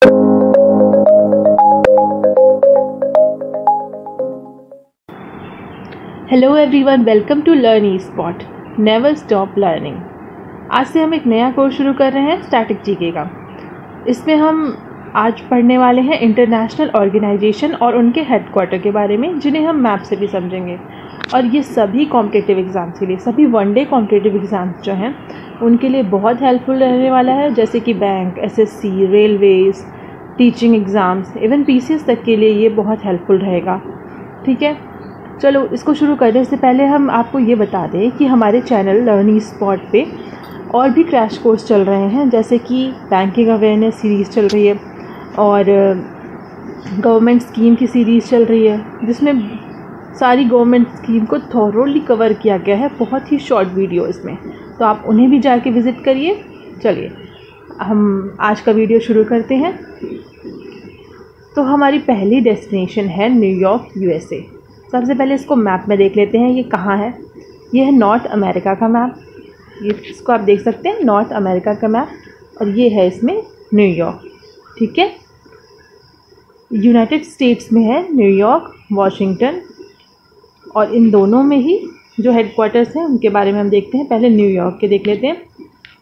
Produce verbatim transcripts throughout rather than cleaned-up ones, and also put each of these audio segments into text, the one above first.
Hello everyone, welcome to learn E spot, never stop learning. आज से हम एक नया कोर्स शुरू कर रहे हैं स्टैटिक जीके का। इसमें हम आज पढ़ने वाले हैं इंटरनेशनल ऑर्गेनाइजेशन और उनके हेडक्वार्टर के बारे में, जिन्हें हम मैप से भी समझेंगे। और ये सभी कॉम्पिटिटिव एग्ज़ाम्स के लिए, सभी वनडे कॉम्पिटिटिव एग्ज़ाम्स जो हैं उनके लिए बहुत हेल्पफुल रहने वाला है, जैसे कि bank, SSC, railways, teaching exams, even PCS तक के लिए ये बहुत हेल्पफुल रहेगा। ठीक है, चलो इसको शुरू करने से पहले हम आपको ये बता दें कि हमारे चैनल लर्न ई स्पॉट पे और भी क्रैश कोर्स चल रहे हैं, जैसे कि बैंकिंग अवेयरनेस सीरीज़ चल रही है और गवर्नमेंट स्कीम की सीरीज़ चल रही है, जिसमें सारी गवर्नमेंट स्कीम को थॉरोली कवर किया गया है, बहुत ही शॉर्ट वीडियो इसमें। तो आप उन्हें भी जाके विज़िट करिए। चलिए हम आज का वीडियो शुरू करते हैं। तो हमारी पहली डेस्टिनेशन है न्यूयॉर्क, यूएसए। सबसे पहले इसको मैप में देख लेते हैं, ये कहाँ है। ये है नॉर्थ अमेरिका का मैप, ये इसको आप देख सकते हैं, नॉर्थ अमेरिका का मैप, और ये है इसमें न्यूयॉर्क। ठीक है, यूनाइटेड स्टेट्स में है न्यूयॉर्क, वॉशिंगटन, और इन दोनों में ही जो हेडक्वार्टर्स हैं उनके बारे में हम देखते हैं। पहले न्यूयॉर्क के देख लेते हैं।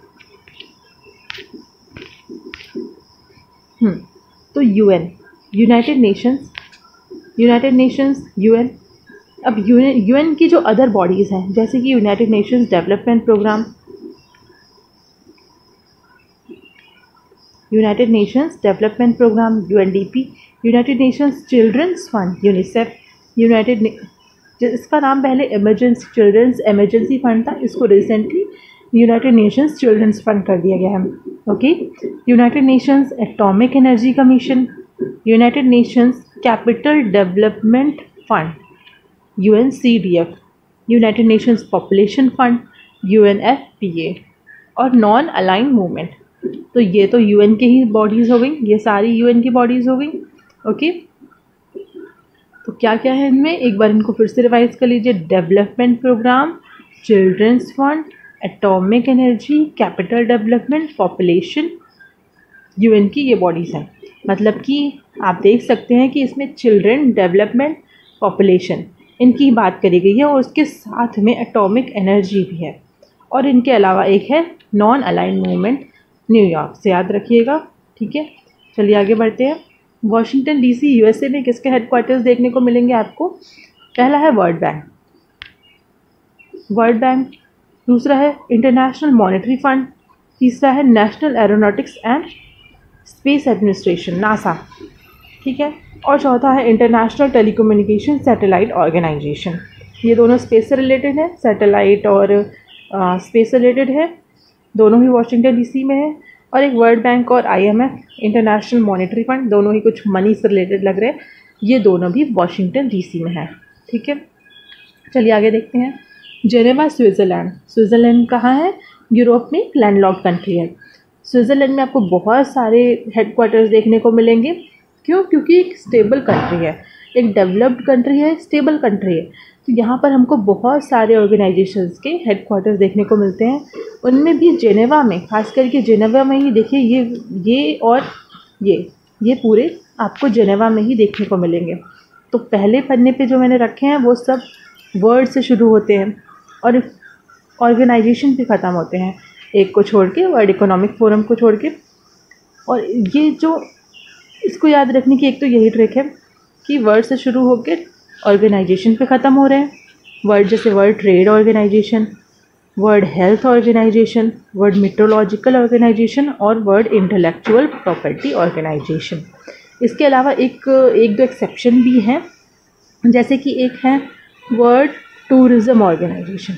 हम्म तो UN, United Nations, United Nations, UN. अब यूएन की जो अदर बॉडीज़ हैं, जैसे कि United Nations development programme, United Nations development programme UNDP, United Nations children's fund UNICEF, United, इसका नाम पहले इमरजेंसी चिल्ड्रंस इमरजेंसी फंड था, इसको recently United Nations children's fund कर दिया गया है। Okay, United Nations atomic energy commission, United Nations capital development fund UNCDF, United Nations population fund UNFPA, और नॉन अलाइन मूवमेंट। तो ये तो यूएन के ही बॉडीज़ हो गई, ये सारी यूएन की बॉडीज़ हो गई। ओके, तो क्या क्या है इनमें, एक बार इनको फिर से रिवाइज कर लीजिए। Development programme, children's fund, atomic energy, capital development, population, UN की ये बॉडीज़ हैं। मतलब कि आप देख सकते हैं कि इसमें चिल्ड्रन, डेवलपमेंट, पॉपुलेशन, इनकी बात करी गई है, और उसके साथ में एटॉमिक एनर्जी भी है। और इनके अलावा एक है नॉन अलाइन मूवमेंट, न्यूयॉर्क से याद रखिएगा। ठीक है, चलिए आगे बढ़ते हैं। वॉशिंगटन डीसी, यूएसए में किसके हेडक्वार्टर्स देखने को मिलेंगे आपको? पहला है वर्ल्ड बैंक, वर्ल्ड बैंक। दूसरा है इंटरनेशनल मॉनेटरी फंड। तीसरा है national aeronautics and space administration, NASA. ठीक है, और चौथा है इंटरनेशनल टेलीकम्युनिकेशन सैटेलाइट ऑर्गेनाइजेशन। ये दोनों स्पेस से रिलेटेड है, सैटेलाइट और स्पेस से रिलेटेड है, दोनों ही वॉशिंगटन डीसी में है। और एक वर्ल्ड बैंक और आईएमएफ, इंटरनेशनल मॉनेटरी फंड, दोनों ही कुछ मनी से रिलेटेड लग रहे हैं, ये दोनों भी वॉशिंगटन डीसी में है। ठीक है, चलिए आगे देखते हैं। Geneva, Switzerland. स्विट्ज़रलैंड कहाँ है? यूरोप में एक लैंडलॉक्ड कंट्री है। स्विट्ज़रलैंड में आपको बहुत सारे हेडक्वार्टर्स देखने को मिलेंगे। क्यों? क्योंकि एक स्टेबल कंट्री है, एक डेवलप्ड कंट्री है, स्टेबल कंट्री है। तो यहाँ पर हमको बहुत सारे ऑर्गेनाइजेशंस के हेडक्वार्टर्स देखने को मिलते हैं। उनमें भी जेनेवा में, खास करके जेनेवा में ही देखिए, ये ये और ये ये पूरे आपको जेनेवा में ही देखने को मिलेंगे। तो पहले पन्ने पे जो मैंने रखे हैं वो सब वर्ड से शुरू होते हैं और ऑर्गेनाइजेशन पे ख़त्म होते हैं, एक को छोड़ के, वर्ल्ड इकोनॉमिक फोरम को छोड़ के। और ये जो, इसको याद रखने की एक तो यही ट्रिक है कि वर्ड से शुरू होकर ऑर्गेनाइजेशन पे ख़त्म हो रहे हैं। वर्ड जैसे world trade organization, world health organization, world metrological organization और वर्ल्ड इंटेलेक्चुअल प्रॉपर्टी ऑर्गेनाइजेशन। इसके अलावा एक एक दो एक्सेप्शन भी हैं, जैसे कि एक है world tourism organization.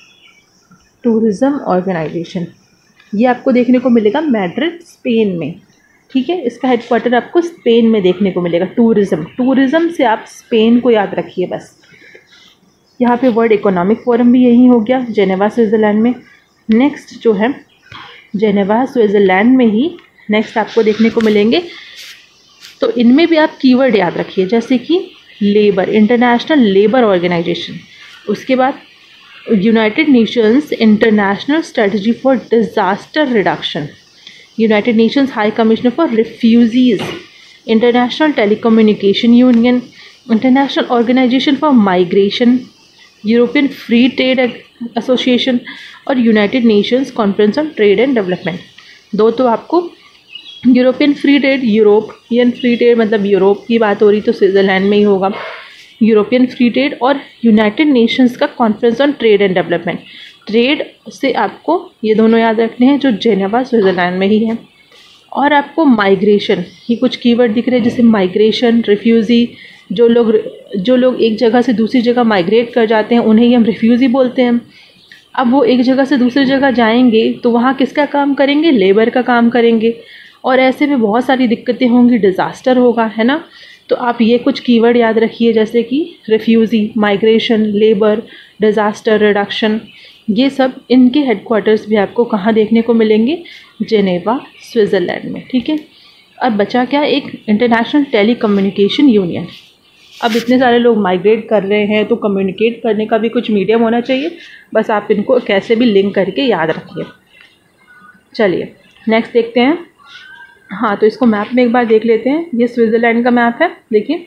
Tourism organization ये आपको देखने को मिलेगा मैड्रिड, स्पेन में। ठीक है, इसका हेडक्वार्टर आपको स्पेन में देखने को मिलेगा। टूरिज़्म, टूरिज़्म से आप स्पेन को याद रखिए बस। यहाँ पे वर्ल्ड इकोनॉमिक फोरम भी यही हो गया, जेनेवा, स्विट्ज़रलैंड में। नेक्स्ट जो है जेनेवा, स्विट्ज़रलैंड में ही नेक्स्ट आपको देखने को मिलेंगे। तो इनमें भी आप कीवर्ड याद रखिए, जैसे कि लेबर, इंटरनेशनल लेबर ऑर्गेनाइजेशन। उसके बाद united nations international strategy for disaster reduction, united nations high commissioner for refugees, international telecommunication union, international organization for migration, European free trade association और united nations conference on trade and development. दो तो आपको European free trade, European free trade मतलब Europe की बात हो रही तो स्विट्ज़रलैंड में ही होगा, यूरोपियन फ्री ट्रेड और यूनाइटेड नेशंस का conference on trade and development. Trade से आपको ये दोनों याद रखने हैं जो जेनेवा स्विट्ज़रलैंड में ही है। और आपको माइग्रेशन, ये कुछ कीवर्ड दिख रहे हैं जैसे माइग्रेशन, रिफ्यूज़ी, जो लोग जो लोग एक जगह से दूसरी जगह माइग्रेट कर जाते हैं उन्हें ही हम रिफ्यूज़ी बोलते हैं। अब वो एक जगह से दूसरी जगह जाएंगे तो वहाँ किसका काम करेंगे, लेबर का काम करेंगे, और ऐसे में बहुत सारी दिक्कतें होंगी, डिज़ास्टर होगा, है ना। तो आप ये कुछ कीवर्ड याद रखिए जैसे कि refugee, migration, labour, disaster reduction, ये सब इनके हेडक्वार्टर्स भी आपको कहाँ देखने को मिलेंगे, जेनेवा स्विट्ज़रलैंड में, ठीक है। अब बचा क्या, एक इंटरनेशनल टेली कम्युनिकेशन यूनियन। अब इतने सारे लोग माइग्रेट कर रहे हैं तो कम्युनिकेट करने का भी कुछ मीडियम होना चाहिए, बस आप इनको कैसे भी लिंक करके याद रखिए। चलिए नेक्स्ट देखते हैं। हाँ, तो इसको मैप में एक बार देख लेते हैं। ये स्विट्ज़रलैंड का मैप है, देखिए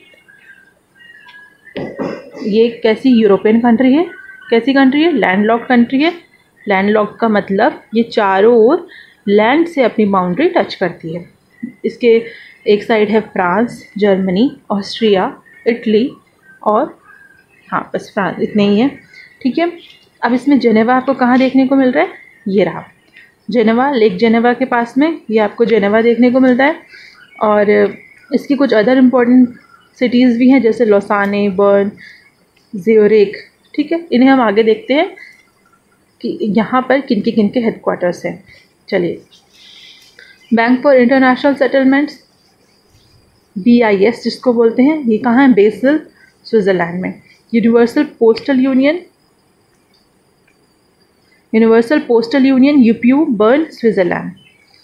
ये कैसी यूरोपियन कंट्री है, कैसी कंट्री है, लैंडलॉक्ड कंट्री है। लैंडलॉक्ड का मतलब ये चारों ओर लैंड से अपनी बाउंड्री टच करती है। इसके एक साइड है फ्रांस, जर्मनी, ऑस्ट्रिया, इटली और हाँ बस फ्रांस, इतने ही है, ठीक है। अब इसमें जेनेवा आपको कहाँ देखने को मिल रहा है, ये रहा जेनेवा, लेक जेनेवा के पास में ये आपको जेनेवा देखने को मिलता है। और इसकी कुछ अदर इम्पोर्टेंट सिटीज़ भी हैं जैसे लौसाने, बर्न, ज़्यूरिख, ठीक है। इन्हें हम आगे देखते हैं कि यहाँ पर किन के किन के हेडक्वार्टर्स हैं। चलिए, bank for international settlements, B I S जिसको बोलते हैं, ये कहाँ है, बेसल स्विट्ज़रलैंड में। Universal postal union, universal postal union U P U, Bern Switzerland.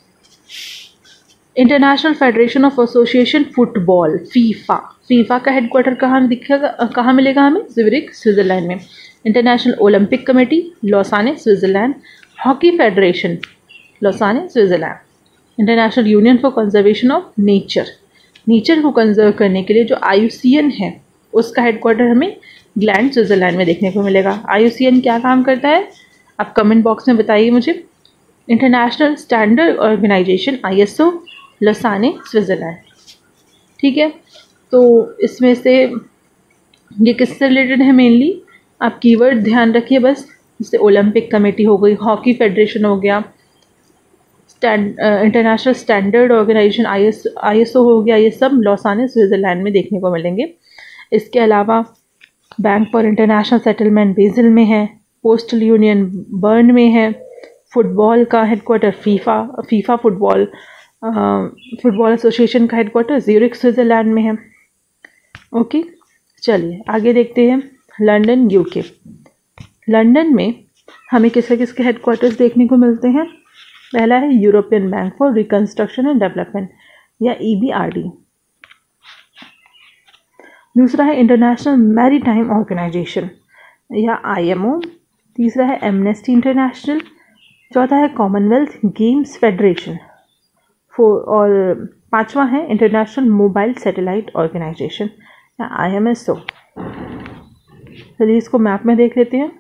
International federation of association football, FIFA, FIFA का हेडक्वार्टर कहाँ दिखेगा, कहाँ मिलेगा हमें, ज़्यूरिख स्विट्ज़रलैंड में। International Olympic committee, Lausanne Switzerland. Hockey federation, Lausanne Switzerland. International union for conservation of nature, nature को conserve करने के लिए जो आई यू सी एन है उसका हेडक्वार्टर हमें ग्लैंड स्विट्ज़रलैंड में देखने को मिलेगा। आई यू सी एन क्या काम करता है, आप कमेंट बॉक्स में बताइए मुझे। International standard organization, I S O, Lausanne Switzerland, ठीक है। तो इसमें से ये किससे रिलेटेड है मेनली, आप कीवर्ड ध्यान रखिए बस, जैसे ओलंपिक कमेटी हो गई, हॉकी फेडरेशन हो गया, stand international standard organization I S I S O हो गया, ये सब लौसाने स्विट्ज़रलैंड में देखने को मिलेंगे। इसके अलावा bank for international settlement Basel में है, पोस्टल यूनियन बर्न में है, फुटबॉल का headquarter FIFA FIFA football football association का हेडक्वार्टर ज़्यूरिख स्विट्ज़रलैंड में है। ओके, चलिए आगे देखते हैं। London, UK. लंदन में हमें किसके किसके हेडक्वार्टर्स देखने को मिलते हैं, पहला है European bank for reconstruction and development या ई बी आर डी। दूसरा है इंटरनेशनल मैरीटाइम ऑर्गेनाइजेशन या आई एम ओ। तीसरा है एमनेस्टी इंटरनेशनल। चौथा है कॉमनवेल्थ गेम्स फेडरेशन। फोर और पांचवा है इंटरनेशनल मोबाइल सैटेलाइट ऑर्गेनाइजेशन या आई एम एस ओ। चलिए इसको मैप में देख लेते हैं।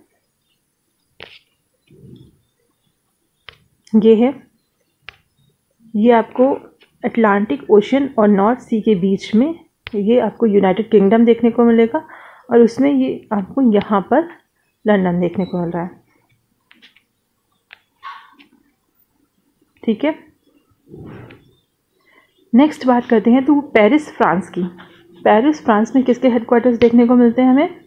ये है, ये आपको अटलांटिक ओशन और नॉर्थ सी के बीच में ये आपको यूनाइटेड किंगडम देखने को मिलेगा, और उसमें ये आपको यहाँ पर लंदन देखने को मिल रहा है, ठीक है। नेक्स्ट बात करते हैं तो पेरिस फ्रांस की। पेरिस फ्रांस में किसके हेडक्वार्टर्स देखने को मिलते हैं हमें,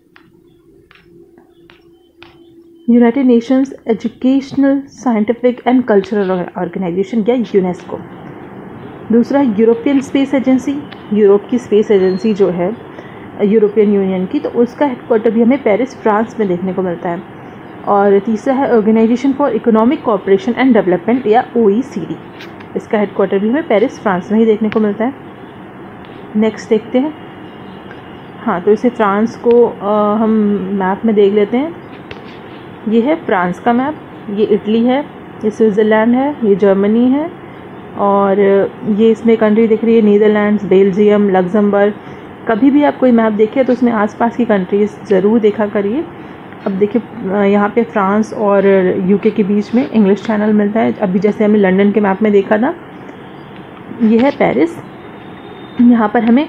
united nations educational, scientific and cultural organization या यूनेस्को। दूसरा यूरोपियन स्पेस एजेंसी, यूरोप की स्पेस एजेंसी जो है यूरोपियन यूनियन की, तो उसका हेडक्वार्टर भी हमें पेरिस फ्रांस में देखने को मिलता है। और तीसरा है organization for economic cooperation and development या ओ ई सी डी, इसका हेडक्वार्टर भी हमें पेरिस फ्रांस में ही देखने को मिलता है। नेक्स्ट देखते हैं। हाँ, तो इसे फ्रांस को आ, हम मैप में देख लेते हैं। ये है फ्रांस का मैप, ये इटली है, ये स्विट्ज़रलैंड है, ये जर्मनी है, और ये इसमें कंट्री दिख रही है नीदरलैंड्स, बेल्जियम, लग्जमबर्ग। कभी भी आप कोई मैप देखिए तो उसमें आसपास की कंट्रीज़ ज़रूर देखा करिए। अब देखिए यहाँ पे फ्रांस और यूके के बीच में इंग्लिश चैनल मिलता है। अभी जैसे हमने लंदन के मैप में देखा था, ये है पेरिस। यहाँ पर हमें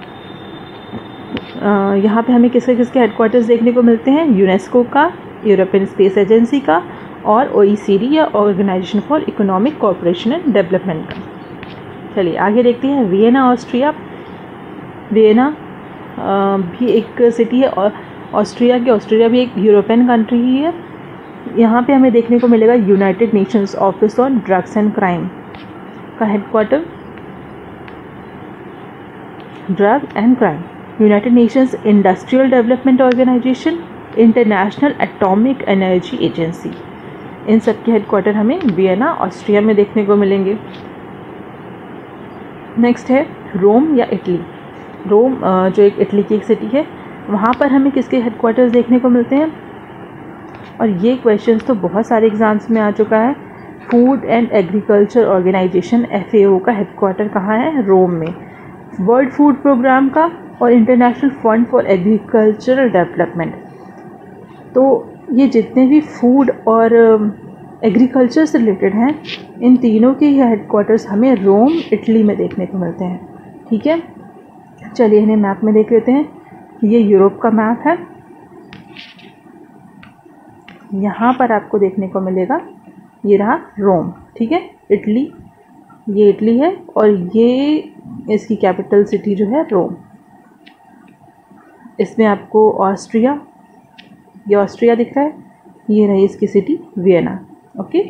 यहाँ पे हमें किसके किसके हेडक्वार्टर्स देखने को मिलते हैं, यूनेस्को का, यूरोपियन स्पेस एजेंसी का और ओईसीडी या organization for economic cooperation and development का। चलिए आगे देखते हैं। Vienna Austria. वियना भी एक सिटी है और ऑस्ट्रिया की ऑस्ट्रिया भी एक यूरोपियन कंट्री ही है। यहाँ पे हमें देखने को मिलेगा united nations office on drugs and crime का headquarter, drug and crime, united nations industrial development organization, international atomic energy agency, इन सब के हेडक्वार्टर हमें वियना ऑस्ट्रिया में देखने को मिलेंगे। नेक्स्ट है रोम या इटली। रोम जो एक इटली की एक सिटी है, वहाँ पर हमें किसके हेडक्वार्टर्स देखने को मिलते हैं। और ये क्वेश्चंस तो बहुत सारे एग्जाम्स में आ चुका है। Food and agriculture organization F A O का हेडक्वार्टर कहाँ है, रोम में। वर्ल्ड फूड प्रोग्राम का और international fund for agricultural development. तो ये जितने भी फूड और एग्रीकल्चर से रिलेटेड हैं, इन तीनों के हेडक्वार्टर्स हमें रोम इटली में देखने को मिलते हैं। ठीक है, चलिए इन्हें मैप में देख लेते हैं। ये यूरोप का मैप है। यहाँ पर आपको देखने को मिलेगा, ये रहा रोम। ठीक है, इटली, ये इटली है और ये इसकी कैपिटल सिटी जो है रोम। इसमें आपको ऑस्ट्रिया, ये ऑस्ट्रिया दिख रहा है, ये रही इसकी सिटी वियना। ओके,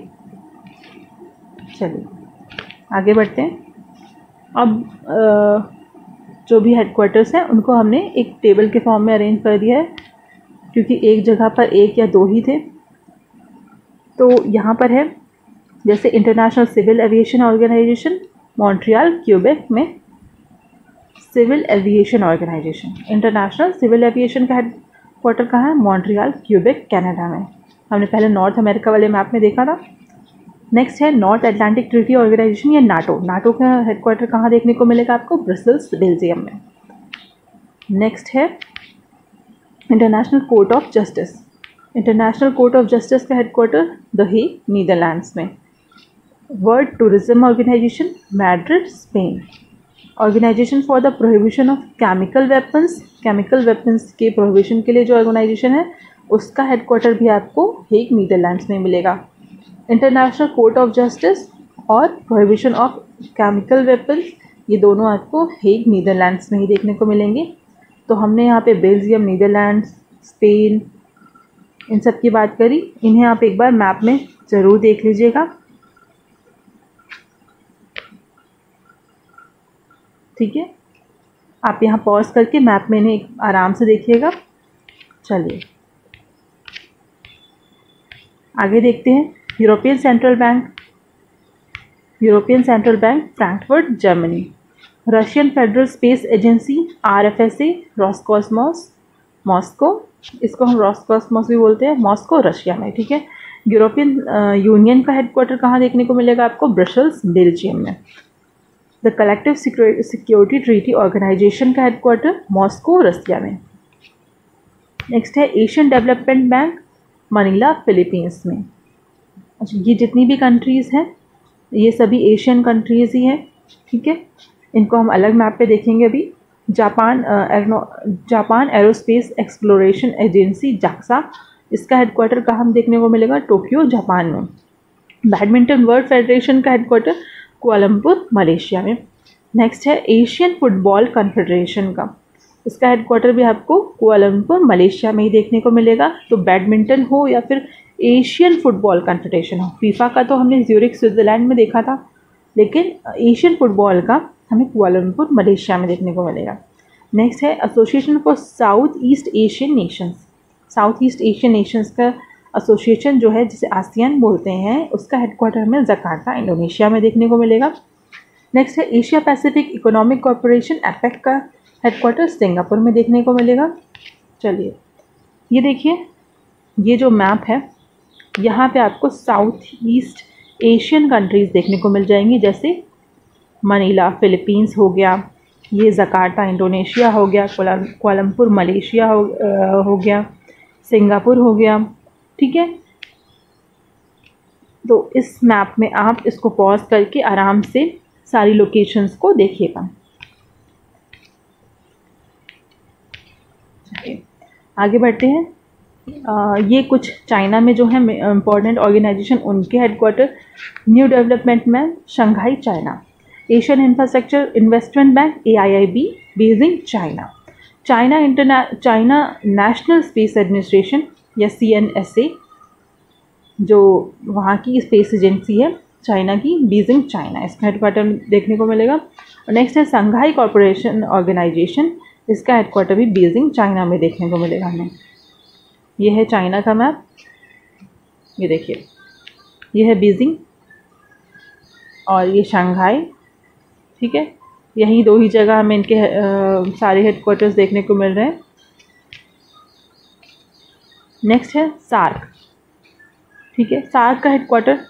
चलिए आगे बढ़ते हैं। अब आ, जो भी हेडक्वार्टर्स हैं उनको हमने एक टेबल के फॉर्म में अरेंज कर दिया है, क्योंकि एक जगह पर एक या दो ही थे। तो यहाँ पर है जैसे international civil aviation organization, Montreal Quebec में civil aviation organization. International civil aviation का हेडक्वार्टर कहाँ है, मॉन्ट्रियल क्यूबेक कनाडा में। हमने पहले नॉर्थ अमेरिका वाले मैप में देखा था। नेक्स्ट है नॉर्थ अटलांटिक ट्रीटी ऑर्गेनाइजेशन या नाटो। नाटो का हेडक्वार्टर कहाँ देखने को मिलेगा आपको, ब्रसेल्स बेल्जियम में। नेक्स्ट है international court of justice. International court of justice का हेडक्वार्टर द हेग, नीदरलैंड्स में। World tourism organization, Madrid, Spain. Organization for the prohibition of chemical weapons, chemical weapons के प्रोहिबिशन के लिए जो ऑर्गेनाइजेशन है उसका हेडक्वार्टर भी आपको हेग, नीदरलैंड्स में मिलेगा। इंटरनेशनल कोर्ट ऑफ जस्टिस और प्रोहिबिशन ऑफ केमिकल वेपन्स, ये दोनों आपको हेग, नीदरलैंड्स में ही देखने को मिलेंगे। तो हमने यहाँ पे बेल्जियम, नीदरलैंड्स, स्पेन, इन सब की बात करी। इन्हें आप एक बार मैप में ज़रूर देख लीजिएगा। ठीक है, आप यहाँ पॉज करके मैप में इन्हें आराम से देखिएगा। चलिए आगे देखते हैं। European central bank, European central bank Frankfurt, Germany. Russian federal space agency, R F S A, Roscosmos, Moscow, इसको हम रॉसकॉस्मोस भी बोलते हैं, मॉस्को, रशिया में। ठीक है, यूरोपियन यूनियन का हेडक्वार्टर कहाँ देखने को मिलेगा आपको, ब्रसेल्स, बेल्जियम में। The collective security treaty organization का हेडक्वार्टर मॉस्को, रसिया में। नेक्स्ट है Asian development bank, Manila, Philippines में। अच्छा, ये जितनी भी कंट्रीज़ हैं ये सभी एशियन कंट्रीज़ ही हैं। ठीक है, इनको हम अलग मैप पे देखेंगे अभी। Japan aero Japan aerospace exploration agency, JAXA, इसका हेडक्वार्टर कहाँ हम देखने को मिलेगा, टोक्यो, जापान में। बैडमिंटन वर्ल्ड फेडरेशन का हेडक्वार्टर कुआलालंपुर, मलेशिया में। नेक्स्ट है एशियन फुटबॉल कॉन्फेडरेशन का, इसका हेडक्वार्टर भी आपको कुआलालंपुर, मलेशिया में ही देखने को मिलेगा। तो बैडमिंटन हो या फिर एशियन फुटबॉल कॉन्फेडरेशन हो, फीफा का तो हमने ज्यूरिख, स्विट्ज़रलैंड में देखा था, लेकिन एशियन फुटबॉल का हमें कुआलालंपुर, मलेशिया में देखने को मिलेगा। नेक्स्ट है association for South East Asian nations. South East Asian nations का एसोसिएशन जो है, जिसे आसियान बोलते हैं, उसका हेडक्वार्टर हमें जकार्ता, इंडोनेशिया में देखने को मिलेगा। नेक्स्ट है Asia Pacific economic corporation, APEC का हेडक्वार्टर सिंगापुर में देखने को मिलेगा। चलिए ये देखिए, ये जो मैप है यहाँ पे आपको साउथ ईस्ट एशियन कंट्रीज़ देखने को मिल जाएंगी, जैसे मनीला फिलीपींस हो गया, ये जकार्ता इंडोनेशिया हो गया, कोलमपुर मलेशिया हो, आ, हो गया, सिंगापुर हो गया। ठीक है, तो इस मैप में आप इसको पॉज करके आराम से सारी लोकेशंस को देखिएगा। आगे बढ़ते हैं। आ, ये कुछ चाइना में जो है इम्पोर्टेंट ऑर्गेनाइजेशन, उनके हेडक्वार्टर न्यू डेवलपमेंट में Shanghai China, Asian infrastructure investment bank A I I B Beijing China, China international China national space administration या सी एन एस ए जो वहाँ की स्पेस एजेंसी है चाइना की, बीजिंग चाइना, इसका हेडक्वार्टर देखने को मिलेगा। और नेक्स्ट है शंघाई कॉरपोरेशन ऑर्गेनाइजेशन, इसका हेडक्वार्टर भी बीजिंग चाइना में देखने को मिलेगा हमें। ये है चाइना का मैप, ये देखिए, ये है बीजिंग और ये शंघाई। ठीक है, यही दो ही जगह हमें इनके आ, सारे हेडक्वार्टर्स देखने को मिल रहे हैं। नेक्स्ट है सार्क। ठीक है, सार्क का हेडक्वार्टर,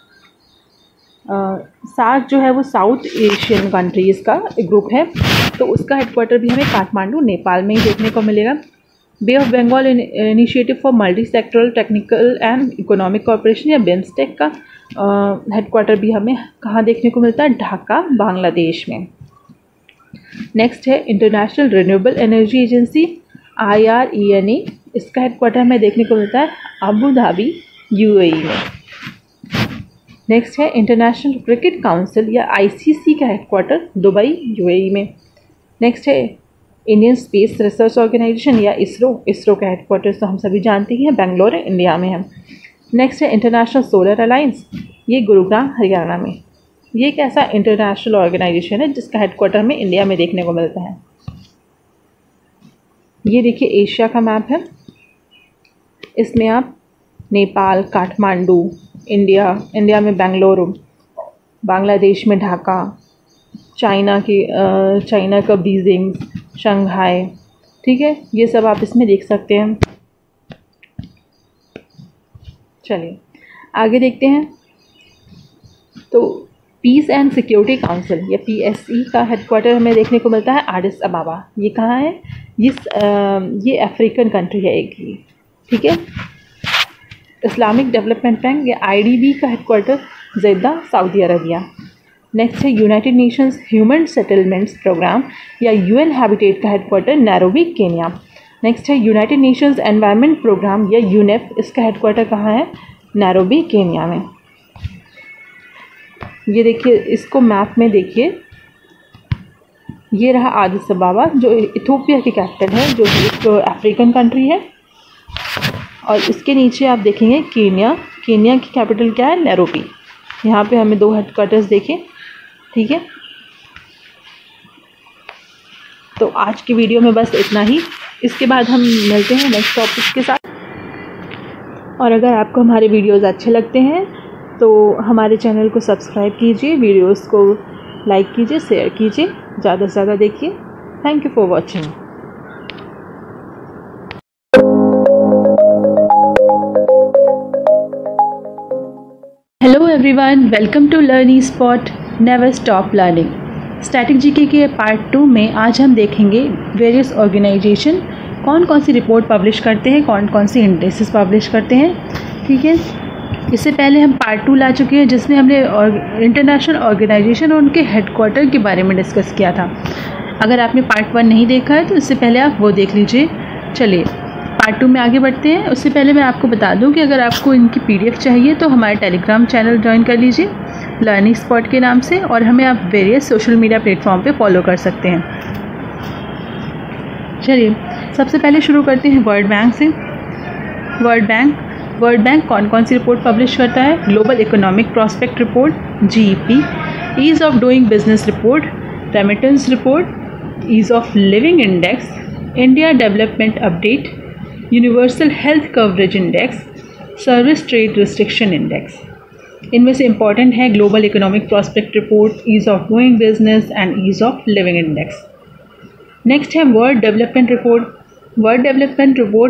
सार्क जो है वो साउथ एशियन कंट्रीज़ का ग्रुप है, तो उसका हेडक्वार्टर भी हमें काठमांडू नेपाल में ही देखने को मिलेगा। Bay of Bengal initiative for multi sectoral technical and economic corporation या बिम्स्टेक का हेडक्वार्टर भी हमें कहाँ देखने को मिलता है, ढाका बांग्लादेश में। नेक्स्ट है international renewable energy agency I R E N A, इसका हेडक्वार्टर हमें देखने को मिलता है Abu Dhabi U A E में। नेक्स्ट है इंटरनेशनल क्रिकेट काउंसिल या आई सी सी का headquarter Dubai U A E में। नेक्स्ट है इंडियन स्पेस रिसर्च ऑर्गेनाइजेशन या इसरो, इसरो का हेडक्वार्टर तो हम सभी जानते ही हैं बेंगलोर इंडिया में है। नेक्स्ट है इंटरनेशनल सोलर अलायंस, ये गुरुग्राम हरियाणा में। ये एक ऐसा इंटरनेशनल ऑर्गेनाइजेशन है जिसका हेडक्वार्टर हमें इंडिया में देखने को मिलता है। ये देखिए एशिया का मैप है, इसमें आप नेपाल काठमांडू, इंडिया इंडिया में बेंगलुरु, बांग्लादेश में ढाका, चाइना की चाइना का बीजिंग, शंघाई। ठीक है, ये सब आप इसमें देख सकते हैं। चलिए आगे देखते हैं। तो पीस एंड सिक्योरिटी काउंसिल या पी एस ई का हेडक्वार्टर हमें देखने को मिलता है एडिस अबाबा। ये कहाँ है, ये ये अफ्रीकन कंट्री है एक ही। ठीक है, इस्लामिक डेवलपमेंट बैंक या आई डी बी का headquarter Jeddah Saudi Arabia. Next है united nations human settlements programme या यू एन हैबिटेट का हेडक्वार्टर नैरोबी केन्या। नेक्स्ट है यूनाइटेड नेशंस एनवायरनमेंट प्रोग्राम या यूनेप, इसका हेडक्वार्टर कहाँ है, नैरोबी केन्या में। ये देखिए, इसको मैप में देखिए, ये रहा एडिस अबाबा जो इथियोपिया की कैपिटल है, जो एक अफ्रीकन कंट्री है। और इसके नीचे आप देखेंगे केन्या, केन्या की कैपिटल क्या है, नैरोबी। यहाँ पे हमें दो हेडक्वार्टर्स देखे। ठीक है, तो आज की वीडियो में बस इतना ही। इसके बाद हम मिलते हैं नेक्स्ट टॉपिक के साथ। और अगर आपको हमारे वीडियोस अच्छे लगते हैं तो हमारे चैनल को सब्सक्राइब कीजिए, वीडियोस को लाइक कीजिए, शेयर कीजिए, ज़्यादा से ज़्यादा देखिए। Thank you for watching. Hello everyone, welcome to learning spot, never stop learning. Static GK के पार्ट टू में आज हम देखेंगे वेरियस ऑर्गेनाइजेशन कौन कौन सी रिपोर्ट पब्लिश करते हैं, कौन कौन सी इंडेक्सेस पब्लिश करते हैं। ठीक है, इससे पहले हम पार्ट टू ला चुके हैं जिसमें हमने इंटरनेशनल ऑर्गेनाइजेशन और उनके हेडक्वार्टर के बारे में डिस्कस किया था। अगर आपने पार्ट वन नहीं देखा है तो इससे पहले आप वो देख लीजिए। चलिए पार्ट टू में आगे बढ़ते हैं। उससे पहले मैं आपको बता दूं कि अगर आपको इनकी पीडीएफ चाहिए तो हमारे टेलीग्राम चैनल ज्वाइन कर लीजिए लर्निंग स्पॉट के नाम से, और हमें आप वेरियस सोशल मीडिया प्लेटफॉर्म पे फॉलो कर सकते हैं। चलिए सबसे पहले शुरू करते हैं वर्ल्ड बैंक से। वर्ल्ड बैंक वर्ल्ड बैंक कौन कौन सी रिपोर्ट पब्लिश करता है, global economic prospect report G E P, ease of doing business report, remittance report, ease of living index, India development update, universal health coverage index, service trade restriction index. इनमें से important है global economic prospect report, ease of doing business and ease of living index. Next है world development report. World development report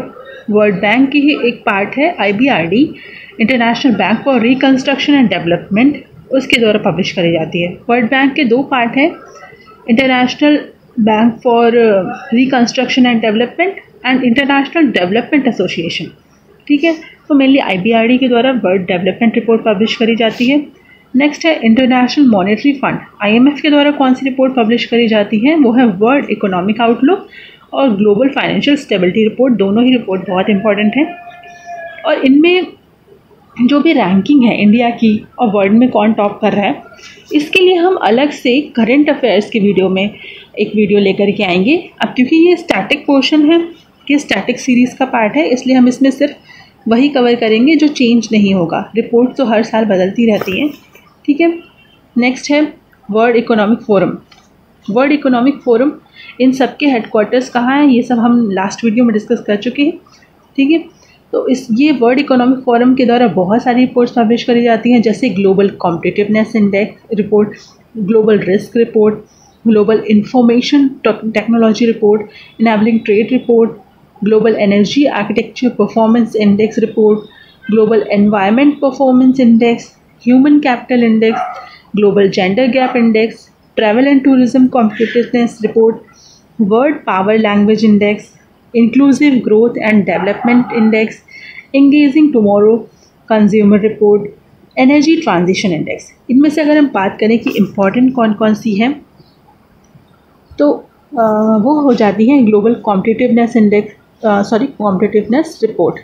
world bank की ही एक part है I B R D, international bank for reconstruction and development, उसके द्वारा publish करी जाती है। वर्ल्ड बैंक के दो पार्ट हैं, international bank for reconstruction and development and international development association, ठीक है। तो mainly I B R D के द्वारा वर्ल्ड डेवलपमेंट रिपोर्ट पब्लिश करी जाती है। नेक्स्ट है international monetary fund, I M F के द्वारा कौन सी रिपोर्ट पब्लिश करी जाती है, वो है वर्ल्ड इकोनॉमिक आउटलुक और ग्लोबल फाइनेंशियल स्टेबिलिटी रिपोर्ट। दोनों ही रिपोर्ट बहुत इंपॉर्टेंट हैं और इनमें जो भी रैंकिंग है इंडिया की और वर्ल्ड में कौन टॉप कर रहा है, इसके लिए हम अलग से करंट अफेयर्स की वीडियो में एक वीडियो लेकर के आएंगे। अब क्योंकि ये स्टैटिक पोर्शन है, ये स्टैटिक सीरीज़ का पार्ट है, इसलिए हम इसमें सिर्फ वही कवर करेंगे जो चेंज नहीं होगा। रिपोर्ट तो हर साल बदलती रहती हैं, ठीक है। नेक्स्ट है world economic forum. World economic forum, इन सब के हेडक्वार्टर्स कहाँ हैं, ये सब हम लास्ट वीडियो में डिस्कस कर चुके हैं, ठीक है। तो इस ये वर्ल्ड इकोनॉमिक फोरम के द्वारा बहुत सारी रिपोर्ट्स पब्लिश करी जाती हैं, जैसे global competitiveness index report, global risk report, global information technology report, enabling trade report, global energy architecture performance index report, global environment performance index, human capital index, global gender gap index, travel and tourism competitiveness report, world power language index, inclusive growth and development index, engaging tomorrow consumer report, energy transition index. इनमें से अगर हम बात करें कि important कौन कौन सी हैं, तो आ, वो हो जाती हैं global competitiveness index, sorry competitiveness report,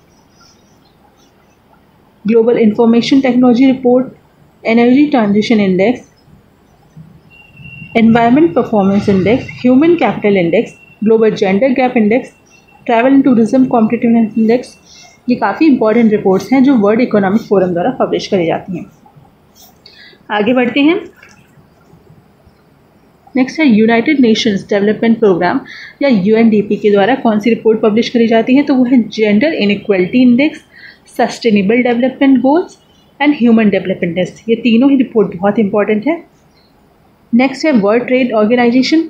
global information technology report, energy transition index, environment performance index, human capital index, global gender gap index, travel and tourism competitiveness index. ये काफ़ी इंपॉर्टेंट रिपोर्ट्स हैं जो वर्ल्ड इकोनॉमिक फोरम द्वारा publish करी जाती हैं। आगे बढ़ते हैं। नेक्स्ट है यूनाइटेड नेशंस डेवलपमेंट प्रोग्राम या यू एन डी पी के द्वारा कौन सी रिपोर्ट पब्लिश करी जाती है, तो वो है gender inequality index, sustainable development goals and human development index. ये तीनों ही रिपोर्ट बहुत इंपॉर्टेंट है। नेक्स्ट है world trade organization,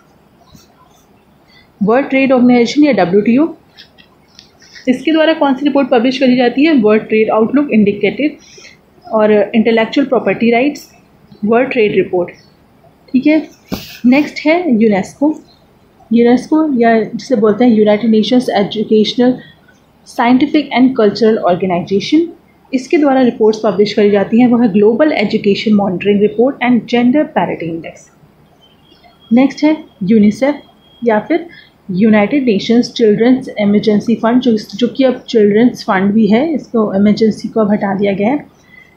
world trade organization या डब्ल्यू टी ओ, इसके द्वारा कौन सी रिपोर्ट पब्लिश करी जाती है, वर्ल्ड ट्रेड आउटलुक इंडिकेटिव और intellectual property rights, world trade report, ठीक है। नेक्स्ट है यूनेस्को। यूनेस्को या जिसे बोलते हैं united nations educational scientific and cultural organization, इसके द्वारा रिपोर्ट्स पब्लिश करी जाती हैं, वह है global education monitoring report and gender parity index. Next है यूनिसेफ या फिर united Nations children's emergency fund, जो जो कि अब चिल्ड्रंस फंड भी है, इसको इमरजेंसी को अब हटा दिया गया है।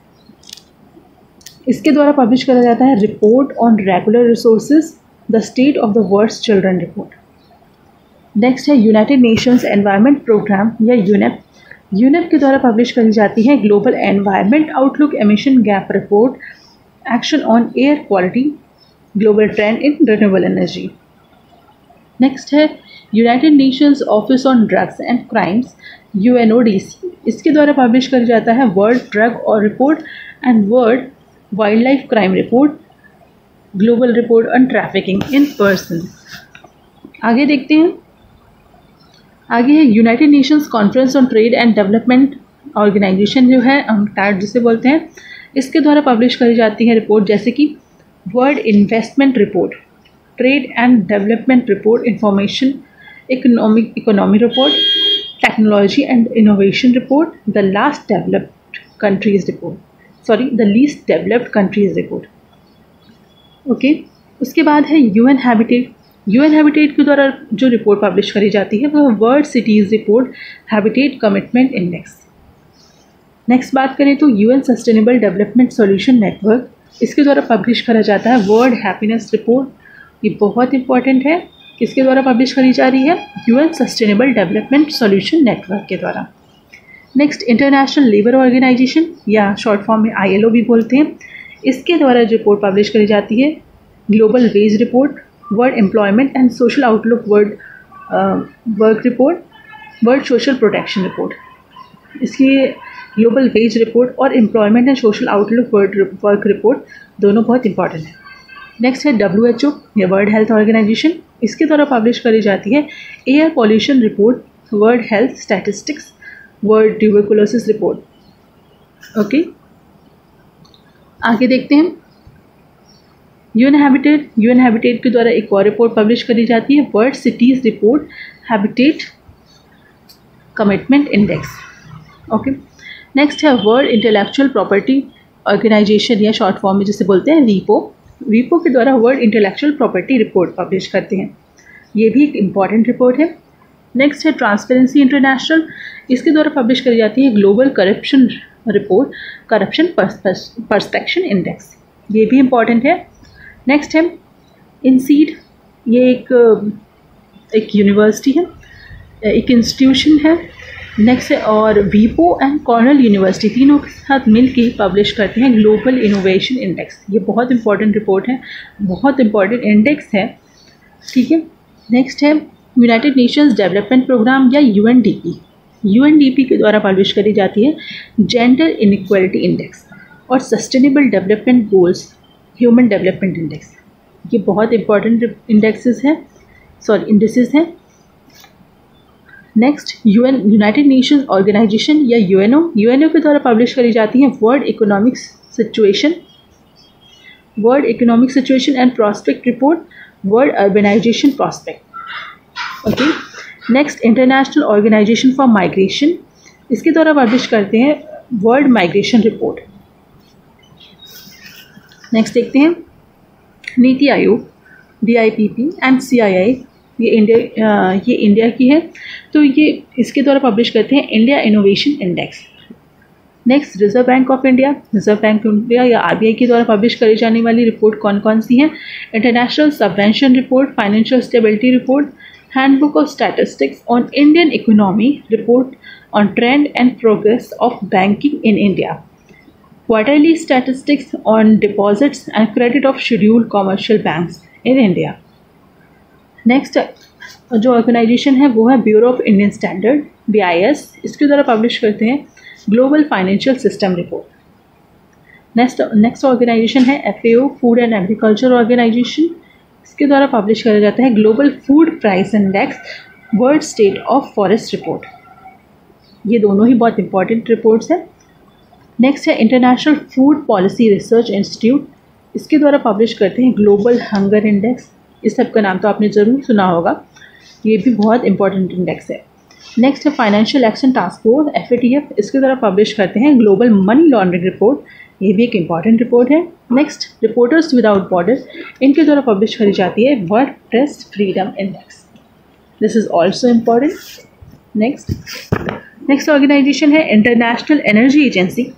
इसके द्वारा पब्लिश करा जाता है report on regular resources, the state of the world's children report. Next है यूनाइटेड नेशंस एनवायरनमेंट प्रोग्राम या यूनेप। यूनेप के द्वारा पब्लिश करी जाती है global environment outlook emission gap report, action on air quality, global trend in renewable energy. Next है united nations office on drugs and crimes U N O D C, इसके द्वारा publish करी जाता है वर्ल्ड ड्रग और report and world wildlife crime report, global report on trafficking in person. आगे देखते हैं। आगे है united nations conference on trade and development organization, जो है अंकटाड जिसे बोलते हैं, इसके द्वारा पब्लिश करी जाती है रिपोर्ट जैसे कि world investment report, trade and development report, information economic economy report, technology and innovation report, the last developed countries report, sorry the least developed countries report. Okay, उसके बाद है यूएन हैबिटेट। यूएन हैबिटेट के द्वारा जो report publish करी जाती है वह world cities report, habitat commitment index. Next बात करें तो UN sustainable development solution network, इसके द्वारा पब्लिश करा जाता है वर्ल्ड हैप्पीनेस रिपोर्ट। ये बहुत इंपॉर्टेंट है, किसके द्वारा पब्लिश करी जा रही है, UN sustainable development solution network के द्वारा। नेक्स्ट इंटरनेशनल लेबर ऑर्गेनाइजेशन या शॉर्ट फॉर्म में आई एल ओ भी बोलते हैं, इसके द्वारा जो रिपोर्ट पब्लिश करी जाती है global wage report, world employment and social outlook world work report, world social protection report. इसकी ग्लोबल वेज रिपोर्ट और employment and social outlook world work report दोनों बहुत इंपॉर्टेंट है। नेक्स्ट है डब्ल्यू एच ओ या वर्ल्ड हेल्थ ऑर्गेनाइजेशन, इसके द्वारा publish करी जाती है air pollution report, world health statistics, world tuberculosis report. Okay, आगे देखते हैं। यूएन हैबिटेट, यूएन हैबिटेट के द्वारा एक और रिपोर्ट पब्लिश करी जाती है, world cities report habitat commitment index. Okay, next है वर्ल्ड इंटेलेक्चुअल प्रॉपर्टी ऑर्गेनाइजेशन या शॉर्ट फॉर्म में जिसे बोलते हैं वीपो। वीपो के द्वारा world intellectual property report publish करते हैं, ये भी एक इम्पॉर्टेंट रिपोर्ट है। नेक्स्ट है ट्रांसपेरेंसी इंटरनेशनल, इसके द्वारा पब्लिश करी जाती है global corruption report, corruption perception index, ये भी इम्पॉर्टेंट है। नेक्स्ट है इनसीड, ये एक एक यूनिवर्सिटी है, एक इंस्टीट्यूशन है। नेक्स्ट है और वीपो एंड कॉर्नेल यूनिवर्सिटी तीनों के साथ मिलकर पब्लिश करते हैं ग्लोबल इनोवेशन इंडेक्स, ये बहुत इंपॉर्टेंट रिपोर्ट है, बहुत इंपॉर्टेंट इंडेक्स है, ठीक है। नेक्स्ट है यूनाइटेड नेशंस डेवलपमेंट प्रोग्राम या यूएनडीपी, यूएनडीपी के द्वारा पब्लिश करी जाती है जेंडर इनइक्वालिटी इंडेक्स और sustainable development goals human development index, ये बहुत इंपॉर्टेंट इंडेक्सेस हैं, सॉरी इंडेक्सेस हैं। Next UN United nations organization या यूएनओ, यूएनओ के द्वारा पब्लिश करी जाती है world economic situation, world economic situation and prospect report, world urbanization prospect. Okay, next international organization for migration, इसके द्वारा पब्लिश करते हैं वर्ल्ड माइग्रेशन रिपोर्ट। नेक्स्ट देखते हैं NITI Aayog, D I P P and C I I, ये India ये India की है, तो ये इसके द्वारा पब्लिश करते हैं India innovation index. Next reserve bank of India, reserve bank of India या आरबीआई के द्वारा पब्लिश करी जाने वाली रिपोर्ट कौन कौन सी हैं? International subvention report, financial stability report, handbook of statistics on Indian economy, report on trend and progress of banking in India, quarterly statistics on deposits and credit of scheduled commercial banks in India. Next जो organization है वो है bureau of Indian standard, B I S, इसके द्वारा publish करते हैं global financial system report. Next next organization है F A O, food and agriculture organisation, इसके द्वारा पब्लिश किया जाता है global food price index, world state of forest report, ये दोनों ही बहुत इंपॉर्टेंट रिपोर्ट्स हैं। नेक्स्ट है international food policy research institute, इसके द्वारा पब्लिश करते हैं ग्लोबल हंगर इंडेक्स, इस सब का नाम तो आपने ज़रूर सुना होगा, ये भी बहुत इंपॉर्टेंट इंडेक्स है। नेक्स्ट है financial action task force, F A T F, इसके द्वारा पब्लिश करते हैं ग्लोबल मनी लॉन्ड्रिंग रिपोर्ट, ये भी एक इम्पॉर्टेंट रिपोर्ट है। नेक्स्ट रिपोर्टर्स विदाउट बॉर्डर, इनके द्वारा पब्लिश करी जाती है world press freedom index, this is also important. Next next organization है इंटरनेशनल एनर्जी एजेंसी,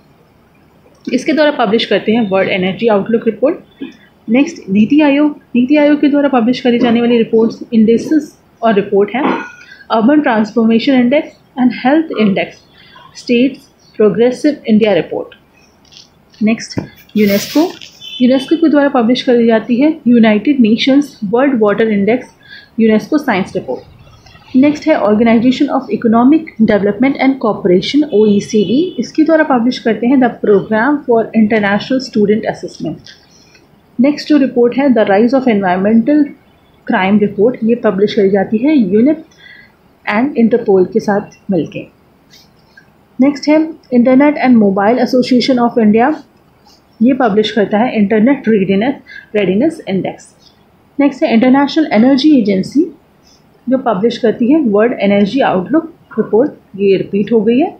इसके द्वारा पब्लिश करते हैं world energy outlook report. Next NITI Aayog, NITI Aayog के द्वारा पब्लिश करी जाने वाली रिपोर्ट्स इंडेक्सेस और रिपोर्ट है urban transformation index and health index, states progressive India report. Next UNESCO, UNESCO के द्वारा पब्लिश करी जाती है united nations world water index, UNESCO science report. Next है organization of economic development and cooperation, O E C D, इसके द्वारा publish करते हैं the programme for international student assessment. Next जो रिपोर्ट है the rise of environmental crime report, ये publish करी जाती है यूनिट एंड इंटरपोल के साथ मिलके। नेक्स्ट है internet and mobile association of India, ये पब्लिश करता है internet readiness readiness index. Next है इंटरनेशनल एनर्जी एजेंसी, जो पब्लिश करती है वर्ल्ड एनर्जी आउटलुक रिपोर्ट, ये रिपीट हो गई है।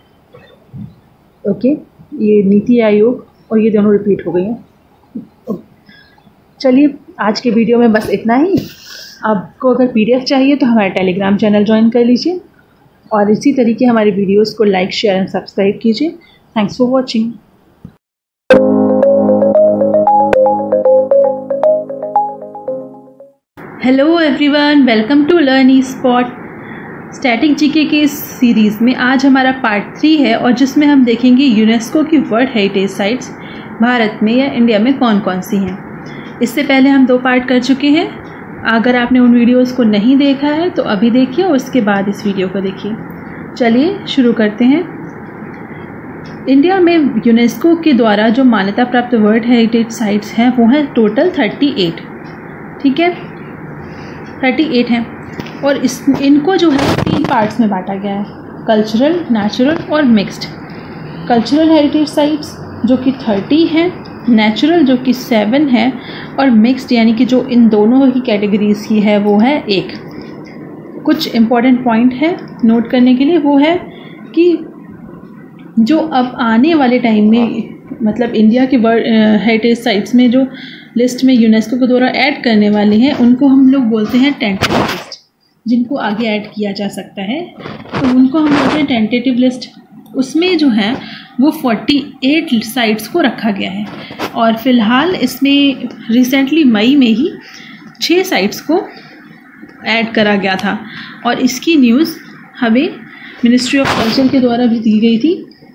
ओके, ये नीति आयोग और ये दोनों रिपीट हो गई हैं। चलिए आज के वीडियो में बस इतना ही। आपको अगर पीडीएफ चाहिए तो हमारे टेलीग्राम चैनल ज्वाइन कर लीजिए और इसी तरीके हमारे वीडियोस को लाइक शेयर एंड सब्सक्राइब कीजिए। Thanks for watching. Hello everyone, welcome to learn E spot. Static GK के इस सीरीज़ में आज हमारा पार्ट थ्री है और जिसमें हम देखेंगे यूनेस्को की वर्ल्ड हेरिटेज साइट्स भारत में या इंडिया में कौन कौन सी हैं। इससे पहले हम दो पार्ट कर चुके हैं, अगर आपने उन वीडियोस को नहीं देखा है तो अभी देखिए और उसके बाद इस वीडियो को देखिए। चलिए शुरू करते हैं। इंडिया में यूनेस्को के द्वारा जो मान्यता प्राप्त वर्ल्ड हेरिटेज साइट्स हैं वो हैं टोटल थर्टी एट, ठीक है, थर्टी एट हैं। और इस इनको जो है तीन पार्ट्स में बांटा गया है, कल्चरल, नेचुरल और मिक्स्ड। कल्चरल हेरिटेज साइट्स जो कि थर्टी हैं, नेचुरल जो कि सेवन है, और मिक्स्ड यानी कि जो इन दोनों की कैटेगरीज की है वो है एक। कुछ इम्पॉर्टेंट पॉइंट है नोट करने के लिए, वो है कि जो अब आने वाले टाइम में मतलब इंडिया के वर्ल्ड हेरिटेज साइट्स में जो लिस्ट में यूनेस्को के द्वारा ऐड करने वाले हैं उनको हम लोग बोलते हैं टेंटेटिव लिस्ट, जिनको आगे ऐड किया जा सकता है तो उनको हम बोलते हैं टेंटेटिव लिस्ट। उसमें जो है वो अड़तालीस साइट्स को रखा गया है और फ़िलहाल इसमें रिसेंटली मई में ही छः साइट्स को ऐड करा गया था और इसकी न्यूज़ हमें मिनिस्ट्री ऑफ कल्चर के द्वारा भी दी गई थी।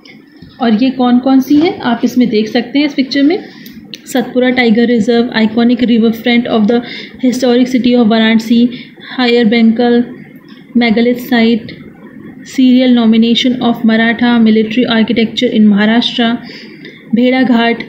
और ये कौन कौन सी है आप इसमें देख सकते हैं इस पिक्चर में। Satpura tiger reserve, iconic river front of the historic city of Varanasi, Hire Bengal megalith site, serial nomination of Maratha military architecture in Maharashtra, Bheda Ghat,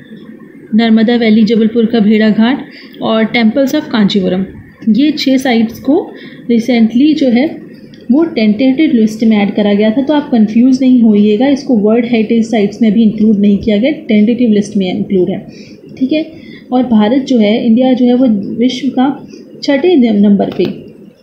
Narmada valley Jabalpur का भेड़ा घाट, और टेम्पल्स ऑफ कांचीपुरम। ये छः साइट्स को रिसेंटली जो है वो टेंटेटिव लिस्ट में ऐड करा गया था, तो आप कंफ्यूज नहीं होइएगा, इसको वर्ल्ड हेरिटेज साइट्स में भी इंक्लूड नहीं किया गया, टेंटेटिव लिस्ट में इंक्लूड है, ठीक है। और भारत जो है, इंडिया जो है वो विश्व का छठे नंबर पे,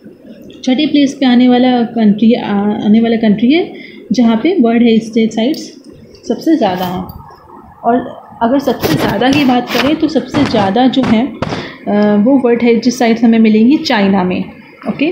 छठे प्लेस पे आने वाला कंट्री आने वाला कंट्री है जहाँ पे वर्ल्ड हेरिटेज साइट्स सबसे ज़्यादा हैं। और अगर सबसे ज़्यादा की बात करें तो सबसे ज़्यादा जो है वो वर्ल्ड हेरिटेज साइट्स हमें मिलेंगी चाइना में। ओके,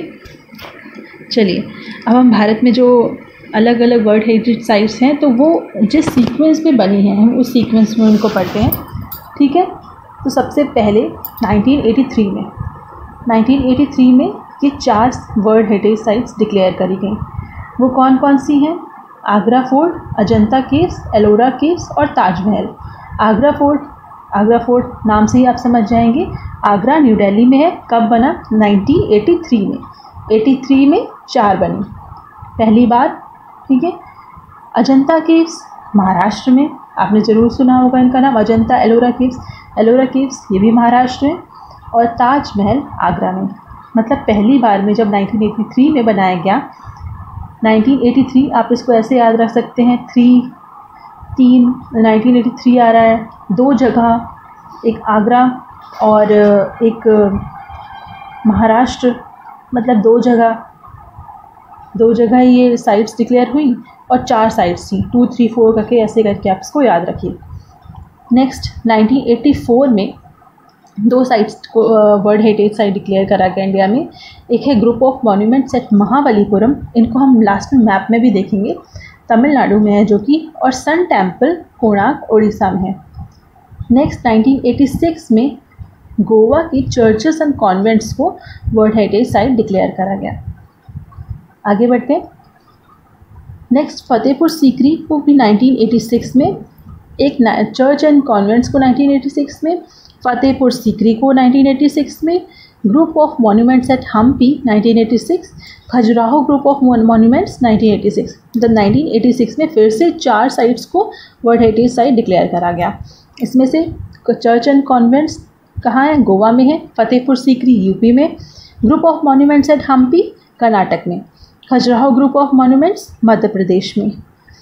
चलिए अब हम भारत में जो अलग अलग वर्ल्ड हेरिटेज साइट्स हैं तो वो जिस सीक्वेंस में बनी हैं हम उस सीक्वेंस में उनको पढ़ते हैं, ठीक है। तो सबसे पहले नाइनटीन एटी थ्री में नाइनटीन एटी थ्री में ये चार वर्ल्ड हेरिटेज साइट्स डिक्लेयर करी गई। वो कौन कौन सी हैं? Agra fort, Ajanta caves, Ellora caves और ताजमहल। आगरा फोर्ट, आगरा फोर्ट नाम से ही आप समझ जाएंगे, आगरा न्यू दिल्ली में है। कब बना? नाइनटीन एटी थ्री में। एटी थ्री में चार बनी पहली बार, ठीक है। अजंता केव्स महाराष्ट्र में, आपने ज़रूर सुना होगा इनका नाम, अजंता एलोरा केव्स। एलोरा केव्स ये भी महाराष्ट्र में। और ताजमहल आगरा में। मतलब पहली बार में जब नाइनटीन एटी थ्री में बनाया गया, नाइनटीन एटी थ्री आप इसको ऐसे याद रख सकते हैं, थ्री तीन नाइनटीन एटी थ्री आ रहा है, दो जगह, एक आगरा और एक महाराष्ट्र, मतलब दो जगह दो जगह ये साइट्स डिक्लेयर हुई और चार साइट्स थी, टू थ्री फोर करके ऐसे करके आप इसको याद रखिए। नेक्स्ट नाइनटीन एटी फोर में दो साइट्स को वर्ल्ड हेरिटेज साइट डिक्लेयर करा गया इंडिया में। एक है group of monuments at Mahabalipuram, इनको हम लास्ट में मैप में भी देखेंगे, तमिलनाडु में है जो कि, और सन टेम्पल कोणार्क उड़ीसा में है। नेक्स्ट नाइनटीन एटी सिक्स में गोवा की चर्चेस एंड कॉन्वेंट्स को वर्ल्ड हेरिटेज साइट डिक्लेयर करा गया। आगे बढ़ते हैं। नेक्स्ट फतेहपुर सीकरी को भी नाइनटीन एटी सिक्स में, एक चर्च एंड कॉन्वेंट्स को नाइनटीन एटी सिक्स में, फतेहपुर सीकरी को नाइनटीन एटी सिक्स में, group of monuments at Hampi nineteen eighty six, Khajuraho group of monuments nineteen eighty six. मतलब नाइनटीन एटी सिक्स में फिर से चार साइट्स को वर्ल्ड हेरिटेज साइट डिक्लेयर करा गया। इसमें से चर्च एंड कॉन्वेंट्स कहाँ है? गोवा में है, फतेहपुर सीकरी यूपी में, group of monuments at Hampi Karnataka में, Khajuraho group of monuments Madhya Pradesh में।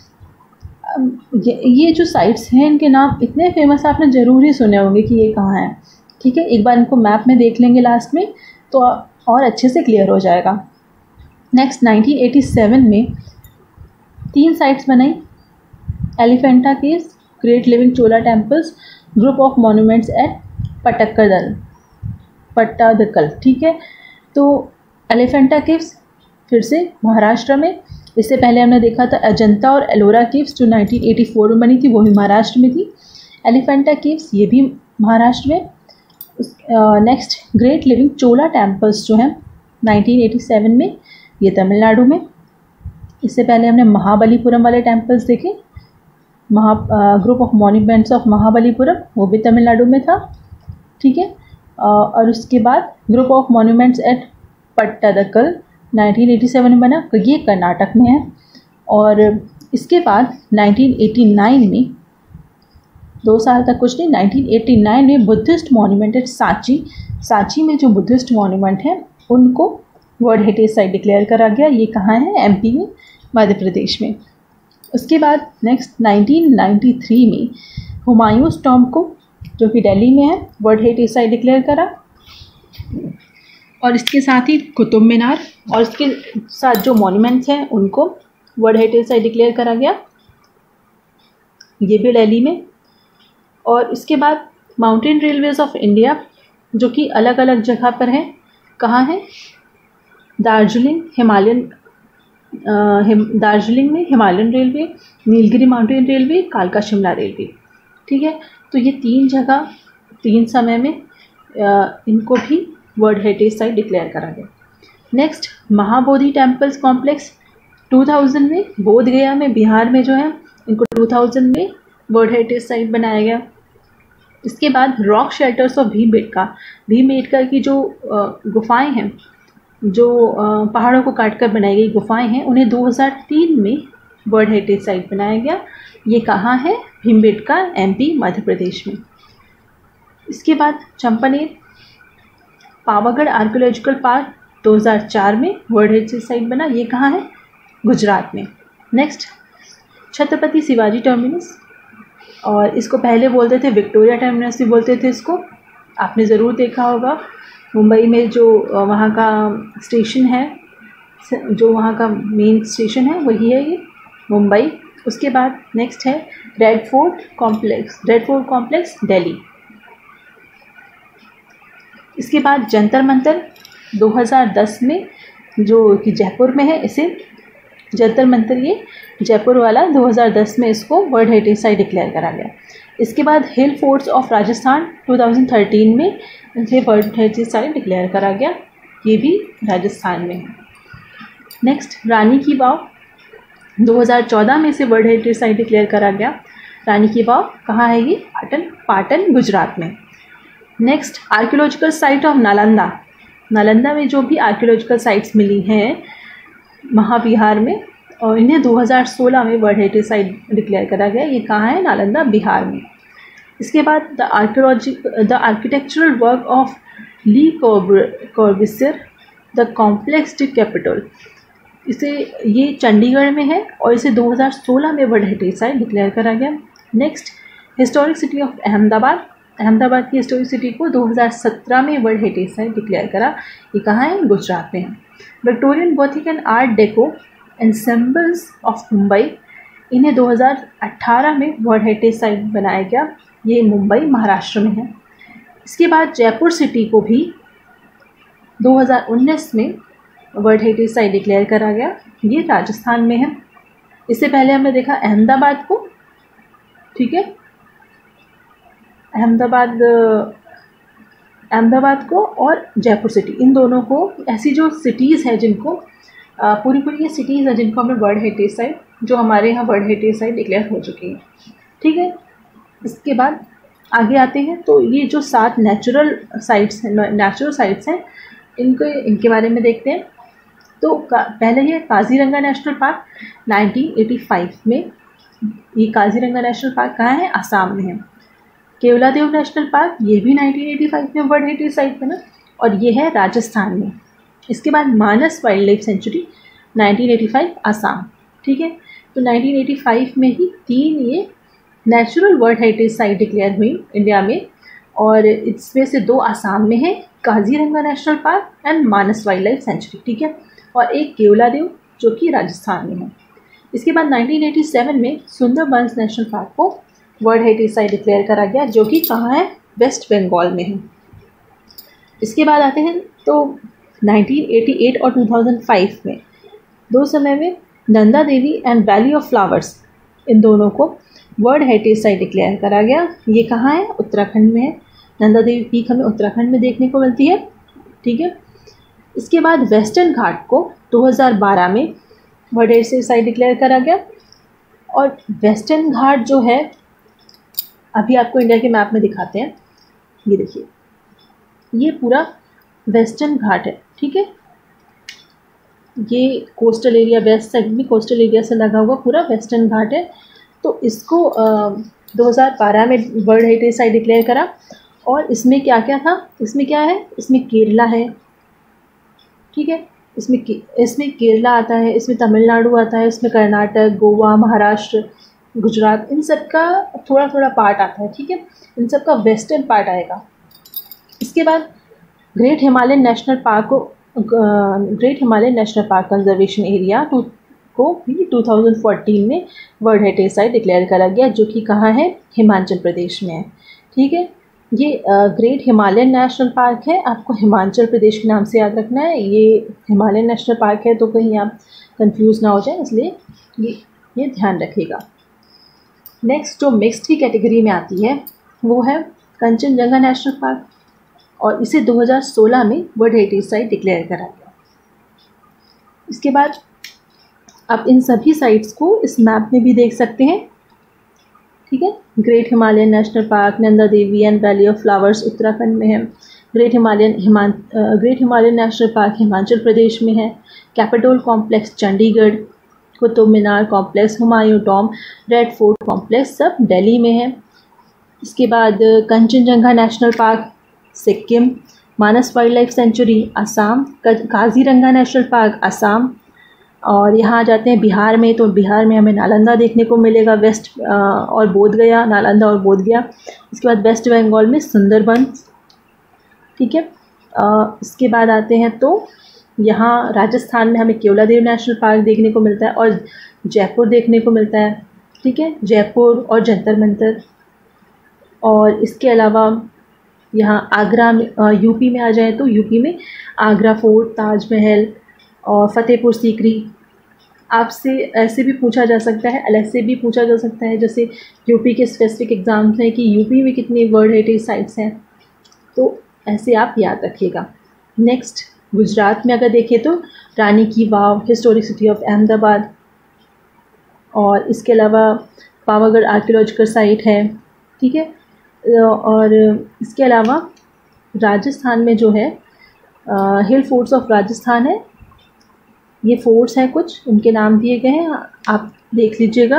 ये ये जो साइट्स हैं इनके नाम इतने फेमस आपने ज़रूर ही सुने होंगे कि ये कहाँ है, ठीक है। एक बार इनको मैप में देख लेंगे लास्ट में तो और अच्छे से क्लियर हो जाएगा। नेक्स्ट नाइनटीन एटी सेवन में तीन साइट्स बनाई, Elephanta caves, great living Chola temples, group of monuments at Patakkal Pattadakal, ठीक है। तो एलिफेंटा केव्स फिर से महाराष्ट्र में, इससे पहले हमने देखा था अजंता और एलोरा केव्स जो नाइनटीन एटी फोर में बनी थी, वो भी महाराष्ट्र में थी। एलिफेंटा केव्स ये भी महाराष्ट्र में। Next great living Chola temples जो हैं नाइनटीन एटी सेवन में, ये तमिलनाडु में। इससे पहले हमने महाबलीपुरम वाले टेम्पल्स देखे, महा group of monuments of Mahabalipuram, वो भी तमिलनाडु में था, ठीक है। और उसके बाद group of monuments at Pattadakal nineteen eighty seven में बना, ये कर्नाटक में है। और इसके बाद नाइनटीन एटी नाइन में, दो साल तक कुछ नहीं, नाइनटीन एटी नाइन में Buddhist monument at Sanchi, Sanchi में जो बुद्धिस्ट मॉन्यूमेंट है उनको वर्ल्ड हेरिटेज साइट डिक्लेयर करा गया। ये कहाँ है? एमपी में, मध्य प्रदेश में। उसके बाद नेक्स्ट नाइनटीन नाइंटी थ्री में हुमायूंस टॉम्ब को, जो कि दिल्ली में है, वर्ल्ड हेरिटेज साइट डिक्लेयर करा। और इसके साथ ही कुतुब मीनार और इसके साथ जो मॉन्यूमेंट्स हैं उनको वर्ल्ड हेरिटेज साइट डिक्लेयर करा गया, ये भी दिल्ली में। और इसके बाद माउंटेन रेलवेज ऑफ इंडिया, जो कि अलग अलग जगह पर हैं। कहाँ है? दार्जिलिंग हिमालयन दार्जिलिंग में Himalayan railway, Nilgiri mountain railway, कालका शिमला रेलवे। ठीक है, तो ये तीन जगह तीन समय में आ, इनको भी वर्ल्ड हेरिटेज साइट डिक्लेयर करा गया। Next Mahabodhi temples complex two thousand में बोध गया में, बिहार में जो है, इनको टू थाउज़ेंड में वर्ल्ड हेरिटेज साइट बनाया गया। इसके बाद rock shelters of Bhimbetka, Bhimbetka की जो गुफाएं हैं, जो पहाड़ों को काटकर बनाई गई गुफाएं हैं, उन्हें दो हज़ार तीन में वर्ल्ड हेरिटेज साइट बनाया गया। ये कहाँ है? भीमबेटका, एमपी, मध्य प्रदेश में। इसके बाद चंपानेर पावागढ़ आर्कियोलॉजिकल पार्क दो हज़ार चार में वर्ल्ड हेरिटेज साइट बना। ये कहाँ है? गुजरात में। नेक्स्ट छत्रपति शिवाजी टर्मिनस, और इसको पहले बोलते थे विक्टोरिया टर्मिनस भी बोलते थे इसको, आपने ज़रूर देखा होगा। मुंबई में जो वहाँ का स्टेशन है, जो वहाँ का मेन स्टेशन है, वही है ये मुंबई। उसके बाद नेक्स्ट है red fort complex, red fort complex Delhi. इसके बाद जंतर मंतर दो हज़ार दस में, जो कि जयपुर में है, इसे जंतर मंतर, ये जयपुर वाला, दो हज़ार दस में इसको वर्ल्ड हेरिटेज साइट डिक्लेयर करा गया। इसके बाद हिल फोर्ट्स ऑफ राजस्थान दो हज़ार तेरह में इसे वर्ल्ड हेरिटेज साइट डिक्लेयर करा गया, ये भी राजस्थान में है। नेक्स्ट रानी की वाव दो हज़ार चौदह में इसे वर्ल्ड हेरिटेज साइट डिक्लेयर करा गया। रानी की वाव कहाँ है? ये पाटन, पाटन गुजरात में। Next archaeological site of Nalanda, Nalanda में जो भी आर्कियोलॉजिकल साइट्स मिली हैं महाबिहार में, और इन्हें दो हज़ार सोलह में वर्ल्ड हेरिटेज साइट डिक्लेयर करा गया। ये कहाँ है? नालंदा, बिहार में। इसके बाद the archaeology the architectural work of Le Corbusier the complex de capital, इसे ये चंडीगढ़ में है और इसे दो हज़ार सोलह में वर्ल्ड हेरिटेज साइट डिक्लेयर करा गया। Next historic city of Ahmedabad, Ahmedabad की हिस्टोरिक सिटी को दो हज़ार सत्रह में वर्ल्ड हेरिटेज साइट डिक्लेयर करा। ये कहाँ है? गुजरात में है। Victorian gothic and art deco ensembles of Mumbai, इन्हें दो हज़ार अठारह में वर्ल्ड हेरिटेज साइट बनाया गया, ये मुंबई महाराष्ट्र में है। इसके बाद जयपुर सिटी को भी दो हज़ार उन्नीस में वर्ल्ड हेरिटेज साइट डिक्लेयर करा गया, ये राजस्थान में है। इससे पहले हमने देखा अहमदाबाद को, ठीक है, अहमदाबाद अहमदाबाद को और जयपुर सिटी, इन दोनों को, ऐसी जो सिटीज़ हैं जिनको पूरी पूरी ये सिटीज़ हैं जिनको हमें वर्ल्ड हेरिटेज साइट, जो हमारे यहाँ वर्ल्ड हेरिटेज साइट डिक्लेयर हो चुकी है, ठीक है। इसके बाद आगे आते हैं, तो ये जो सात नेचुरल साइट्स हैं, नेचुरल साइट्स हैं, इनको इनके बारे में देखते हैं। तो पहले ये Kaziranga national park nineteen eighty five में, ये काजीरंगा नेशनल पार्क कहाँ है? आसाम में है। केवलादेव नेशनल पार्क, ये भी नाइनटीन एटी फाइव में वर्ल्ड हेरिटेज साइट बना और ये है राजस्थान में। इसके बाद Manas wildlife sanctuary nineteen eighty five Assam, ठीक है। तो नाइनटीन एटी फाइव में ही तीन ये natural world heritage site declare हुई इंडिया में, और इसमें से दो आसाम में है, Kaziranga national park and Manas wildlife sanctuary, ठीक है, और एक केवलादेव जो कि राजस्थान में है। इसके बाद नाइनटीन एटी सेवन में सुंदरबंस नेशनल पार्क को वर्ल्ड हेरिटेज साइट डिक्लेयर करा गया, जो कि कहाँ है? वेस्ट बंगाल में है। इसके बाद आते हैं तो नाइनटीन एटी एट और टू थाउज़ेंड फाइव में, दो समय में Nanda Devi and valley of flowers, इन दोनों को वर्ल्ड हेरिटेज साइट डिक्लेयर करा गया। ये कहाँ है? उत्तराखंड में है। नंदा देवी पीक हमें उत्तराखंड में देखने को मिलती है, ठीक है। इसके बाद वेस्टर्न घाट को दो हज़ार बारह में वर्ल्ड हेरिटेज साइट डिक्लेयर करा गया, और वेस्टर्न घाट जो है, अभी आपको इंडिया के मैप में दिखाते हैं, ये देखिए, ये पूरा वेस्टर्न घाट है, ठीक है। ये कोस्टल एरिया, वेस्ट साइड में कोस्टल एरिया से लगा हुआ पूरा वेस्टर्न घाट है। तो इसको दो हज़ार बारह में वर्ल्ड हेरिटेज साइट डिक्लेयर करा, और इसमें क्या क्या था? इसमें क्या है? इसमें केरला है, ठीक है, इसमें इसमें केरला आता है, इसमें तमिलनाडु आता है, इसमें कर्नाटक, गोवा, महाराष्ट्र, गुजरात, इन सब का थोड़ा थोड़ा पार्ट आता है। ठीक है, इन सब का वेस्टर्न पार्ट आएगा। इसके बाद ग्रेट हिमालयन नेशनल पार्क को great Himalayan national park conservation area two को भी टू थाउजेंड फोर्टीन में वर्ल्ड हेरिटेज साइट डिक्लेयर करा गया, जो कि कहाँ है, हिमाचल प्रदेश में है। ठीक है, ये ग्रेट हिमालयन नेशनल पार्क है, आपको हिमाचल प्रदेश के नाम से याद रखना है। ये हिमालयन नेशनल पार्क है तो कहीं आप कंफ्यूज ना हो जाए, इसलिए ये ये ध्यान रखिएगा। नेक्स्ट जो मिक्स्ड की कैटेगरी में आती है वो है कंचनजंगा नेशनल पार्क, और इसे दो हज़ार सोलह में वर्ल्ड हेरिटेज साइट डिक्लेयर करा गया। इसके बाद आप इन सभी साइट्स को इस मैप में भी देख सकते हैं। ठीक है, great Himalayan national park Nanda Devi and valley of flowers Uttarakhand में है। ग्रेट हिमालयन हिमा great Himalayan national park Himachal Pradesh में है। Capitol complex Chandigarh, Qutub Minar complex, Humayun tomb, red fort complex सब दिल्ली में है। इसके बाद Kanchenjunga national park Sikkim, Manas wildlife sanctuary Assam, Kaziranga national park Assam, और यहाँ आ जाते हैं बिहार में, तो बिहार में हमें नालंदा देखने को मिलेगा, वेस्ट और बोधगया, नालंदा और बोधगया। इसके बाद वेस्ट बंगाल में सुंदरबन। ठीक है, इसके बाद आते हैं तो यहाँ राजस्थान में हमें केवलादेव नेशनल पार्क देखने को मिलता है और जयपुर देखने को मिलता है। ठीक है, जयपुर और जंतर मंतर। और इसके अलावा यहाँ आगरा में, यूपी में आ जाए तो यूपी में आगरा फोर्ट, ताजमहल और फतेहपुर सीकरी। आपसे ऐसे भी पूछा जा सकता है, अलग से भी पूछा जा सकता है, जैसे यूपी के स्पेसिफिक एग्जाम्स हैं कि यूपी में कितनी वर्ल्ड हेरिटेज साइट्स हैं, तो ऐसे आप याद रखिएगा। नेक्स्ट गुजरात में अगर देखें तो Rani ki Vav, historic city of Ahmedabad, और इसके अलावा पावागढ़ आर्कियोलॉजिकल साइट है। ठीक है, और इसके अलावा राजस्थान में जो है हिल फोर्ट्स ऑफ राजस्थान है। ये फोर्ट्स हैं, कुछ उनके नाम दिए गए हैं, आप देख लीजिएगा।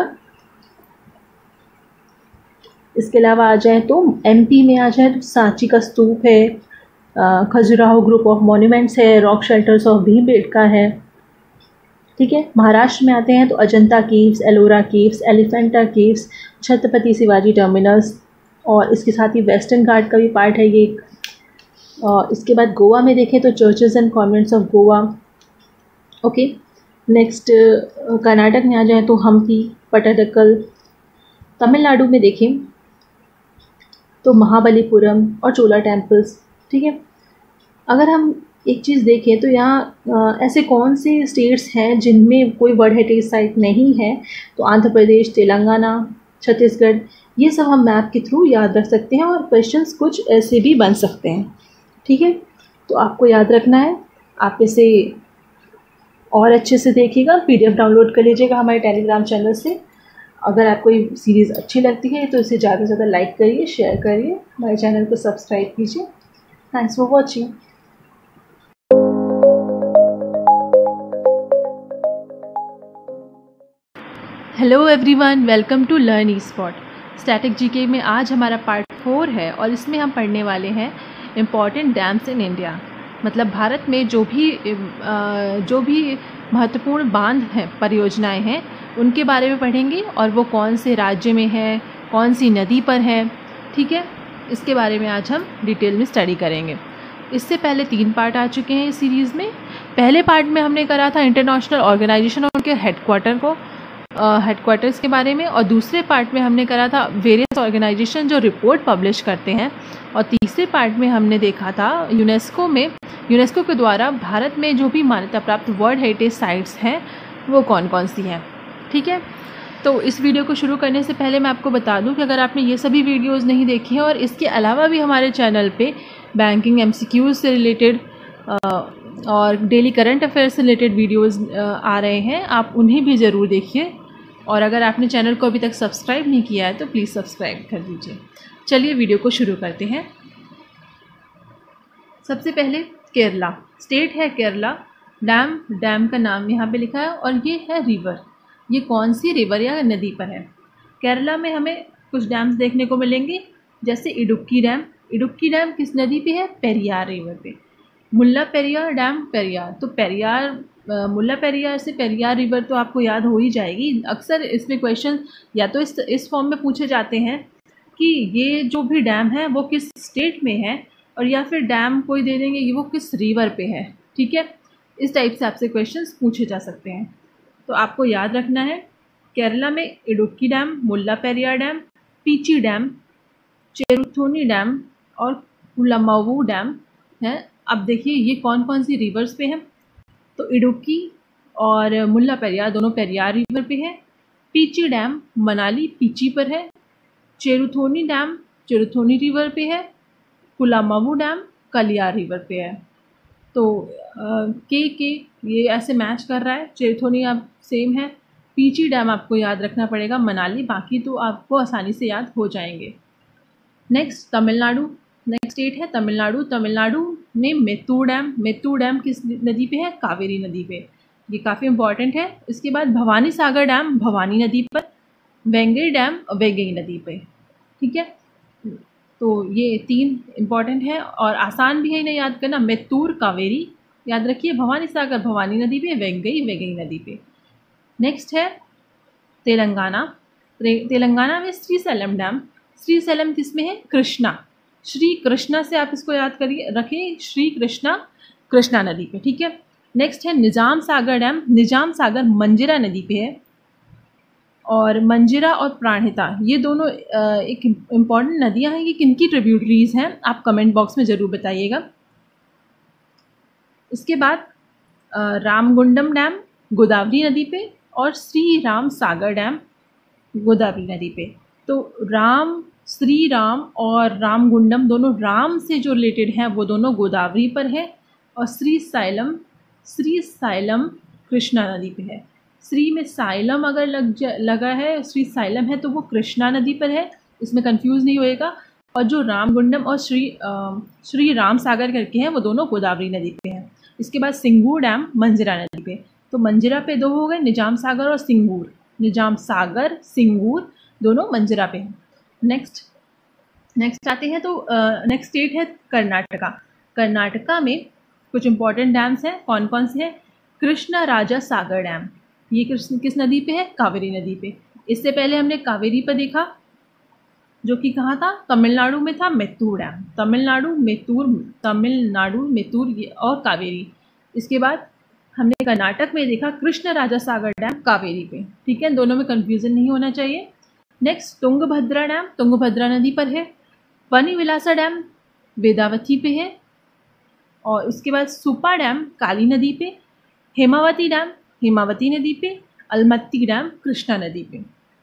इसके अलावा आ जाए तो एमपी में आ जाए तो सांची का स्तूप है, खजुराहो ग्रुप ऑफ मॉन्यूमेंट्स है, रॉक शेल्टर्स ऑफ भीमबेटका है। ठीक है, महाराष्ट्र में आते हैं तो Ajanta caves, Ellora caves, Elephanta caves, Chhatrapati Shivaji terminus, और इसके साथ ही वेस्टर्न घाट का भी पार्ट है ये। और इसके बाद गोवा में देखें तो churches and convents of Goa. Okay, next Karnataka में आ जाए तो हम्पी, पट्टाडकल। तमिलनाडु में देखें तो महाबलीपुरम और चोला टेम्पल्स। ठीक है, अगर हम एक चीज़ देखें तो यहाँ ऐसे कौन से स्टेट्स हैं जिनमें कोई वर्ल्ड हेरिटेज साइट नहीं है, तो आंध्र प्रदेश, तेलंगाना, छत्तीसगढ़, ये सब हम मैप के थ्रू याद रख सकते हैं, और क्वेश्चंस कुछ ऐसे भी बन सकते हैं। ठीक है, तो आपको याद रखना है, आप इसे और अच्छे से देखिएगा, पीडीएफ डाउनलोड कर लीजिएगा हमारे टेलीग्राम चैनल से। अगर आपको ये सीरीज़ अच्छी लगती है तो इसे ज़्यादा से ज़्यादा लाइक करिए, शेयर करिए, हमारे चैनल को सब्सक्राइब कीजिए। Thanks for watching. Hello everyone, welcome to learn E spot. Static GK में आज हमारा पार्ट फोर है और इसमें हम पढ़ने वाले हैं इम्पॉर्टेंट डैम्स इन इंडिया। मतलब भारत में जो भी जो भी महत्वपूर्ण बांध हैं, परियोजनाएं हैं, उनके बारे में पढ़ेंगे, और वो कौन से राज्य में है, कौन सी नदी पर है। ठीक है, इसके बारे में आज हम डिटेल में स्टडी करेंगे। इससे पहले तीन पार्ट आ चुके हैं इस सीरीज़ में। पहले पार्ट में हमने करा था इंटरनेशनल ऑर्गेनाइजेशन और उनके हेडक्वार्टर को हेडक्वार्टर्स के बारे में, और दूसरे पार्ट में हमने करा था वेरियस ऑर्गेनाइजेशन जो रिपोर्ट पब्लिश करते हैं, और तीसरे पार्ट में हमने देखा था यूनेस्को में यूनेस्को के द्वारा भारत में जो भी मान्यता प्राप्त वर्ल्ड हेरिटेज साइट्स हैं वो कौन कौन सी हैं। ठीक है, तो इस वीडियो को शुरू करने से पहले मैं आपको बता दूं कि अगर आपने ये सभी वीडियोस नहीं देखी हैं, और इसके अलावा भी हमारे चैनल पे बैंकिंग एमसीक्यूज से रिलेटेड और डेली करंट अफेयर्स से रिलेटेड वीडियोस आ रहे हैं, आप उन्हें भी ज़रूर देखिए। और अगर आपने चैनल को अभी तक सब्सक्राइब नहीं किया है तो प्लीज़ सब्सक्राइब कर दीजिए। चलिए वीडियो को शुरू करते हैं। सबसे पहले केरला स्टेट है, केरला। डैम डैम का नाम यहाँ पे लिखा है, और ये है रिवर। ये कौन सी रिवर या नदी पर है? केरला में हमें कुछ डैम्स देखने को मिलेंगे, जैसे इडुक्की डैम। इडुक्की डैम किस नदी पे है? पेरियार रिवर पे। मुल्ला पेरियार डैम पेरियार, तो पेरियार मुल्ला पेरियार से पेरियार रिवर तो आपको याद हो ही जाएगी। अक्सर इसमें क्वेश्चन या तो इस इस फॉर्म में पूछे जाते हैं कि ये जो भी डैम है वो किस स्टेट में है, और या फिर डैम कोई दे देंगे कि वो किस रिवर पे है। ठीक है, इस टाइप से आपसे क्वेश्चंस पूछे जा सकते हैं। तो आपको याद रखना है केरला में Idukki dam, Mulla Periyar dam, Peechi dam, Cheruthoni dam और कुलामवू डैम है। अब देखिए ये कौन कौन सी रिवर्स पे हैं। तो इडुक्की और मुल्ला पेरियार दोनों पेरियार रिवर पे है। पीची डैम मनाली पीची पर है। चेरुथोनी डैम चेरुथोनी रिवर पे है। कुलामवू डैम कलियार रिवर पे है। तो आ, के के ये ऐसे मैच कर रहा है। चेरुथोनी आप सेम है। पीची डैम आपको याद रखना पड़ेगा मनाली, बाकी तो आपको आसानी से याद हो जाएंगे। नेक्स्ट तमिलनाडु, नेक्स्ट स्टेट है तमिलनाडु। तमिलनाडु में मेत्तूर डैम, मेत्तूर डैम किस नदी पे है? कावेरी नदी पे। ये काफ़ी इंपॉर्टेंट है। इसके बाद भवानी सागर डैम भवानी नदी पर। वेंगई डैम वेंगई नदी पे। ठीक है, तो ये तीन इंपॉर्टेंट है और आसान भी है इन्हें याद करना। मेत्तूर कावेरी याद रखिए, भवानी सागर भवानी नदी पे, वेंगई वेंगई नदी पे। नेक्स्ट है तेलंगाना। तेलंगाना में श्रीशैलम डैम, श्रीशैलम किस में है? कृष्णा, श्री कृष्णा से आप इसको याद करिए रखिए, श्री कृष्णा कृष्णा नदी पे। ठीक है, नेक्स्ट है निजाम सागर डैम, निजाम सागर मंजिरा नदी पे है। और मंजिरा और प्राणहिता ये दोनों एक इम्पॉर्टेंट नदियां हैं। ये किनकी ट्रिब्यूटरीज हैं आप कमेंट बॉक्स में ज़रूर बताइएगा। इसके बाद रामगुंडम डैम गोदावरी नदी पे और श्री राम सागर डैम गोदावरी नदी पे। तो राम श्री राम और रामगुंडम दोनों राम से जो रिलेटेड हैं वो दोनों गोदावरी पर है, और श्री साइलम श्री साइलम कृष्णा नदी पे है। श्री में साइलम अगर लग लगा है, श्री साइलम है तो वो कृष्णा नदी पर है, इसमें कंफ्यूज नहीं होएगा। और जो रामगुंडम और श्री आ, श्री राम सागर करके हैं वो दोनों गोदावरी नदी पे हैं। इसके बाद सिंगूर डैम मंजिरा नदी पे। तो मंजिरा पे दो हो गए, निजाम सागर और सिंगूर। निजाम सागर सिंगूर दोनों मंजिरा पे हैं। नेक्स्ट नेक्स्ट आते हैं तो नेक्स्ट स्टेट है कर्नाटका। कर्नाटका में कुछ इंपॉर्टेंट डैम्स हैं। कौन कौन से हैं? कृष्णा राजा सागर डैम, ये कृष्ण किस नदी पे है? कावेरी नदी पे। इससे पहले हमने कावेरी पर देखा जो कि कहाँ था? तमिलनाडु में था, मेत्तूर डैम। तमिलनाडु मेत्तूर तमिलनाडु मेत्तूर और कावेरी। इसके बाद हमने कर्नाटक में देखा कृष्ण राजा सागर डैम कावेरी पे। ठीक है, दोनों में कंफ्यूजन नहीं होना चाहिए। नेक्स्ट तुंगभद्रा डैम तुंगभद्रा नदी पर है। वनी विलासा डैम वेदावती पे है। और उसके बाद सुपा डैम काली नदी पे। हेमावती डैम हेमावती नदी पे। अलमत्ती डैम कृष्णा नदी पे।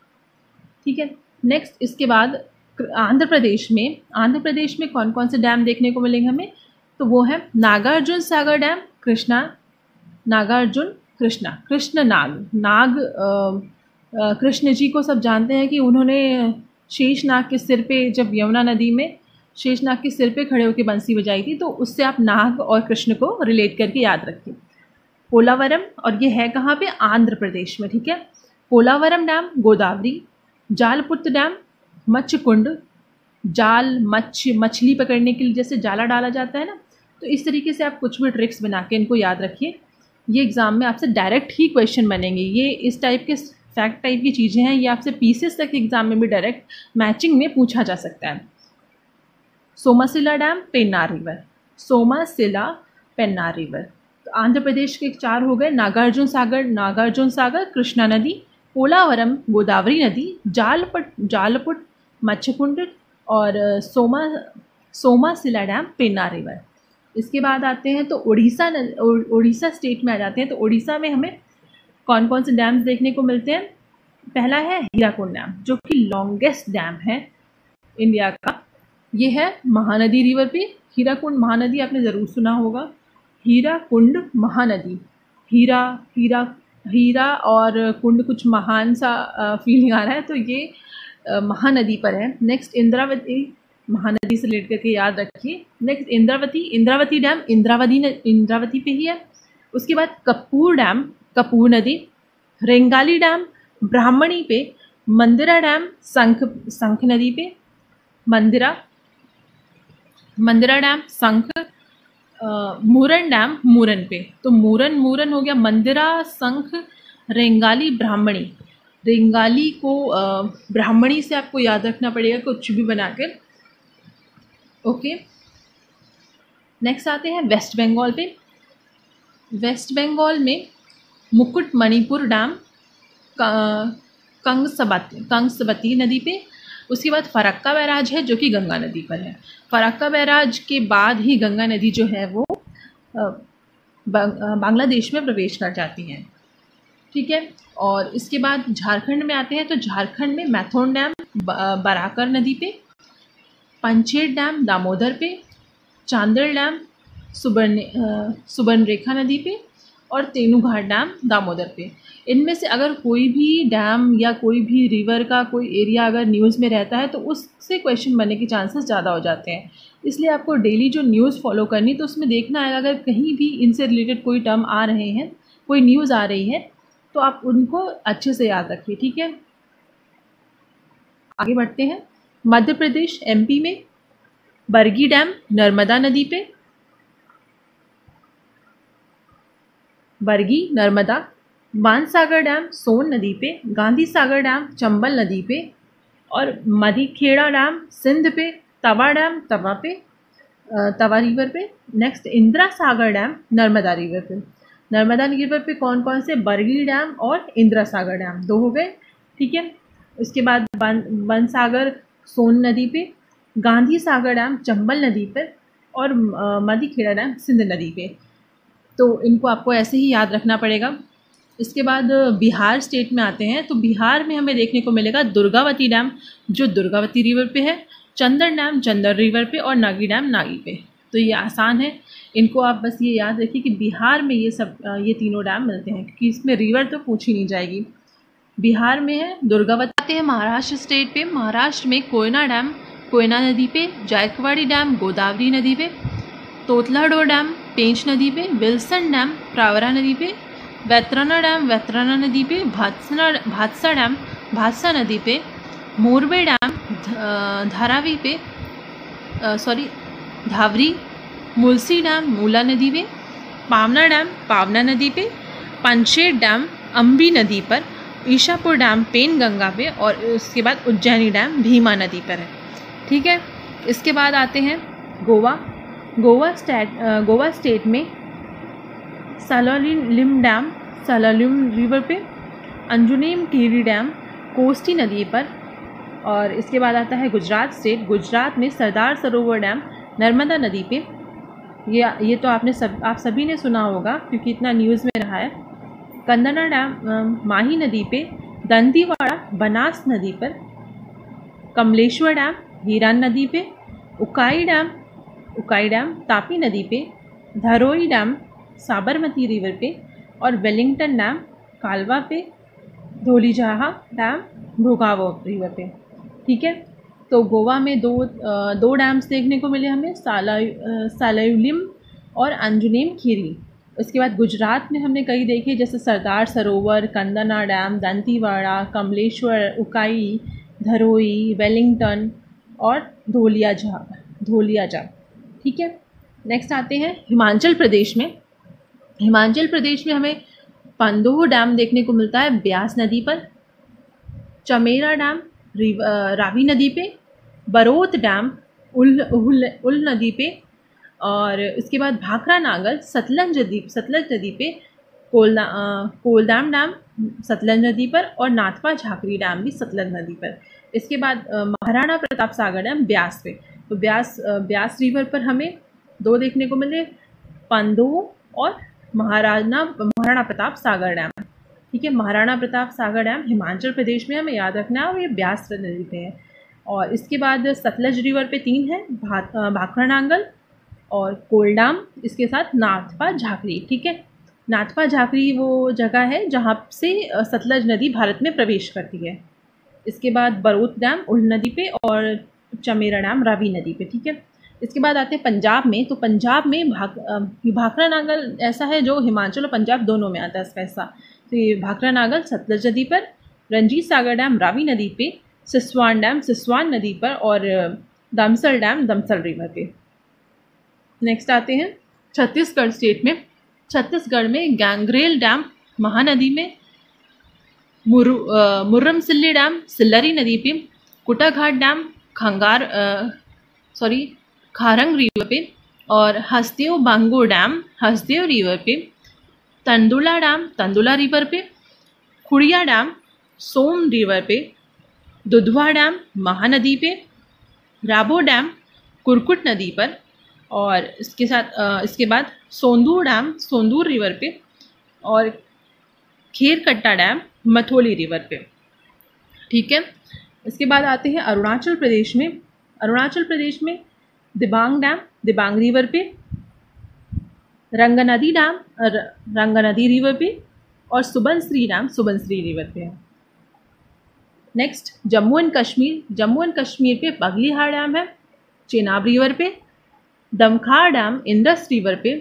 ठीक है, नेक्स्ट इसके बाद आंध्र प्रदेश में आंध्र प्रदेश में कौन कौन से डैम देखने को मिलेंगे हमें? तो वो है नागार्जुन सागर डैम कृष्णा, नागार्जुन कृष्णा, कृष्ण नाग नाग आ, कृष्ण जी को सब जानते हैं कि उन्होंने शेषनाग के सिर पे, जब यमुना नदी में शेषनाग के सिर पे खड़े होकर बंसी बजाई थी, तो उससे आप नाग और कृष्ण को रिलेट करके याद रखिए। पोलावरम, और ये है कहाँ पे? आंध्र प्रदेश में। ठीक है, पोलावरम डैम गोदावरी। जालपुत्र डैम मच्छकुंड, जाल मच्छ मछली पकड़ने के लिए जैसे जाला डाला जाता है ना, तो इस तरीके से आप कुछ भी ट्रिक्स बना के इनको याद रखिए। ये एग्ज़ाम में आपसे डायरेक्ट ही क्वेश्चन बनेंगे। ये इस टाइप के फैक्ट टाइप की चीज़ें हैं, ये आपसे पीसीएस तक एग्जाम में भी डायरेक्ट मैचिंग में पूछा जा सकता है। Somasila dam Pennar river, Somasila Pennar river. तो आंध्र प्रदेश के चार हो गए, नागार्जुन सागर नागार्जुन सागर कृष्णा नदी, पोलावरम गोदावरी नदी, जालपट जालपुट मच्छकुंड और सोमा सोमासिला डैम पेन्नार रिवर। इसके बाद आते हैं तो उड़ीसा उड़ीसा स्टेट में आ जाते हैं। तो उड़ीसा में हमें कौन कौन से डैम्स देखने को मिलते हैं? पहला है हीराकुंड डैम जो कि लॉन्गेस्ट डैम है इंडिया का। ये है महानदी रिवर पे। हीराकुंड महानदी आपने ज़रूर सुना होगा। हीराकुंड महानदी, हीरा हीरा हीरा और कुंड कुछ महान सा फीलिंग आ रहा है, तो ये महानदी पर है। नेक्स्ट इंद्रावती, महानदी से रिलेट करके याद रखिए। नेक्स्ट इंद्रावती, इंद्रावती डैम इंद्रावती इंद्रावती पे ही है। उसके बाद कपूर डैम कपूर नदी, रेंगाली डैम ब्राह्मणी पे, मंदिरा डैम संख संख नदी पे, मंदिरा मंदिरा डैम संख मूरन डैम मूरन पे, तो मूरन मूरन हो गया। मंदिरा, शंख, रेंगाली, ब्राह्मणी। रेंगाली को ब्राह्मणी से आपको याद रखना पड़ेगा कुछ भी बनाकर। ओके, नेक्स्ट आते हैं वेस्ट बंगाल पे। वेस्ट बंगाल में मुकुट मणिपुर डैम कंगसबती कंगसबती नदी पे। उसके बाद फरक्का बैराज है जो कि गंगा नदी पर है। फरक्का बैराज के बाद ही गंगा नदी जो है वो बांग्लादेश में प्रवेश कर जाती है, ठीक है। और इसके बाद झारखंड में आते हैं, तो झारखंड में मैथोन डैम बराकर नदी पे, पंचेत डैम दामोदर पे, चांदल डैम सुबर्ण सुबर्णरेखा नदी पे, और तेनूघाट डैम दामोदर पे। इनमें से अगर कोई भी डैम या कोई भी रिवर का कोई एरिया अगर न्यूज़ में रहता है तो उससे क्वेश्चन बनने के चांसेस ज़्यादा हो जाते हैं। इसलिए आपको डेली जो न्यूज़ फॉलो करनी, तो उसमें देखना है अगर कहीं भी इनसे रिलेटेड कोई टर्म आ रहे हैं, कोई न्यूज़ आ रही है, तो आप उनको अच्छे से याद रखिए, ठीक है। आगे बढ़ते हैं। मध्य प्रदेश एमपी में बरगी डैम नर्मदा नदी पे, बरगी नर्मदा, बाणसागर डैम सोन नदी पे, गांधी सागर डैम चंबल नदी पे, और मधीखेड़ा डैम सिंध पे, तवा डैम तवा पे तवा रिवर पे। Next Indira Sagar dam Narmada river पे। नर्मदा रिवर पे कौन कौन से? बरगी डैम और इंदिरा सागर डैम, दो हो गए, ठीक है। उसके बाद बनसागर सोन नदी पे, गांधी सागर डैम चंबल नदी पर, और मधीखेड़ा डैम सिंध नदी पे। तो इनको आपको ऐसे ही याद रखना पड़ेगा। इसके बाद बिहार स्टेट में आते हैं, तो बिहार में हमें देखने को मिलेगा दुर्गावती डैम जो दुर्गावती रिवर पे है, चंदन डैम चंदन रिवर पे, और नागी डैम नागी पे। तो ये आसान है, इनको आप बस ये याद रखिए कि बिहार में ये सब ये तीनों डैम मिलते हैं, क्योंकि इसमें रिवर तो पूछी नहीं जाएगी। बिहार में है दुर्गावती। आते हैं महाराष्ट्र स्टेट पे। महाराष्ट्र में कोयना डैम कोयना नदी पे, जायकवाड़ी डैम गोदावरी नदी पे, तोतलाडो डैम पेंच नदी पे, विल्सन डैम प्रावरा नदी पे, वैतरना डैम वैतरना नदी पे, भादसा भादसा डैम भादसा नदी पे, मोरबे डैम धारावी पे सॉरी धावरी, मुलसी डैम मूला नदी पे, पावना डैम पावना नदी पे, पंचेत डैम अम्बी नदी पर, ईशापुर डैम पेनगंगा पे, और उसके बाद उज्जैनी डैम भीमा नदी पर है, ठीक है। इसके बाद आते हैं गोवा। गोवा स्टेट गोवा स्टेट में सलालिम डैम सलालिम रिवर पे, अंजुनेम कीरी डैम कोस्टी नदी पर, और इसके बाद आता है गुजरात स्टेट। गुजरात में सरदार सरोवर डैम नर्मदा नदी पे। ये ये तो आपने सब आप सभी ने सुना होगा क्योंकि इतना न्यूज़ में रहा है। कंदना डैम माही नदी पे, दंतीवाड़ा बनास नदी पर, कमलेश्वर डैम हीरान नदी पे, उकाई डैम उकाई डैम तापी नदी पे, धरोई डैम साबरमती रिवर पे, और वेलिंगटन डैम कालवा पे, धोलीजहा डैम भोगावो रिवर पे, ठीक है। तो गोवा में दो दो डैम्स देखने को मिले हमें, साला सालायुलिम और अंजुनेम खीरी। उसके बाद गुजरात में हमने कई देखे, जैसे सरदार सरोवर, कंदना डैम, दंतीवाड़ा, कमलेश्वर, उकाई, धरोई, वेलिंगटन और धोलियाजा धोलियाजा ठीक है। नेक्स्ट आते हैं हिमाचल प्रदेश में। हिमाचल प्रदेश में हमें पंदोह डैम देखने को मिलता है ब्यास नदी पर, चमेरा डैम रावी नदी पे, बरोत डैम उल उल, उल नदी पे, और इसके बाद भाखड़ा नागल सतलज नदी सतलज नदी पे, कोलदा कोलदाम डैम सतलज नदी पर, और नाथपा झाकरी डैम भी सतलज नदी पर। इसके बाद महाराणा प्रताप सागर डैम ब्यास पे। तो ब्यास ब्यास रिवर पर हमें दो देखने को मिले, पंदोह और महाराणा महाराणा प्रताप सागर डैम, ठीक है। महाराणा प्रताप सागर डैम हिमाचल प्रदेश में हमें याद रखना है, और ये ब्यास नदी पे है। और इसके बाद सतलज रिवर पे तीन है, भाखड़ा नांगल और कोलडाम, इसके साथ नाथपा झाकरी, ठीक है। नाथपा झाकरी वो जगह है जहाँ से सतलज नदी भारत में प्रवेश करती है। इसके बाद बरोत डैम उल नदी पे, और चमेरा डैम रावी नदी पे, ठीक है। इसके बाद आते हैं पंजाब में। तो पंजाब में भाख भाखड़ा नांगल ऐसा है जो हिमाचल और पंजाब दोनों में आता है इसका हिस्सा। तो ये भाखड़ा नांगल सतलज नदी पर, रंजीत सागर डैम रावी नदी पे, सिसवान डैम सिसवान नदी पर, और दमसल डैम दमसल रिवर पे। नेक्स्ट आते हैं छत्तीसगढ़ स्टेट में छत्तीसगढ़ में गैंगरेल डैम महानदी में, मुरु मुर्रम सिल्ली डैम सिल्लरी नदी पे, Kutaghat dam Khangar sorry Kharang river पे, और हस्देव बांगो डैम हस्देव रिवर पे, तंदुला डैम तंदुला रिवर पे, खुड़िया डैम सोम रिवर पे, दुधवा डैम महानदी पे, राबो डैम कुरकुट नदी पर, और इसके साथ इसके बाद सोंदूर डैम सोंदूर रिवर पे, और खेरकट्टा डैम मथोली रिवर पे। ठीक है, इसके बाद आते हैं अरुणाचल प्रदेश में। अरुणाचल प्रदेश में दिबांग डैम दिबांग रिवर पे, रंगनदी डैम रंगनदी रिवर पे, और सुबनश्री डैम सुबनश्री रिवर पे है। Next Jammu and Kashmir. Jammu and Kashmir पे बगलीहार डैम है चेनाब रिवर पे, दमखार डैम इंडस रिवर पे,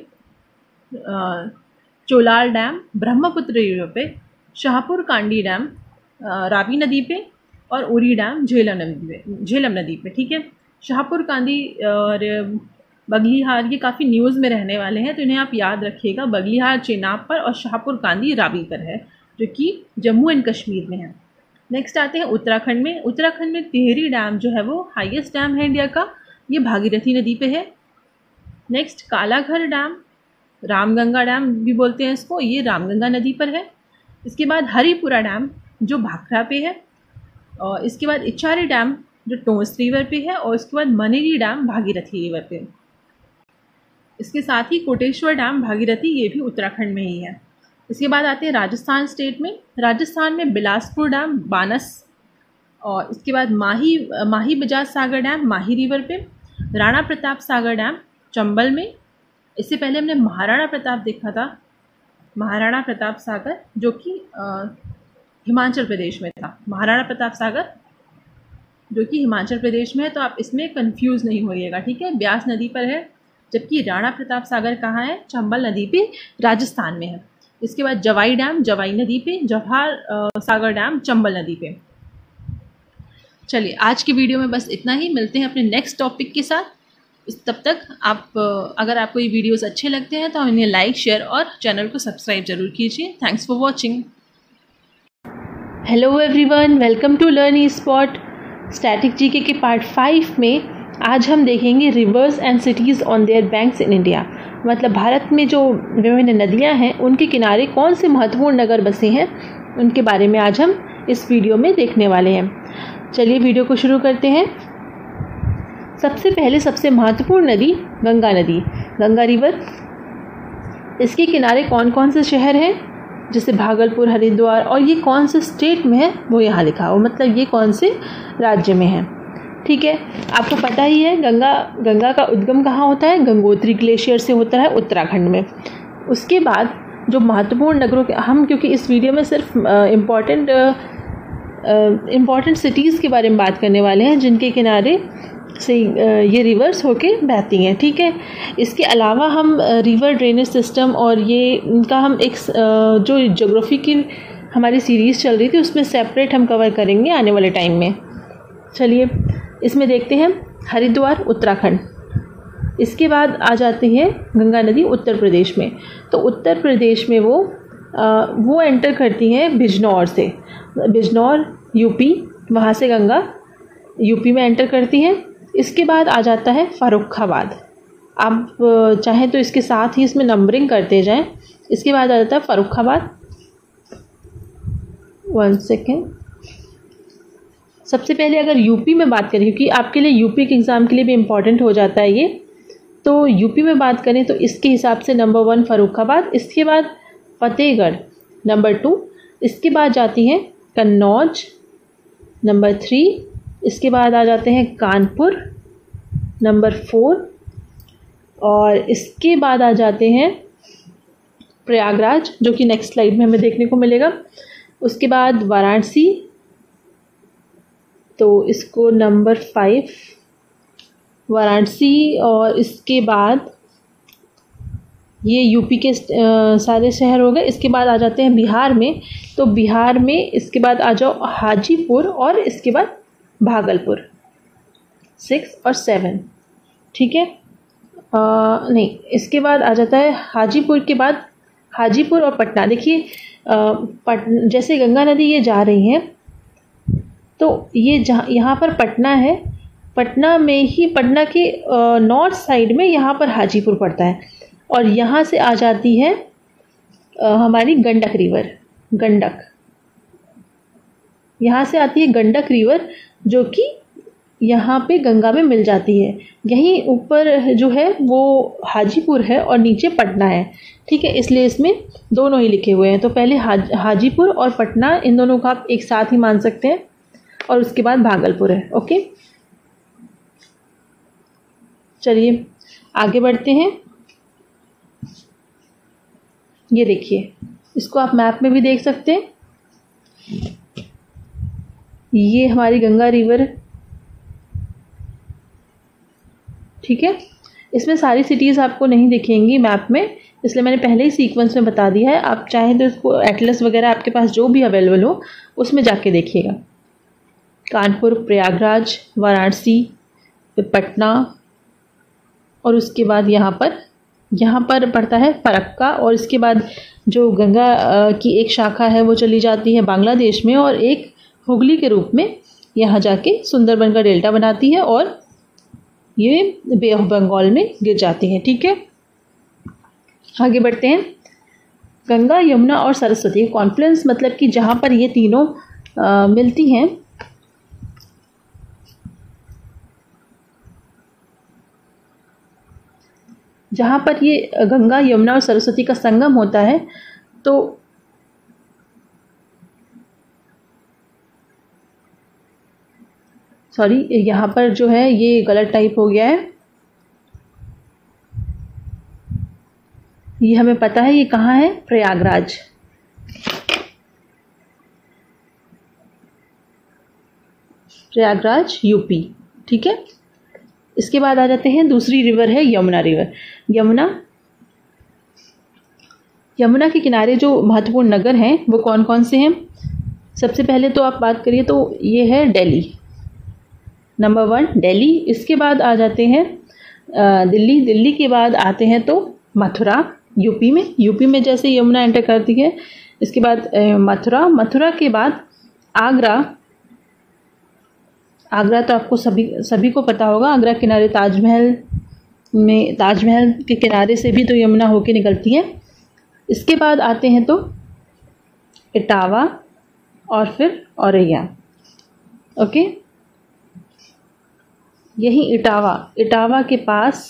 चोलाल डैम ब्रह्मपुत्र रिवर पे, शाहपुर कांडी डैम रावी नदी पे, और उरी डैम झेलम नदी पे झेलम नदी पे। ठीक है, शाहपुर कांडी और बगलीहार ये काफ़ी न्यूज़ में रहने वाले हैं, तो इन्हें आप याद रखिएगा। बगलीहार चेनाब पर और शाहपुर कांडी रावी पर है, जो कि जम्मू एंड कश्मीर में है। नेक्स्ट आते हैं उत्तराखंड में। उत्तराखंड में टिहरी डैम जो है वो हाईएस्ट डैम है इंडिया का, ये भागीरथी नदी पे है। Next Kalagarh dam Ramganga dam भी बोलते हैं इसको, ये रामगंगा नदी पर है। इसके बाद हरिपुरा डैम जो भाखड़ा पे है, और इसके बाद इचारी डैम जो टोंस रिवर पे है, और इसके बाद मनेरी डैम भागीरथी रिवर पे। इसके साथ ही कोटेश्वर डैम भागीरथी ये भी उत्तराखंड में ही है। इसके बाद आते हैं राजस्थान स्टेट में। राजस्थान में बिलासपुर डैम बानस, और इसके बाद माही माही बजाज सागर डैम माही रिवर पे, राणा प्रताप सागर डैम चंबल में। इससे पहले हमने महाराणा प्रताप देखा था, महाराणा प्रताप सागर जो कि हिमाचल प्रदेश में था, महाराणा प्रताप सागर जो कि हिमाचल प्रदेश में है, तो आप इसमें कंफ्यूज नहीं होइएगा। ठीक है, ब्यास नदी पर है, जबकि राणा प्रताप सागर कहाँ है, चंबल नदी पे राजस्थान में है। इसके बाद जवाई डैम जवाई नदी पे, जवाहर सागर डैम चंबल नदी पे। चलिए आज की वीडियो में बस इतना ही, मिलते हैं अपने नेक्स्ट टॉपिक के साथ। इस तब तक आप अगर आपको ये वीडियोस अच्छे लगते हैं तो इन्हें लाइक शेयर और चैनल को सब्सक्राइब जरूर कीजिए। Thanks for watching. Hello everyone, welcome to learn E spot. Static GK के पार्ट फाइव में आज हम देखेंगे rivers and cities on their banks in India. मतलब भारत में जो विभिन्न नदियां हैं उनके किनारे कौन से महत्वपूर्ण नगर बसे हैं, उनके बारे में आज हम इस वीडियो में देखने वाले हैं। चलिए वीडियो को शुरू करते हैं। सबसे पहले सबसे महत्वपूर्ण नदी गंगा नदी, गंगा रिवर। इसके किनारे कौन कौन से शहर हैं, जैसे भागलपुर, हरिद्वार, और ये कौन से स्टेट में है वो यहाँ लिखा हो, मतलब ये कौन से राज्य में है। ठीक है, आपको पता ही है गंगा गंगा का उद्गम कहाँ होता है, गंगोत्री ग्लेशियर से होता है उत्तराखंड में। उसके बाद जो महत्वपूर्ण नगरों के हम क्योंकि इस वीडियो में सिर्फ इम्पॉर्टेंट इम्पॉर्टेंट सिटीज़ के बारे में बात करने वाले हैं जिनके किनारे से ये रिवर्स होके बहती हैं। ठीक है, इसके अलावा हम रिवर ड्रेनेज सिस्टम और ये इनका हम एक जो ज्योग्राफी की हमारी सीरीज़ चल रही थी उसमें सेपरेट हम कवर करेंगे आने वाले टाइम में। चलिए इसमें देखते हैं हरिद्वार उत्तराखंड। इसके बाद आ जाते हैं गंगा नदी उत्तर प्रदेश में। तो उत्तर प्रदेश में वो आ, वो एंटर करती हैं बिजनौर से, बिजनौर यूपी, वहाँ से गंगा यूपी में एंटर करती हैं। इसके बाद आ जाता है फर्रुखाबाद। आप चाहें तो इसके साथ ही इसमें नंबरिंग करते जाएं। इसके बाद आ जाता है फर्रुखाबाद। वन सेकेंड, सबसे पहले अगर यूपी में बात करें, क्योंकि आपके लिए यूपी के एग्ज़ाम के लिए भी इम्पॉर्टेंट हो जाता है ये, तो यूपी में बात करें तो इसके हिसाब से नंबर वन फर्रुखाबाद, इसके बाद फतेहगढ़ नंबर टू, इसके बाद जाती हैं कन्नौज नंबर थ्री, इसके बाद आ जाते हैं कानपुर नंबर फोर, और इसके बाद आ जाते हैं प्रयागराज जो कि नेक्स्ट स्लाइड में हमें देखने को मिलेगा। उसके बाद वाराणसी, तो इसको नंबर फाइव वाराणसी, और इसके बाद ये यूपी के आ, सारे शहर हो गए। इसके बाद आ जाते हैं बिहार में, तो बिहार में इसके बाद आ जाओ हाजीपुर, और इसके बाद भागलपुर, सिक्स और सेवन। ठीक है, नहीं, इसके बाद आ जाता है हाजीपुर के बाद हाजीपुर और पटना। देखिए पट जैसे गंगा नदी ये जा रही है तो ये जहाँ यहाँ पर पटना है, पटना में ही पटना के नॉर्थ साइड में यहाँ पर हाजीपुर पड़ता है और यहाँ से आ जाती है आ, हमारी गंडक रिवर। गंडक यहाँ से आती है गंडक रिवर जो कि यहाँ पे गंगा में मिल जाती है। यहीं ऊपर जो है वो हाजीपुर है और नीचे पटना है, ठीक है, इसलिए इसमें दोनों ही लिखे हुए हैं। तो पहले हाज हाजीपुर और पटना, इन दोनों को आप एक साथ ही मान सकते हैं और उसके बाद भागलपुर है। ओके, चलिए आगे बढ़ते हैं। ये देखिए, इसको आप मैप में भी देख सकते हैं। ये हमारी गंगा रिवर, ठीक है। इसमें सारी सिटीज़ आपको नहीं दिखेंगी मैप में, इसलिए मैंने पहले ही सीक्वेंस में बता दिया है। आप चाहें तो इसको एटलस वगैरह आपके पास जो भी अवेलेबल हो उसमें जाके देखिएगा। कानपुर, प्रयागराज, वाराणसी, पटना और उसके बाद यहाँ पर यहाँ पर पड़ता है फरक्का और इसके बाद जो गंगा की एक शाखा है वो चली जाती है बांग्लादेश में और एक हुगली के रूप में यहाँ जाके सुंदरबन का डेल्टा बनाती है और ये बे ऑफ बंगाल में गिर जाती है, ठीक है। आगे बढ़ते हैं। गंगा, यमुना और सरस्वती कॉन्फ्लुएंस मतलब कि जहाँ पर ये तीनों आ, मिलती हैं, जहाँ पर ये गंगा, यमुना और सरस्वती का संगम होता है तो सॉरी यहाँ पर जो है ये गलत टाइप हो गया है। ये हमें पता है ये कहाँ है, प्रयागराज। प्रयागराज यूपी, ठीक है। इसके बाद आ जाते हैं दूसरी रिवर है यमुना रिवर। यमुना यमुना के किनारे जो महत्वपूर्ण नगर हैं वो कौन कौन से हैं? सबसे पहले तो आप बात करिए तो ये है दिल्ली, नंबर वन दिल्ली। इसके बाद आ जाते हैं दिल्ली। दिल्ली के बाद आते हैं तो मथुरा, यूपी में। यूपी में जैसे यमुना एंटर करती है, इसके बाद मथुरा। मथुरा के बाद आगरा। आगरा तो आपको सभी सभी को पता होगा, आगरा किनारे ताजमहल में, ताजमहल के किनारे से भी तो यमुना होके निकलती है। इसके बाद आते हैं तो इटावा और फिर औरैया। ओके, यही इटावा इटावा के पास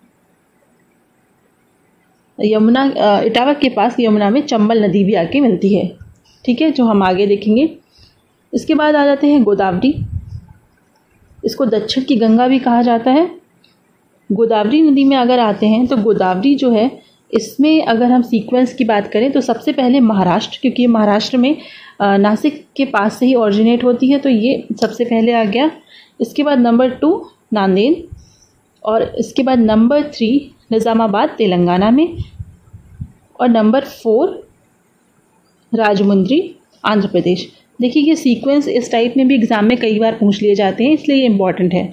यमुना इटावा के पास यमुना में चंबल नदी भी आके मिलती है, ठीक है, जो हम आगे देखेंगे। इसके बाद आ जाते हैं गोदावरी। इसको दक्षिण की गंगा भी कहा जाता है। गोदावरी नदी में अगर आते हैं तो गोदावरी जो है, इसमें अगर हम सीक्वेंस की बात करें तो सबसे पहले महाराष्ट्र, क्योंकि ये महाराष्ट्र में नासिक के पास से ही ओरिजिनेट होती है तो ये सबसे पहले आ गया। इसके बाद नंबर टू नांदेड़ और इसके बाद नंबर थ्री निज़ामाबाद तेलंगाना में और नंबर फोर राजमुंद्री आंध्र प्रदेश। देखिए ये सीक्वेंस इस टाइप में भी एग्ज़ाम में कई बार पूछ लिए जाते हैं, इसलिए ये इम्पॉर्टेंट है।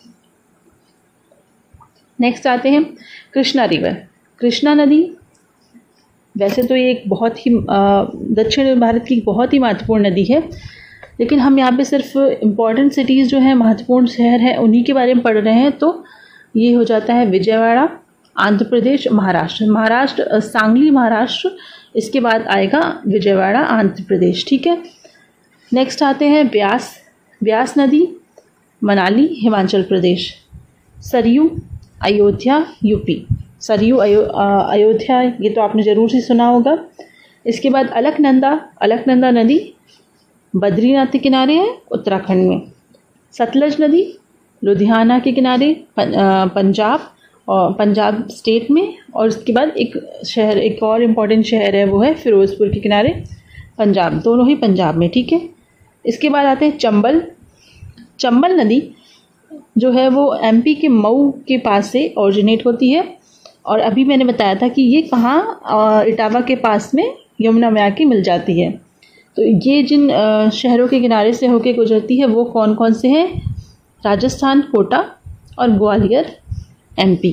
नेक्स्ट आते हैं कृष्णा रिवर। कृष्णा नदी वैसे तो ये एक बहुत ही दक्षिण भारत की बहुत ही महत्वपूर्ण नदी है, लेकिन हम यहाँ पे सिर्फ इम्पॉर्टेंट सिटीज़ जो हैं, महत्वपूर्ण शहर हैं, उन्हीं के बारे में पढ़ रहे हैं। तो ये हो जाता है विजयवाड़ा आंध्र प्रदेश, महाराष्ट्र महाराष्ट्र सांगली महाराष्ट्र, इसके बाद आएगा विजयवाड़ा आंध्र प्रदेश, ठीक है। नेक्स्ट आते हैं ब्यास। ब्यास नदी मनाली हिमाचल प्रदेश। सरयू अयोध्या यूपी। सरयू अयो, अयोध्या ये तो आपने ज़रूर से सुना होगा। इसके बाद अलकनंदा अलकनंदा नदी बद्रीनाथ के किनारे है उत्तराखंड में। सतलज नदी लुधियाना के किनारे पंजाब और पंजाब स्टेट में। और उसके बाद एक शहर, एक और इम्पॉर्टेंट शहर है, वो है फ़िरोज़पुर के किनारे पंजाब, दोनों ही पंजाब में, ठीक है। इसके बाद आते हैं चंबल। चंबल नदी जो है वो एमपी के मऊ के पास से ओरिजिनेट होती है और अभी मैंने बताया था कि ये कहाँ, इटावा के पास में यमुना में आके मिल जाती है। तो ये जिन शहरों के किनारे से होके गुजरती है वो कौन कौन से हैं? राजस्थान कोटा और ग्वालियर एमपी,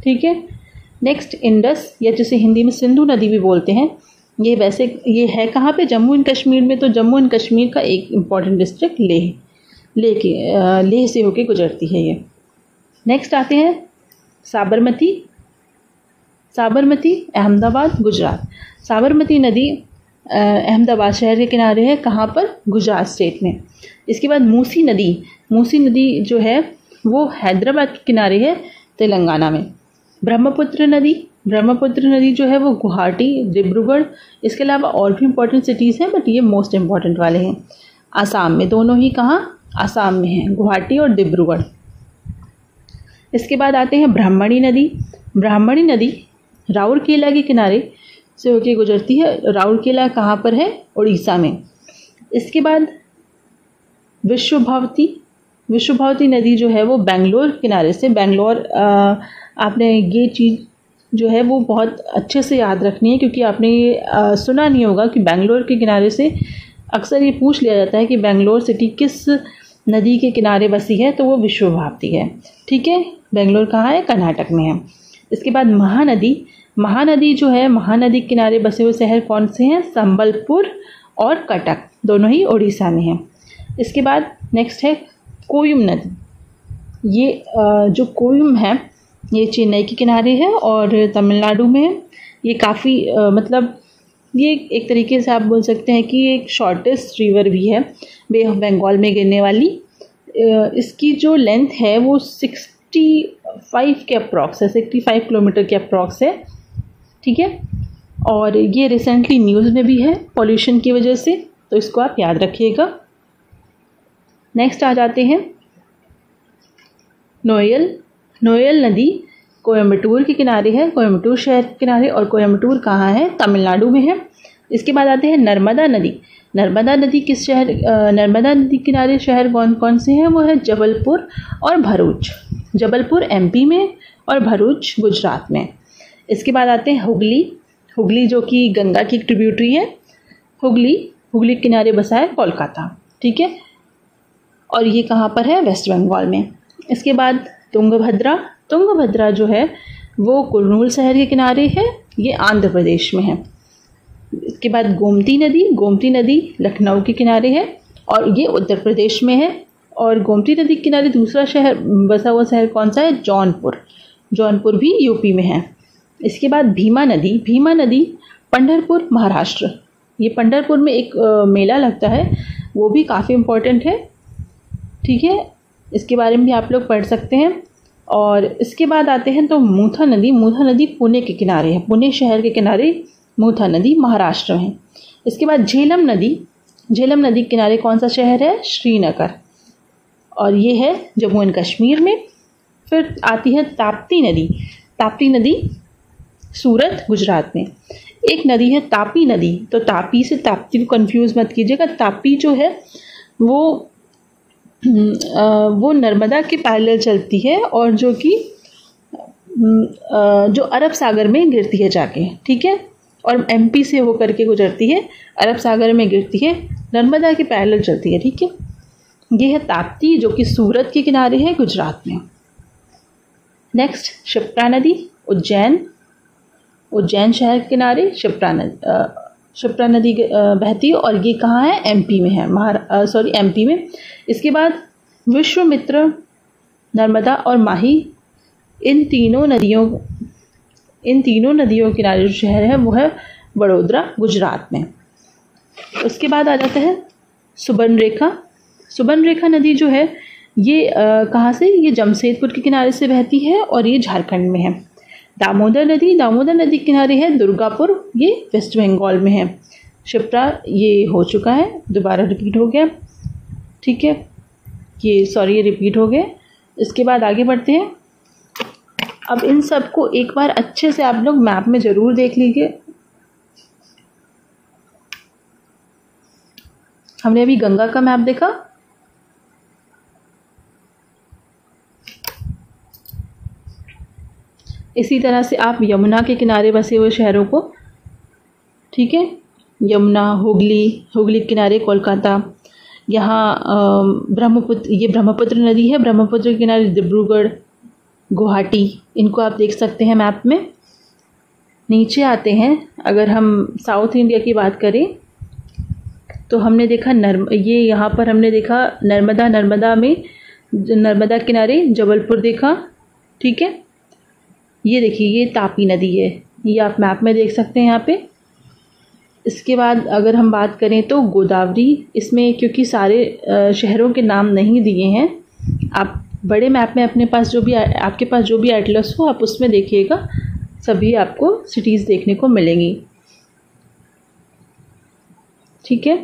ठीक है। नेक्स्ट इंडस, या जिसे हिंदी में सिंधु नदी भी बोलते हैं, ये वैसे ये है कहाँ पे, जम्मू एंड कश्मीर में। तो जम्मू एंड कश्मीर का एक इम्पॉर्टेंट डिस्ट्रिक्ट लेह, लेह के लेह से होके गुजरती है ये। नेक्स्ट आते हैं साबरमती। साबरमती अहमदाबाद गुजरात। साबरमती नदी अहमदाबाद शहर के किनारे है, कहाँ पर, गुजरात स्टेट में। इसके बाद मूसी नदी, मूसी नदी जो है वो हैदराबाद के किनारे है, तेलंगाना में। ब्रह्मपुत्र नदी, ब्रह्मपुत्र नदी जो है वो गुवाहाटी, डिब्रूगढ़, इसके अलावा और भी इम्पोर्टेंट सिटीज़ हैं, बट ये मोस्ट इम्पॉर्टेंट वाले हैं। आसाम में, दोनों ही कहाँ, आसाम में हैं, गुवाहाटी और डिब्रूगढ़। इसके बाद आते हैं ब्राह्मणी नदी। ब्राह्मणी नदी राउरकेला के किनारे से होकर गुजरती है। राउरकेला कहाँ पर है, उड़ीसा में। इसके बाद विश्वभावती, विश्वभावती नदी जो है वो बेंगलोर किनारे से, बेंगलोर आपने ये चीज़ जो है वो बहुत अच्छे से याद रखनी है, क्योंकि आपने ये सुना नहीं होगा कि बेंगलोर के किनारे से अक्सर ये पूछ लिया जाता है कि बेंगलोर सिटी किस नदी के किनारे बसी है, तो वो विश्वभावती है। ठीक है, बेंगलोर कहाँ है, कर्नाटक में है। इसके बाद महानदी, महानदी जो है, महानदी के किनारे बसे हुए शहर कौन से हैं, संबलपुर और कटक, दोनों ही उड़ीसा में हैं। इसके बाद नेक्स्ट है कोयुम नदी। ये जो कोयुम है ये चेन्नई के किनारे है और तमिलनाडु में है। ये काफ़ी मतलब ये एक तरीके से आप बोल सकते हैं कि एक शॉर्टेस्ट रिवर भी है, बे ऑफ बंगाल में गिरने वाली। इसकी जो लेंथ है वो सिक्सटी फाइव के अप्रॉक्स है, सिक्सटी फाइव किलोमीटर के अप्रॉक्स है। ठीक है, और ये रिसेंटली न्यूज़ में भी है पॉल्यूशन की वजह से, तो इसको आप याद रखिएगा। नेक्स्ट आ जाते हैं नोयल। नोयल नदी कोयम्बटूर के किनारे है, कोयम्बटूर शहर के किनारे, और कोयम्बटूर कहाँ है, तमिलनाडु में है। इसके बाद आते हैं नर्मदा नदी। नर्मदा नदी किस शहर, नर्मदा नदी किनारे शहर कौन कौन से हैं, वो है जबलपुर और भरूच। जबलपुर एमपी में और भरूच गुजरात में। इसके बाद आते हैं हुगली। हुगली जो कि गंगा की ट्रिब्यूटरी है। हुगली, हुगली के किनारे बसा है कोलकाता। ठीक है, और ये कहाँ पर है, वेस्ट बंगाल में। इसके बाद तुंगभद्रा। तुंगभद्रा जो है वो कुरनूल शहर के किनारे है, ये आंध्र प्रदेश में है। इसके बाद गोमती नदी। गोमती नदी लखनऊ के किनारे है और ये उत्तर प्रदेश में है। और गोमती नदी के किनारे दूसरा शहर बसा हुआ शहर कौन सा है, जौनपुर। जौनपुर भी यूपी में है। इसके बाद भीमा नदी। भीमा नदी पंढरपुर महाराष्ट्र। ये पंढरपुर में एक मेला लगता है, वो भी काफ़ी इम्पोर्टेंट है। ठीक है, इसके बारे में भी आप लोग पढ़ सकते हैं। और इसके बाद आते हैं तो मूथा नदी। मूथा नदी पुणे के किनारे है, पुणे शहर के किनारे मूथा नदी महाराष्ट्र में। इसके बाद झेलम नदी। झेलम नदी के किनारे कौन सा शहर है, श्रीनगर, और ये है जम्मू एंड कश्मीर में। फिर आती है ताप्ती नदी। ताप्ती नदी सूरत गुजरात में। एक नदी है तापी नदी, तो तापी से ताप्ती को कंफ्यूज मत कीजिएगा। तापी जो है वो वो नर्मदा के पैरेलल चलती है और जो कि जो अरब सागर में गिरती है जाके। ठीक है, और एमपी से होकर के गुजरती है, अरब सागर में गिरती है, नर्मदा के पैरेलल चलती है। ठीक है, ये है ताप्ती जो कि सूरत के किनारे है गुजरात में। नेक्स्ट शिप्रा नदी, उज्जैन। उज्जैन शहर के किनारे शिप्रा नदी शिप्रा नदी बहती है और ये कहाँ है, एमपी में है, महारा सॉरी एमपी में। इसके बाद विश्वामित्र, नर्मदा और माही, इन तीनों नदियों इन तीनों नदियों के किनारे जो शहर है वो है वडोदरा गुजरात में। उसके बाद आ जाता है सुबर्णरेखा। सुबर्णरेखा नदी जो है ये कहाँ से, ये जमशेदपुर के किनारे से बहती है और ये झारखंड में है। दामोदर नदी। दामोदर नदी के किनारे है दुर्गापुर, ये वेस्ट बंगाल में है। शिप्रा ये हो चुका है, दोबारा रिपीट हो गया। ठीक है, ये सॉरी ये रिपीट हो गया। इसके बाद आगे बढ़ते हैं। अब इन सब को एक बार अच्छे से आप लोग मैप में ज़रूर देख लीजिए। हमने अभी गंगा का मैप देखा, इसी तरह से आप यमुना के किनारे बसे हुए शहरों को, ठीक है, यमुना, हुगली, हुगली के किनारे कोलकाता, यहाँ ब्रह्मपुत्र, ये ब्रह्मपुत्र नदी है, ब्रह्मपुत्र के किनारे डिब्रूगढ़, गुवाहाटी, इनको आप देख सकते हैं मैप में। नीचे आते हैं, अगर हम साउथ इंडिया की बात करें तो हमने देखा नर्म ये यहाँ पर हमने देखा नर्मदा, नर्मदा में नर्मदा किनारे जबलपुर देखा, ठीक है। ये देखिए ये तापी नदी है, ये आप मैप में देख सकते हैं यहाँ पे। इसके बाद अगर हम बात करें तो गोदावरी, इसमें क्योंकि सारे शहरों के नाम नहीं दिए हैं, आप बड़े मैप में अपने पास जो भी आपके पास जो भी एटलस हो आप उसमें देखिएगा, सभी आपको सिटीज़ देखने को मिलेंगी, ठीक है।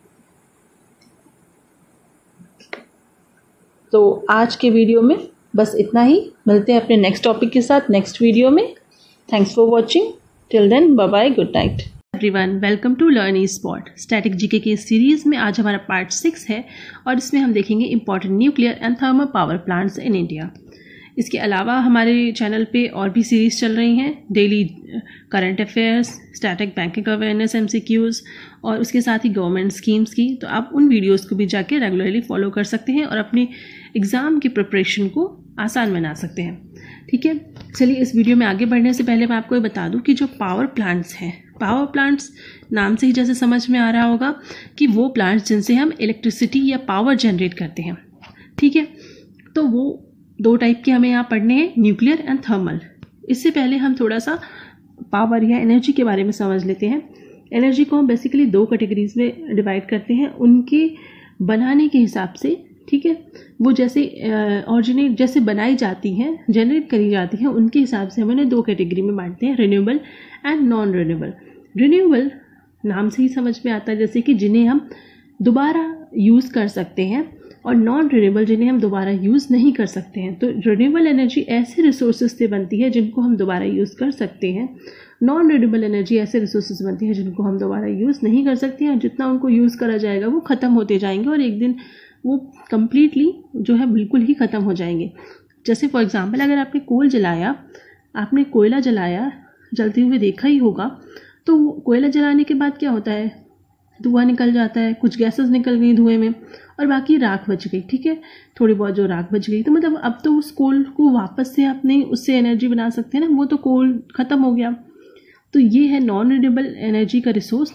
तो आज के वीडियो में बस इतना ही, मिलते हैं अपने नेक्स्ट टॉपिक के साथ नेक्स्ट वीडियो में। Thanks for watching, till then bye bye, good night everyone. Welcome to learn E spot. Static GK के इस सीरीज़ में आज हमारा पार्ट सिक्स है और इसमें हम देखेंगे important nuclear and thermal power plants in India. इसके अलावा हमारे चैनल पे और भी सीरीज़ चल रही हैं, daily current affairs, static banking awareness MCQs और उसके साथ ही गवर्नमेंट स्कीम्स की। तो आप उन वीडियोस को भी जाके रेगुलरली फॉलो कर सकते हैं और अपनी एग्ज़ाम की प्रिपरेशन को आसान बना सकते हैं, ठीक है। चलिए इस वीडियो में आगे बढ़ने से पहले मैं आपको ये बता दूं कि जो पावर प्लांट्स हैं, पावर प्लांट्स नाम से ही जैसे समझ में आ रहा होगा कि वो प्लांट्स जिनसे हम इलेक्ट्रिसिटी या पावर जनरेट करते हैं, ठीक है। तो वो दो टाइप के हमें यहाँ पढ़ने हैं, न्यूक्लियर एंड थर्मल। इससे पहले हम थोड़ा सा पावर या एनर्जी के बारे में समझ लेते हैं। एनर्जी को हम बेसिकली दो कैटेगरीज में डिवाइड करते हैं, उनके बनाने के हिसाब से, ठीक है। वो जैसे ऑरिजिनेट जैसे बनाई जाती हैं, जनरेट करी जाती हैं, उनके हिसाब से हम उन्हें दो कैटेगरी में बांटते हैं, renewable and non renewable. Renewable नाम से ही समझ में आता है जैसे कि जिन्हें हम दोबारा यूज़ कर सकते हैं, और नॉन रिन्यूएबल जिन्हें हम दोबारा यूज़ नहीं कर सकते हैं। तो रिन्यूएबल एनर्जी ऐसे रिसोर्सेज से बनती है जिनको हम दोबारा यूज़ कर सकते हैं, नॉन रिन्यूएबल एनर्जी ऐसे रिसोर्सेज बनती है जिनको हम दोबारा यूज़ नहीं कर सकते हैं। जितना उनको यूज़ करा जाएगा वो ख़त्म होते जाएंगे और एक दिन वो कम्प्लीटली जो है बिल्कुल ही ख़त्म हो जाएंगे। जैसे फॉर एग्जांपल अगर आपने कोल जलाया, आपने कोयला जलाया, जलते हुए देखा ही होगा, तो कोयला जलाने के बाद क्या होता है, धुआं निकल जाता है, कुछ गैसेस निकल गई धुएं में और बाकी राख बच गई, ठीक है। थोड़ी बहुत जो राख बच गई, तो मतलब अब तो उस कोल को वापस से आप नहीं उससे एनर्जी बना सकते हैं ना, वो तो कोल ख़त्म हो गया। तो ये है नॉन रिन्यूएबल एनर्जी का रिसोर्स।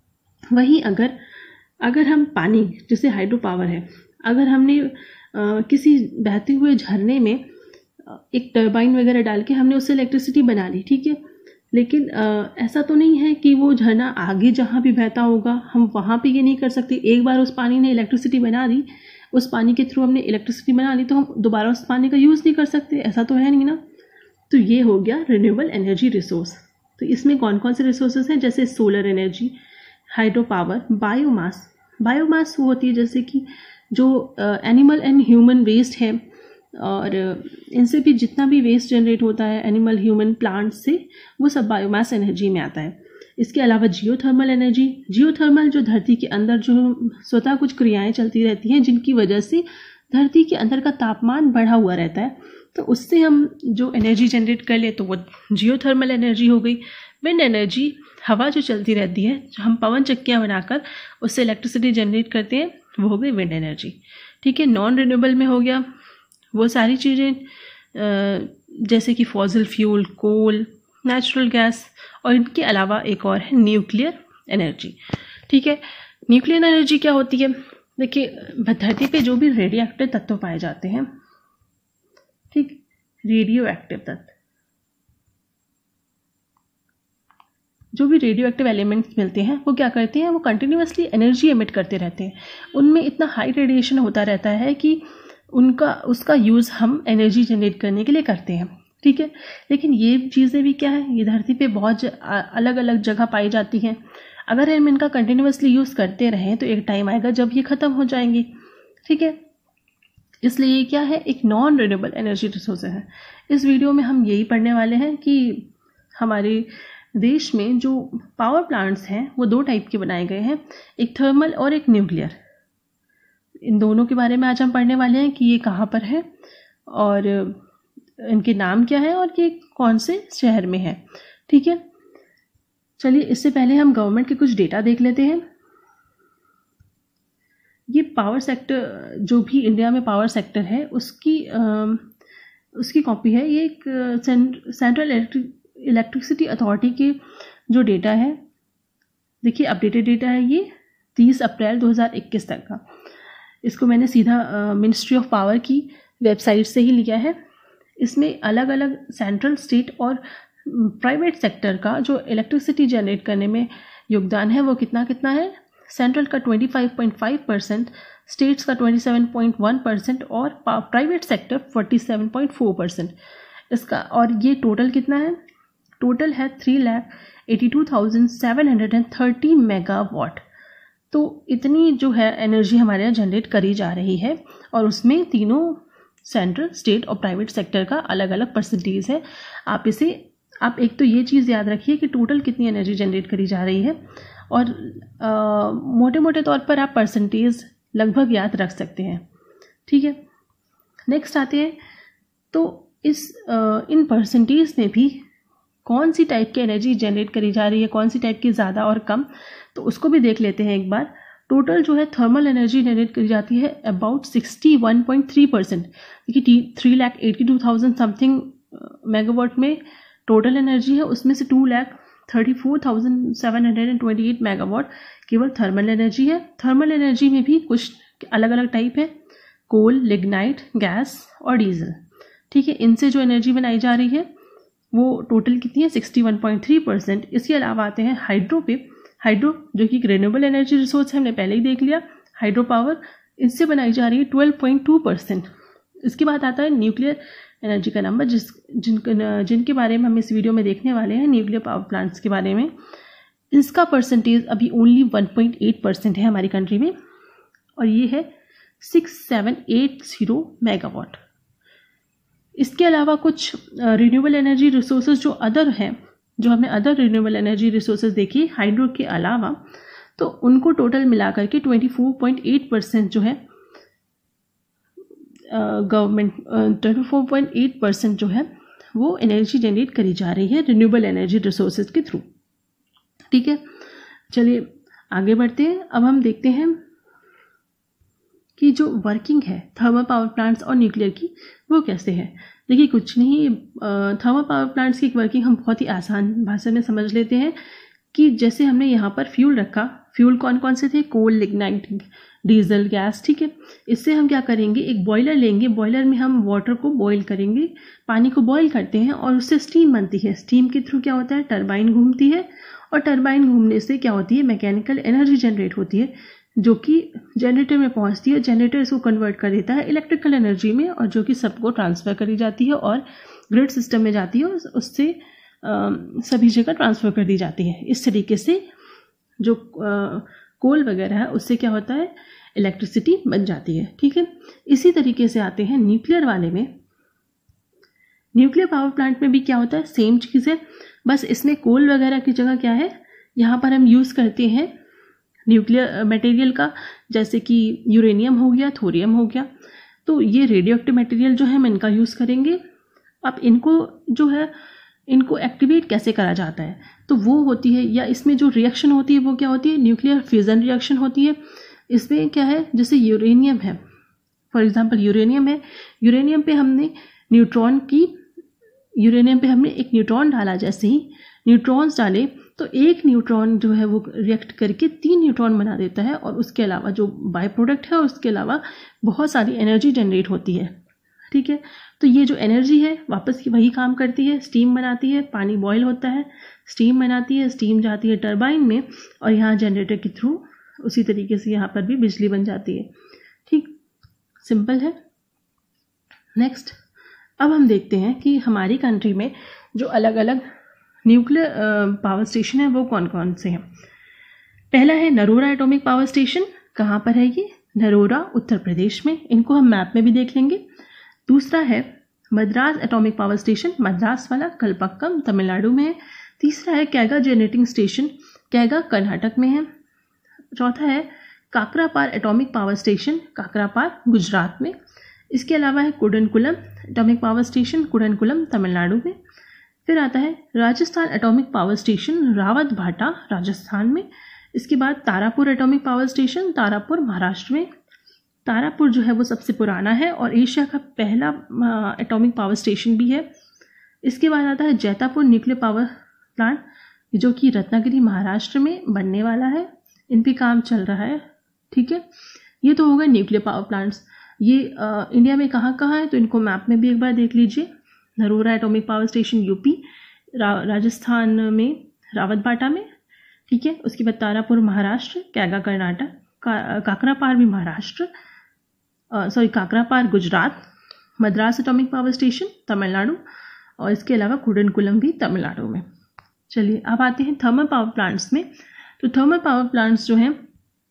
वहीं अगर अगर हम पानी, जैसे हाइड्रो पावर है, अगर हमने आ, किसी बहते हुए झरने में एक टरबाइन वगैरह डाल के हमने उससे इलेक्ट्रिसिटी बना ली, ठीक है। लेकिन आ, ऐसा तो नहीं है कि वो झरना आगे जहाँ भी बहता होगा हम वहाँ पे ये नहीं कर सकते। एक बार उस पानी ने इलेक्ट्रिसिटी बना दी, उस पानी के थ्रू हमने इलेक्ट्रिसिटी बना ली, तो हम दोबारा उस पानी का यूज़ नहीं कर सकते, ऐसा तो है नहीं ना। तो ये हो गया रिन्यूएबल एनर्जी रिसोर्स। तो इसमें कौन कौन से रिसोर्सेज हैं, जैसे solar energy, hydro power, biomass. Biomass वो होती है जैसे कि जो एनिमल एंड ह्यूमन वेस्ट है, और इनसे भी जितना भी वेस्ट जनरेट होता है एनिमल, ह्यूमन, प्लांट से, वो सब बायोमास एनर्जी में आता है। इसके अलावा जियोथर्मल एनर्जी, जियोथर्मल जो धरती के अंदर जो स्वतः कुछ क्रियाएं चलती रहती हैं जिनकी वजह से धरती के अंदर का तापमान बढ़ा हुआ रहता है, तो उससे हम जो एनर्जी जनरेट कर ले तो वो जियोथर्मल एनर्जी हो गई। विंड एनर्जी, हवा जो चलती रहती है, जो हम पवन चक्कियाँ बनाकर उससे इलेक्ट्रिसिटी जनरेट करते हैं, वो हो गई विंड एनर्जी, ठीक है। नॉन रिन्यूएबल में हो गया वो सारी चीज़ें जैसे कि fossil fuel, coal, natural gas, और इनके अलावा एक और है न्यूक्लियर एनर्जी, ठीक है। न्यूक्लियर एनर्जी क्या होती है, देखिए धरती पे जो भी रेडियो एक्टिव तत्व पाए जाते हैं, ठीक, रेडियो एक्टिव तत्व, जो भी रेडियो एक्टिव एलिमेंट्स मिलते हैं वो क्या करते हैं, वो कंटिन्यूसली एनर्जी एमिट करते रहते हैं। उनमें इतना हाई रेडिएशन होता रहता है कि उनका उसका यूज़ हम एनर्जी जनरेट करने के लिए करते हैं, ठीक है। लेकिन ये चीज़ें भी क्या है, ये धरती पे बहुत अलग अलग जगह पाई जाती हैं। अगर हम इनका कंटिन्यूसली यूज़ करते रहें तो एक टाइम आएगा जब ये ख़त्म हो जाएंगी, ठीक है। इसलिए ये क्या है, एक नॉन रिन्यूएबल एनर्जी रिसोर्स है। इस वीडियो में हम यही पढ़ने वाले हैं कि हमारे देश में जो पावर प्लांट्स हैं वो दो टाइप के बनाए गए हैं, एक थर्मल और एक न्यूक्लियर। इन दोनों के बारे में आज हम पढ़ने वाले हैं कि ये कहाँ पर है और इनके नाम क्या है और ये कौन से शहर में है, ठीक है। चलिए इससे पहले हम गवर्नमेंट के कुछ डेटा देख लेते हैं। ये पावर सेक्टर, जो भी इंडिया में पावर सेक्टर है उसकी उसकी कॉपी है। ये एक सेंट्रल इलेक्ट्रिसिटी अथॉरिटी के जो डेटा है, देखिए अपडेटेड डेटा है ये तीस अप्रैल दो हज़ार इक्कीस तक का। इसको मैंने सीधा मिनिस्ट्री ऑफ पावर की वेबसाइट से ही लिया है। इसमें अलग अलग सेंट्रल, स्टेट और प्राइवेट सेक्टर का जो इलेक्ट्रिसिटी जनरेट करने में योगदान है वो कितना कितना है। सेंट्रल का पच्चीस पॉइंट पाँच परसेंट, स्टेट्स का सत्ताईस पॉइंट एक परसेंट और प्राइवेट सेक्टर सैंतालीस पॉइंट चार परसेंट इसका। और ये टोटल कितना है, टोटल है three lakh eighty two thousand seven hundred and thirty megawatt. तो इतनी जो है एनर्जी हमारे यहाँ जनरेट करी जा रही है और उसमें तीनों सेंट्रल, स्टेट और प्राइवेट सेक्टर का अलग अलग परसेंटेज है। आप इसे आप एक तो ये चीज़ याद रखिए कि टोटल कितनी एनर्जी जनरेट करी जा रही है और आ, मोटे मोटे तौर पर आप परसेंटेज लगभग याद रख सकते हैं, ठीक है। नेक्स्ट आते हैं, तो इस आ, इन परसेंटेज में भी कौन सी टाइप की एनर्जी जनरेट करी जा रही है, कौन सी टाइप की ज़्यादा और कम, तो उसको भी देख लेते हैं एक बार। टोटल जो है थर्मल एनर्जी जनरेट करी जाती है about sixty one point three percent, देखिए three lakh eighty two thousand something megawatt में टोटल एनर्जी है, उसमें से two lakh thirty four thousand seven hundred and twenty eight megawatt केवल थर्मल एनर्जी है। थर्मल एनर्जी में भी कुछ अलग अलग टाइप है, कोल, लिग्नाइट, गैस और डीजल, ठीक है। इनसे जो एनर्जी बनाई जा रही है वो टोटल कितनी है, sixty one point three percent. इसके अलावा आते हैं हाइड्रो पे। हाइड्रो जो कि रिन्यूएबल एनर्जी रिसोर्स है, हमने पहले ही देख लिया। हाइड्रो पावर इससे बनाई जा रही है ट्वेल्व पॉइंट टू परसेंट। इसके बाद आता है न्यूक्लियर एनर्जी का नंबर, जिस जिन जिनके बारे में हम इस वीडियो में देखने वाले हैं, न्यूक्लियर पावर प्लांट्स के बारे में। इसका परसेंटेज अभी only one point eight percent है हमारी कंट्री में और ये है six seven eight zero megawatt. इसके अलावा कुछ रिन्यूएबल एनर्जी रिसोर्सेज जो अदर हैं, जो हमने अदर रिन्यूएबल एनर्जी रिसोर्सेज देखी हाइड्रो के अलावा, तो उनको टोटल मिलाकर के twenty four point eight percent जो है government twenty four point eight percent जो है वो एनर्जी जनरेट करी जा रही है रिन्यूएबल एनर्जी रिसोर्सेज के थ्रू, ठीक है। चलिए आगे बढ़ते हैं। अब हम देखते हैं कि जो वर्किंग है थर्मल पावर प्लांट्स और न्यूक्लियर की वो कैसे है। देखिए कुछ नहीं, थर्मल पावर प्लांट्स की वर्किंग हम बहुत ही आसान भाषा में समझ लेते हैं कि जैसे हमने यहाँ पर फ्यूल रखा, फ्यूल कौन कौन से थे, कोल, लिग्नाइट, डीजल, गैस, ठीक है। इससे हम क्या करेंगे, एक बॉयलर लेंगे, बॉयलर में हम वाटर को बॉईल करेंगे, पानी को बॉईल करते हैं और उससे स्टीम बनती है। स्टीम के थ्रू क्या होता है, टरबाइन घूमती है और टरबाइन घूमने से क्या होती है, मैकेनिकल एनर्जी जनरेट होती है जो कि जनरेटर में पहुंचती है। जनरेटर इसको कन्वर्ट कर देता है इलेक्ट्रिकल एनर्जी में और जो कि सबको ट्रांसफ़र करी जाती है और ग्रिड सिस्टम में जाती है, उससे सभी जगह ट्रांसफ़र कर दी जाती है। इस तरीके से जो आ, कोल वगैरह है उससे क्या होता है, इलेक्ट्रिसिटी बन जाती है, ठीक है। इसी तरीके से आते हैं न्यूक्लियर वाले में। न्यूक्लियर पावर प्लांट में भी क्या होता है, सेम चीज़ है, बस इसमें कोल वगैरह की जगह क्या है, यहाँ पर हम यूज़ करते हैं न्यूक्लियर मटेरियल का, जैसे कि यूरेनियम हो गया, थोरियम हो गया। तो ये रेडियो एक्टिव मटेरियल जो है हम इनका यूज़ करेंगे। अब इनको जो है इनको एक्टिवेट कैसे करा जाता है, तो वो होती है, या इसमें जो रिएक्शन होती है वो क्या होती है, न्यूक्लियर फ्यूजन रिएक्शन होती है। इसमें क्या है, जैसे यूरेनियम है, फॉर एग्जांपल यूरेनियम है, यूरेनियम पे हमने न्यूट्रॉन की यूरेनियम पे हमने एक न्यूट्रॉन डाला, जैसे ही न्यूट्रॉन्स डाले तो एक न्यूट्रॉन जो है वो रिएक्ट करके तीन न्यूट्रॉन बना देता है और उसके अलावा जो बाय प्रोडक्ट है उसके अलावा बहुत सारी एनर्जी जनरेट होती है, ठीक है। तो ये जो एनर्जी है वापस की वही काम करती है, स्टीम बनाती है, पानी बॉयल होता है, स्टीम बनाती है, स्टीम जाती है टरबाइन में और यहाँ जनरेटर के थ्रू उसी तरीके से यहाँ पर भी बिजली बन जाती है, ठीक, सिंपल है। नेक्स्ट अब हम देखते हैं कि हमारी कंट्री में जो अलग अलग न्यूक्लियर पावर स्टेशन है वो कौन कौन से हैं। पहला है नरोरा एटॉमिक पावर स्टेशन। कहाँ पर है ये, नरोरा उत्तर प्रदेश में, इनको हम मैप में भी देख लेंगे। दूसरा है Madras atomic power station, Madras वाला कलपक्कम तमिलनाडु में है। तीसरा है कैगा जनरेटिंग स्टेशन, कैगा कर्नाटक में है। चौथा है Kakrapar atomic power station, Kakrapar Gujarat में। इसके अलावा है Kudankulam atomic power station, Kudankulam Tamil Nadu में। फिर आता है Rajasthan atomic power station, Rawat Bhata Rajasthan में। इसके बाद Tarapur atomic power station, Tarapur Maharashtra में। तारापुर जो है वो सबसे पुराना है और एशिया का पहला एटॉमिक पावर स्टेशन भी है। इसके बाद आता है जैतापुर न्यूक्लियर पावर प्लांट, जो कि रत्नागिरी महाराष्ट्र में बनने वाला है, इन पे काम चल रहा है। ठीक है, ये तो हो गए न्यूक्लियर पावर प्लांट्स। ये आ, इंडिया में कहाँ कहाँ है तो इनको मैप में भी एक बार देख लीजिए। Narora atomic power station UP, रा, राजस्थान में रावतबाटा में। ठीक है, उसके बाद तारापुर महाराष्ट्र, कैगा कर्नाटक, का, काकरापार भी Maharashtra, sorry Kakrapar Gujarat, Madras atomic power station Tamil Nadu, और इसके अलावा कुडनकुलम भी तमिलनाडु में। चलिए अब आते हैं थर्मल पावर प्लांट्स में। तो थर्मल पावर प्लांट्स जो हैं,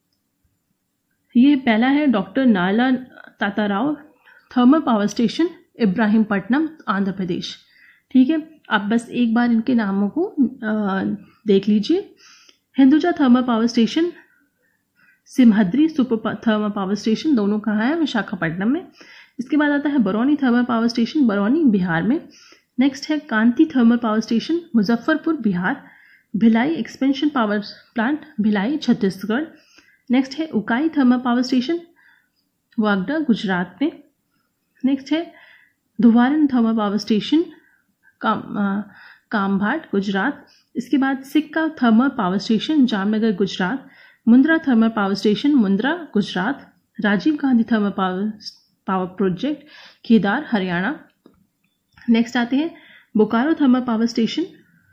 ये पहला है doctor Narla Tatarao thermal power station, Ibrahimpatnam, Andhra Pradesh. ठीक है, आप बस एक बार इनके नामों को आ, देख लीजिए। Hinduja thermal power station, Simhadri super thermal power station, दोनों कहाँ है? विशाखापट्टनम में। इसके बाद आता है Barauni thermal power station, Barauni Bihar में। नेक्स्ट है Kanti thermal power station, Muzaffarpur Bihar. Bhilai expansion power plant, Bhilai Chhattisgarh. Next है Ukai thermal power station, Vagra Gujarat में। नेक्स्ट है धुवारन थर्मल पावर स्टेशन, काम कामभाट गुजरात। इसके बाद Sikka thermal power station, Jamnagar Gujarat. Mundra thermal power station, Mundra Gujarat. Rajiv Gandhi thermal power power project, Kedar Haryana. Next आते हैं Bokaro thermal power station,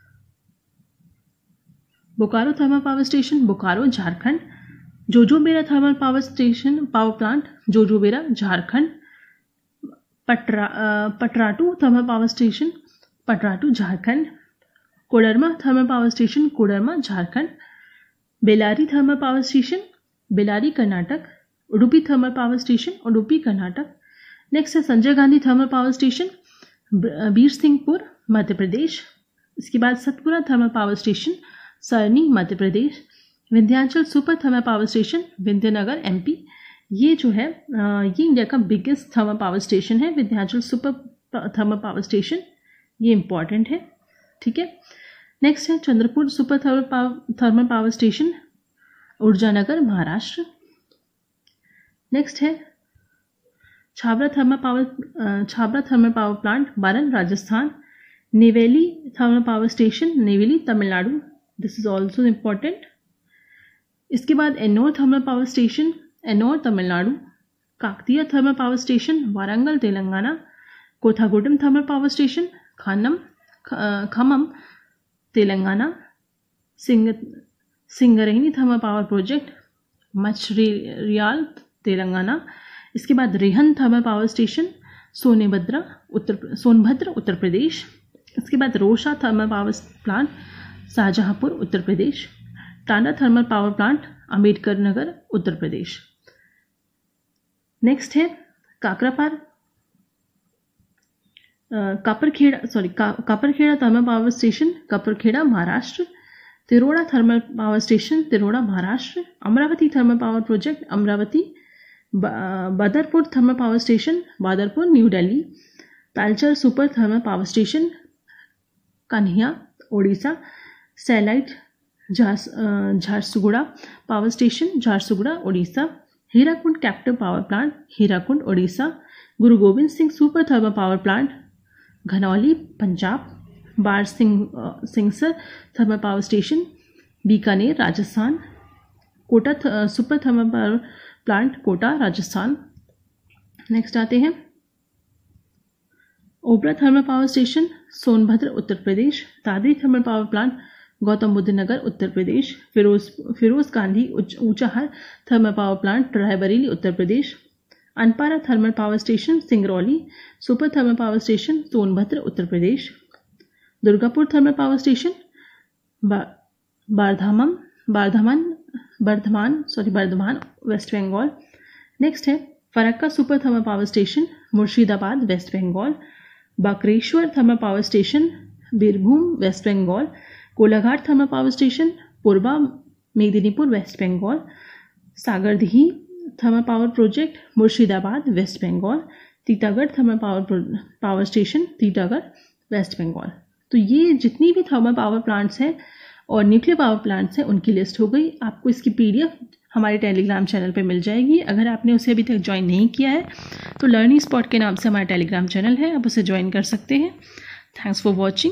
Bokaro thermal power station, Bokaro Jharkhand. Jojobera thermal power station power plant, Jojobera Jharkhand. पटरा Patratu thermal power station, Patratu Jharkhand. Koderma thermal power station, Koderma Jharkhand. Bellary thermal power station, Bellary Karnataka. Udupi thermal power station, Udupi Karnataka. Next है Sanjay Gandhi thermal power station, Bir Singhpur Madhya Pradesh. इसके बाद Satpura thermal power station, Sarni Madhya Pradesh. Vindhyachal super thermal power station, Vindhyanagar MP. ये जो है ये India का biggest thermal power station है, Vindhyachal super thermal power station, ये इंपॉर्टेंट है। ठीक है, नेक्स्ट है Chandrapur super thermal power thermal power station, Urjanagar Maharashtra. Next है Chhabra thermal power Chhabra thermal power plant, Baran Rajasthan. Neyveli thermal power station, Neyveli Tamil Nadu, this is also important. इसके बाद Ennore thermal power station, Ennore Tamil Nadu. Kakatiya thermal power station, Warangal Telangana. Kothagudem thermal power station, खानम खमम तेलंगाना। सिंग Singareni thermal power project, Mancherial Telangana. इसके बाद Rihand thermal power station, Sonbhadra Uttar Sonbhadra Uttar Pradesh. इसके बाद Rosa thermal power plant, Shahjahanpur Uttar Pradesh. Tanda thermal power plant, Ambedkar Nagar Uttar Pradesh. Next है Kakrapar Khaperkheda sorry का, Khaperkheda thermal power station, Khaperkheda Maharashtra. Tiroda thermal power station, Tiroda Maharashtra. Amravati thermal power project, Amravati. Badarpur thermal power station, Badarpur new Delhi. Talcher super thermal power station, Kaniha Odisha. Satellite Jharsuguda power station, Jharsuguda Odisha. Hirakud captive power plant, Hirakud Odisha. Guru Gobind Singh super thermal power plant, Ghanauli Punjab. बार सिंह Singsar thermal power station, Bikaner Rajasthan. Kota super thermal power plant, Kota Rajasthan. Next आते हैं Obra thermal power station, Sonbhadra Uttar Pradesh. Dadri thermal power plant, Gautam Buddh Nagar Uttar Pradesh. Feroze Feroze Gandhi Unchahar thermal power plant, Raebareli Uttar Pradesh. Anpara thermal power station, Singrauli super thermal power station, Sonbhadra Uttar Pradesh. Durgapur thermal power station, बारधामम Bardhaman Bardhaman sorry Bardhaman West Bengal. Next है Farakka super thermal power station, Murshidabad West Bengal. Bakreshwar thermal power station, Birbhum West Bengal. Kolaghat thermal power station, Purba Medinipur West Bengal. Sagardighi thermal power project, Murshidabad West Bengal. Titagarh thermal power power station, Titagarh West Bengal. तो ये जितनी भी thermal power plants हैं और nuclear power plants हैं उनकी list हो गई। आपको इसकी पीडीएफ हमारे टेलीग्राम चैनल पे मिल जाएगी। अगर आपने उसे अभी तक ज्वाइन नहीं किया है तो लर्निंग स्पॉट के नाम से हमारा टेलीग्राम चैनल है, आप उसे ज्वाइन कर सकते हैं। Thanks for watching.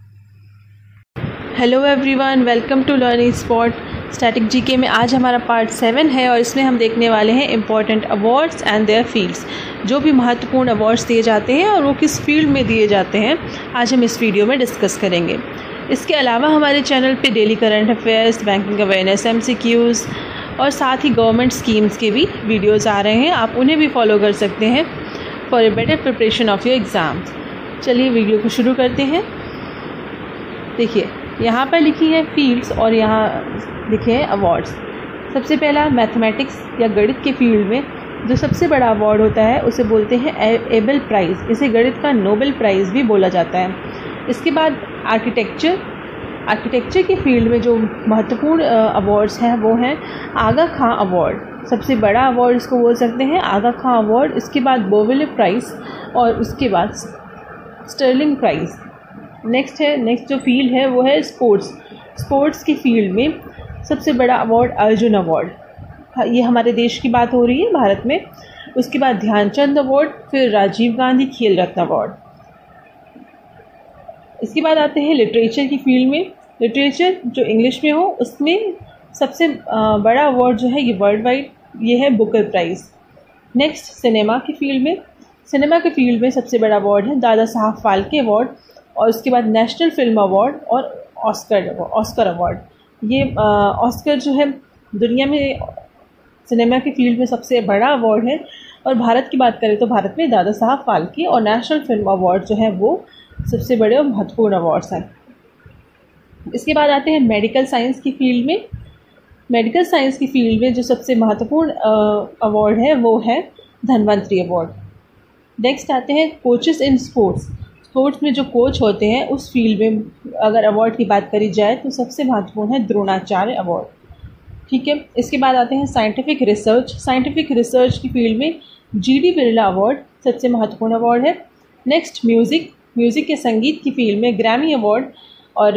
Hello everyone, welcome to learning spot static GK में आज हमारा पार्ट सेवन है और इसमें हम देखने वाले हैं important awards and their fields. जो भी महत्वपूर्ण अवार्ड्स दिए जाते हैं और वो किस फील्ड में दिए जाते हैं, आज हम इस वीडियो में डिस्कस करेंगे। इसके अलावा हमारे चैनल पे daily current affairs, banking awareness, MCQs और साथ ही गवर्नमेंट स्कीम्स के भी वीडियोज़ आ रहे हैं, आप उन्हें भी फॉलो कर सकते हैं for a better preparation of your exams. चलिए वीडियो को शुरू करते हैं। देखिए यहाँ पर लिखी है फील्ड्स और यहाँ लिखे हैं अवार्ड्स। सबसे पहला मैथमेटिक्स या गणित के फील्ड में जो सबसे बड़ा अवार्ड होता है उसे बोलते हैं एबल प्राइज़। इसे गणित का नोबेल प्राइज़ भी बोला जाता है। इसके बाद आर्किटेक्चर आर्किटेक्चर के फील्ड में जो महत्वपूर्ण अवार्ड्स हैं वो हैं आगा खां अवार्ड। सबसे बड़ा अवार्ड इसको बोल सकते हैं आगा खां अवार्ड। इसके बाद बोवेले प्राइज़ और उसके बाद स्टर्लिंग प्राइज़। नेक्स्ट है नेक्स्ट जो फील्ड है वो है स्पोर्ट्स। स्पोर्ट्स की फील्ड में सबसे बड़ा अवार्ड अर्जुन अवार्ड, ये हमारे देश की बात हो रही है, भारत में। उसके बाद ध्यानचंद अवार्ड, फिर राजीव गांधी खेल रत्न अवार्ड। इसके बाद आते हैं लिटरेचर की फील्ड में। लिटरेचर जो इंग्लिश में हो उसमें सबसे बड़ा अवार्ड जो है ये वर्ल्ड वाइड, ये है बुकर प्राइज़। नेक्स्ट सिनेमा की फील्ड में सिनेमा के फील्ड में सबसे बड़ा अवार्ड है दादा साहब फाल्के अवार्ड और उसके बाद नेशनल फिल्म अवार्ड और ऑस्कर ऑस्कर अवार्ड। ये ऑस्कर जो है दुनिया में सिनेमा की फील्ड में सबसे बड़ा अवार्ड है और भारत की बात करें तो भारत में दादा साहब फाल्के और नेशनल फिल्म अवार्ड जो है वो सबसे बड़े और महत्वपूर्ण अवार्ड्स हैं। इसके बाद आते हैं मेडिकल साइंस की फील्ड में। मेडिकल साइंस की फील्ड में जो सबसे महत्वपूर्ण अवार्ड है वो है धन्वंतरी अवार्ड। नेक्स्ट आते हैं कोचेस इन स्पोर्ट्स। स्पोर्ट्स में जो कोच होते हैं उस फील्ड में अगर अवार्ड की बात करी जाए तो सबसे महत्वपूर्ण है द्रोणाचार्य अवार्ड। ठीक है, इसके बाद आते हैं साइंटिफिक रिसर्च। साइंटिफिक रिसर्च की फील्ड में जी डी बिरला अवार्ड सबसे महत्वपूर्ण अवार्ड है। नेक्स्ट म्यूज़िक म्यूज़िक के संगीत की फील्ड में ग्रैमी अवार्ड और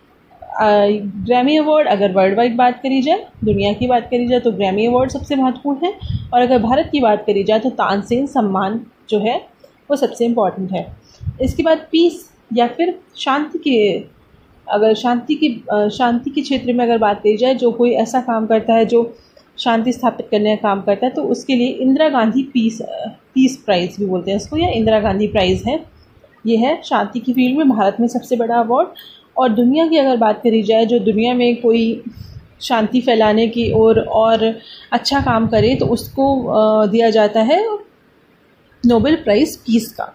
ग्रैमी अवार्ड अगर वर्ल्ड वाइड बात करी जाए, दुनिया की बात करी जाए तो ग्रैमी अवार्ड सबसे महत्वपूर्ण है और अगर भारत की बात करी जाए तो तानसेन सम्मान जो है वो सबसे इम्पॉर्टेंट है। इसके बाद पीस या फिर शांति के अगर शांति की शांति के क्षेत्र में अगर बात करी जाए, जो कोई ऐसा काम करता है जो शांति स्थापित करने का काम करता है तो उसके लिए Indira Gandhi peace peace prize भी बोलते हैं इसको, या इंदिरा गांधी प्राइज़ है। ये है शांति की फील्ड में भारत में सबसे बड़ा अवार्ड। और दुनिया की अगर बात करी जाए, जो दुनिया में कोई शांति फैलाने की ओर और, और अच्छा काम करे तो उसको दिया जाता है नोबेल प्राइज़ पीस का।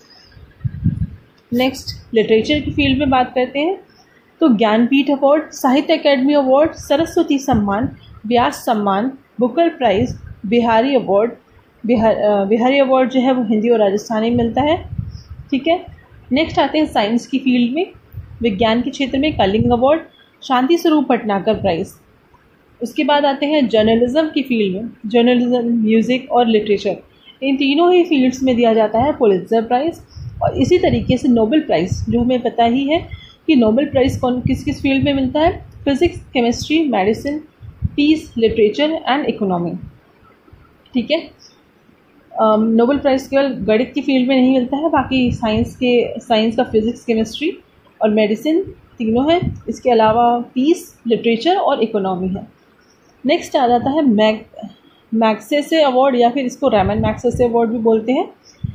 नेक्स्ट लिटरेचर की फील्ड में बात करते हैं तो Jnanpith award, Sahitya Akademi award, Saraswati Samman, Vyas Samman, Booker prize, Bihari award. Bihar Bihari award जो है वो हिंदी और राजस्थानी में मिलता है। ठीक है, नेक्स्ट आते हैं साइंस की फील्ड में। विज्ञान के क्षेत्र में कलिंग अवार्ड, शांति स्वरूप भटनागर प्राइज़। उसके बाद आते हैं जर्नलिज्म की फील्ड में। जर्नलिज्म, म्यूज़िक और लिटरेचर, इन तीनों ही फील्ड्स में दिया जाता है पुलित्ज़र प्राइज़। और इसी तरीके से नोबेल प्राइज़, जो हमें पता ही है कि नोबेल प्राइज़ कौन किस किस फील्ड में मिलता है, physics, chemistry, medicine, peace, literature and economy. ठीक है, नोबेल प्राइज़ केवल गणित की फील्ड में नहीं मिलता है, बाकी साइंस के साइंस का फिज़िक्स, केमिस्ट्री और मेडिसिन तीनों है। इसके अलावा पीस, लिटरेचर और इकोनॉमी है। नेक्स्ट आ जाता है मैग मैग्सेसे अवार्ड या फिर इसको रैमन मैग्सेसे अवार्ड भी बोलते हैं।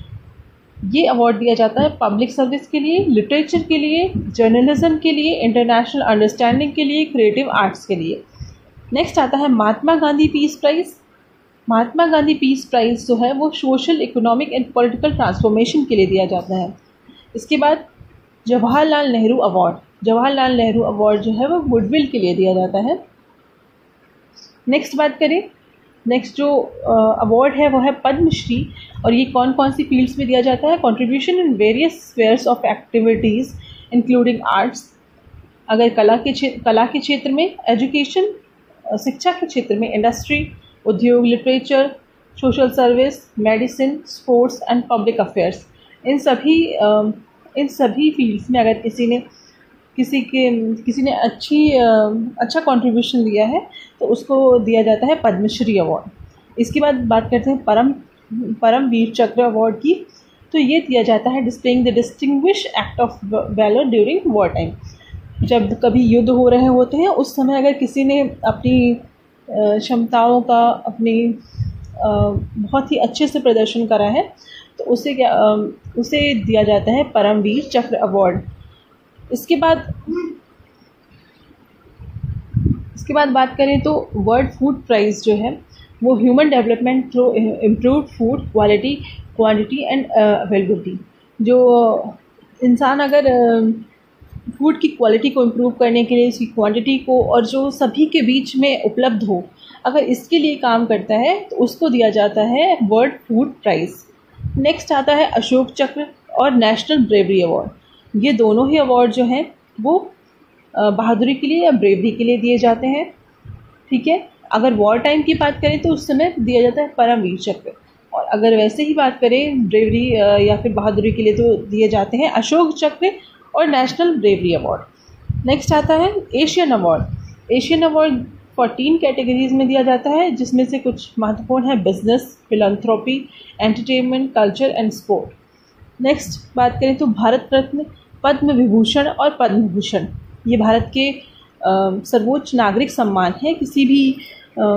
ये अवार्ड दिया जाता है पब्लिक सर्विस के लिए, लिटरेचर के लिए, जर्नलिज्म के लिए, इंटरनेशनल अंडरस्टैंडिंग के लिए, क्रिएटिव आर्ट्स के लिए। नेक्स्ट आता है Mahatma Gandhi peace prize. Mahatma Gandhi peace prize जो है वो social, economic and political transformation के लिए दिया जाता है। इसके बाद जवाहरलाल नेहरू अवार्ड। जवाहरलाल नेहरू अवार्ड जो है वो गुडविल के लिए दिया जाता है। नेक्स्ट बात करें, नेक्स्ट जो अवार्ड है वो है पद्मश्री और ये कौन कौन सी फील्ड्स में दिया जाता है, contribution in various spheres of activities including arts. अगर कला के क्षेत्र कला के क्षेत्र में, एजुकेशन शिक्षा के क्षेत्र में, इंडस्ट्री, उद्योग, literature, social service, medicine, sports and public affairs, इन सभी इन सभी फील्ड्स में अगर किसी ने किसी के किसी ने अच्छी अच्छा कंट्रीब्यूशन दिया है तो उसको दिया जाता है पद्मश्री अवार्ड। इसके बाद बात करते हैं परम परम वीर चक्र अवार्ड की। तो ये दिया जाता है displaying the distinguish act of valour during war time. जब कभी युद्ध हो रहे होते हैं उस समय अगर किसी ने अपनी क्षमताओं का अपनी बहुत ही अच्छे से प्रदर्शन करा है तो उसे क्या उसे दिया जाता है परमवीर चक्र अवार्ड। इसके बाद इसके बाद बात करें तो वर्ल्ड फूड प्राइज़ जो है वो human development through improved food quality quantity and availability. जो इंसान अगर फूड की क्वालिटी को इम्प्रूव करने के लिए, इसकी क्वांटिटी को, और जो सभी के बीच में उपलब्ध हो, अगर इसके लिए काम करता है तो उसको दिया जाता है वर्ल्ड फूड प्राइज़। नेक्स्ट आता है अशोक चक्र और नेशनल ब्रेवरी अवार्ड। ये दोनों ही अवार्ड जो हैं वो बहादुरी के लिए या ब्रेवरी के लिए दिए जाते हैं। ठीक है, अगर वॉर टाइम की बात करें तो उस समय दिया जाता है परमवीर चक्र, और अगर वैसे ही बात करें ब्रेवरी या फिर बहादुरी के लिए तो दिए जाते हैं अशोक चक्र और नेशनल ब्रेवरी अवार्ड। नेक्स्ट आता है Asian award. Asian award fourteen categories में दिया जाता है, जिसमें से कुछ महत्वपूर्ण है business, philanthropy, entertainment, culture and sport. Next बात करें तो भारत रत्न, पद्म विभूषण और पद्म भूषण, ये भारत के सर्वोच्च नागरिक सम्मान है। किसी भी आ,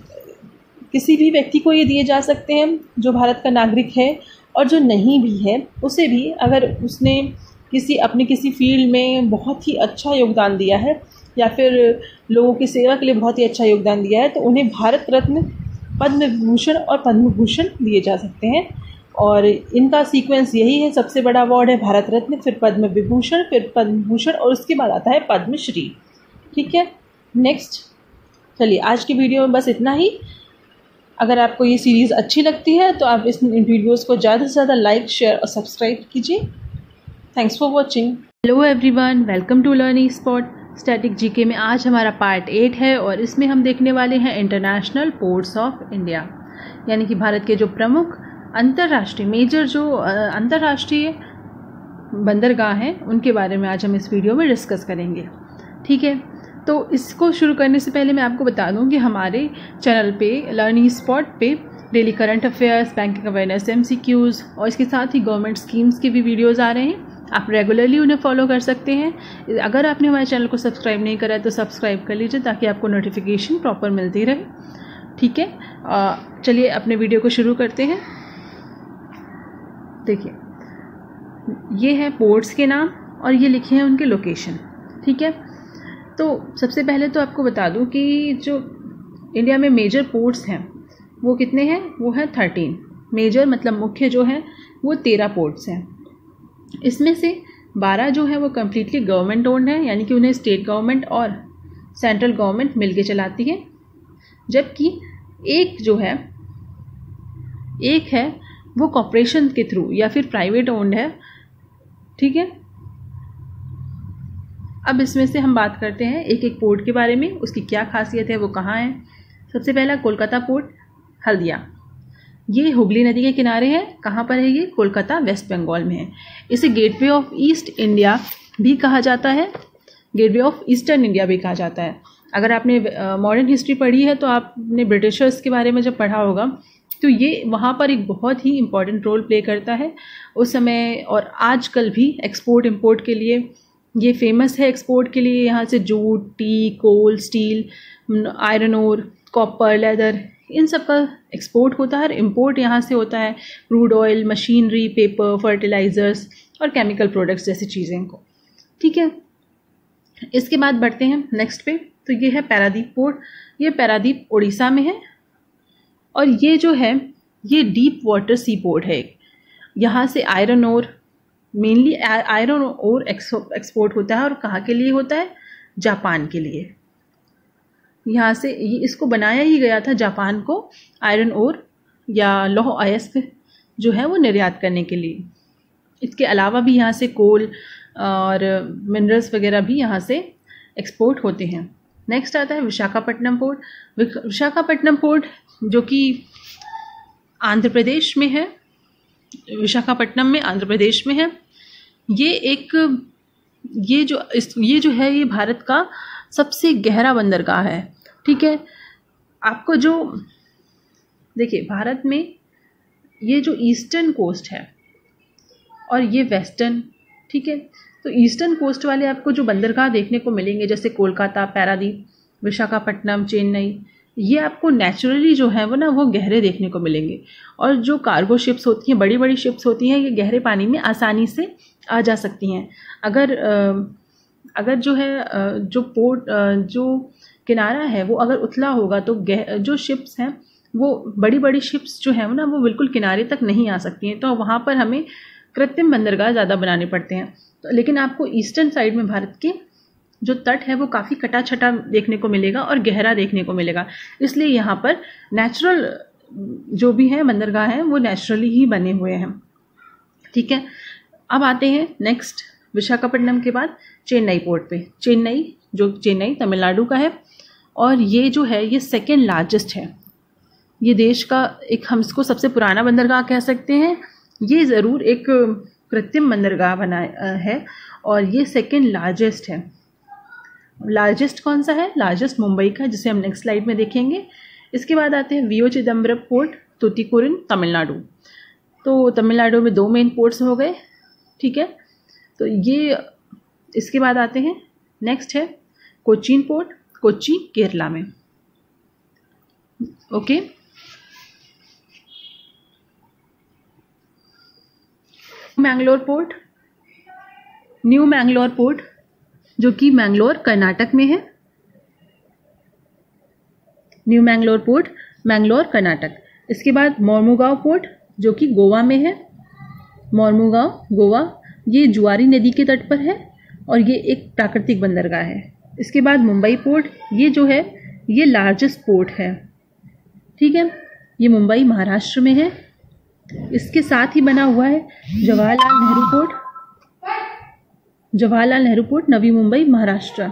किसी भी व्यक्ति को ये दिए जा सकते हैं जो भारत का नागरिक है, और जो नहीं भी है उसे भी, अगर उसने किसी अपने किसी फील्ड में बहुत ही अच्छा योगदान दिया है या फिर लोगों की सेवा के लिए बहुत ही अच्छा योगदान दिया है, तो उन्हें भारत रत्न, पद्म विभूषण और पद्म भूषण दिए जा सकते हैं। और इनका सीक्वेंस यही है, सबसे बड़ा अवार्ड है भारत रत्न, फिर पद्म विभूषण, फिर पद्म भूषण, और उसके बाद आता है पद्मश्री। ठीक है, नेक्स्ट चलिए आज की वीडियो में बस इतना ही। अगर आपको ये सीरीज़ अच्छी लगती है तो आप इस वीडियोज़ को ज़्यादा से ज़्यादा लाइक, शेयर और सब्सक्राइब कीजिए। Thanks for watching. Hello everyone, welcome to learning spot static GK में आज हमारा पार्ट एट है और इसमें हम देखने वाले हैं इंटरनेशनल पोर्ट्स ऑफ इंडिया, यानी कि भारत के जो प्रमुख अंतर्राष्ट्रीय मेजर जो अंतर्राष्ट्रीय बंदरगाह हैं उनके बारे में आज हम इस वीडियो में डिस्कस करेंगे। ठीक है, तो इसको शुरू करने से पहले मैं आपको बता दूं कि हमारे चैनल पे लर्निंग स्पॉट पे daily current affairs, banking awareness, MCQs और इसके साथ ही गवर्नमेंट स्कीम्स के भी वीडियोज़ आ रहे हैं। आप रेगुलरली उन्हें फॉलो कर सकते हैं। अगर आपने हमारे चैनल को सब्सक्राइब नहीं करा है तो सब्सक्राइब कर लीजिए ताकि आपको नोटिफिकेशन प्रॉपर मिलती रहे। ठीक है, चलिए अपने वीडियो को शुरू करते हैं। देखिए, ये है पोर्ट्स के नाम और ये लिखे हैं उनके लोकेशन। ठीक है, तो सबसे पहले तो आपको बता दूं कि जो इंडिया में मेजर पोर्ट्स हैं वो कितने हैं, वो है थर्टीन। मेजर मतलब मुख्य जो है वो तेरह पोर्ट्स हैं। इसमें से बारह जो है वो कम्प्लीटली गवर्नमेंट ओन्ड है, यानी कि उन्हें स्टेट गवर्नमेंट और सेंट्रल गवर्नमेंट मिलके चलाती है, जबकि एक जो है एक है वो कॉर्पोरेशन के थ्रू या फिर प्राइवेट ओन्ड है। ठीक है, अब इसमें से हम बात करते हैं एक एक पोर्ट के बारे में, उसकी क्या खासियत है, वो कहाँ है। सबसे पहला कोलकाता पोर्ट हल्दिया, ये हुगली नदी के किनारे है। कहाँ पर है ये, कोलकाता, वेस्ट बंगाल में है। इसे गेटवे ऑफ ईस्ट इंडिया भी कहा जाता है, गेटवे ऑफ ईस्टर्न इंडिया भी कहा जाता है। अगर आपने मॉडर्न हिस्ट्री पढ़ी है तो आपने ब्रिटिशर्स के बारे में जब पढ़ा होगा तो ये वहाँ पर एक बहुत ही इम्पॉर्टेंट रोल प्ले करता है उस समय, और आजकल भी एक्सपोर्ट इंपोर्ट के लिए ये फेमस है। एक्सपोर्ट के लिए यहाँ से jute, tea, coal, steel, iron ore, copper, leather, इन सब का एक्सपोर्ट होता है और इम्पोर्ट यहाँ से होता है crude oil, machinery, paper, fertilisers और केमिकल प्रोडक्ट्स जैसी चीज़ें को। ठीक है, इसके बाद बढ़ते हैं नेक्स्ट पे। तो ये है पारादीप पोर्ट, ये पारादीप उड़ीसा में है और ये जो है ये डीप वाटर सी पोर्ट है। यहाँ से iron ore, mainly iron ore export होता है और कहाँ के लिए होता है, जापान के लिए। यहाँ से ये इसको बनाया ही गया था जापान को आयरन ओर या लौह अयस्क जो है वो निर्यात करने के लिए। इसके अलावा भी यहाँ से कोल और मिनरल्स वगैरह भी यहाँ से एक्सपोर्ट होते हैं। नेक्स्ट आता है विशाखापट्टनम पोर्ट। विशाखापट्टनम पोर्ट जो कि आंध्र प्रदेश में है, विशाखापट्टनम में आंध्र प्रदेश में है। ये एक ये जो इस ये जो है ये भारत का सबसे गहरा बंदरगाह है। ठीक है, आपको जो देखिए भारत में ये जो ईस्टर्न कोस्ट है और ये वेस्टर्न, ठीक है, तो ईस्टर्न कोस्ट वाले आपको जो बंदरगाह देखने को मिलेंगे जैसे कोलकाता, पारादीप, विशाखापट्टनम, चेन्नई, ये आपको नेचुरली जो है वो ना वो गहरे देखने को मिलेंगे। और जो कार्गो शिप्स होती हैं, बड़ी बड़ी शिप्स होती हैं, ये गहरे पानी में आसानी से आ जा सकती हैं। अगर अगर जो है जो पोर्ट जो किनारा है वो अगर उथला होगा तो जो शिप्स हैं वो बड़ी बड़ी शिप्स जो हैं वो ना वो बिल्कुल किनारे तक नहीं आ सकती हैं, तो वहाँ पर हमें कृत्रिम बंदरगाह ज़्यादा बनाने पड़ते हैं। तो लेकिन आपको ईस्टर्न साइड में भारत के जो तट है वो काफ़ी कटा छटा देखने को मिलेगा और गहरा देखने को मिलेगा, इसलिए यहाँ पर नेचुरल जो भी है बंदरगाह हैं वो नेचुरली ही बने हुए हैं। ठीक है, अब आते हैं नेक्स्ट विशाखापट्टनम के बाद चेन्नई पोर्ट पे। चेन्नई जो चेन्नई तमिलनाडु का है और ये जो है ये सेकेंड लार्जेस्ट है। ये देश का एक, हम इसको सबसे पुराना बंदरगाह कह सकते हैं। ये ज़रूर एक कृत्रिम बंदरगाह बना है और ये सेकेंड लार्जेस्ट है। लार्जेस्ट कौन सा है? लार्जेस्ट मुंबई का, जिसे हम नेक्स्ट स्लाइड में देखेंगे। इसके बाद आते हैं V O Chidambaram port, Tuticorin, Tamil Nadu. तो तमिलनाडु में दो मेन पोर्ट्स हो गए। ठीक है, तो ये इसके बाद आते हैं नेक्स्ट है कोचीन पोर्ट, कोच्चि केरला में। Okay, Mangalore port, new Mangalore port जो कि मैंगलोर कर्नाटक में है। New Mangalore port Mangalore Karnataka. इसके बाद मोर्मुगांव पोर्ट जो कि गोवा में है। मोर्मुगांव गोवा, ये जुआरी नदी के तट पर है और ये एक प्राकृतिक बंदरगाह है। इसके बाद मुंबई पोर्ट, ये जो है ये लार्जेस्ट पोर्ट है। ठीक है, ये मुंबई महाराष्ट्र में है। इसके साथ ही बना हुआ है जवाहरलाल नेहरू पोर्ट, जवाहरलाल नेहरू पोर्ट, नवी मुंबई, महाराष्ट्र।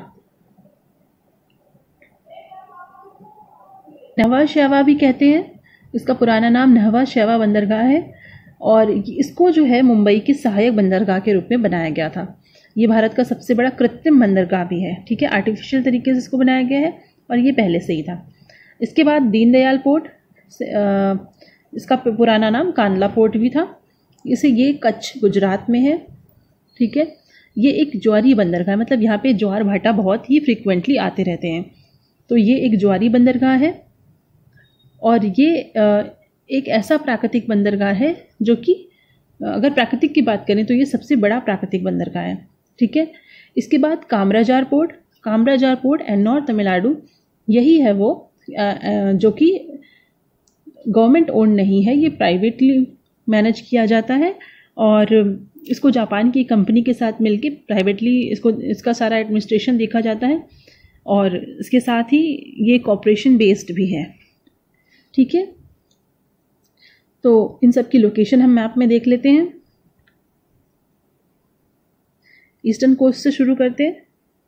नहवा शेवा भी कहते हैं, इसका पुराना नाम नहवा शेवा बंदरगाह है और इसको जो है मुंबई के सहायक बंदरगाह के रूप में बनाया गया था। ये भारत का सबसे बड़ा कृत्रिम बंदरगाह भी है। ठीक है, आर्टिफिशियल तरीके से इसको बनाया गया है और ये पहले से ही था। इसके बाद दीनदयाल पोर्ट, इसका पुराना नाम कांदला पोर्ट भी था। इसे ये कच्छ गुजरात में है। ठीक है, ये एक ज्वारी बंदरगाह है, मतलब यहाँ पे ज्वार भाटा बहुत ही फ्रिक्वेंटली आते रहते हैं, तो ये एक ज्वारी बंदरगाह है और ये एक ऐसा प्राकृतिक बंदरगाह है जो कि अगर प्राकृतिक की बात करें तो ये सबसे बड़ा प्राकृतिक बंदरगाह है। ठीक है, इसके बाद कामराजार पोर्ट, कामराजार पोर्ट एन्नौर तमिलनाडु, यही है वो जो कि गवर्नमेंट ओन नहीं है, ये प्राइवेटली मैनेज किया जाता है और इसको जापान की कंपनी के साथ मिलके प्राइवेटली इसको इसका सारा एडमिनिस्ट्रेशन देखा जाता है और इसके साथ ही ये कॉर्पोरेशन बेस्ड भी है। ठीक है, तो इन सब की लोकेशन हम मैप में देख लेते हैं। ईस्टर्न कोस्ट से शुरू करते हैं।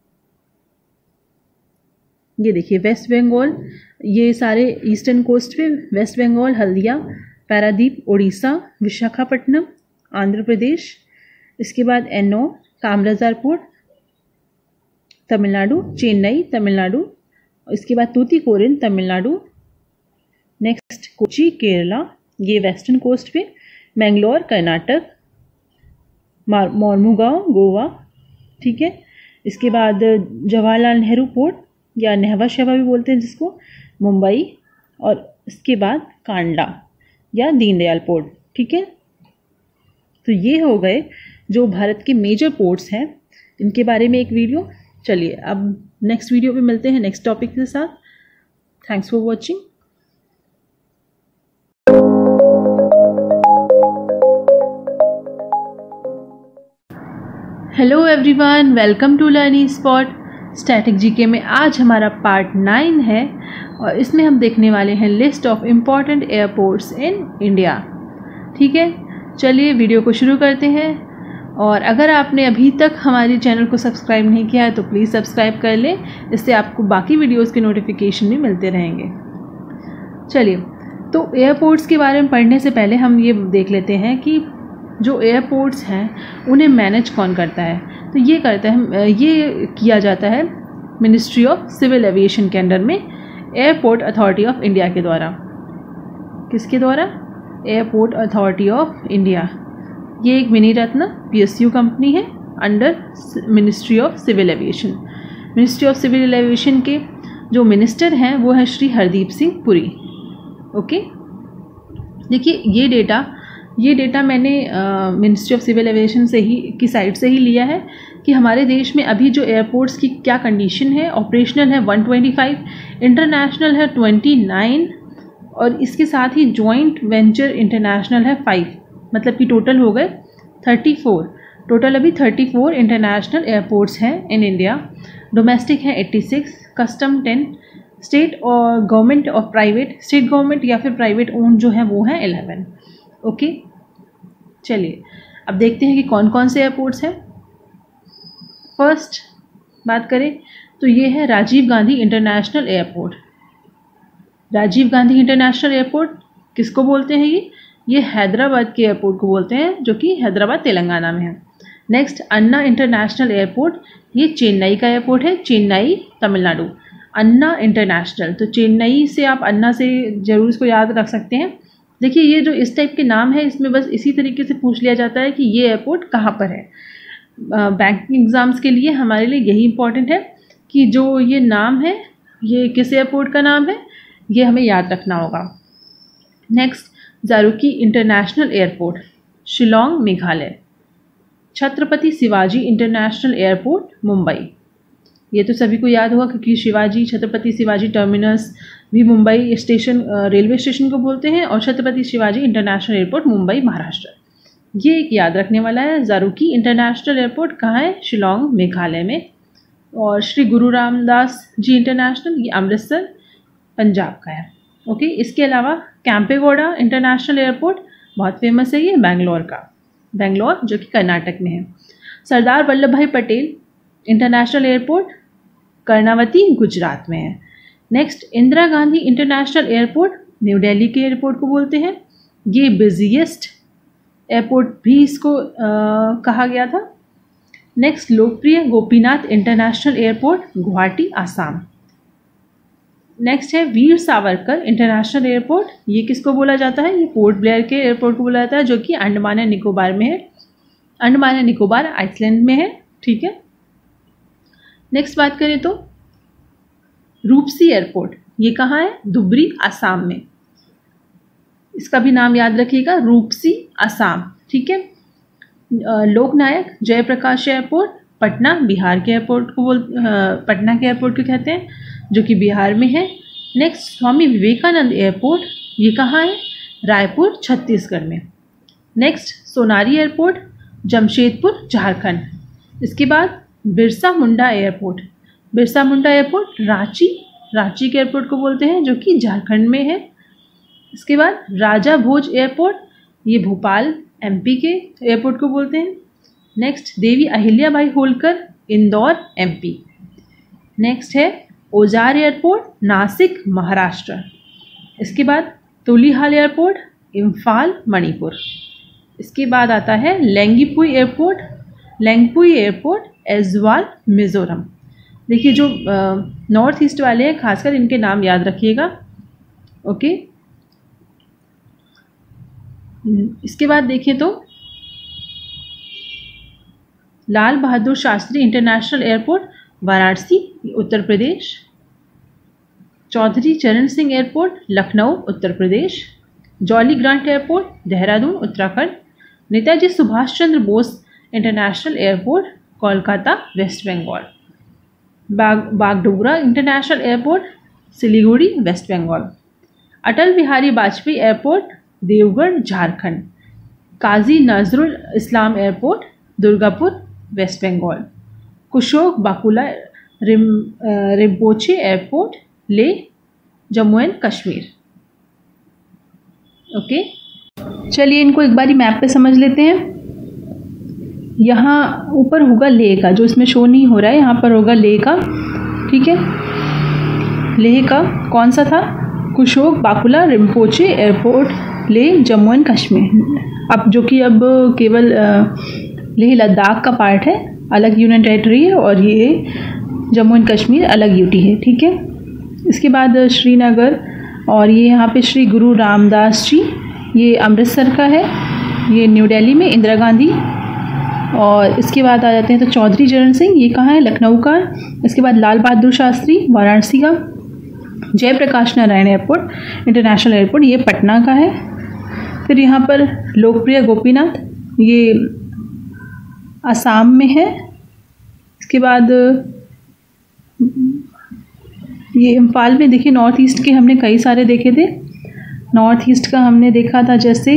ये देखिए वेस्ट बंगाल, ये सारे ईस्टर्न कोस्ट पे वेस्ट बंगाल, हल्दिया, पारादीप, उड़ीसा, विशाखापट्टनम, आंध्र प्रदेश। इसके बाद एन्नौर, कामराजार पोर्ट, तमिलनाडु, चेन्नई तमिलनाडु। इसके बाद तूतीकोरिन तमिलनाडु। नेक्स्ट कोच्चि केरला, ये वेस्टर्न कोस्ट पे। मैंगलोर कर्नाटक, मोर्मुगांव गोवा। ठीक है, इसके बाद जवाहरलाल नेहरू पोर्ट या नहवा शेवा भी बोलते हैं जिसको, मुंबई। और इसके बाद कांडला या दीनदयाल पोर्ट। ठीक है, तो ये हो गए जो भारत के मेजर पोर्ट्स हैं, इनके बारे में एक वीडियो। चलिए अब नेक्स्ट वीडियो पे मिलते हैं नेक्स्ट टॉपिक के साथ। Thanks for watching. Hello everyone, welcome to learning spot. Static GK में आज हमारा पार्ट नाइन है और इसमें हम देखने वाले हैं list of important airports in India. ठीक है, चलिए वीडियो को शुरू करते हैं। और अगर आपने अभी तक हमारे चैनल को सब्सक्राइब नहीं किया है तो प्लीज़ सब्सक्राइब कर लें, इससे आपको बाकी वीडियोस के नोटिफिकेशन भी मिलते रहेंगे। चलिए, तो एयरपोर्ट्स के बारे में पढ़ने से पहले हम ये देख लेते हैं कि जो एयरपोर्ट्स हैं उन्हें मैनेज कौन करता है? तो ये करता है, ये किया जाता है मिनिस्ट्री ऑफ सिविल एविएशन के अंडर में, एयरपोर्ट अथॉरिटी ऑफ इंडिया के द्वारा। किसके द्वारा? Airport authority of India. ये एक मिनी रत्न पीएसयू कंपनी है under ministry of civil aviation. Ministry of civil aviation के जो मिनिस्टर हैं वो है श्री हरदीप सिंह पुरी। ओके, देखिए ये डेटा ये डेटा मैंने मिनिस्ट्री ऑफ सिविल एविएशन से ही की साइट से ही लिया है कि हमारे देश में अभी जो एयरपोर्ट्स की क्या कंडीशन है। ऑपरेशनल है वन ट्वेंटी फाइव, इंटरनेशनल है ट्वेंटी नाइन, और इसके साथ ही जॉइंट वेंचर इंटरनेशनल है फाइव, मतलब कि टोटल हो गए थर्टी फोर। टोटल अभी थर्टी फोर इंटरनेशनल एयरपोर्ट्स हैं इन इंडिया। डोमेस्टिक है eighty six, custom ten, state और गवर्नमेंट और प्राइवेट, स्टेट गवर्नमेंट या फिर प्राइवेट ओन जो है वो है इलेवन। ओके, चलिए अब देखते हैं कि कौन कौन से एयरपोर्ट्स हैं। फर्स्ट बात करें तो ये है Rajiv Gandhi international airport. Rajiv Gandhi international airport किसको बोलते हैं? ये ये हैदराबाद के एयरपोर्ट को बोलते हैं, जो कि हैदराबाद तेलंगाना में है। नेक्स्ट अन्ना इंटरनेशनल एयरपोर्ट, ये चेन्नई का एयरपोर्ट है, चेन्नई तमिलनाडु। अन्ना इंटरनेशनल, तो चेन्नई से आप अन्ना से जरूर इसको याद रख सकते हैं। देखिए ये जो इस टाइप के नाम है इसमें बस इसी तरीके से पूछ लिया जाता है कि ये एयरपोर्ट कहाँ पर है। बैंकिंग एग्ज़ाम्स के लिए हमारे लिए यही इंपॉर्टेंट है कि जो ये नाम है ये किस एयरपोर्ट का नाम है, ये हमें याद रखना होगा। नेक्स्ट ज़ारुकी international airport, Shillong Meghalaya. Chhatrapati Shivaji international airport, Mumbai. ये तो सभी को याद होगा क्योंकि शिवाजी छत्रपति शिवाजी टर्मिनस भी मुंबई स्टेशन रेलवे स्टेशन को बोलते हैं, और छत्रपति शिवाजी इंटरनेशनल एयरपोर्ट मुंबई महाराष्ट्र। ये एक याद रखने वाला है। ज़ारुकी इंटरनेशनल एयरपोर्ट कहाँ है? शिलोंग मेघालय में। और श्री गुरु रामदास जी इंटरनेशनल, ये अमृतसर पंजाब का है। ओके, इसके अलावा कैंपेगौड़ा इंटरनेशनल एयरपोर्ट बहुत फेमस है, ये बेंगलोर का, बेंगलोर जो कि कर्नाटक में है। सरदार वल्लभ भाई पटेल इंटरनेशनल एयरपोर्ट कर्णावती गुजरात में है। Next Indira Gandhi international airport, new Delhi के एयरपोर्ट को बोलते हैं। ये बिजिएस्ट एयरपोर्ट भी इसको आ, कहा गया था। Next Lokpriya Gopinath international airport, Guwahati Assam. Next है वीर सावरकर इंटरनेशनल एयरपोर्ट, ये किसको बोला जाता है? ये पोर्ट ब्लेयर के एयरपोर्ट को बोला जाता है, जो कि अंडमान एंड निकोबार में है, अंडमान एंड निकोबार आइसलैंड में है। ठीक है, नेक्स्ट बात करें तो रूपसी एयरपोर्ट, ये कहाँ है? धुबरी आसाम में। इसका भी नाम याद रखिएगा, रूपसी आसाम। ठीक है, लोकनायक जयप्रकाश एयरपोर्ट, पटना बिहार के एयरपोर्ट को बोल पटना के एयरपोर्ट को कहते हैं, जो कि बिहार में है। नेक्स्ट स्वामी विवेकानंद एयरपोर्ट, ये कहाँ है? रायपुर छत्तीसगढ़ में। Next Sonari airport, Jamshedpur Jharkhand. इसके बाद बिरसा मुंडा एयरपोर्ट, बिरसा मुंडा एयरपोर्ट रांची, रांची के एयरपोर्ट को बोलते हैं, जो कि झारखंड में है। इसके बाद राजा भोज एयरपोर्ट, ये भोपाल एमपी के एयरपोर्ट को बोलते हैं। Next Devi Ahilyabai Holkar, Indore MP. Next है ओजार एयरपोर्ट, नासिक महाराष्ट्र। इसके बाद तुलिहाल एयरपोर्ट, इम्फाल मणिपुर। इसके बाद आता है लेंगीपुई एयरपोर्ट, लेंगपुई एयरपोर्ट ऐज़वाल मिज़ोरम। देखिए जो नॉर्थ ईस्ट वाले हैं खासकर इनके नाम याद रखिएगा। ओके, इसके बाद देखिए तो Lal Bahadur Shastri international airport, Varanasi Uttar Pradesh. Chaudhary Charan Singh airport, Lucknow Uttar Pradesh. Jolly Grant airport, Dehradun Uttarakhand. Netaji Subhash Chandra Bose international airport, Kolkata West Bengal. Bag Bagdogra international airport, Siliguri West Bengal. Atal Bihari Vajpayee airport, देवगढ़ Jharkhand. Kazi Nazrul Islam airport, Durgapur West Bengal. Kushok Bakula Rim Rinpoche airport, Leh Jammu and Kashmir. Okay, चलिए इनको एक बारी मैप पे समझ लेते हैं। यहाँ ऊपर होगा लेह का, जो इसमें शो नहीं हो रहा है, यहाँ पर होगा लेह का। ठीक है, लेह का कौन सा था? Kushok Bakula Rinpoche airport, Leh Jammu and Kashmir. अब जो कि अब केवल लेह लद्दाख का पार्ट है, अलग यूनियन टेरिटरी है, और ये जम्मू एंड कश्मीर अलग यूटी है, ठीक है। इसके बाद श्रीनगर, और ये यहाँ पे श्री गुरु रामदास जी, ये अमृतसर का है, ये न्यू दिल्ली में इंदिरा गांधी। और इसके बाद आ जाते हैं तो चौधरी चरण सिंह, ये कहाँ है, लखनऊ का। इसके बाद लाल बहादुर शास्त्री, वाराणसी का। Jayaprakash Narayan airport international airport, ये पटना का है। फिर यहाँ पर लोकप्रिय गोपीनाथ, ये असम में है। इसके बाद ये इम्फाल में, देखिए नॉर्थ ईस्ट के हमने कई सारे देखे थे। नॉर्थ ईस्ट का हमने देखा था जैसे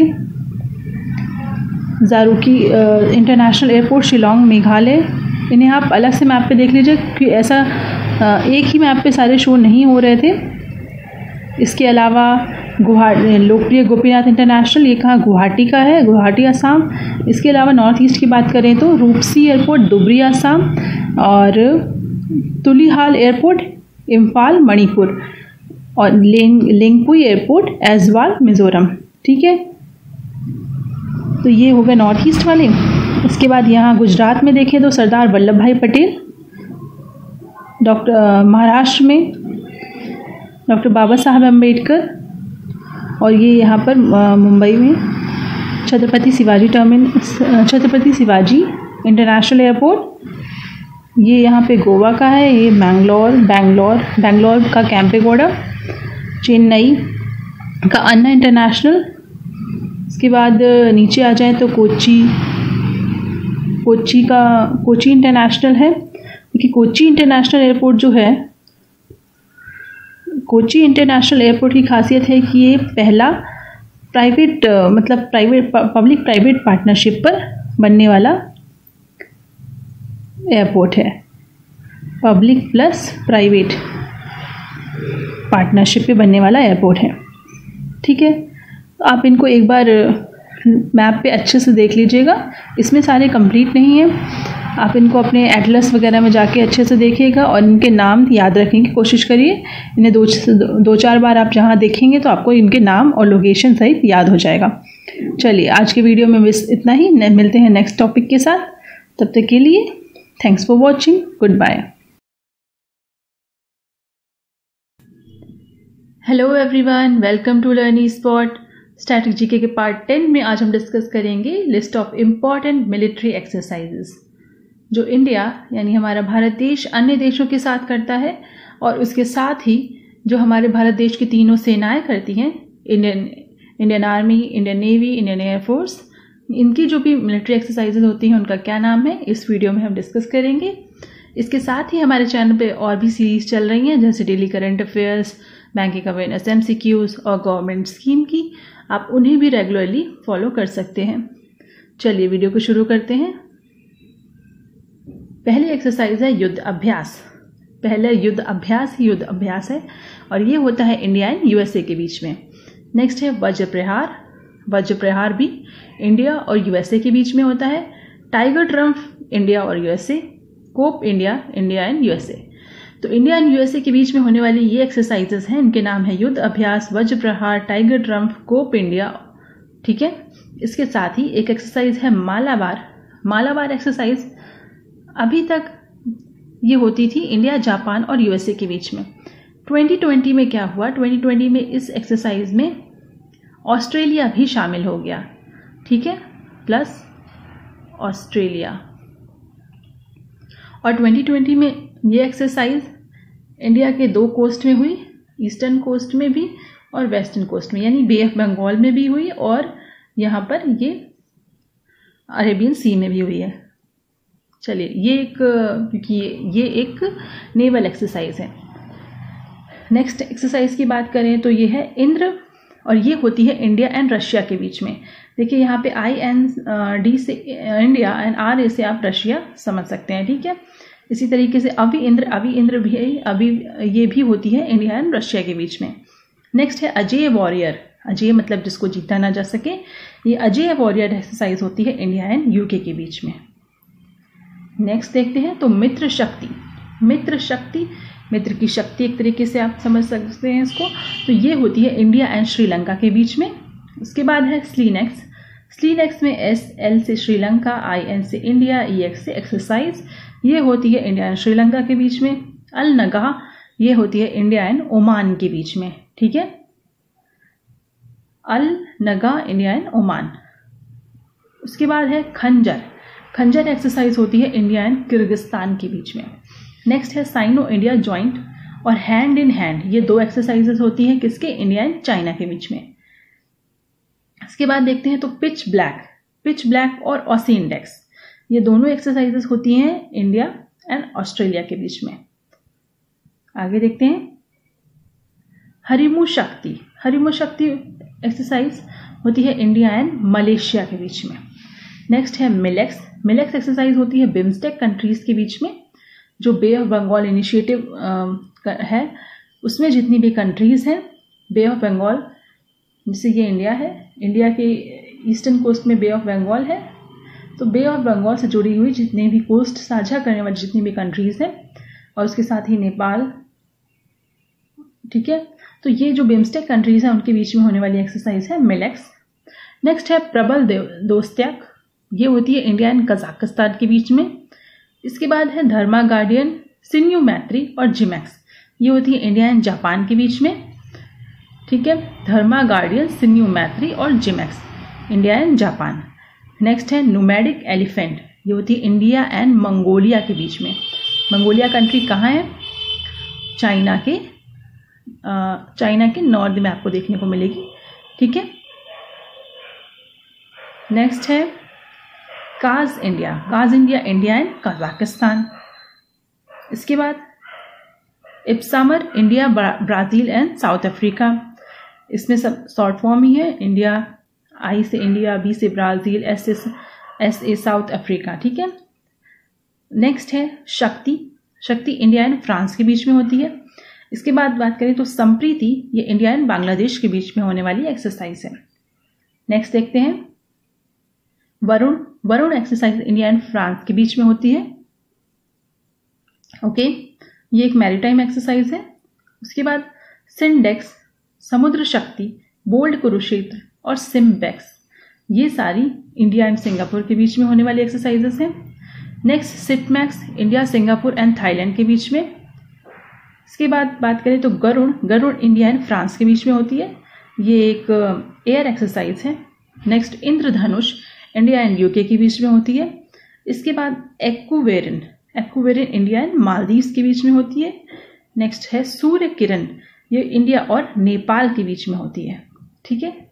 ज़ारुकी इंटरनेशनल एयरपोर्ट, शिलोंग, मेघालय। इन्हें आप अलग से मैप पे देख लीजिए क्योंकि ऐसा आ, एक ही मैप पे सारे शो नहीं हो रहे थे। इसके अलावा गुवाहाटी, लोकप्रिय गोपीनाथ इंटरनेशनल, ये कहाँ, गुवाहाटी का है, गुवाहाटी असम। इसके अलावा नॉर्थ ईस्ट की बात करें तो रूपसी एयरपोर्ट, दुबरी असम, और तुलिहाल एयरपोर्ट, इम्फाल, मणिपुर, और लेंग लेंगपुई एयरपोर्ट, ऐजवाल, मिज़ोरम, ठीक है। तो ये हो गए नॉर्थ ईस्ट वाले। इसके बाद यहाँ गुजरात में देखें तो सरदार वल्लभ भाई पटेल, डॉक्टर महाराष्ट्र में डॉक्टर बाबा साहब अम्बेडकर, और ये यहाँ पर मुंबई में Chhatrapati Shivaji Terminus, Chhatrapati Shivaji international airport. ये यहाँ पे गोवा का है, ये बैंगलोर बैंगलोर बैंगलोर का कैंपेगौड़ा। चेन्नई का अन्ना इंटरनेशनल। इसके बाद नीचे आ जाए तो कोची, कोची का कोची इंटरनेशनल है। देखिए कोची इंटरनेशनल एयरपोर्ट जो है, कोची इंटरनेशनल एयरपोर्ट की खासियत है कि ये पहला प्राइवेट मतलब प्राइवेट पब्लिक प्राइवेट पार्टनरशिप पर बनने वाला एयरपोर्ट है। पब्लिक प्लस प्राइवेट पार्टनरशिप पे बनने वाला एयरपोर्ट है, ठीक है। आप इनको एक बार मैप पे अच्छे से देख लीजिएगा, इसमें सारे कंप्लीट नहीं हैं। आप इनको अपने एटलस वगैरह में जाके अच्छे से देखिएगा और इनके नाम याद रखने की कोशिश करिए। इन्हें दो दो चार बार आप जहाँ देखेंगे तो आपको इनके नाम और लोकेशन सहित याद हो जाएगा। चलिए आज के वीडियो में बस इतना ही, मिलते हैं नेक्स्ट टॉपिक के साथ। तब तक के लिए thanks for watching, good bye. Hello everyone, welcome to learning spot. Static GK के पार्ट टेन में आज हम डिस्कस करेंगे list of important military exercises जो इंडिया यानी हमारा भारत देश अन्य देशों के साथ करता है, और उसके साथ ही जो हमारे भारत देश की तीनों सेनाएं करती हैं, Indian Indian army, Indian navy, Indian air force, इनकी जो भी मिलिट्री एक्सरसाइजेज होती हैं उनका क्या नाम है, इस वीडियो में हम डिस्कस करेंगे। इसके साथ ही हमारे चैनल पे और भी सीरीज चल रही हैं जैसे daily current affairs, banking awareness, MCQs और गवर्नमेंट स्कीम की, आप उन्हें भी रेगुलरली फॉलो कर सकते हैं। चलिए वीडियो को शुरू करते हैं। पहली एक्सरसाइज है युद्ध अभ्यास। पहला युद्ध अभ्यास ही युद्ध अभ्यास है और ये होता है इंडिया एंड यूएसए के बीच में। नेक्स्ट है वज्र प्रहार। वज्र प्रहार भी इंडिया और यूएसए के बीच में होता है। टाइगर ट्रम्प इंडिया और USA, Cope India, India and USA. तो इंडिया एंड यूएसए के बीच में होने वाली ये एक्सरसाइजेस हैं, इनके नाम है युद्ध अभ्यास, वज्र प्रहार, टाइगर ट्रम्प, कोप इंडिया, ठीक है। इसके साथ ही एक एक्सरसाइज है मालाबार। मालाबार एक्सरसाइज अभी तक ये होती थी इंडिया, जापान और यूएसए के बीच में। ट्वेंटी ट्वेंटी में क्या हुआ, ट्वेंटी ट्वेंटी में इस एक्सरसाइज में ऑस्ट्रेलिया भी शामिल हो गया, ठीक है, प्लस ऑस्ट्रेलिया। और ट्वेंटी ट्वेंटी में ये एक्सरसाइज इंडिया के दो कोस्ट में हुई, ईस्टर्न कोस्ट में भी और वेस्टर्न कोस्ट में, यानी बे ऑफ बंगाल में भी हुई और यहाँ पर ये अरेबियन सी में भी हुई है। चलिए ये एक, क्योंकि ये, ये एक नेवल एक्सरसाइज है। नेक्स्ट एक्सरसाइज की बात करें तो ये है इंद्र, और ये होती है इंडिया एंड रशिया के बीच में। देखिए यहाँ पे आई एन डी से इंडिया एंड आर ए से आप रशिया समझ सकते हैं, ठीक है। इसी तरीके से अभी इंद्र, अभी इंद्र भी अभी ये भी होती है इंडिया एंड रशिया के बीच में। नेक्स्ट है अजय वॉरियर। अजय मतलब जिसको जीता ना जा सके। ये अजय वॉरियर एक्सरसाइज होती है इंडिया एंड यूके के बीच में। नेक्स्ट देखते हैं तो मित्र शक्ति। मित्र शक्ति, मित्र की शक्ति एक तरीके से आप समझ सकते हैं इसको। तो ये होती है इंडिया एंड श्रीलंका के बीच में। उसके बाद है स्लीनेक्स। स्लीनेक्स में एस एल से श्रीलंका, आई एन से इंडिया, ई एक्स से एक्सरसाइज, ये होती है इंडिया एंड श्रीलंका के बीच में। अल नगा ये होती है इंडिया एंड ओमान के बीच में, ठीक है। Al Naga India and Oman. उसके बाद है खंजर। खंजर एक्सरसाइज होती है इंडिया एंड किर्गिस्तान के बीच में। नेक्स्ट है साइनो इंडिया जॉइंट और हैंड इन हैंड, ये दो एक्सरसाइजेस होती हैं किसके, इंडिया एंड चाइना के बीच में। इसके बाद देखते हैं तो पिच ब्लैक, पिच ब्लैक और ऑसी इंडेक्स, ये दोनों एक्सरसाइजेस होती हैं इंडिया एंड ऑस्ट्रेलिया के बीच में। आगे देखते हैं हरिमु शक्ति। हरिमु शक्ति एक्सरसाइज होती है इंडिया एंड मलेशिया के बीच में। नेक्स्ट है मिलेक्स। मिलेक्स एक्सरसाइज होती है बिम्स्टेक कंट्रीज के बीच में, जो बे ऑफ बंगाल इनिशिएटिव है उसमें जितनी भी कंट्रीज हैं, बे ऑफ बंगाल जैसे ये इंडिया है, इंडिया के ईस्टर्न कोस्ट में बे ऑफ बंगाल है, तो बे ऑफ बंगाल से जुड़ी हुई जितने भी कोस्ट साझा करने वाली जितनी भी कंट्रीज हैं और उसके साथ ही नेपाल, ठीक है। तो ये जो बिम्स्टेक कंट्रीज हैं उनके बीच में होने वाली एक्सरसाइज है मिलेक्स। नेक्स्ट है प्रबल दोस्त्याक, ये होती है इंडिया एंड कजाकिस्तान के बीच में। इसके बाद है धर्मा गार्डियन, सिन्यू मैत्री और जिमैक्स, ये होती है इंडिया एंड जापान के बीच में, ठीक है। धर्मा गार्डियन, सिन्यू मैत्री और JIMEX, India and Japan. Next है नुमैडिक एलिफेंट, ये होती है इंडिया एंड मंगोलिया के बीच में। मंगोलिया कंट्री कहाँ है, चाइना के चाइना के नॉर्थ में आपको देखने को मिलेगी, ठीक है। नेक्स्ट है Kaz India. Kaz India, India and Kazakhstan. इसके बाद IBSAMAR, India, Brazil and South Africa, इसमें सब शॉर्ट फॉर्म ही है, इंडिया, आई से इंडिया, बी से ब्राजील, एस से एस ए साउथ अफ्रीका, ठीक है। नेक्स्ट है शक्ति। शक्ति इंडिया एंड फ्रांस के बीच में होती है। इसके बाद बात करें तो संप्रीति, ये इंडिया एंड बांग्लादेश के बीच में होने वाली एक्सरसाइज है। नेक्स्ट देखते हैं Varun. Varun exercise India and France के बीच में होती है, ओके। ये एक मैरीटाइम एक्सरसाइज है। उसके बाद सिंडेक्स, समुद्र शक्ति, बोल्ड कुरुक्षेत्र और सिम्बेक्स, ये सारी इंडिया एंड सिंगापुर के बीच में होने वाली एक्सरसाइजेस हैं। Next SITMEX, India, Singapore and Thailand के बीच में। इसके बाद बात करें तो Garuda. Garuda India and France के बीच में होती है, ये एक एयर एक्सरसाइज है। Next Indradhanush, India and UK के बीच में होती है। इसके बाद Ekuverin. Ekuverin India and Maldives के बीच में होती है। नेक्स्ट है सूर्य किरण, ये इंडिया और नेपाल के बीच में होती है, ठीक है।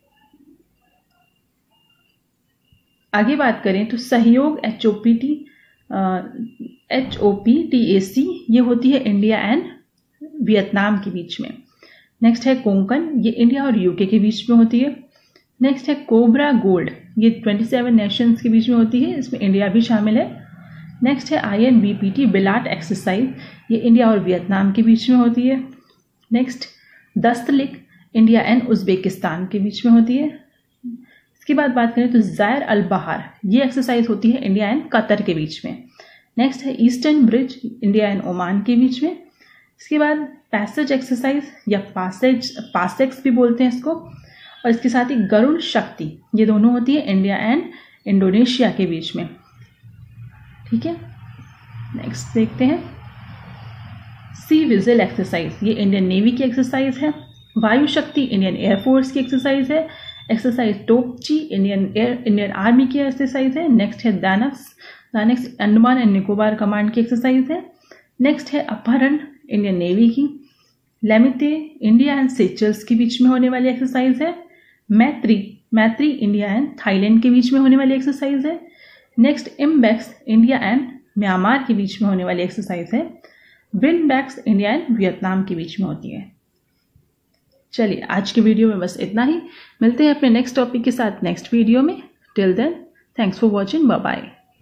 आगे बात करें तो Sahyog, H O P T H O P T A C, ये होती है इंडिया एंड वियतनाम के बीच में। नेक्स्ट है कोंकण, ये इंडिया और यूके के बीच में होती है। नेक्स्ट है कोबरा गोल्ड, ये सत्ताईस नेशंस के बीच में होती है, इसमें इंडिया भी शामिल है। नेक्स्ट है I N B P T bilat exercise, ये इंडिया और वियतनाम के बीच में होती है। Next Dustlik, India and Uzbekistan के बीच में होती है। इसके बाद बात करें तो ज़ायर अल बहार, ये एक्सरसाइज होती है इंडिया एंड कतर के बीच में। नेक्स्ट है eastern bridge, India and Oman के बीच में। इसके बाद पैसेज एक्सरसाइज या पासेज पासेक्स भी बोलते हैं इसको, और इसके साथ ही गरुड़ शक्ति, ये दोनों होती है इंडिया एंड इंडोनेशिया के बीच में, ठीक है। नेक्स्ट देखते हैं सी विजिल एक्सरसाइज, ये इंडियन नेवी की एक्सरसाइज है। वायु शक्ति इंडियन एयरफोर्स की एक्सरसाइज है। Exercise Topchi Indian air Indian army की एक्सरसाइज है। नेक्स्ट है DANX, DANX Andaman and Nicobar command की एक्सरसाइज है। नेक्स्ट है अपहरण, इंडियन नेवी की। लेमिते, इंडिया एंड सेचल्स के बीच में होने वाली एक्सरसाइज है। मैत्री, मैत्री इंडिया एंड थाईलैंड के बीच में होने वाली एक्सरसाइज है। Next IMBEX, India and Myanmar के बीच में होने वाली एक्सरसाइज है। विनबैक्स, इंडिया एंड वियतनाम के बीच में होती है। चलिए आज की वीडियो में बस इतना ही, मिलते हैं अपने नेक्स्ट टॉपिक के साथ नेक्स्ट वीडियो में। Till then thanks for watching, bye bye.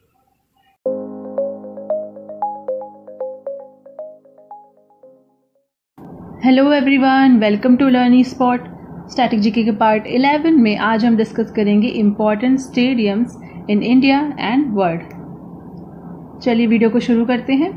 Hello everyone, welcome to learning spot. Static GK के पार्ट इलेवन में आज हम डिस्कस करेंगे important stadiums in India and world. चलिए वीडियो को शुरू करते हैं।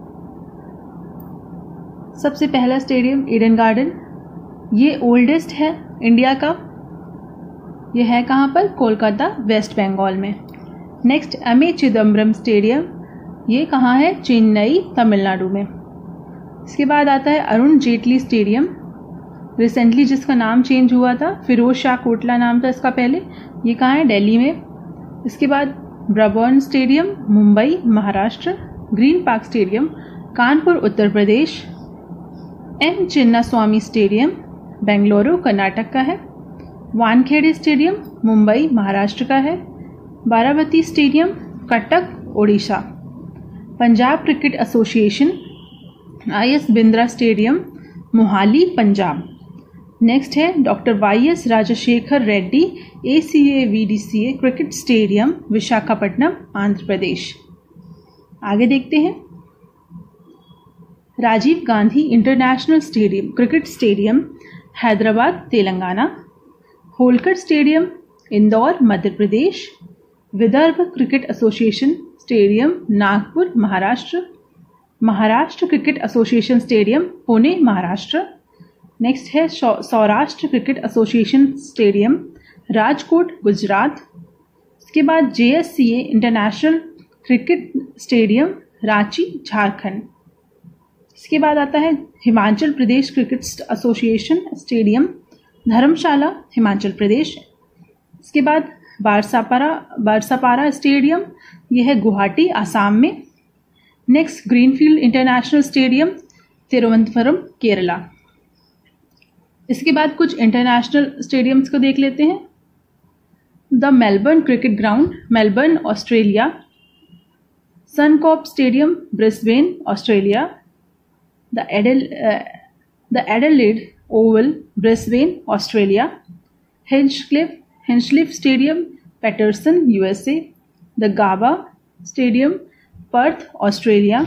सबसे पहला स्टेडियम ईडन गार्डन, ये ओल्डेस्ट है इंडिया का। ये है कहाँ पर? कोलकाता, वेस्ट बंगाल में। Next M A Chidambaram stadium, ये कहाँ है? चेन्नई, तमिलनाडु में। इसके बाद आता है अरुण जेटली स्टेडियम, रिसेंटली जिसका नाम चेंज हुआ था, फिरोज शाह कोटला नाम था इसका पहले, ये कहाँ है? दिल्ली में। इसके बाद Brabourne stadium, Mumbai, Maharashtra. Green Park stadium, Kanpur, Uttar Pradesh. M Chinnaswamy stadium, Bengaluru, Karnataka का है। वानखेड़े स्टेडियम, मुंबई, महाराष्ट्र का है। Barabati stadium, Cuttack, Odisha. Punjab cricket association, I S Bindra stadium, Mohali, Punjab. Next है doctor Y S Rajasekhara Reddy A C A V D C A cricket stadium, Visakhapatnam, Andhra Pradesh. आगे देखते हैं Rajiv Gandhi international stadium, cricket stadium, Hyderabad, Telangana. Holkar stadium, Indore, Madhya Pradesh. Vidarbha cricket association stadium, Nagpur, Maharashtra. Maharashtra cricket association stadium, Pune, Maharashtra. Next है Saurashtra cricket association stadium, Rajkot, Gujarat. इसके बाद J S C A international cricket stadium, Ranchi, Jharkhand. इसके बाद आता है Himachal Pradesh cricket association stadium, Dharamshala, Himachal Pradesh. इसके बाद बारसापारा बारसापारा स्टेडियम, यह है गुवाहाटी, आसाम में। Next Greenfield international stadium, Thiruvananthapuram, Kerala. इसके बाद कुछ इंटरनेशनल स्टेडियम्स को देख लेते हैं। The Melbourne cricket ground, Melbourne, Australia. Suncorp stadium, Brisbane, Australia. The Adel the Adelaide oval, Brisbane, Australia. Hinchcliffe Hinchcliffe stadium, Paterson, USA. The Gabba stadium, Perth, Australia.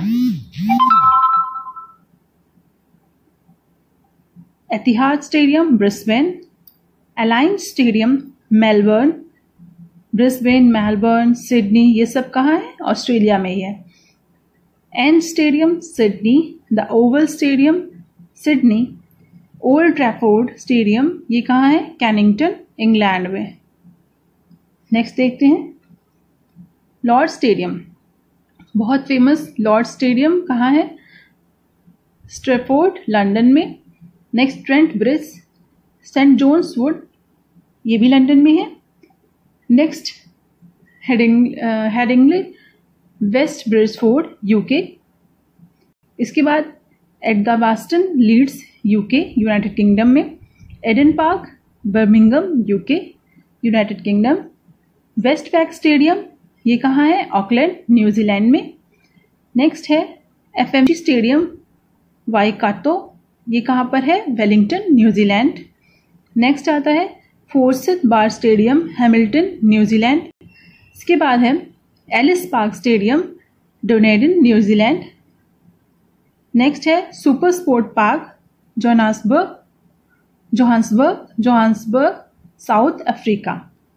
Etihad stadium, Brisbane. Alliance stadium, Melbourne. Brisbane, Melbourne, Sydney, ये सब कहाँ है? Australia में ही है। N stadium, Sydney. The oval stadium, Sydney. Old Trafford stadium, ये कहाँ है? कैनिंगटन, इंग्लैंड में। नेक्स्ट देखते हैं लॉर्ड स्टेडियम, बहुत फेमस लॉर्ड स्टेडियम कहाँ है? स्ट्रेफोर्ड, लंदन में। Next Trent Bridge, Saint John's Wood, ये भी लंदन में है। Next Heading Headingley West Bridgford, UK. इसके बाद Edgbaston, Leeds, UK, United Kingdom में। Eden Park, Birmingham, UK, United Kingdom. Westpac stadium, ये कहाँ है? ऑकलैंड, न्यूजीलैंड में। नेक्स्ट है एफ एम सी स्टेडियम, वाईकातो, ये कहाँ पर है? Wellington, New Zealand. नेक्स्ट आता है Forsyth Barr stadium, Hamilton, New Zealand. इसके बाद है Ellis Park stadium, Dunedin, New Zealand. Next है SuperSport Park, Johannesburg Johannesburg Johannesburg, South Africa.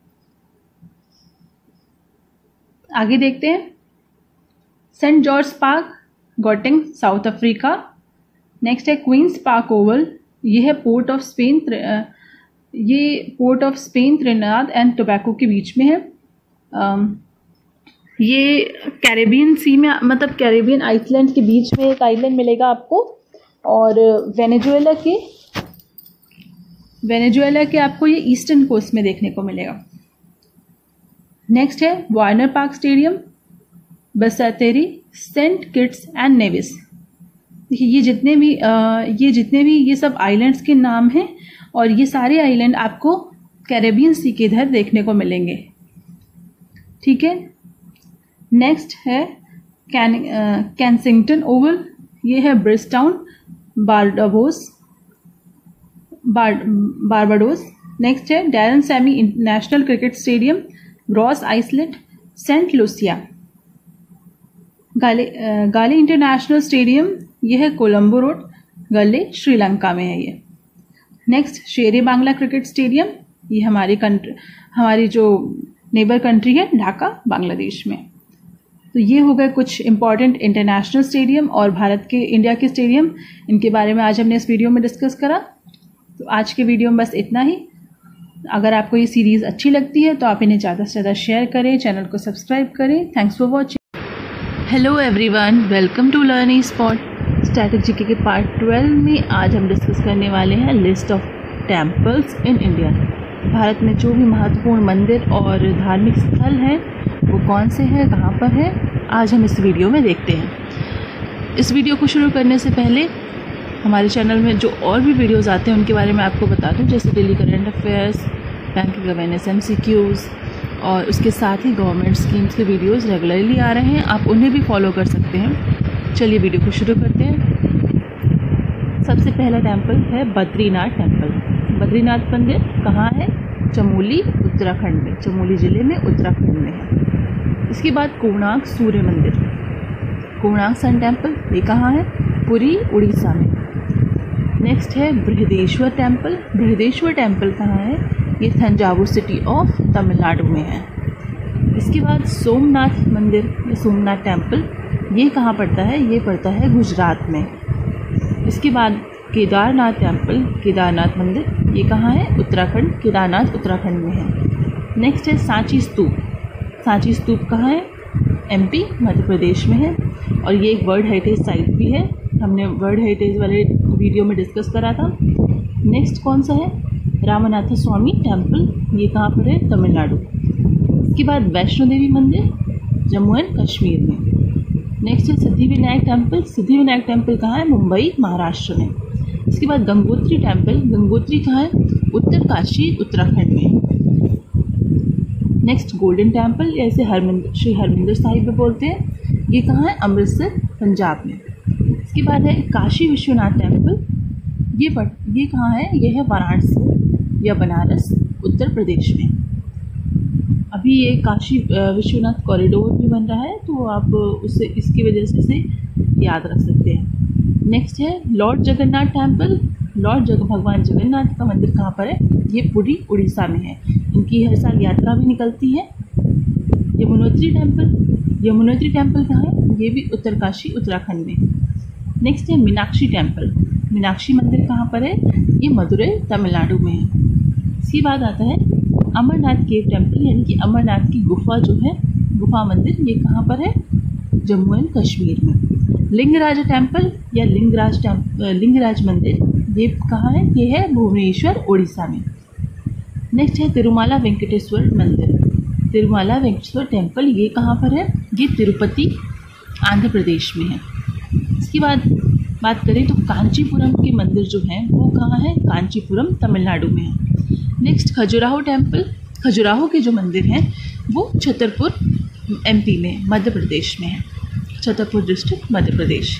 आगे देखते हैं Saint George Park, Gauteng, South Africa. Next है क्वींस पार्क ओवल, ये है पोर्ट ऑफ स्पेन, ये Port of Spain, Trinidad and Tobago के बीच में है। ये कैरेबियन सी में, मतलब कैरेबियन आइसलैंड के बीच में एक आइलैंड मिलेगा आपको। और वेनेजुएला के वेनेजुएला के आपको ये ईस्टर्न कोस्ट में देखने को मिलेगा। नेक्स्ट है Warner Park stadium, Basseterre, Saint Kitts and Nevis. देखिए ये जितने भी आ, ये जितने भी ये सब आइलैंड्स के नाम हैं और ये सारे आइलैंड आपको कैरेबियन सी के इधर देखने को मिलेंगे। ठीक है। नेक्स्ट है कैन कैंसिंगटन ओवल, ये है Bridgetown, Barbados Bar Barbados. Next है Daren Sammy national cricket stadium, Gros Islet, Saint Lucia. Galle Galle international stadium, ये है कोलंबो रोड, गले, श्रीलंका में है ये। नेक्स्ट शेरे बांग्ला क्रिकेट स्टेडियम, ये हमारी कंट्री हमारी जो नेबर कंट्री है ढाका, बांग्लादेश में। तो ये हो गए कुछ इंपॉर्टेंट इंटरनेशनल स्टेडियम और भारत के इंडिया के स्टेडियम, इनके बारे में आज हमने इस वीडियो में डिस्कस करा। तो आज के वीडियो में बस इतना ही। अगर आपको ये सीरीज़ अच्छी लगती है तो आप इन्हें ज़्यादा से ज़्यादा शेयर करें, चैनल को सब्सक्राइब करें। Thanks for watching. Hello everyone, welcome to learning spot. Static GK के पार्ट ट्वेल्व में आज हम डिस्कस करने वाले हैं list of temples in India. Bharat में जो भी महत्वपूर्ण मंदिर और धार्मिक स्थल हैं वो कौन से हैं, कहाँ पर हैं, आज हम इस वीडियो में देखते हैं। इस वीडियो को शुरू करने से पहले हमारे चैनल में जो और भी वीडियोस आते हैं उनके बारे में आपको बता दूं, जैसे daily current affairs, banking awareness, MCQs और उसके साथ ही गवर्नमेंट स्कीम्स के वीडियोस रेगुलरली आ रहे हैं, आप उन्हें भी फॉलो कर सकते हैं। चलिए वीडियो को शुरू करते हैं। सबसे पहला टेम्पल है बद्रीनाथ टेम्पल। बद्रीनाथ मंदिर कहाँ है? चमोली, उत्तराखंड में, चमोली ज़िले में, उत्तराखंड में है। इसके बाद कोणार्क सूर्य मंदिर, कोणार्क सन टेम्पल, ये कहाँ है? पुरी, उड़ीसा में। नेक्स्ट है बृहदेश्वर टेम्पल। बृहदेश्वर टेम्पल कहाँ है? ये तंजावुर सिटी ऑफ तमिलनाडु में है। इसके बाद सोमनाथ मंदिर या सोमनाथ टेम्पल, ये कहाँ पड़ता है? ये पड़ता है गुजरात में। इसके बाद केदारनाथ टेम्पल, केदारनाथ मंदिर, ये कहाँ है? उत्तराखंड, केदारनाथ उत्तराखंड में है। नेक्स्ट है सांची स्तूप। सांची स्तूप कहाँ है? एमपी, मध्य प्रदेश में है और ये एक वर्ल्ड हेरिटेज साइट भी है। हमने वर्ल्ड हेरिटेज वाले वीडियो में डिस्कस करा था। नेक्स्ट कौन सा है? रामनाथ स्वामी टेम्पल, ये कहाँ पर है? तमिलनाडु। इसके बाद वैष्णो देवी मंदिर, जम्मू एंड कश्मीर में। नेक्स्ट है सिद्धिविनायक टेम्पल। सिद्धिविनायक टेम्पल कहाँ है? मुंबई, महाराष्ट्र में। इसके बाद गंगोत्री टेम्पल, गंगोत्री कहाँ है? उत्तरकाशी, उत्तराखंड में। नेक्स्ट गोल्डन टेम्पल, जैसे हरमिंदर, श्री हरमिंदर साहिब में बोलते हैं, ये कहाँ है? अमृतसर, पंजाब में। इसके बाद है काशी विश्वनाथ टेम्पल, ये पट ये कहाँ है? ये है वाराणसी या बनारस, उत्तर प्रदेश में। अभी ये काशी विश्वनाथ कॉरिडोर भी बन रहा है, तो आप उससे इसकी वजह से इसे याद रख सकते हैं। नेक्स्ट है Lord Jagannath temple. Lord Jag भगवान जगन्नाथ का मंदिर कहाँ पर है? ये पुरी, उड़ीसा में है। इनकी हर साल यात्रा भी निकलती है। यमुनोत्री टेम्पल, यमुनोत्री टेम्पल कहाँ है? ये भी उत्तरकाशी, उत्तराखंड में। नेक्स्ट है मीनाक्षी टेम्पल। मीनाक्षी मंदिर कहाँ पर है? ये मदुरै, तमिलनाडु में है। इसके बाद आता है अमरनाथ केव टेम्पल, यानी कि अमरनाथ की गुफा जो है, गुफा मंदिर, ये कहाँ पर है? जम्मू एंड कश्मीर में। लिंगराज टेम्पल या लिंगराज टेम्पल, लिंगराज मंदिर, ये कहाँ है? ये है भुवनेश्वर, उड़ीसा में। नेक्स्ट है तिरुमाला वेंकटेश्वर मंदिर। तिरुमाला वेंकटेश्वर टेम्पल, ये कहाँ पर है? ये तिरुपति, आंध्र प्रदेश में है। इसके बाद बात करें तो कांचीपुरम के मंदिर जो हैं वो कहाँ है? कांचीपुरम, तमिलनाडु में है। Next Khajuraho temple. खजुराहो के जो मंदिर हैं वो छतरपुर, एमपी में, मध्य प्रदेश में है। छतरपुर डिस्ट्रिक्ट, मध्य प्रदेश।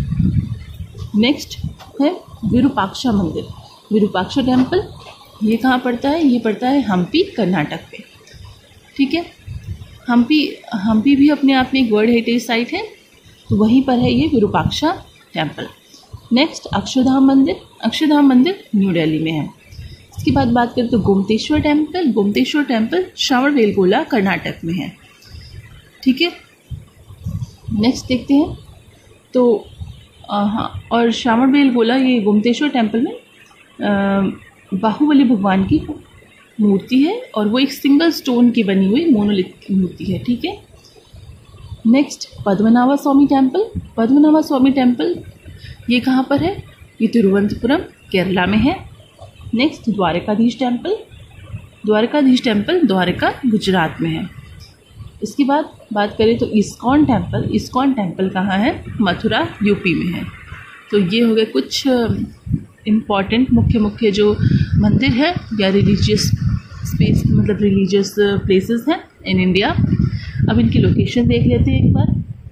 नेक्स्ट है विरूपाक्षा मंदिर। विरूपाक्षा टेम्पल, ये कहाँ पड़ता है? ये पड़ता है हम्पी, कर्नाटक में। ठीक है, हम्पी हम्पी भी अपने आप में एक वर्ल्ड हेरिटेज साइट है, तो वहीं पर है ये विरूपाक्षा टेम्पल। नेक्स्ट अक्षरधाम मंदिर। अक्षरधाम मंदिर न्यू दिल्ली में है। इसके बाद बात करें तो गोमतेश्वर टेम्पल। गोमतेश्वर टेम्पल श्रवणबेलगोला, कर्नाटक में है। ठीक है, नेक्स्ट देखते हैं तो हाँ, और श्रवणबेलगोला, ये गोमतेश्वर टेम्पल में आ, बाहुबली भगवान की मूर्ति है और वो एक सिंगल स्टोन की बनी हुई मोनोलिथ मूर्ति है। ठीक है, next Padmanabha Swamy temple. Padmanabha Swamy temple, ये कहाँ पर है? ये तिरुवनंतपुरम, केरला में है। Next Dwarkadhish temple. Dwarkadhish temple Dwarka, Gujarat में है। इसके बाद बात करें तो इस्कॉन टेम्पल। इस्कॉन टेम्पल कहाँ है? मथुरा, यूपी में है। तो ये हो गए कुछ इम्पॉर्टेंट मुख्य मुख्य जो मंदिर है या रिलीजियस स्पेस, मतलब रिलीजियस प्लेसेस हैं इन इंडिया। अब इनकी लोकेशन देख लेते हैं एक बार।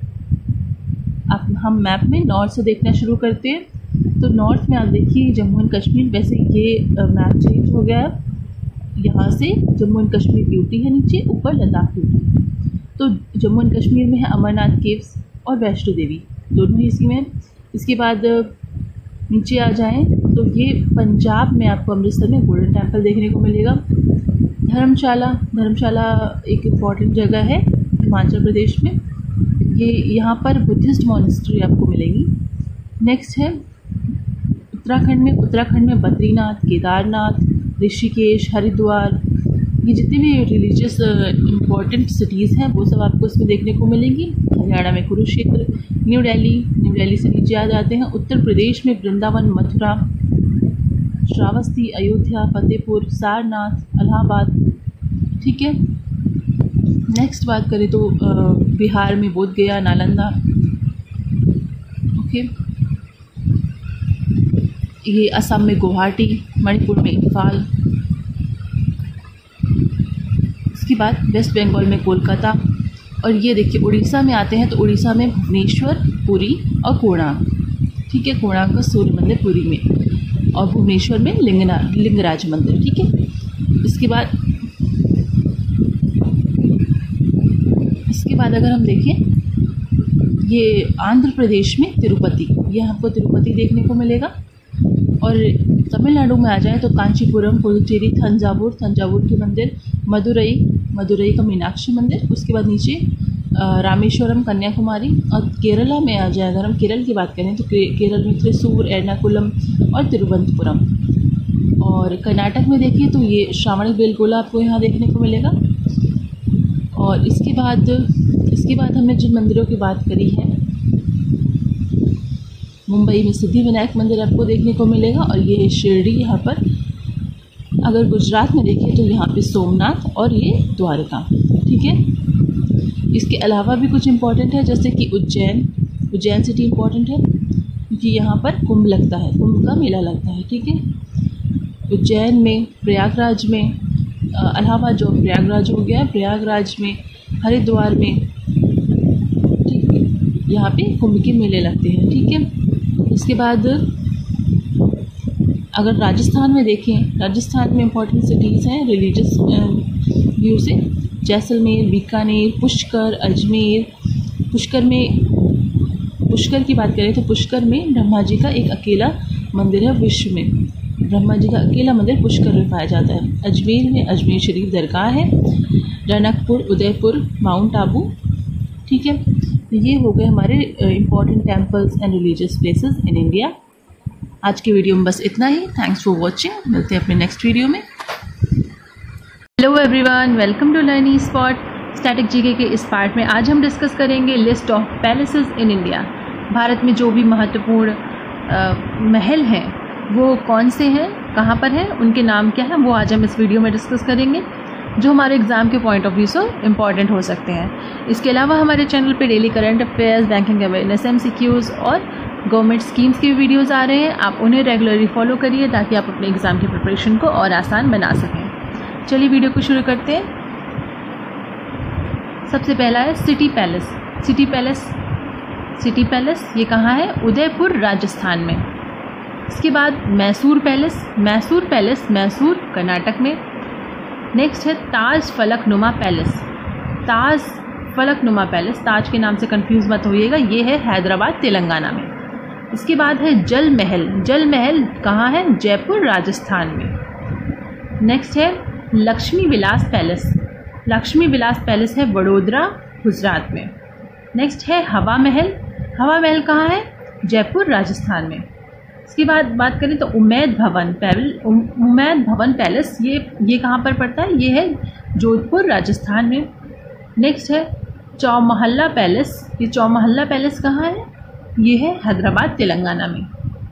अब हम मैप में नॉर्थ से देखना शुरू करते हैं। तो नॉर्थ में आप देखिए जम्मू एंड कश्मीर, वैसे ये मैप चेंज हो गया है। यहाँ से जम्मू एंड कश्मीर यूटी है, नीचे ऊपर लद्दाख यूटी। तो जम्मू एंड कश्मीर में है अमरनाथ केव्स और वैष्णो देवी, दोनों ही इसी में। इसके बाद नीचे आ जाएं तो ये पंजाब में आपको अमृतसर में गोल्डन टेम्पल देखने को मिलेगा। धर्मशाला, धर्मशाला एक इम्पॉर्टेंट जगह है हिमाचल प्रदेश में। ये यहाँ पर बुद्धिस्ट मॉनेस्ट्री आपको मिलेगी। नेक्स्ट है उत्तराखंड में। उत्तराखंड में बद्रीनाथ, केदारनाथ, ऋषिकेश, हरिद्वार, ये जितने भी रिलीजियस इम्पोर्टेंट सिटीज़ हैं वो सब आपको इसमें देखने को मिलेंगी। हरियाणा में कुरुक्षेत्र, न्यू दिल्ली, न्यू दिल्ली से नीचे आ जाते हैं उत्तर प्रदेश में वृंदावन, मथुरा, श्रावस्ती, अयोध्या, फतेहपुर, सारनाथ, इलाहाबाद। ठीक है, नेक्स्ट बात करें तो बिहार में बोध गया, नालंदा। ओके, ये असम में गुवाहाटी, मणिपुर में इम्फाल। इसके बाद वेस्ट बंगाल में कोलकाता, और ये देखिए उड़ीसा में आते हैं तो उड़ीसा में भुवनेश्वर, पुरी और कोणार्क। ठीक है, कोणार्क का सूर्य मंदिर पुरी में, और भुवनेश्वर में लिंगना लिंगराज मंदिर। ठीक है, इसके बाद इसके बाद अगर हम देखें, ये आंध्र प्रदेश में तिरुपति, ये हमको तिरुपति देखने को मिलेगा। और तमिलनाडु में आ जाए तो कांचीपुरम, पुदुचेरी, तंजावुर, तंजावुर के मंदिर, मदुरई, मदुरई का मीनाक्षी मंदिर। उसके बाद नीचे रामेश्वरम, कन्याकुमारी। और केरला में आ जाए अगर हम केरल की बात करें तो केरल में त्रिशूर, एर्नाकुलम और तिरुवनंतपुरम। और कर्नाटक में देखिए तो ये श्रावणी बेलगोला आपको यहाँ देखने को मिलेगा। और इसके बाद इसके बाद हमने जिन मंदिरों की बात करी है, मुंबई में सिद्धि विनायक मंदिर आपको देखने को मिलेगा, और ये शिरडी यहाँ पर। अगर गुजरात में देखिए तो यहाँ पे सोमनाथ और ये द्वारका। ठीक है, इसके अलावा भी कुछ इम्पोर्टेंट है, जैसे कि उज्जैन, उज्जैन सिटी इम्पोर्टेंट है क्योंकि यहाँ पर कुंभ लगता है, कुंभ का मेला लगता है। ठीक है, उज्जैन में, प्रयागराज में, इलाहाबाद जो प्रयागराज हो गया, प्रयागराज में, हरिद्वार में, ठीक है, यहाँ पे कुंभ के मेले लगते हैं। ठीक है, इसके बाद अगर राजस्थान में देखें, राजस्थान में इम्पोर्टेंट सिटीज़ हैं रिलीजियस व्यू से, जैसलमेर, बीकानेर, पुष्कर, अजमेर। पुष्कर में पुष्कर की बात करें तो पुष्कर में ब्रह्मा जी का एक अकेला मंदिर है, विश्व में ब्रह्मा जी का अकेला मंदिर पुष्कर में पाया जाता है। अजमेर में अजमेर शरीफ दरगाह है, रनकपुर, उदयपुर, माउंट आबू। ठीक है, ये हो गए हमारे important temples and religious places in India. आज के वीडियो में बस इतना ही। थैंक्स फॉर वॉचिंग, मिलते हैं अपने नेक्स्ट वीडियो में। Hello everyone, welcome to learning spot. Static GK के इस पार्ट में आज हम डिस्कस करेंगे list of palaces in India. Bharat में जो भी महत्वपूर्ण महल हैं वो कौन से हैं, कहाँ पर हैं, उनके नाम क्या हैं, वो आज हम इस वीडियो में डिस्कस करेंगे, जो हमारे एग्ज़ाम के पॉइंट ऑफ व्यू से इम्पॉर्टेंट हो सकते हैं। इसके अलावा हमारे चैनल पे daily current affairs, banking awareness, MCQs और गवर्नमेंट स्कीम्स के वीडियोस आ रहे हैं। आप उन्हें रेगुलरली फॉलो करिए ताकि आप अपने एग्ज़ाम की प्रिपरेशन को और आसान बना सकें। चलिए वीडियो को शुरू करते हैं। सबसे पहला है city palace. City palace city palace ये कहाँ है? उदयपुर, राजस्थान में। इसके बाद मैसूर पैलेस। मैसूर पैलेस मैसूर, कर्नाटक में। नेक्स्ट है ताज फलकनुमा पैलेस। ताज फलकनुमा पैलेस, ताज के नाम से कंफ्यूज मत होइएगा, ये है हैदराबाद, तेलंगाना में। इसके बाद है जल महल। जल महल कहाँ है? जयपुर, राजस्थान में। नेक्स्ट है लक्ष्मी विलास पैलेस। लक्ष्मी विलास पैलेस है वडोदरा, गुजरात में। नेक्स्ट है हवा महल। हवा महल कहाँ है? जयपुर, राजस्थान में। इसके बाद बात करें तो उमैद भवन पैलेस। उमैद भवन पैलेस ये ये कहाँ पर पड़ता है? ये है जोधपुर, राजस्थान में। नेक्स्ट है चौमहल्ला पैलेस। ये चौमहल्ला पैलेस कहाँ है? ये है हैदराबाद, तेलंगाना में।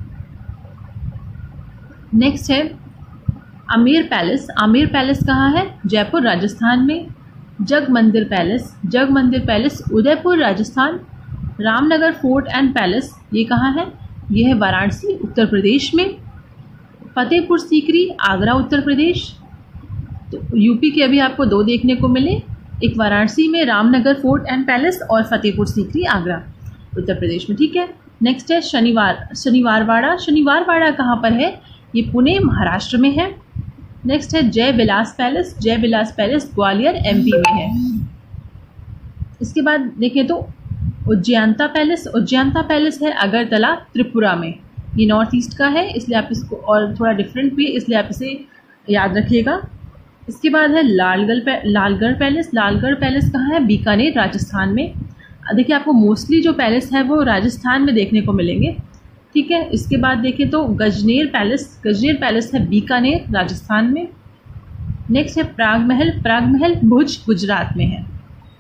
नेक्स्ट है आमेर पैलेस। आमेर पैलेस कहाँ है? जयपुर, राजस्थान में। जग Mandir palace. Jag Mandir palace Udaipur, Rajasthan. Ramnagar fort and palace ये कहाँ है? ये है वाराणसी, उत्तर प्रदेश में। फतेहपुर सीकरी, आगरा, उत्तर प्रदेश। तो यूपी के अभी आपको दो देखने को मिले, एक वाराणसी में रामनगर फोर्ट एंड पैलेस और फतेहपुर सीकरी, आगरा, उत्तर प्रदेश में। ठीक है। नेक्स्ट है शनिवार शनिवारवाड़ा। शनिवारवाड़ा कहाँ पर है? ये पुणे, महाराष्ट्र में है। नेक्स्ट है Jai Vilas palace. Jai Vilas palace Gwalior, MP में है। इसके बाद देखें तो उज्जैनता पैलेस। उज्जैनता पैलेस है अगरतला, त्रिपुरा में। ये नॉर्थ ईस्ट का है, इसलिए आप इसको, और थोड़ा डिफरेंट भी है, इसलिए आप इसे याद रखिएगा। इसके बाद है लालगढ़ पै, लालगढ़ पैलेस। लालगढ़ पैलेस कहाँ है? बीकानेर, राजस्थान में। देखिए आपको मोस्टली जो पैलेस है वो राजस्थान में देखने को मिलेंगे। ठीक है। इसके बाद देखें तो गजनेर पैलेस, गजनेर पैलेस है बीकानेर राजस्थान में। नेक्स्ट है प्राग महल, प्राग महल भुज गुजरात में है।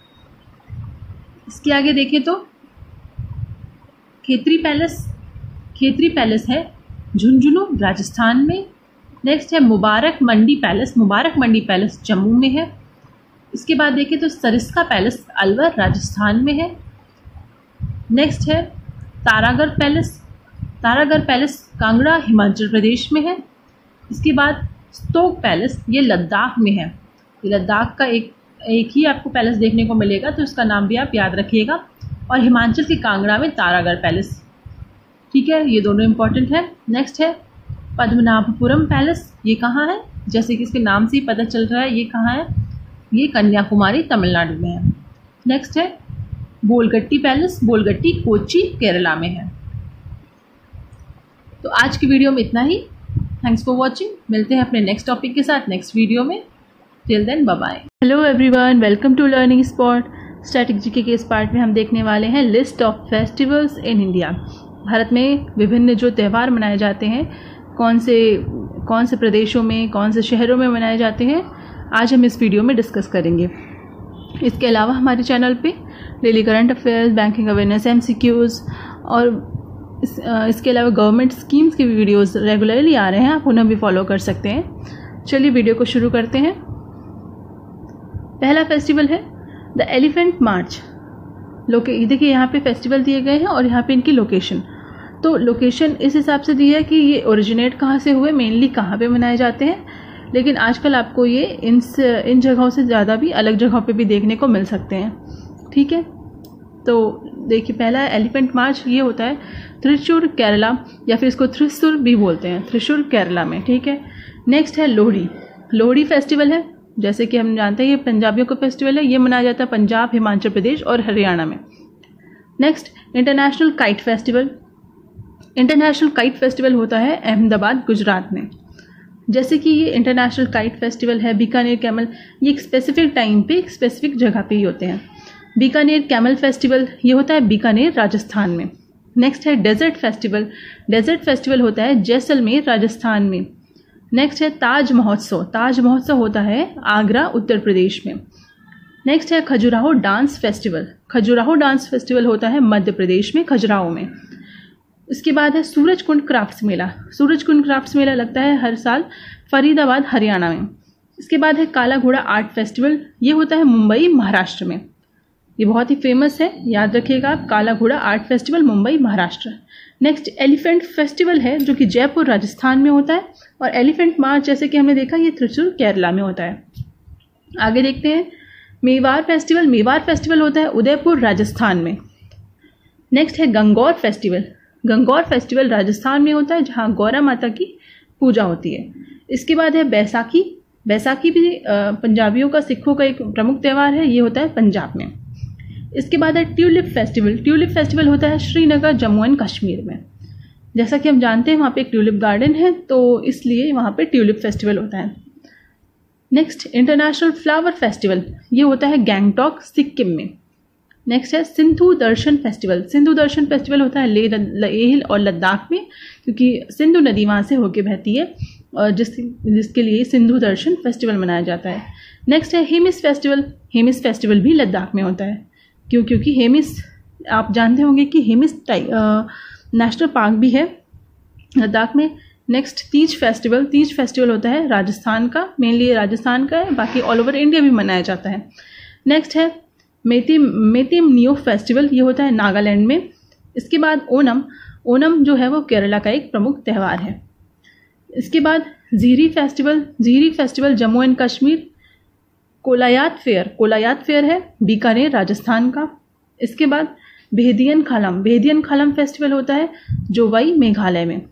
इसके आगे देखें तो खेतरी पैलेस, खेतरी पैलेस है झुंझुनू राजस्थान में। नेक्स्ट है मुबारक मंडी पैलेस, मुबारक मंडी पैलेस जम्मू में है। इसके बाद देखें तो सरिस्का पैलेस अलवर राजस्थान में है। नेक्स्ट है तारागढ़ पैलेस, तारागढ़ पैलेस कांगड़ा हिमाचल प्रदेश में है। इसके बाद स्तोक पैलेस ये लद्दाख में है। ये लद्दाख का एक एक ही आपको पैलेस देखने को मिलेगा, तो इसका नाम भी आप याद रखिएगा। और हिमाचल के कांगड़ा में तारागढ़ पैलेस, ठीक है, ये दोनों इंपॉर्टेंट है। नेक्स्ट है पद्मनाभपुरम पैलेस, ये कहाँ है? जैसे कि इसके नाम से ही पता चल रहा है ये कहाँ है, ये कन्याकुमारी तमिलनाडु में है। नेक्स्ट है बोलगट्टी पैलेस, बोलगट्टी कोच्चि केरला में है। तो आज की वीडियो में इतना ही। Thanks for watching. मिलते हैं अपने नेक्स्ट टॉपिक के साथ नेक्स्ट वीडियो में। Till then bye bye. Hello everyone, welcome to learning spot. Static GK के इस पार्ट में हम देखने वाले हैं list of festivals in India. Bharat में विभिन्न जो त्यौहार मनाए जाते हैं, कौन से कौन से प्रदेशों में, कौन से शहरों में मनाए जाते हैं, आज हम इस वीडियो में डिस्कस करेंगे। इसके अलावा हमारे चैनल पे daily current affairs, banking awareness, MCQs और इस, इसके अलावा गवर्नमेंट स्कीम्स के वीडियोस रेगुलरली आ रहे हैं, आप उन्हें भी फॉलो कर सकते हैं। चलिए वीडियो को शुरू करते हैं। पहला फेस्टिवल है द एलिफेंट मार्च। लोके देखिए यहाँ पे फेस्टिवल दिए गए हैं और यहाँ पे इनकी लोकेशन। तो लोकेशन इस हिसाब से दी है कि ये ओरिजिनेट कहाँ से हुए, मेनली कहाँ पे मनाए जाते हैं, लेकिन आजकल आपको ये इन इन जगहों से ज़्यादा भी अलग जगहों पे भी देखने को मिल सकते हैं, ठीक है। तो देखिए पहला एलिफेंट मार्च, ये होता है त्रिशूर केरला, या फिर इसको त्रिशूर भी बोलते हैं, त्रिशूर केरला में, ठीक है। नेक्स्ट है लोहड़ी। लोहड़ी फेस्टिवल है, जैसे कि हम जानते हैं ये पंजाबियों का फेस्टिवल है, ये मनाया जाता है पंजाब, हिमाचल प्रदेश और हरियाणा में। Next international kite festival. International kite festival होता है अहमदाबाद गुजरात में। जैसे कि ये इंटरनेशनल काइट फेस्टिवल है बीकानेर कैमल, ये एक स्पेसिफिक टाइम पे एक स्पेसिफिक जगह पे ही होते हैं। बीकानेर कैमल फेस्टिवल ये होता है बीकानेर राजस्थान में। नेक्स्ट है डेजर्ट फेस्टिवल। डेजर्ट फेस्टिवल होता है जैसलमेर राजस्थान में। नेक्स्ट है ताज महोत्सव। ताज महोत्सव होता है आगरा उत्तर प्रदेश में। नेक्स्ट है Khajuraho dance festival. Khajuraho dance festival होता है मध्य प्रदेश में, खजुराहो में। इसके बाद है सूरज कुंड क्राफ्ट्स मेला। सूरज कुंड क्राफ्ट्स मेला लगता है हर साल फरीदाबाद हरियाणा में। इसके बाद है काला घोड़ा आर्ट फेस्टिवल, ये होता है मुंबई महाराष्ट्र में। ये बहुत ही फेमस है, याद रखिएगा आप, Kala Ghoda art festival Mumbai Maharashtra. Next elephant festival है जो कि जयपुर राजस्थान में होता है। और एलिफेंट मार्च जैसे कि हमने देखा ये त्रिशूर केरला में होता है। आगे देखते हैं मेवाड़ फेस्टिवल। मेवाड़ फेस्टिवल होता है उदयपुर राजस्थान में। नेक्स्ट है गंगौर फेस्टिवल। गंगौर फेस्टिवल राजस्थान में होता है जहाँ गौरा माता की पूजा होती है। इसके बाद है बैसाखी। बैसाखी भी पंजाबियों का, सिखों का एक प्रमुख त्यौहार है, ये होता है पंजाब में। इसके बाद है ट्यूलिप फेस्टिवल। ट्यूलिप फेस्टिवल होता है श्रीनगर जम्मू एंड कश्मीर में। जैसा कि हम जानते हैं वहाँ पे एक ट्यूलिप गार्डन है, तो इसलिए वहाँ पे ट्यूलिप फेस्टिवल होता है। नेक्स्ट इंटरनेशनल फ्लावर फेस्टिवल, ये होता है गैंगटॉक सिक्किम में। नेक्स्ट है सिंधु दर्शन फेस्टिवल। सिंधु दर्शन फेस्टिवल होता है लेह और लद्दाख में, क्योंकि सिंधु नदी वहाँ से होके बहती है और जिस जिसके लिए सिंधु दर्शन फेस्टिवल मनाया जाता है। नेक्स्ट है हेमिस फेस्टिवल। हेमिस फेस्टिवल भी लद्दाख में होता है, क्यों क्योंकि हेमिस आप जानते होंगे कि हेमिस नेशनल पार्क भी है लद्दाख में। Next Teej festival. Teej festival होता है राजस्थान का, मेनली राजस्थान का है, बाकी ऑल ओवर इंडिया भी मनाया जाता है। नेक्स्ट है मेतिम मेतिम नियो फेस्टिवल, ये होता है नागालैंड में। इसके बाद ओनम। ओनम जो है वो केरला का एक प्रमुख त्यौहार है। इसके बाद Jiri festival. Jiri festival Jammu and Kashmir. Kolayat fair. Kolayat fair है बीकानेर राजस्थान का। इसके बाद भेदियन खालम। भेदियन खालम फेस्टिवल होता है जोवाई मेघालय में।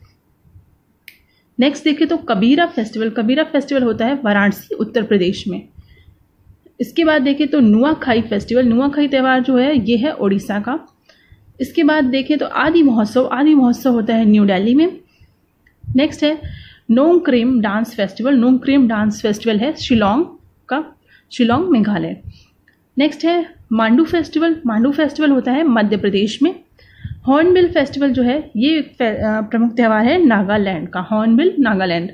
नेक्स्ट देखें तो कबीरा फेस्टिवल। कबीरा फेस्टिवल होता है वाराणसी उत्तर प्रदेश में। इसके बाद देखें तो नुआखाई फेस्टिवल। नुआखाई त्यौहार जो है ये है ओडिशा का। इसके बाद देखें तो आदि महोत्सव। आदि महोत्सव होता है न्यू दिल्ली में। नेक्स्ट है Nongkrem dance festival. Nongkrem dance festival है शिलोंग का, शिलोंग मेघालय। नेक्स्ट है मांडू फेस्टिवल। मांडू फेस्टिवल होता है मध्य प्रदेश में। हॉर्नबिल फेस्टिवल जो है ये प्रमुख त्यौहार है नागालैंड का, हॉर्नबिल नागालैंड।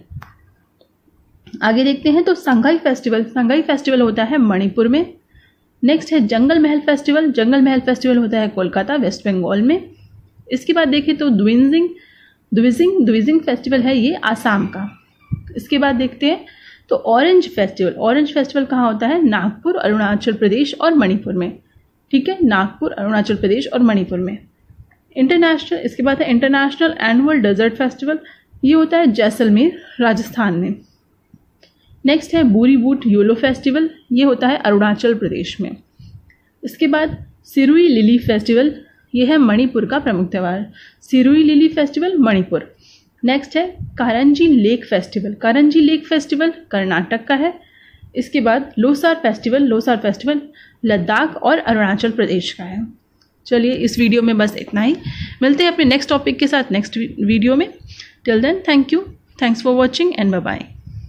आगे देखते हैं तो संगाई फेस्टिवल, संगाई फेस्टिवल होता है मणिपुर में। नेक्स्ट है जंगल महल फेस्टिवल, जंगल महल फेस्टिवल होता है कोलकाता वेस्ट बंगाल में। इसके बाद देखें तो द्विजिंग द्विजिंग द्विजिंग फेस्टिवल है ये आसाम का। इसके बाद देखते हैं तो ऑरेंज फेस्टिवल, ऑरेंज फेस्टिवल कहाँ होता है, नागपुर अरुणाचल प्रदेश और मणिपुर में, ठीक है, नागपुर अरुणाचल प्रदेश और मणिपुर में। इंटरनेशनल, इसके बाद है इंटरनेशनल एनुअल डेजर्ट फेस्टिवल, ये होता है जैसलमेर राजस्थान में। नेक्स्ट है बूरी बूट यूलो फेस्टिवल, ये होता है अरुणाचल प्रदेश में। इसके बाद सिरुई लिली फेस्टिवल, ये है मणिपुर का प्रमुख त्यौहार, Shirui lily festival Manipur. Next है Karanji lake festival, Karanji lake festival Karnataka का है। इसके बाद लोसार फेस्टिवल, लोसार फेस्टिवल लद्दाख और अरुणाचल प्रदेश का है। चलिए इस वीडियो में बस इतना ही, मिलते हैं अपने नेक्स्ट टॉपिक के साथ नेक्स्ट वीडियो में। Till then thank you, thanks for watching and bye bye.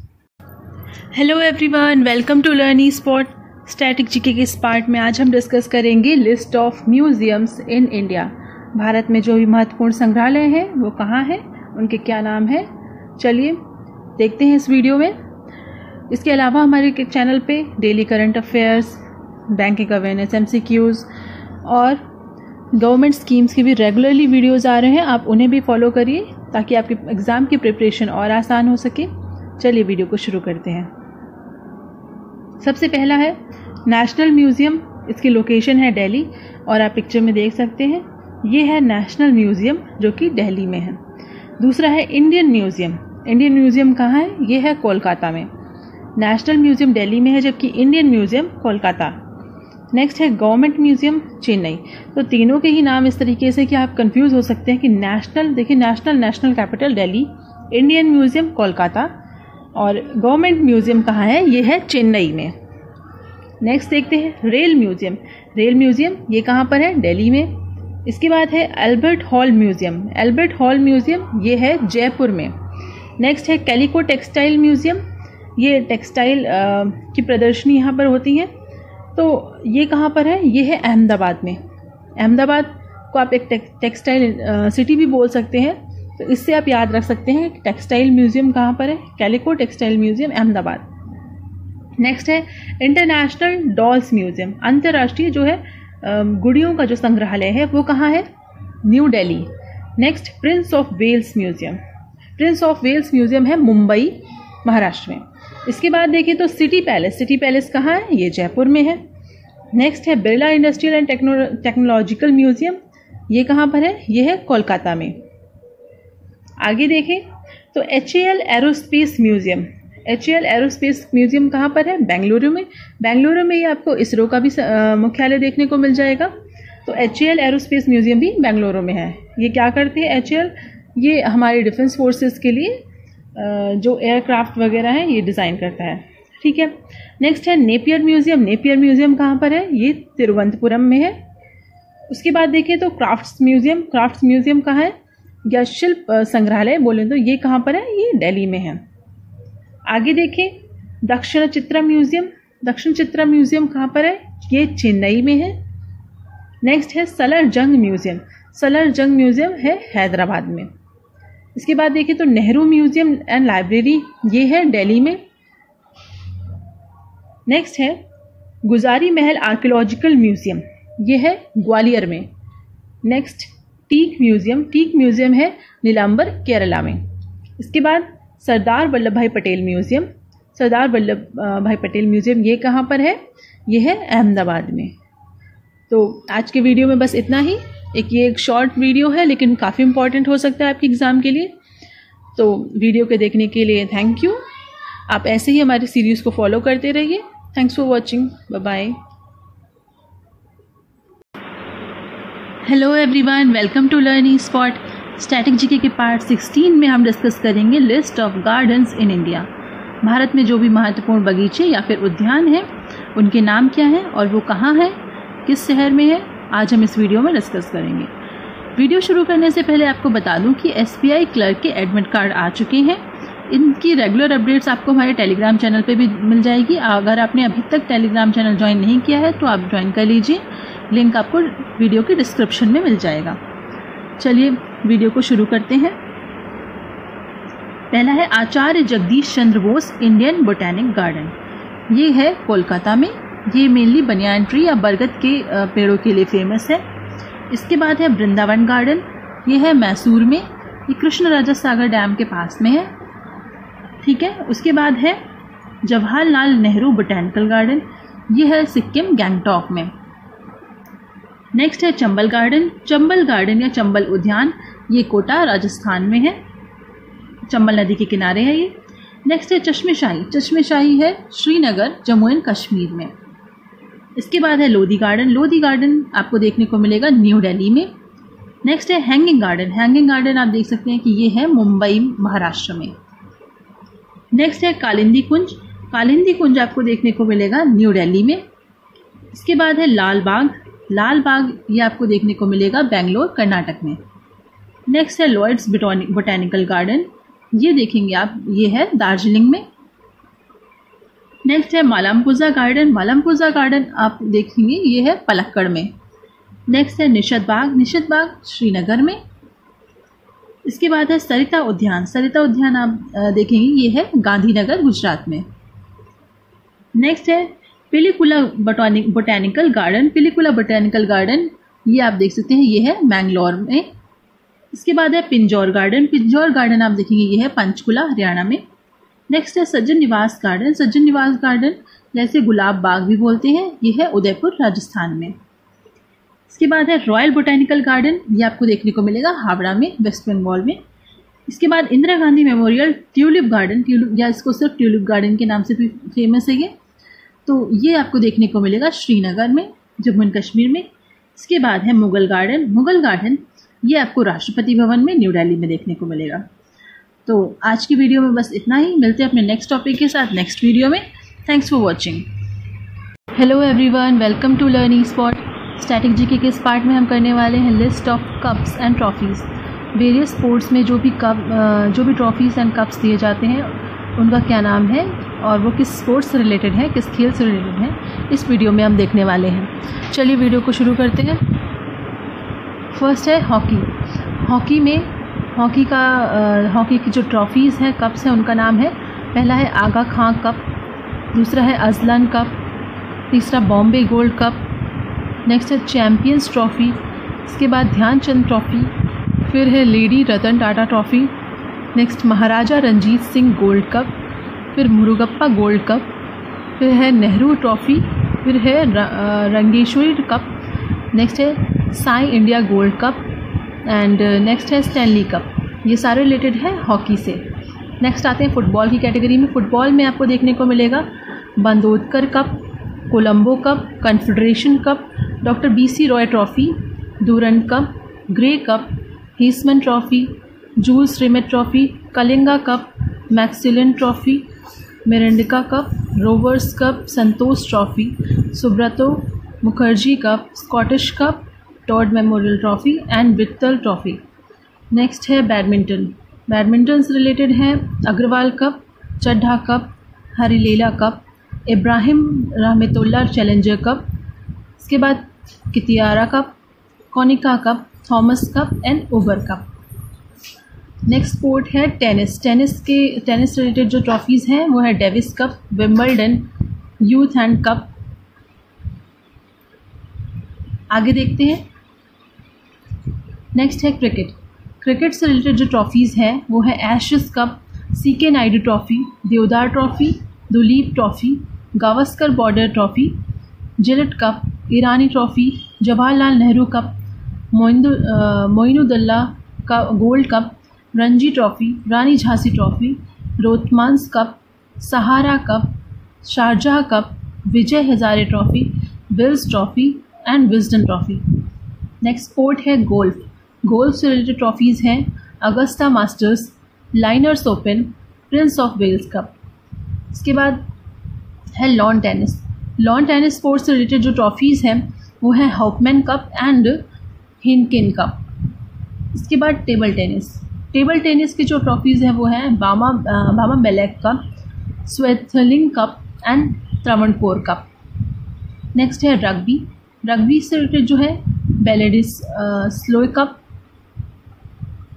Hello everyone, welcome to learning spot. Static GK के इस पार्ट में आज हम डिस्कस करेंगे list of museums in India. Bharat में जो भी महत्वपूर्ण संग्रहालय हैं वो कहाँ हैं, उनके क्या नाम है, चलिए देखते हैं इस वीडियो में। इसके अलावा हमारे चैनल पे daily current affairs, banking awareness, MCQs और गवर्नमेंट स्कीम्स की भी रेगुलरली वीडियोस आ रहे हैं, आप उन्हें भी फॉलो करिए ताकि आपके एग्ज़ाम की प्रिपरेशन और आसान हो सके। चलिए वीडियो को शुरू करते हैं। सबसे पहला है नेशनल म्यूज़ियम, इसकी लोकेशन है दिल्ली और आप पिक्चर में देख सकते हैं ये है नेशनल म्यूज़ियम जो कि दिल्ली में है। दूसरा है इंडियन म्यूज़ियम, इंडियन म्यूज़ियम कहाँ है, ये है कोलकाता में। नेशनल म्यूज़ियम दिल्ली में है जबकि इंडियन म्यूज़ियम कोलकाता। नेक्स्ट है गवर्नमेंट म्यूज़ियम चेन्नई। तो तीनों के ही नाम इस तरीके से कि आप कंफ्यूज हो सकते हैं कि नेशनल, देखिए national national capital Delhi, Indian museum Kolkata और गवर्नमेंट म्यूज़ियम कहाँ है, ये है चेन्नई में। नेक्स्ट देखते हैं रेल म्यूज़ियम, रेल म्यूज़ियम ये कहाँ पर है, दिल्ली में। इसके बाद है Albert Hall museum, Albert Hall museum ये है जयपुर में। नेक्स्ट है कैलिको टेक्सटाइल म्यूज़ियम, ये टेक्सटाइल की प्रदर्शनी यहाँ पर होती है, तो ये कहाँ पर है, ये है अहमदाबाद में। अहमदाबाद को आप एक टेक्सटाइल सिटी भी बोल सकते हैं, तो इससे आप याद रख सकते हैं कि टेक्सटाइल म्यूज़ियम कहाँ पर है, Calico textile museum Ahmedabad. Next है इंटरनेशनल डॉल्स म्यूज़ियम, अंतर्राष्ट्रीय जो है गुड़ियों का जो संग्रहालय है वो कहाँ है, new Delhi. Next Prince of Wales museum, Prince of Wales museum है मुंबई महाराष्ट्र में। इसके बाद देखें तो सिटी पैलेस, सिटी पैलेस कहाँ है, ये जयपुर में है। नेक्स्ट है Birla industrial and technological museum, ये कहाँ पर है, ये है कोलकाता में। आगे देखें तो H A L aerospace museum, H A L aerospace museum कहाँ पर है, बेंगलुरु में। बेंगलुरु में ही आपको इसरो का भी मुख्यालय देखने को मिल जाएगा, तो H A L aerospace museum भी बेंगलुरु में है। ये क्या करते हैं एच ए एल, ये हमारे डिफेंस फोर्सेस के लिए जो एयरक्राफ्ट वगैरह हैं ये डिज़ाइन करता है, ठीक है। नेक्स्ट है नेपियर म्यूज़ियम, नेपियर म्यूज़ियम कहाँ पर है, ये तिरुवनंतपुरम में है। उसके बाद देखें तो क्राफ्ट्स म्यूज़ियम, क्राफ्ट्स म्यूज़ियम कहाँ है, या शिल्प संग्रहालय बोले तो ये कहाँ पर है, ये दिल्ली में है। आगे देखें दक्षिण चित्रा म्यूज़ियम, दक्षिण चित्रा म्यूज़ियम कहाँ पर है, ये चेन्नई में है। नेक्स्ट है सलर जंग म्यूज़ियम, सलर जंग म्यूज़ियम है हैदराबाद में। इसके बाद देखें तो नेहरू म्यूज़ियम एंड लाइब्रेरी, ये है दिल्ली में। नेक्स्ट है गुजारी महल आर्कियोलॉजिकल म्यूज़ियम, ये है ग्वालियर में। Next teak museum, teak museum है नीलांबर केरला में। इसके बाद सरदार वल्लभ भाई पटेल म्यूज़ियम, सरदार वल्लभ भाई पटेल म्यूज़ियम ये कहाँ पर है, ये है अहमदाबाद में। तो आज के वीडियो में बस इतना ही, एक ये एक शॉर्ट वीडियो है लेकिन काफ़ी इंपॉर्टेंट हो सकता है आपके एग्ज़ाम के लिए। तो वीडियो के देखने के लिए थैंक यू, आप ऐसे ही हमारी सीरीज़ को फॉलो करते रहिए। Thanks for watching, bye bye. Hello everyone, welcome to learning spot. Static GK के पार्ट सिक्सटीन में हम डिस्कस करेंगे list of gardens in India. Bharat में जो भी महत्वपूर्ण बगीचे या फिर उद्यान हैं उनके नाम क्या हैं और वो कहाँ हैं, किस शहर में है, आज हम इस वीडियो में डिस्कस करेंगे। वीडियो शुरू करने से पहले आपको बता दूं कि एसबीआई क्लर्क के एडमिट कार्ड आ चुके हैं। इनकी रेगुलर अपडेट्स आपको हमारे टेलीग्राम चैनल पे भी मिल जाएगी। अगर आपने अभी तक टेलीग्राम चैनल ज्वाइन नहीं किया है तो आप ज्वाइन कर लीजिए, लिंक आपको वीडियो के डिस्क्रिप्शन में मिल जाएगा। चलिए वीडियो को शुरू करते हैं। पहला है Acharya Jagadish Chandra Bose Indian botanic garden. ये है कोलकाता में। ये मेनली बनियान ट्री या बरगद के पेड़ों के लिए फेमस है। इसके बाद है वृंदावन गार्डन। ये है मैसूर में। ये कृष्ण राजा सागर डैम के पास में है। ठीक है। उसके बाद है जवाहरलाल नेहरू बोटैनिकल गार्डन। ये है सिक्किम गैंगटॉक में। नेक्स्ट है चंबल गार्डन। चंबल गार्डन या चंबल उद्यान, ये कोटा राजस्थान में है। चंबल नदी के किनारे है ये। नेक्स्ट है चश्मेशाही। चश्मेशाही है श्रीनगर जम्मू एंड कश्मीर में। इसके बाद है लोधी गार्डन। लोधी गार्डन आपको देखने को मिलेगा न्यू दिल्ली में। नेक्स्ट है हैंगिंग गार्डन। हैंगिंग गार्डन आप देख सकते हैं कि ये है मुंबई महाराष्ट्र में। नेक्स्ट है कालिंदी कुंज। कालिंदी कुंज आपको देखने को मिलेगा न्यू दिल्ली में। इसके बाद है लाल बाग। लाल बाग ये आपको देखने को मिलेगा बेंगलोर कर्नाटक में। नेक्स्ट है लॉयड्स बोटैनिकल गार्डन। ये देखेंगे आप, ये है दार्जिलिंग में। नेक्स्ट है मालमपुजा गार्डन। मालमपुजा गार्डन आप देखेंगे ये है पलक्कड़ में। नेक्स्ट है निषद बाग। निषद बाग श्रीनगर में। इसके बाद है सरिता उद्यान। सरिता उद्यान आप देखेंगे ये है गांधीनगर गुजरात में। नेक्स्ट है Pilikula botanical garden. Pilikula botanical garden ये आप देख सकते हैं ये है मैंगलोर में। इसके बाद है पिंजौर गार्डन। पिंजौर गार्डन आप देखेंगे ये है पंचकुला हरियाणा में। नेक्स्ट है सज्जन निवास गार्डन। सज्जन निवास गार्डन जैसे गुलाब बाग भी बोलते हैं, ये है उदयपुर राजस्थान में। इसके बाद है रॉयल बोटैनिकल गार्डन। ये आपको देखने को मिलेगा हावड़ा में, वेस्ट बंगाल में। इसके बाद Indira Gandhi memorial tulip garden, tulip या इसको सिर्फ ट्यूलिप गार्डन के नाम से भी फेमस है ये, तो ये आपको देखने को मिलेगा श्रीनगर में, जम्मू एंड कश्मीर में। इसके बाद है मुगल गार्डन। मुगल गार्डन ये आपको राष्ट्रपति भवन में न्यू दिल्ली में देखने को मिलेगा। तो आज की वीडियो में बस इतना ही। मिलते हैं अपने नेक्स्ट टॉपिक के साथ नेक्स्ट वीडियो में। Thanks for watching. Hello everyone, welcome to learning spot. Static GK के इस पार्ट में हम करने वाले हैं list of cups and trophies. Various sports में जो भी कप जो भी ट्रॉफीज़ एंड कप्स दिए जाते हैं उनका क्या नाम है और वो किस स्पोर्ट्स से रिलेटेड है, किस खेल से रिलेटेड है, इस वीडियो में हम देखने वाले हैं। चलिए वीडियो को शुरू करते हैं। फर्स्ट है हॉकी। हॉकी में हॉकी का हॉकी की जो ट्रॉफीज़ हैं, कप्स हैं, उनका नाम है, पहला है आगा खां कप, दूसरा है अजलान कप, तीसरा बॉम्बे गोल्ड कप, नेक्स्ट है चैम्पियंस ट्रॉफ़ी, इसके बाद ध्यानचंद ट्रॉफ़ी, फिर है lady Ratan Tata trophy, next Maharaja Ranjit Singh gold cup, फिर मुरुगप्पा गोल्ड कप, फिर है नेहरू ट्रॉफ़ी, फिर है रंगेश्वरी कप, नेक्स्ट है Sai India gold cup and next है स्टैनली कप। ये सारे रिलेटेड है हॉकी से। नेक्स्ट आते हैं फुटबॉल की कैटेगरी में। फुटबॉल में आपको देखने को मिलेगा Bandodkar cup, Colombo cup, Confederation cup, doctor B C Roy trophy, Durand cup, Grey cup, Heisman trophy, Jules Rimet trophy, Kalinga cup, McMillan trophy, Merdeka cup, Rovers cup, Santosh trophy, Subroto Mukherjee cup, Scottish cup, Todd memorial trophy and Vittal trophy. Next है badminton. Badminton से related है Agarwal cup, Chadha cup, Harilela cup, Ibrahim Rahimtoola challenger cup, इसके बाद Kitiyara cup, Konica cup, Thomas cup and over cup. नेक्स्ट sport है tennis. Tennis के tennis related जो trophies हैं वो है Davis cup, Wimbledon, youth hand cup. आगे देखते हैं। नेक्स्ट है क्रिकेट। क्रिकेट से रिलेटेड जो ट्रॉफीज़ हैं वो है Ashes cup, C K Naidu trophy, Deodhar trophy, Duleep trophy, Gavaskar Border trophy, Gillette cup, Irani trophy, Jawaharlal Nehru cup, Moin-ud-Dowla का gold cup, Ranji trophy, Rani Jhansi trophy, Rothmans cup, Sahara cup, Sharjah cup, Vijay Hazare trophy, Wills trophy and Wisden trophy. Next sport है golf. Golf से related trophies हैं Augusta Masters, liners open, Prince of Wales cup. इसके बाद है lawn tennis. Lawn tennis sports से related जो trophies हैं वो है Hopman cup and Heineken cup. इसके बाद टेबल टेनिस। टेबल टेनिस की जो ट्रॉफीज़ हैं वो हैं Bama Bama Belek cup, Swaythling cup and Travancore cup. Next है रग्बी। रग्बी से रिलेटेड जो है Bledisloe cup,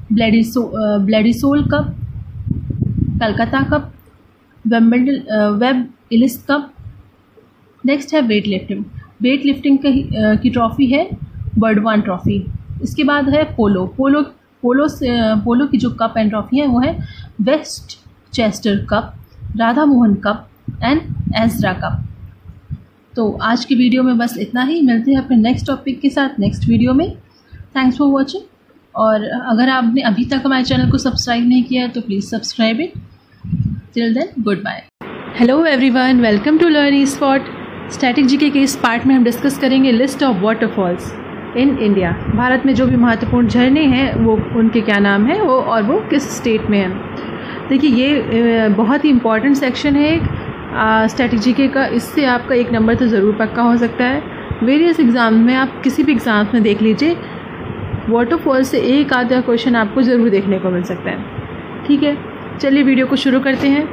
Bledisloe Bledisloe cup, Calcutta cup, Wimbledon Webb Ellis cup. Next है वेट लिफ्टिंग। वेट लिफ्टिंग की ट्रॉफ़ी है बर्डवान ट्रॉफ़ी। इसके बाद है पोलो पोलो पोलो से पोलो की जो कप एंड ट्रॉफ़ी है वो है Westchester cup, Radha Mohan cup and Ezra cup. तो आज की वीडियो में बस इतना ही। मिलते हैं अपने नेक्स्ट टॉपिक के साथ नेक्स्ट वीडियो में। Thanks for watching. और अगर आपने अभी तक हमारे चैनल को सब्सक्राइब नहीं किया है तो please subscribe it. Till then good bye. Hello everyone, welcome to learn spot. Static GK के इस पार्ट में हम डिस्कस करेंगे list of waterfalls in India. Bharat में जो भी महत्वपूर्ण झरने हैं वो उनके क्या नाम है वो और वो किस स्टेट में हैं। देखिए ये बहुत ही इम्पॉर्टेंट सेक्शन है एक स्टैटिक जीके का। इससे आपका एक नंबर तो ज़रूर पक्का हो सकता है। वेरियस एग्ज़ाम में आप किसी भी एग्ज़ाम में देख लीजिए, वाटरफॉल से एक आधा क्वेश्चन आपको ज़रूर देखने को मिल सकता है। ठीक है, चलिए वीडियो को शुरू करते हैं।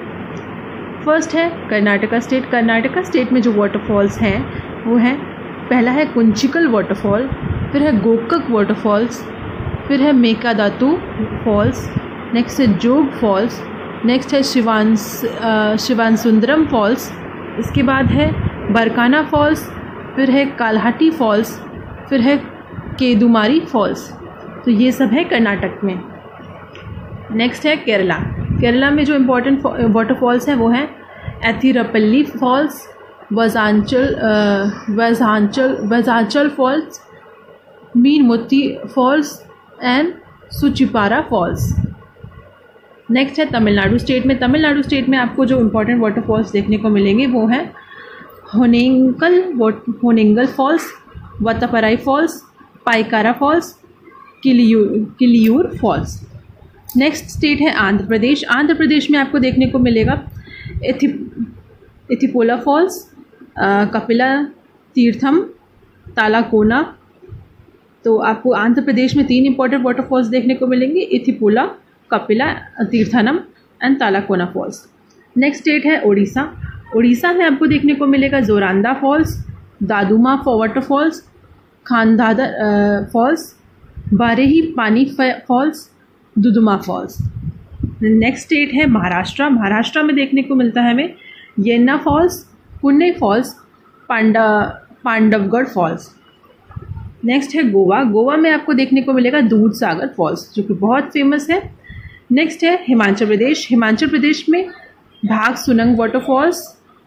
फर्स्ट है कर्नाटका स्टेट। कर्नाटका स्टेट में जो वाटरफॉल्स हैं वो हैं, पहला है कुंचिकल वाटरफॉल, फिर है गोकक वाटरफॉल्स, फिर है मेकादातु फॉल्स, नेक्स्ट है जोग फॉल्स, नेक्स्ट है शिवांस शिवानसुंदरम फॉल्स, इसके बाद है बरकाना फॉल्स, फिर है कालहाटी फॉल्स, फिर है केदुमारी फॉल्स। तो ये सब है कर्नाटक में। नेक्स्ट है केरला। केरला में जो इम्पोर्टेंट वाटरफॉल्स हैं वो हैं Athirappilly falls, Vazhachal Vazhachal Vazhachal falls, Meenmutty falls and Soochipara falls. Next है तमिलनाडु स्टेट में। तमिलनाडु स्टेट में आपको जो इम्पोर्टेंट वाटरफॉल्स देखने को मिलेंगे वो हैं Hogenakkal Hogenakkal falls, Vattaparai falls, Pykara falls, Kiliyur Kiliyur falls. Next state है आंध्र प्रदेश। आंध्र प्रदेश में आपको देखने को मिलेगा एथि एथिपोला फॉल्स, कपिला तीर्थम, तालाकोना। तो आपको आंध्र प्रदेश में तीन इंपॉर्टेंट वाटरफॉल्स देखने को मिलेंगे, Ethipothala, Kapila Theertham and Talakona falls. Next state है उड़ीसा। उड़ीसा में आपको देखने को मिलेगा Joranda falls, Duduma waterfalls, Khandadhar falls, Barehipani falls, Duduma falls. Next state है महाराष्ट्र। महाराष्ट्र में देखने को मिलता है हमें येन्ना फॉल्स, पुणे फॉल्स, पांडा पांडवगढ़ फॉल्स। नेक्स्ट है गोवा। गोवा में आपको देखने को मिलेगा दूध सागर फॉल्स जो कि बहुत फेमस है। नेक्स्ट है हिमाचल प्रदेश। हिमाचल प्रदेश में भाग सुनंग वाटरफॉल्स,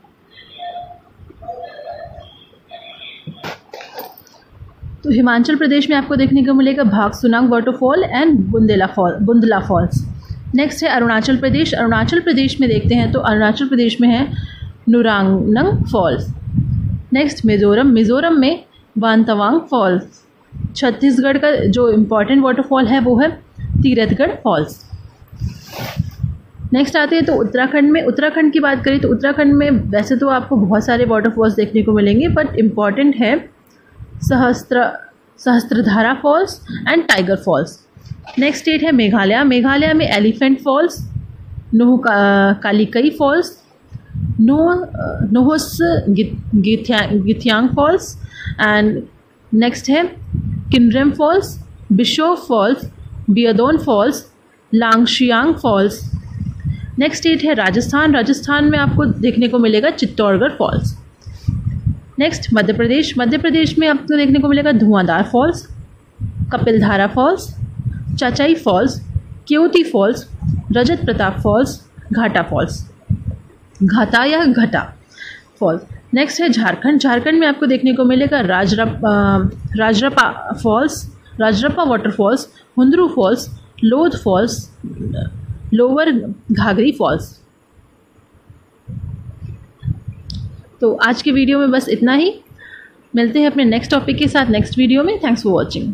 तो हिमाचल प्रदेश में आपको देखने को मिलेगा Bhagsu Nag waterfall and Bundela fall Bundla falls. Next है अरुणाचल प्रदेश। अरुणाचल प्रदेश में देखते हैं तो अरुणाचल प्रदेश में है नुरांगनंग फॉल्स। नेक्स्ट मिज़ोरम। मिज़ोरम में वानतवांग फॉल्स। छत्तीसगढ़ का जो इम्पोर्टेंट वाटरफॉल है वो है तीरथगढ़ फॉल्स। नेक्स्ट आते हैं तो उत्तराखंड में। उत्तराखंड की बात करें तो उत्तराखंड में वैसे तो आपको बहुत सारे वाटरफॉल्स देखने को मिलेंगे, बट इम्पॉर्टेंट है Sahastra Sahastradhara falls and tiger falls. Next state है मेघालय। मेघालय में एलिफेंट फॉल्स, नोह का, Kalikai falls, Noh Nohsngithiang falls and next है Kynrem falls, Bishop falls, Beadon falls, Langshiang falls. Next state है राजस्थान। राजस्थान में आपको देखने को मिलेगा चित्तौड़गढ़ फॉल्स। नेक्स्ट मध्य प्रदेश। मध्य प्रदेश में आपको देखने को मिलेगा Dhuandhar falls, Kapildhara falls, Chachai falls, Keoti falls, Rajat Pratap falls, घाटा फॉल्स, घाटा या घटा फॉल्स। नेक्स्ट है झारखंड। झारखंड में आपको देखने को मिलेगा Rajrappa Rajrappa falls, Rajrappa waterfalls, Hundru falls, Lodh falls, lower Ghaghri falls. तो आज के वीडियो में बस इतना ही। मिलते हैं अपने नेक्स्ट टॉपिक के साथ नेक्स्ट वीडियो में। Thanks for watching.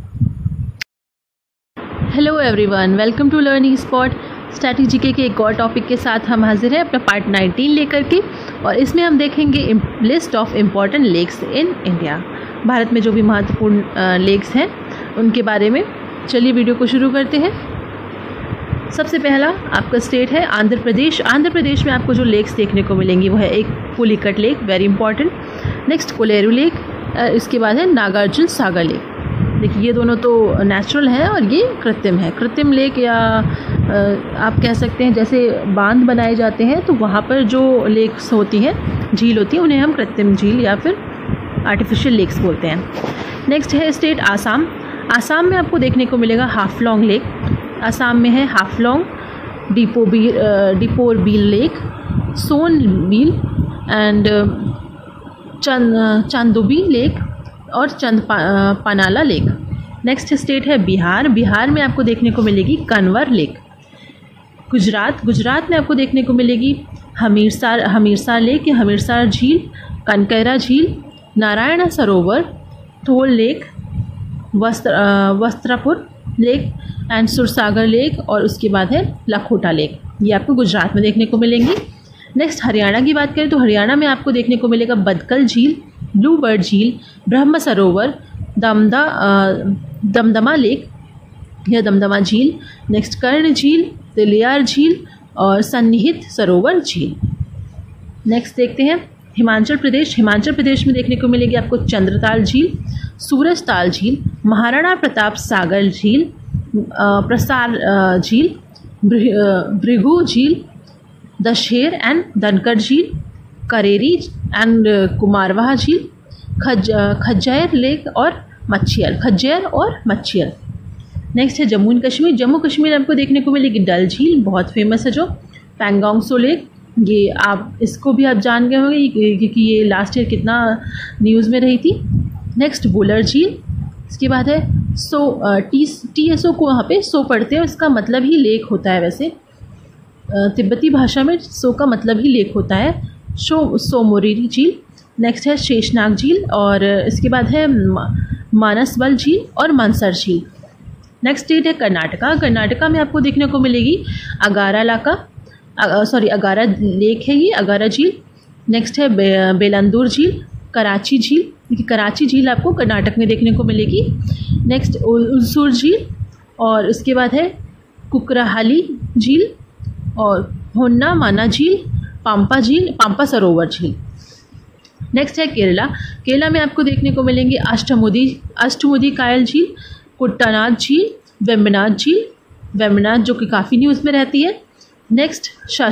Hello everyone, welcome to learning spot. Static GK के एक और टॉपिक के साथ हम हाजिर हैं अपना पार्ट नाइनटीन लेकर के, और इसमें हम देखेंगे list of important lakes in India. Bharat में जो भी महत्वपूर्ण लेक्स हैं उनके बारे में। चलिए वीडियो को शुरू करते हैं। सबसे पहला आपका स्टेट है आंध्र प्रदेश। आंध्र प्रदेश में आपको जो लेक्स देखने को मिलेंगी वो है एक Pulicat lake, very important. Next Kolleru lake, इसके बाद है नागार्जुन सागर लेक। देखिए ये दोनों तो नेचुरल है और ये कृत्रिम है। कृत्रिम लेक या आप कह सकते हैं जैसे बांध बनाए जाते हैं तो वहाँ पर जो लेक्स होती हैं, झील होती है, उन्हें हम कृत्रिम झील या फिर आर्टिफिशियल लेक्स बोलते हैं। नेक्स्ट है स्टेट आसाम। आसाम में आपको देखने को मिलेगा हाफलॉन्ग लेक। आसाम में है Haflong, Deepor Deeporbeel lake, Sonbeel and Chand Chandubi lake और चंद पा, पानाला लेक। नेक्स्ट स्टेट है बिहार। बिहार में आपको देखने को मिलेगी कन्वर लेक। गुजरात गुजरात में आपको देखने को मिलेगी हमीरसार हमीरसार लेक या हमीरसार झील, कनकैरा झील, Narayan Sarovar, Thol lake, Vastra Vastrapur lake and Sursagar lake और उसके बाद है लखोटा लेक। ये आपको गुजरात में देखने को मिलेंगी। नेक्स्ट हरियाणा की बात करें तो हरियाणा में आपको देखने को मिलेगा बदकल झील, ब्लू बर्ड झील, ब्रह्म सरोवर, दमदा दमदमा लेक या दमदमा झील, नेक्स्ट कर्ण झील, तिलियार झील और सन्निहित सरोवर झील। नेक्स्ट देखते हैं हिमाचल प्रदेश। हिमाचल प्रदेश में देखने को मिलेगी आपको चंद्रताल झील, सूरजताल झील, महाराणा प्रताप सागर झील, प्रसार झील, भृगु झील, दशहर एंड धनकर झील, करेरी एंड कुमारवाह झील, खज खज्जर लेक और मच्छियल खज्जर और मच्छियल। नेक्स्ट है जम्मू एंड कश्मीर। जम्मू कश्मीर में आपको देखने को मिलेगी डल झील, बहुत फेमस है जो, पैंगोंग सो लेक, ये आप इसको भी आप जान गए होंगे क्योंकि ये लास्ट ईयर कितना न्यूज़ में रही थी। नेक्स्ट बुलर झील। इसके बाद है Tso T T S O को वहाँ पे सो पढ़ते हैं, इसका मतलब ही लेक होता है। वैसे तिब्बती भाषा में सो का मतलब ही लेक होता है। शो सोमोरी झील। नेक्स्ट है शेषनाग झील और इसके बाद है मानसबल झील और मनसर झील। नेक्स्ट स्टेट है कर्नाटका। कर्नाटका में आपको देखने को मिलेगी अगारा इलाका, सॉरी अगारा लेक है ये, अगारा झील। नेक्स्ट है बे, बेलंदूर झील, कराची झील, क्योंकि कराची झील आपको कर्नाटक में देखने को मिलेगी। नेक्स्ट उलसूर झील और उसके बाद है कुकराहाली झील और होन्ना माना झील, पाम्पा झील, पाम्पा सरोवर झील। नेक्स्ट है केरला। केरला में आपको देखने को मिलेंगे अष्टमुदी अष्टमुदी कायल झील, कुट्टानाथ झील, वेम्बनाथ झील, वेम्बनाथ जो कि काफ़ी न्यूज़ में रहती है। नेक्स्ट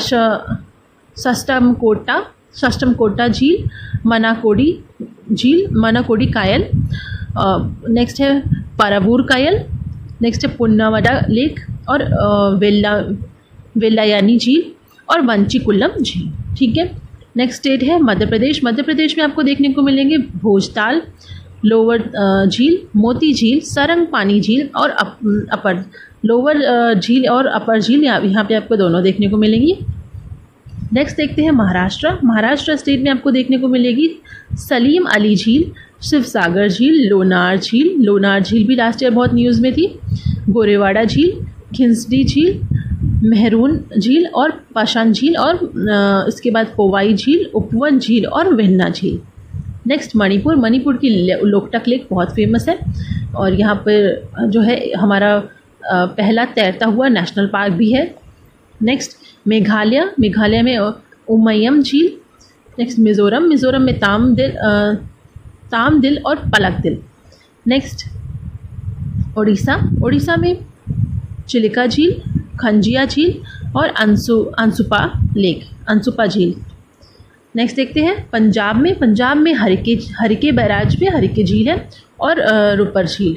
सष्टमकोटा सष्टमकोटा झील, मनाकोडी झील, मनाकोडी कायल। नेक्स्ट है पाराबूर कायल। नेक्स्ट है पुन्नावडा लेक और वेल्ला वेल्लायानी झील और वंचीकुल्लम झील। ठीक है। नेक्स्ट स्टेट है मध्य प्रदेश। मध्य प्रदेश में आपको देखने को मिलेंगे भोजताल, लोअर झील, मोती झील, सरंग पानी झील और अप, अपर लोअर झील और अपर झील, यहाँ पे आपको दोनों देखने को मिलेंगी। नेक्स्ट देखते हैं महाराष्ट्र। महाराष्ट्र स्टेट में आपको देखने को मिलेगी सलीम अली झील, शिवसागर झील, लोनार झील, लोनार झील भी लास्ट ईयर बहुत न्यूज़ में थी, गोरेवाड़ा झील, खिंसडी झील, मेहरून झील और पाषाण झील और इसके बाद पोवाई झील, उपवन झील और वेन्ना झील। नेक्स्ट मणिपुर। मणिपुर की लोकटक लेक बहुत फेमस है और यहाँ पर जो है हमारा पहला तैरता हुआ नेशनल पार्क भी है। नेक्स्ट मेघालय। मेघालय में उमयम झील। नेक्स्ट मिज़ोरम। मिज़ोरम में तामदिल तामदिल और पलकदिल। नेक्स्ट ओडिशा। ओडिशा में चिलिका झील, खंजिया झील और अंसु अंसुपा लेक, अंसुपा झील। नेक्स्ट देखते हैं पंजाब में। पंजाब में हरिके हरिके बैराज में हरिके झील है और रुपर झील।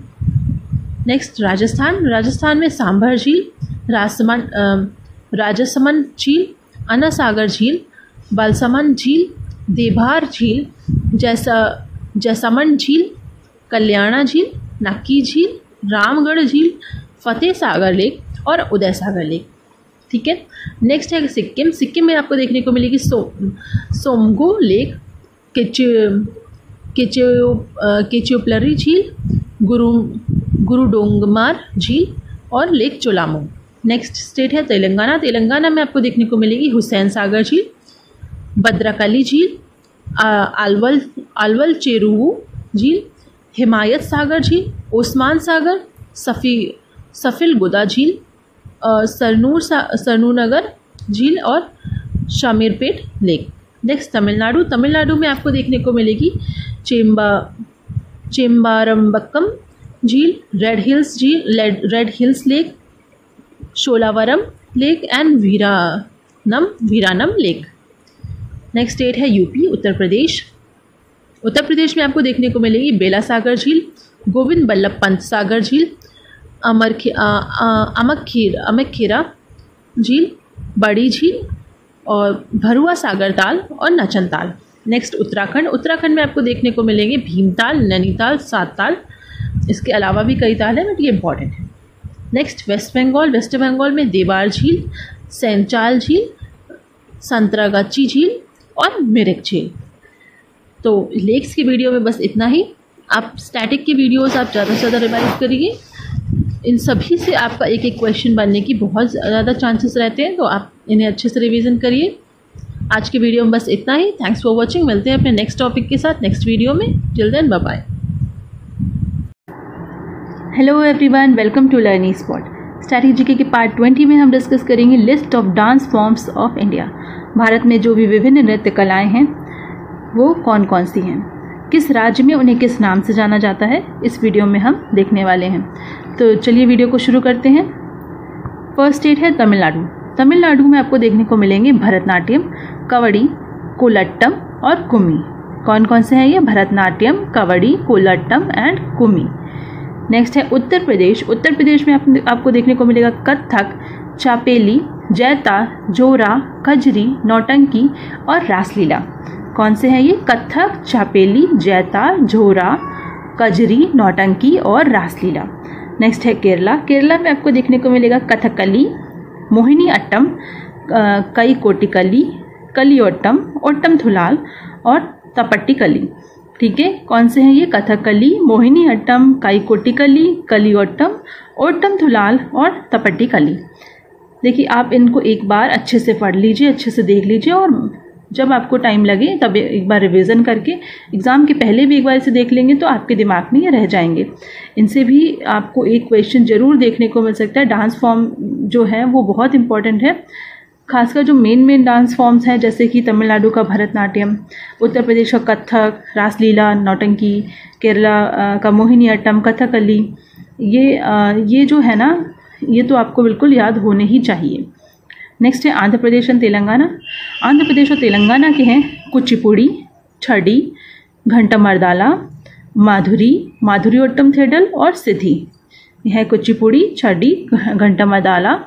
नेक्स्ट राजस्थान। राजस्थान में सांभर झील, राजसमंद राजसमंद झील, अनासागर झील, बालसमंद झील, देभार झील, जैसा जैसमंद झील, कल्याणा झील, नक्की झील, रामगढ़ झील, फतेह सागर लेक और उदय सागर लेक। ठीक है। नेक्स्ट है सिक्किम। सिक्किम में आपको देखने को मिलेगी सो सोमगो लेक, केचु केचु केचुपलरी झील, गुरु गुरुडोंगमार झील और लेक चोलामो। नेक्स्ट स्टेट है तेलंगाना। तेलंगाना में आपको देखने को मिलेगी हुसैन सागर झील, भद्रकाली झील, अलवल अलवल चेरुवू झील, हिमायत सागर झील, ओस्मान सागर, सफ़ी सफ़िल गुदा झील, सरनूर सरनूर नगर झील और शामीरपेट लेक। नेक्स्ट तमिलनाडु। तमिलनाडु में आपको देखने को मिलेगी चेम्बा चेम्बारम्बक्कम, झील, रेड हिल्स झील, red hills lake, Sholavaram lake and Veeranam Veeranam lake. Next state है यूपी, उत्तर प्रदेश। उत्तर प्रदेश में आपको देखने को मिलेगी बेला सागर झील, गोविंद बल्लभ पंत सागर झील, अमर अमकखीर अमकखीरा झील, बड़ी झील और भरुआ सागर ताल और नचन ताल। नेक्स्ट उत्तराखंड। उत्तराखंड में आपको देखने को मिलेंगे भीमताल, नैनीताल, सात ताल, इसके अलावा भी कई ताल हैं बट ये इंपॉर्टेंट है। Next West Bengal. Waste Bengal में देवार झील, सैंचाल झील, संतरागाची झील और मिरिक झील। तो लेक्स की वीडियो में बस इतना ही। आप स्टैटिक की वीडियोस आप ज़्यादा से ज़्यादा रिवाइज करिए, इन सभी से आपका एक एक क्वेश्चन बनने की बहुत ज़्यादा चांसेस रहते हैं, तो आप इन्हें अच्छे से रिवीजन करिए। आज की वीडियो में बस इतना ही। Thanks for watching. मिलते हैं अपने नेक्स्ट टॉपिक के साथ नेक्स्ट वीडियो में। Till then bye bye. Hello everyone, welcome to learning spot. Static GK के पार्ट ट्वेंटी में हम डिस्कस करेंगे list of dance forms of India. Bharat में जो भी विभिन्न नृत्य कलाएं हैं वो कौन कौन सी हैं, किस राज्य में उन्हें किस नाम से जाना जाता है, इस वीडियो में हम देखने वाले हैं। तो चलिए वीडियो को शुरू करते हैं। फर्स्ट स्टेट है तमिलनाडु। तमिलनाडु में आपको देखने को मिलेंगे भरतनाट्यम, कवड़ी, कोलट्टम और कुमी। कौन कौन से हैं ये? भरतनाट्यम, कवड़ी, कोलट्टम एंड कुमी। नेक्स्ट है उत्तर प्रदेश। उत्तर प्रदेश में आप, आपको देखने को मिलेगा कथक, चापेली, जैता, जोरा, कजरी, नौटंकी और रासलीला। कौन से हैं ये? कथक, चापेली, जैता, जोरा, कजरी, नौटंकी और रासलीला। नेक्स्ट है केरला। केरला में आपको देखने को मिलेगा कथकली, मोहिनी अट्टम, कई कोटिकली, कलियोट्टम, ओट्टम थुलाल और तपट्टिकली। ठीक है, कौन से हैं ये? कथकली, मोहिनी अट्टम, कई कोटिकली, कलियोट्टम, ओट्टम थुलाल और तपट्टिकली। देखिए, आप इनको एक बार अच्छे से पढ़ लीजिए, अच्छे से देख लीजिए और जब आपको टाइम लगे तब एक बार रिवीजन करके एग्ज़ाम के पहले भी एक बार इसे देख लेंगे तो आपके दिमाग में ये रह जाएंगे। इनसे भी आपको एक क्वेश्चन ज़रूर देखने को मिल सकता है। डांस फॉर्म जो है वो बहुत इंपॉर्टेंट है, खासकर जो मेन मेन डांस फॉर्म्स हैं जैसे कि तमिलनाडु का भरतनाट्यम, उत्तर प्रदेश का कथक, रासलीला, नौटंकी, केरला का मोहिनी अट्टम, कथकली, ये ये जो है ना, ये तो आपको बिल्कुल याद होने ही चाहिए। नेक्स्ट है आंध्र प्रदेश एंड तेलंगाना। आंध्र प्रदेश और तेलंगाना के हैं कुचिपुड़ी, छड़ी, घंटामर्दाला, माधुरी, माधुरीओट्टम थेडल और सिद्धि। यह है कुचिपुड़ी, छड़ी, घंटामर्दाला,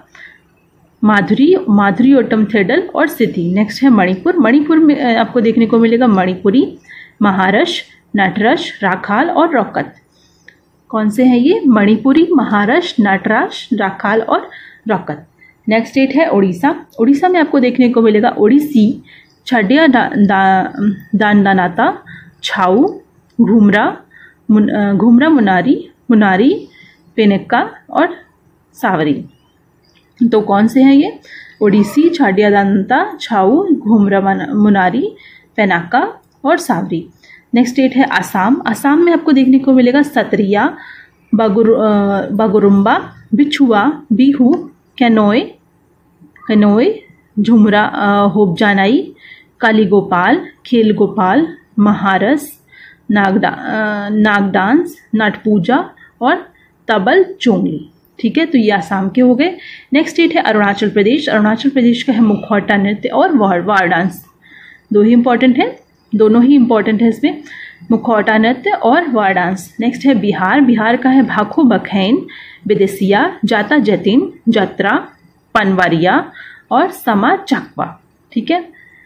माधुरी, माधुरीओट्टम थेडल और सिद्धि। नेक्स्ट है मणिपुर। मणिपुर में आपको देखने को मिलेगा मणिपुरी, महारश, नटरश, राखाल और रौकत। कौन से हैं ये? मणिपुरी, महारश, नटराज, राखाल और रौकत। नेक्स्ट स्टेट है उड़ीसा। उड़ीसा में आपको देखने को मिलेगा ओडिसी, छडिया, दा, दा, दानदानाता, छाऊ, घुमरा, मुन, घुमरा मुनारी, मुनारी, पेनेक्का और सावरी। तो कौन से हैं ये? ओडिसी, छाडिया दानता, छाऊ, घुमरा मुनारी, पेनाका और सावरी। नेक्स्ट स्टेट है आसाम। आसाम में आपको देखने को मिलेगा सत्रिया, बगुर बगुरुम्बा, बिछुआ, बिहू, कैनोए कैनोए झुमरा, होबजानाई, काली गोपाल, खेल गोपाल, महारस, नागडा नाग डांस, नट पूजा और तबल चोंगली। ठीक है, तो ये आसाम के हो गए। नेक्स्ट स्टेट है अरुणाचल प्रदेश। अरुणाचल प्रदेश का है मुखौटा नृत्य और वार वार डांस। दो ही इंपॉर्टेंट है, दोनों ही इंपॉर्टेंट है इसमें, मुखौटा नृत्य और वार डांस। नेक्स्ट है बिहार। बिहार का है भाखो बखैन, विदेसिया, जाता जतिन, जत्रा, पनवारिया और समा चकवा। ठीक है।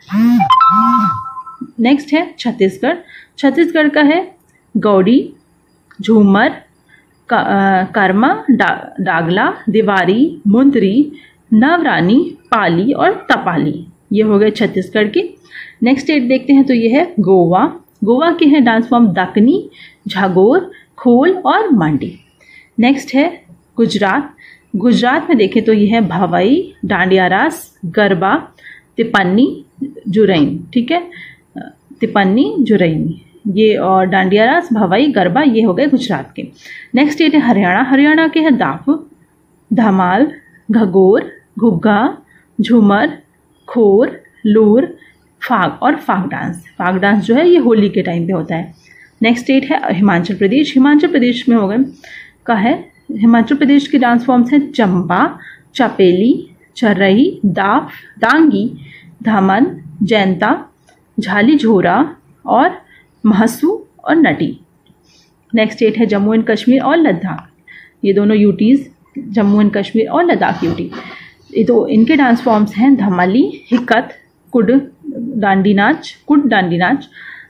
नेक्स्ट है छत्तीसगढ़। छत्तीसगढ़ का है गौड़ी, झूमर, का, कर्मा, डा, डागला, दिवारी, मुंदरी, नवरानी, पाली और तपाली। ये हो गए छत्तीसगढ़ के। नेक्स्ट स्टेट देखते हैं तो ये है गोवा। गोवा के हैं डांस फॉर्म दक्कनी, झागोर, खोल और मांडी। नेक्स्ट है गुजरात। गुजरात में देखें तो ये है भवई, डांडिया रास, गरबा, तिपन्नी, जुरैन। ठीक है, तिपन्नी, जुरैन ये और डांडिया रास, भवई, गरबा ये हो गए गुजरात के। नेक्स्ट स्टेट है हरियाणा। हरियाणा के हैं दाफ, धमाल, घगोर, घुग्गा, झूमर, खोर, लूर, फाग और फाग डांस। फाग डांस जो है ये होली के टाइम पे होता है। नेक्स्ट स्टेट है हिमाचल प्रदेश। हिमाचल प्रदेश में होगा का है, हिमाचल प्रदेश के डांस फॉर्म्स हैं चंपा, चपेली, चरही, दाफ, दांगी, धमन, जैंता, झाली झोरा और महसू और नटी। नेक्स्ट स्टेट है जम्मू एंड कश्मीर और लद्दाख। ये दोनों यूटीज़ जम्मू एंड कश्मीर और लद्दाख यूटी, ये तो इनके डांस फॉर्म्स हैं धमाली, हिकत, कुड डांडी नाच, कुड डांडी नाच,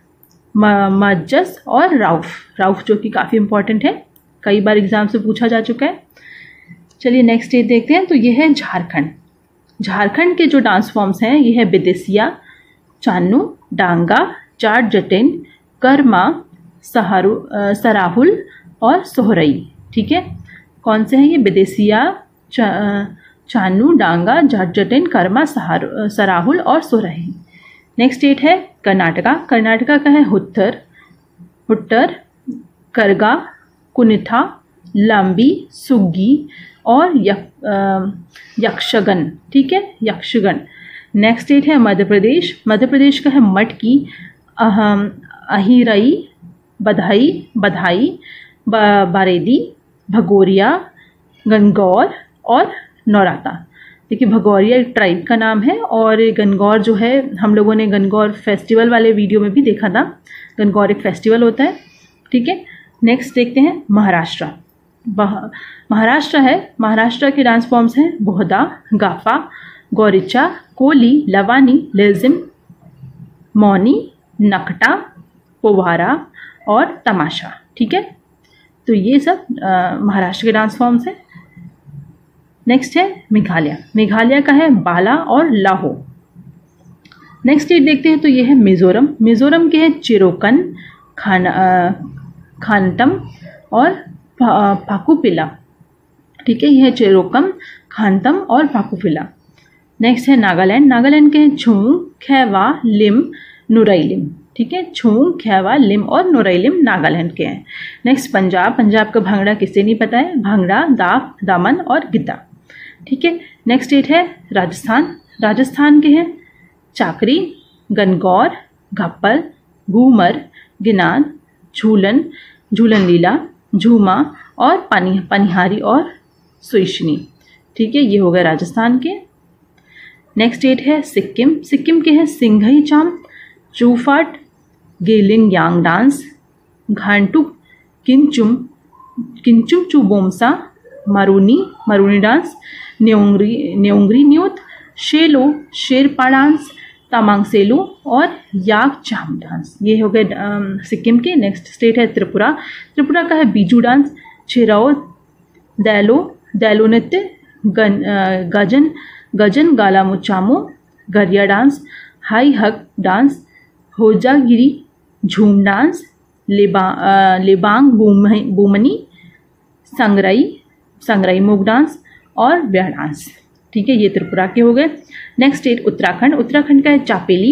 मज्जस और राउफ। राउफ जो कि काफ़ी इंपॉर्टेंट है, कई बार एग्जाम से पूछा जा चुका है। चलिए नेक्स्ट स्टेट देखते हैं, तो ये है झारखंड। झारखंड के जो डांस फॉर्म्स हैं ये है बिदेसिया, चान्नू, डांगा, जाट जटिन, कर्मा, सहारू सराहुल और सोहरई। ठीक है, कौन से हैं ये? बिदेसिया, चा, चान्नू, डांगा, जाट जटिन, कर्मा, सहारू सराहुल और सोहरई। नेक्स्ट स्टेट है कर्नाटका। कर्नाटका का है हुत्तर, हुट्टर, करगा, कुनिठा, लंबी, सुग्गी और यक, यक्षगन। ठीक है, यक्षगन। नेक्स्ट स्टेट है मध्य प्रदेश। मध्य प्रदेश का है मटकी, अहम, अहिरई, बधाई, बधाई, बारेदी, भगोरिया, गणगौर और नौराता। देखिए भगौरिया एक ट्राइब का नाम है और गणगौर जो है हम लोगों ने गणगौर फेस्टिवल वाले वीडियो में भी देखा था। गणगौर एक फेस्टिवल होता है। ठीक है, नेक्स्ट देखते हैं महाराष्ट्र। महाराष्ट्र है, महाराष्ट्र के डांस फॉर्म्स हैं बोहदा, गाफा, गौरिचा, कोली, लवानी, लेजिम, मौनी, नकटा, पोवारा और तमाशा। ठीक है, तो ये सब महाराष्ट्र के डांस फॉर्म्स हैं। नेक्स्ट है मेघालय। मेघालय का है बाला और लाहो। नेक्स्ट स्टेट देखते हैं, तो ये है मिजोरम। मिजोरम के हैं चिरोकन, खान खानटम और फाकुपिला। ठीक है, यह है चिरोकम, खानतम और फाकुपिला। नेक्स्ट है नागालैंड। नागालैंड के हैं छूंग, खैवा, लिम, नुरैलिम। ठीक है, छूंग, खैवा, लिम और नुरैलिम नागालैंड के हैं। नेक्स्ट पंजाब। पंजाब का भांगड़ा किसे नहीं पता है? भांगड़ा, दाफ, दामन और गिद्दा। ठीक है, नेक्स्ट स्टेट है राजस्थान। राजस्थान के हैं चाकरी, गणगौर, घप्पल, घूमर, गिनान, झूलन, झूलन लीला, झूमा और पानी पनिहारी और सुइशनी। ठीक है, ये हो गए राजस्थान के। नेक्स्ट स्टेट है सिक्किम। सिक्किम के हैं Singhi Chham, Chufaat, Geling Yang dance, Ghantuk, Kinchum, Kinchum Chubomsa, Maruni, Maruni dance, Nyungri, Nyungri Nyot, Shelo, Sherpa dance, Tamang Selo और याक चाम डांस। ये हो गए सिक्किम के। नेक्स्ट स्टेट है त्रिपुरा। त्रिपुरा का है बीजू डांस, छिराओ, दैलो, दैलो नृत्य, गन Gajan Gajan Galamuchamo, Garia dance, Hai Hak dance, Hojagiri, Jhum dance, लेबा लेबांग बूमनी, संगराई, संगराई मोग डांस और ब्याह डांस। ठीक है, ये त्रिपुरा के हो गए। Next state Uttarakhand. उत्तराखंड का है चापेली,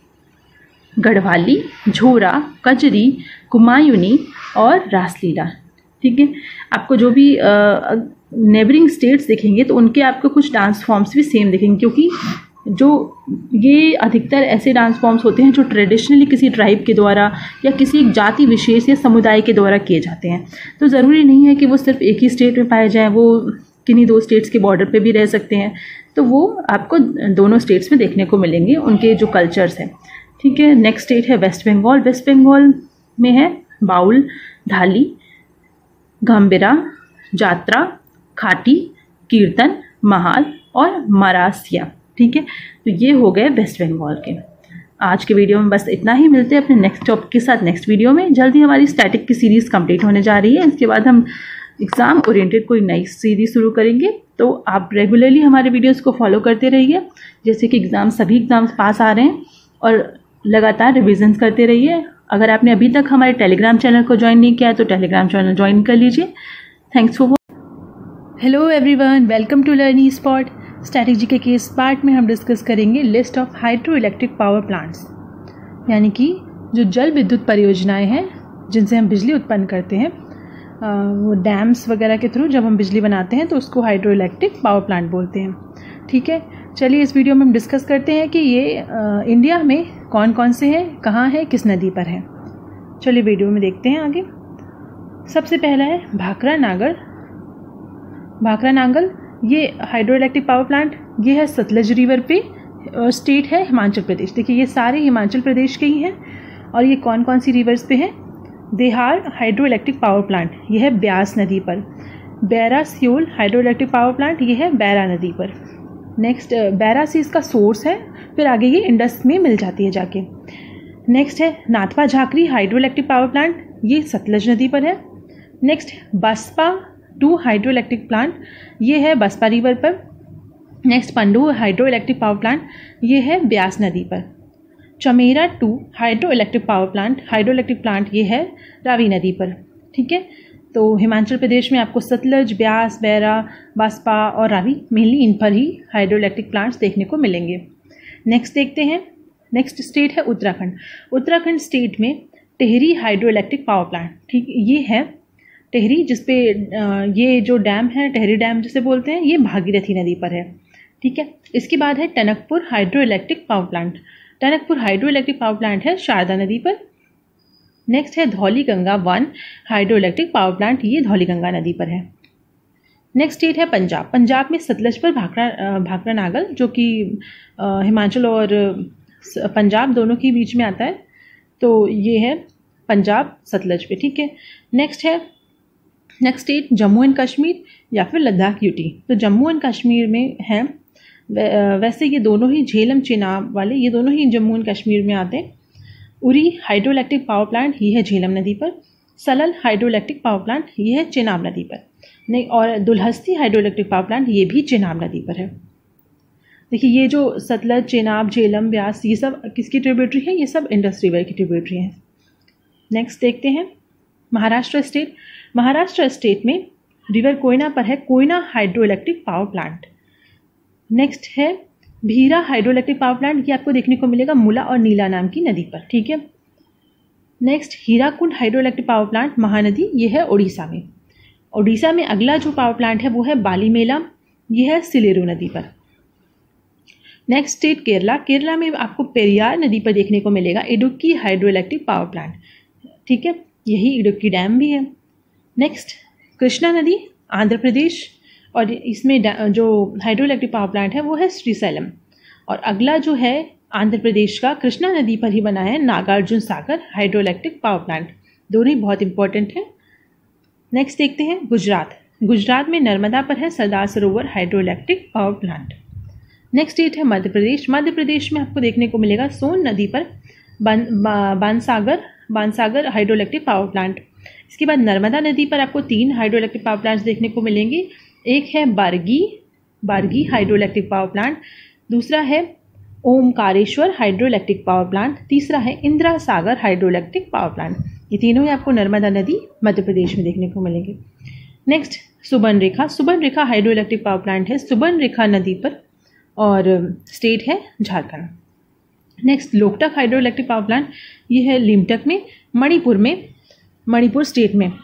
गढ़वाली, झोरा, कजरी, कुमायूनी और रासलीला। ठीक है, आपको जो भी नेबरिंग स्टेट्स दिखेंगे तो उनके आपको कुछ डांस फॉर्म्स भी सेम दिखेंगे, क्योंकि जो ये अधिकतर ऐसे डांस फॉर्म्स होते हैं जो ट्रेडिशनली किसी ट्राइब के द्वारा या किसी एक जाति विशेष या समुदाय के द्वारा किए जाते हैं। तो ज़रूरी नहीं है कि वो सिर्फ एक ही स्टेट में पाए जाएं, वो किन्हीं दो स्टेट्स के बॉर्डर पे भी रह सकते हैं। तो वो आपको दोनों स्टेट्स में देखने को मिलेंगे उनके जो कल्चर्स हैं। ठीक है, नेक्स्ट स्टेट है वेस्ट बंगाल। वेस्ट बंगाल में है बाउल, धाली, गंभीरा, जात्रा, खाटी, कीर्तन, महाल और मरासिया। ठीक है, तो ये हो गए वेस्ट बंगाल के। आज के वीडियो में बस इतना ही। मिलते हैं अपने नेक्स्ट टॉपिक के साथ नेक्स्ट वीडियो में। जल्दी हमारी स्टैटिक की सीरीज़ कंप्लीट होने जा रही है। इसके बाद हम एग्ज़ाम ओरिएंटेड कोई नई सीरीज़ शुरू करेंगे। तो आप रेगुलरली हमारे वीडियोस को फॉलो करते रहिए, जैसे कि एग्ज़ाम सभी एग्ज़ाम्स पास आ रहे हैं, और लगातार रिविजन्स करते रहिए। अगर आपने अभी तक हमारे टेलीग्राम चैनल को ज्वाइन नहीं किया है तो टेलीग्राम चैनल ज्वाइन कर लीजिए। Thanks for. Hello everyone, welcome to learning spot. Static GK के इस पार्ट में हम डिस्कस करेंगे list of hydro electric power plants, यानी कि जो जल विद्युत परियोजनाएं हैं जिनसे हम बिजली उत्पन्न करते हैं, वो डैम्स वगैरह के थ्रू जब हम बिजली बनाते हैं तो उसको हाइड्रो इलेक्ट्रिक पावर प्लांट बोलते हैं। ठीक है, चलिए इस वीडियो में हम डिस्कस करते हैं कि ये आ, इंडिया में कौन कौन से हैं, कहाँ है, किस नदी पर है। चलिए वीडियो में देखते हैं आगे। सबसे पहला है भाखरा नागल। भाखरा नागल ये हाइड्रो इलेक्ट्रिक पावर प्लांट, ये है सतलज रिवर पे, स्टेट है हिमाचल प्रदेश। देखिए ये सारे हिमाचल प्रदेश के ही हैं। और ये कौन कौन सी रिवर्स पे हैं? Dehar hydro electric power plant, ये है ब्यास नदी पर। Baira Siul hydro electric power plant, ये है बैरा नदी पर। नेक्स्ट बैरा से इसका सोर्स है, फिर आगे ये इंडस में मिल जाती है जाके। नेक्स्ट है Nathpa Jhakri hydro electric power plant, ये सतलज नदी पर है। Next Baspa two hydro electric plant, ये है बसपा रिवर पर। Next Pandoh hydro electric power plant, ये है ब्यास नदी पर। Chamera two hydro electric power plant, hydro electric plant ये है रावी नदी पर। ठीक है, तो हिमाचल प्रदेश में आपको सतलज, ब्यास, बैरा, बसपा और रावी मेनली इन पर ही हाइड्रो इलेक्ट्रिक प्लांट्स देखने को मिलेंगे। नेक्स्ट देखते हैं, नेक्स्ट स्टेट है उत्तराखंड। उत्तराखंड स्टेट में Tehri hydro electric power plant, ठीक ये है टिहरी, जिसपे ये जो डैम है टिहरी डैम जिसे बोलते हैं, ये भागीरथी नदी पर है। ठीक है, इसके बाद है Tanakpur hydro electric power plant. Tanakpur hydro electric power plant है शारदा नदी पर। नेक्स्ट है Dhauli Ganga one hydro electric power plant, ये धौली गंगा नदी पर है। नेक्स्ट स्टेट है पंजाब। पंजाब में सतलज पर भाखरा भाखरा नागल, जो कि हिमाचल और पंजाब दोनों के बीच में आता है, तो ये है पंजाब सतलज पे। ठीक है, नेक्स्ट है next state Jammu and Kashmir या फिर लद्दाख यूटी। तो जम्मू एंड कश्मीर में है, वैसे ये दोनों ही झेलम चेनाब वाले, ये दोनों ही जम्मू एंड कश्मीर में आते हैं। Uri hydro electric power plant, ये है झेलम नदी पर। Salal hydro electric power plant, ये है चेनाब नदी पर। नहीं, और Dulhasti hydro electric power plant, ये भी चेनाब नदी पर है। देखिए ये जो सतलज, चेनाब, झेलम, ब्यास, ये सब किसकी ट्रिब्यूटरी है? ये सब इंडस रिवर की ट्रिब्यूटरी हैं। नेक्स्ट देखते हैं महाराष्ट्र स्टेट। महाराष्ट्र स्टेट में रिवर कोयना पर है Koyna hydro electric power plant. Next है Bhira hydro electric power plant, ये आपको देखने को मिलेगा मुला और नीला नाम की नदी पर। ठीक है, next Hirakud hydro electric power plant Mahanadi, ये है उड़ीसा में। उड़ीसा में अगला जो पावर प्लांट है वो है बालीमेला, ये है सिलेरू नदी पर। Next state Kerala. केरला में आपको पेरियार नदी पर देखने को मिलेगा Idukki hydro electric power plant. ठीक है, यही इडुक्की डैम भी है। नेक्स्ट कृष्णा नदी आंध्र प्रदेश, और इसमें जो हाइड्रो इलेक्ट्रिक पावर प्लांट है वो है श्रीशैलम। और अगला जो है आंध्र प्रदेश का कृष्णा नदी पर ही बना है Nagarjuna Sagar hydro electric power plant. दोनों ही बहुत इंपॉर्टेंट है। नेक्स्ट देखते हैं गुजरात। गुजरात में नर्मदा पर है Sardar Sarovar hydro electric power plant. Next state है मध्य प्रदेश। मध्य प्रदेश में आपको देखने को मिलेगा सोन नदी पर बन Bansagar Bansagar hydro electric power plant. इसके बाद नर्मदा नदी पर आपको तीन हाइड्रो इलेक्ट्रिक पावर प्लांट्स देखने को मिलेंगे। एक है Bargi Bargi hydro electric power plant, दूसरा है Omkareshwar hydro electric power plant, तीसरा है Indira Sagar hydro electric power plant. ये तीनों ही आपको नर्मदा नदी मध्य प्रदेश में देखने को मिलेंगे। Next Subarnarekha. Subarnarekha hydro electric power plant है सुबर्णरेखा नदी पर, और स्टेट है Jharkhand. Next Loktak hydro electric power plant, ये है लिमटक में, मणिपुर में, मणिपुर स्टेट में।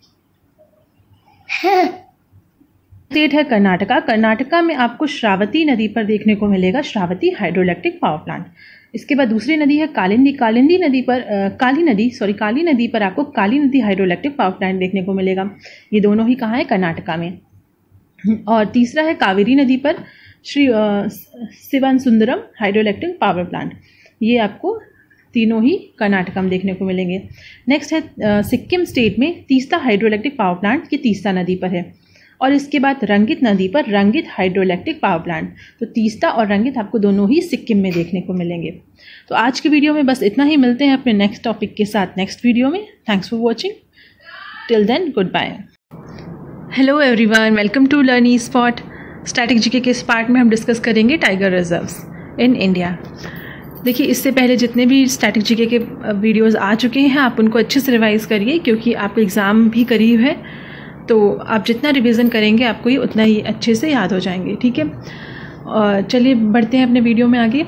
स्टेट है कर्नाटका। कर्नाटका में आपको श्रावती नदी पर देखने को मिलेगा Sharavathi hydro electric power plant. इसके बाद दूसरी नदी है कालिंदी। कालिंदी नदी पर आ, काली नदी सॉरी काली नदी पर आपको काली नदी हाइड्रो इलेक्ट्रिक पावर प्लांट देखने को मिलेगा। ये दोनों ही कहाँ है? कर्नाटका में। और तीसरा है कावेरी नदी पर Shri Shivan Sundaram hydro electric power plant. ये आपको तीनों ही कर्नाटका में देखने को मिलेंगे। नेक्स्ट है सिक्किम स्टेट में Teesta hydro electric power plant, ये तीस्ता नदी पर है। और इसके बाद रंगित नदी पर Rangit hydro electric power plant. तो तीस्ता और रंगित आपको दोनों ही सिक्किम में देखने को मिलेंगे। तो आज की वीडियो में बस इतना ही। मिलते हैं अपने नेक्स्ट टॉपिक के साथ नेक्स्ट वीडियो में। Thanks for watching, till then good bye. Hello everyone, welcome to learn E spot. Static GK के इस पार्ट में हम डिस्कस करेंगे टाइगर रिजर्व्स इन इंडिया। देखिए, इससे पहले जितने भी स्टैटिक जीके के वीडियोस आ चुके हैं आप उनको अच्छे से रिवाइज़ करिए, क्योंकि आपका एग्ज़ाम भी करीब है। तो आप जितना रिवीजन करेंगे आपको ये उतना ही अच्छे से याद हो जाएंगे। ठीक है, और चलिए बढ़ते हैं अपने वीडियो में आगे।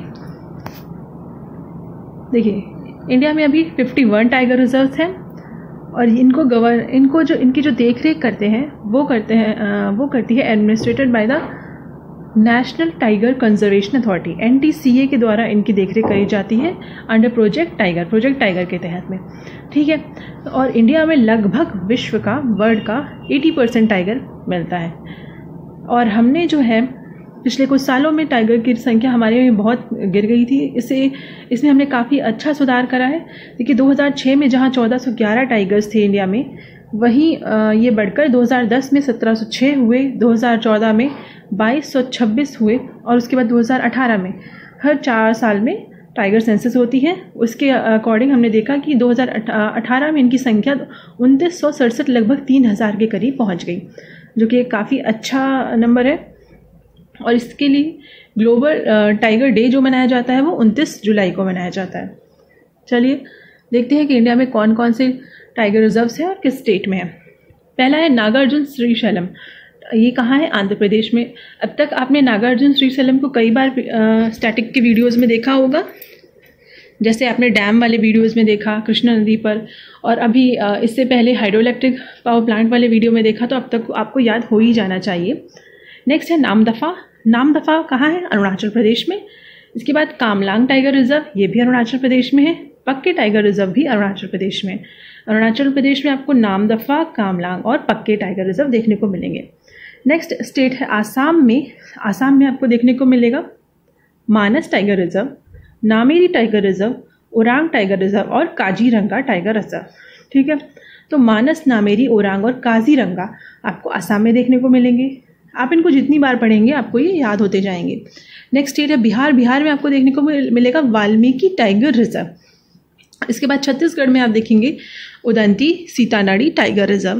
देखिए, इंडिया में अभी इक्यावन टाइगर रिजर्व्स हैं, और इनको गवर इनको जो इनकी जो देख रेख करते हैं वो करते हैं वो करती है administered by the national tiger conservation authority N T C A के द्वारा इनकी देखरेख करी जाती है under project tiger project tiger के तहत में, ठीक है। और इंडिया में लगभग विश्व का वर्ल्ड का अस्सी परसेंट टाइगर मिलता है। और हमने जो है पिछले कुछ सालों में टाइगर की संख्या हमारे में बहुत गिर गई थी, इसे इसमें हमने काफ़ी अच्छा सुधार करा है। देखिए दो हज़ार छह में जहां चौदह सौ ग्यारह टाइगर्स थे इंडिया में, वहीं ये बढ़कर दो हज़ार दस में सत्रह सौ छह हुए, दो हज़ार चौदह में बाईस सौ छब्बीस हुए और उसके बाद दो हज़ार अठारह में हर चार साल में टाइगर सेंसस होती है। उसके अकॉर्डिंग हमने देखा कि दो हज़ार अठारह में इनकी संख्या उनतीस सौ सड़सठ लगभग तीन हज़ार के करीब पहुंच गई, जो कि काफ़ी अच्छा नंबर है। और इसके लिए ग्लोबल टाइगर डे जो मनाया जाता है वो उनतीस जुलाई को मनाया जाता है। चलिए देखते हैं कि इंडिया में कौन कौन से टाइगर रिजर्व्स हैं और किस स्टेट में है। पहला है नागार्जुन श्रीशैलम। ये कहाँ है? आंध्र प्रदेश में। अब तक आपने नागार्जुन श्रीशैलम को कई बार स्टैटिक के वीडियोस में देखा होगा, जैसे आपने डैम वाले वीडियोस में देखा कृष्णा नदी पर, और अभी इससे पहले हाइड्रो इलेक्ट्रिक पावर प्लांट वाले वीडियो में देखा, तो अब तक आपको याद हो ही जाना चाहिए। नेक्स्ट है नामदफा। नामदफा कहाँ है? अरुणाचल प्रदेश में। इसके बाद कामलांग टाइगर रिजर्व, ये भी अरुणाचल प्रदेश में है। पक्के टाइगर रिजर्व भी अरुणाचल प्रदेश में। अरुणाचल प्रदेश में आपको नामदफा, कामलांग और पक्के टाइगर रिजर्व देखने को मिलेंगे। नेक्स्ट स्टेट है आसाम में। आसाम में आपको देखने को मिलेगा Manas tiger reserve, Nameri tiger reserve, Orang tiger reserve और काजीरंगा टाइगर रिजर्व, ठीक है। तो मानस, नामेरी, ओरांग और काजीरंगा आपको आसाम में देखने को मिलेंगे। आप इनको जितनी बार पढ़ेंगे आपको ये याद होते जाएंगे। नेक्स्ट स्टेट है बिहार। बिहार में आपको देखने को मिलेगा वाल्मीकि टाइगर रिजर्व। इसके बाद छत्तीसगढ़ में आप देखेंगे उदंती सीतानाड़ी टाइगर रिजर्व।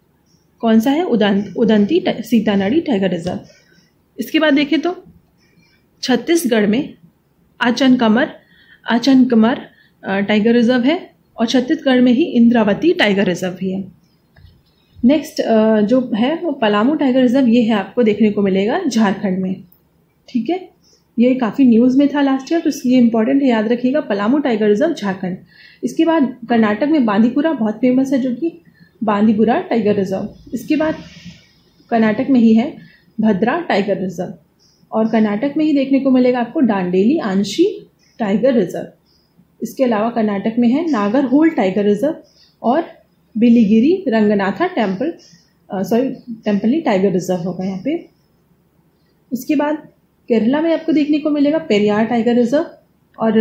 कौन सा है? Udant Udanti Sitanadi tiger reserve. इसके बाद देखें तो छत्तीसगढ़ में आचनकमर आचनकमर टाइगर रिजर्व है और छत्तीसगढ़ में ही इंद्रावती टाइगर रिजर्व भी है। नेक्स्ट जो है वो पलामू टाइगर रिजर्व, ये है आपको देखने को मिलेगा झारखंड में, ठीक है। ये काफ़ी न्यूज़ में था लास्ट ईयर, तो इसलिए इंपॉर्टेंट है, याद रखिएगा पलामू टाइगर रिजर्व झारखंड। इसके बाद कर्नाटक में बांदीपुरा बहुत फेमस है, जो कि बांदीपुरा टाइगर रिजर्व। इसके बाद कर्नाटक में ही है भद्रा टाइगर रिजर्व, और कर्नाटक में ही देखने को मिलेगा आपको डांडेली आंशी टाइगर रिजर्व। इसके अलावा कर्नाटक में है नागरहोल टाइगर रिजर्व और Biligiri Ranganatha temple sorry temple tiger reserve होगा यहाँ पे। इसके बाद केरला में आपको देखने को मिलेगा पेरियार टाइगर रिजर्व और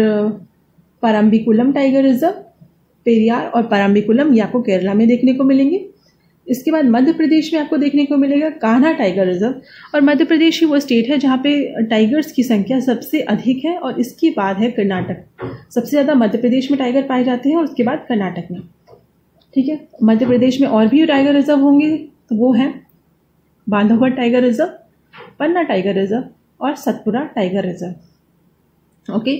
परम्बिकुलम टाइगर रिजर्व। पेरियार और परम्बिकुलम ये आपको केरला में देखने को मिलेंगे। इसके बाद मध्य प्रदेश में आपको देखने को मिलेगा कान्हा टाइगर रिजर्व, और मध्य प्रदेश ही वो स्टेट है जहाँ पे टाइगर्स की संख्या सबसे अधिक है, और इसके बाद है कर्नाटक। सबसे ज़्यादा मध्य प्रदेश में टाइगर पाए जाते हैं और उसके बाद कर्नाटक में, ठीक है। मध्य प्रदेश में और भी टाइगर रिजर्व होंगे, तो वो हैं Bandhavgarh tiger reserve, Panna tiger reserve और सतपुरा टाइगर रिजर्व। ओके,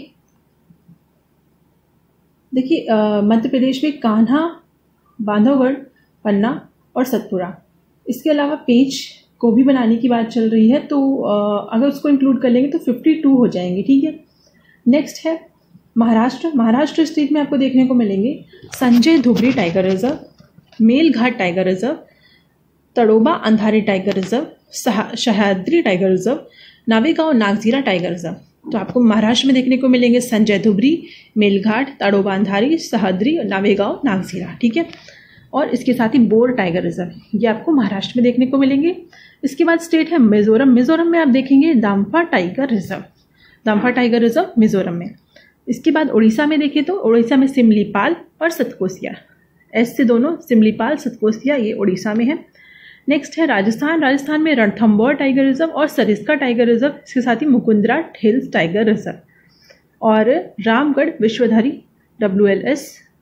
देखिए मध्य प्रदेश में कान्हा, बांधवगढ़, पन्ना और सतपुरा। इसके अलावा पेंच को भी बनाने की बात चल रही है, तो आ, अगर उसको इंक्लूड कर लेंगे तो बावन हो जाएंगे, ठीक है। नेक्स्ट है महाराष्ट्र। महाराष्ट्र स्टेट में आपको देखने को मिलेंगे Sanjay Dubri tiger reserve, Melghat tiger reserve, Tadoba Andhari tiger reserve, Sahyadri tiger reserve, Navegaon Nagzira tiger reserve. तो आपको महाराष्ट्र में देखने को मिलेंगे संजय धुबरी, मेलघाट, तड़ोबा अंधारी, सह्याद्री, नावेगांव नागजीरा, ठीक है। और इसके साथ ही बोर टाइगर रिजर्व, ये आपको महाराष्ट्र में देखने को मिलेंगे। इसके बाद स्टेट है मिजोरम। मिजोरम में आप देखेंगे Dampa tiger reserve, Dampa tiger reserve Mizoram में। इसके बाद उड़ीसा में देखें तो उड़ीसा में सिमलीपाल और सतकोसिया, एस से दोनों, सिमलीपाल सतकोसिया, ये उड़ीसा में है। नेक्स्ट है राजस्थान। राजस्थान में रणथंबोर टाइगर रिजर्व और सरिस्का टाइगर रिजर्व, इसके साथ ही मुकुंदरा हिल्स टाइगर रिजर्व और Ramgarh Vishdhari W L S,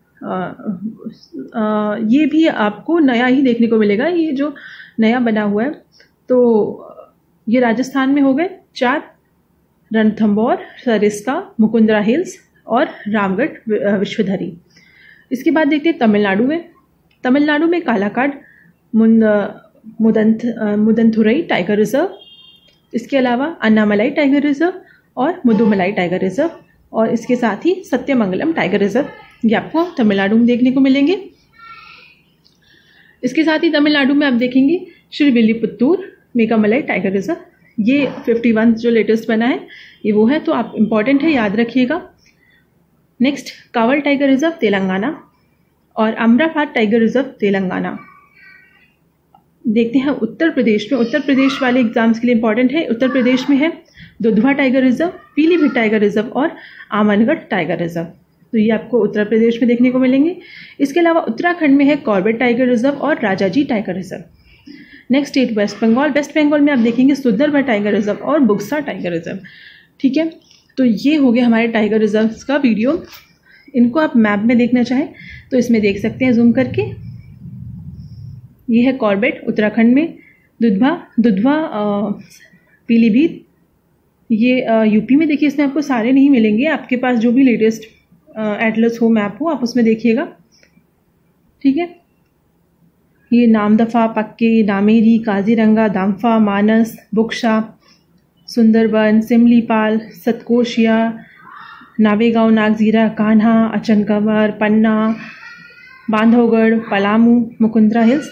ये भी आपको नया ही देखने को मिलेगा, ये जो नया बना हुआ है। तो ये राजस्थान में हो गए चार, रणथंबोर, सरिस्का, मुकुंदरा हिल्स और रामगढ़ विश्वधारी। इसके बाद देखते हैं तमिलनाडु में। तमिलनाडु में कालाकाड, मुंद मुदंथ मुदंथुरई टाइगर रिजर्व, इसके अलावा अन्नामलाई टाइगर रिजर्व और मुदुमलाई टाइगर रिजर्व, और इसके साथ ही सत्यमंगलम टाइगर रिजर्व, ये आपको तमिलनाडु में देखने को मिलेंगे। इसके साथ ही तमिलनाडु में आप देखेंगे श्रीविल्लीपुत्तूर मेघामलाई टाइगर रिजर्व, ये फिफ्टी वन जो लेटेस्ट बना है ये वो है, तो आप इम्पॉर्टेंट है, याद रखिएगा। Next, Kawal tiger reserve Telangana और अमराफाट टाइगर रिजर्व तेलंगाना। देखते हैं उत्तर प्रदेश में, उत्तर प्रदेश वाले एग्जाम्स के लिए इंपॉर्टेंट है। उत्तर प्रदेश में है Dudhwa tiger reserve, Pilibhit tiger reserve और आमनगढ़ टाइगर रिजर्व। तो ये आपको उत्तर प्रदेश में देखने को मिलेंगे। इसके अलावा उत्तराखंड में है कॉर्बेट टाइगर रिजर्व और Rajaji tiger reserve. Next state West Bengal, waste Bengal में आप देखेंगे सुंदरबन टाइगर रिजर्व और बुक्सा टाइगर रिजर्व। ठीक है, तो ये हो गया हमारे टाइगर रिजर्व्स का वीडियो। इनको आप मैप में देखना चाहें तो इसमें देख सकते हैं जूम करके। ये है कॉर्बेट उत्तराखंड में, दुधवा दुधवा पीलीभीत ये यूपी में। देखिए इसमें आपको सारे नहीं मिलेंगे, आपके पास जो भी लेटेस्ट एटलस हो, मैप हो, आप उसमें देखिएगा। ठीक है, ये नामदफा, पक्के, नामेरी, काजीरंगा, दाम्फा, मानस, बुक्शा, सुंदरबन, सिमलीपाल, सतकोशिया, नावेगांव, नागजीरा, कान्हा, अचनकवर, पन्ना, बांधवगढ़, पलामू, मुकुंदरा हिल्स,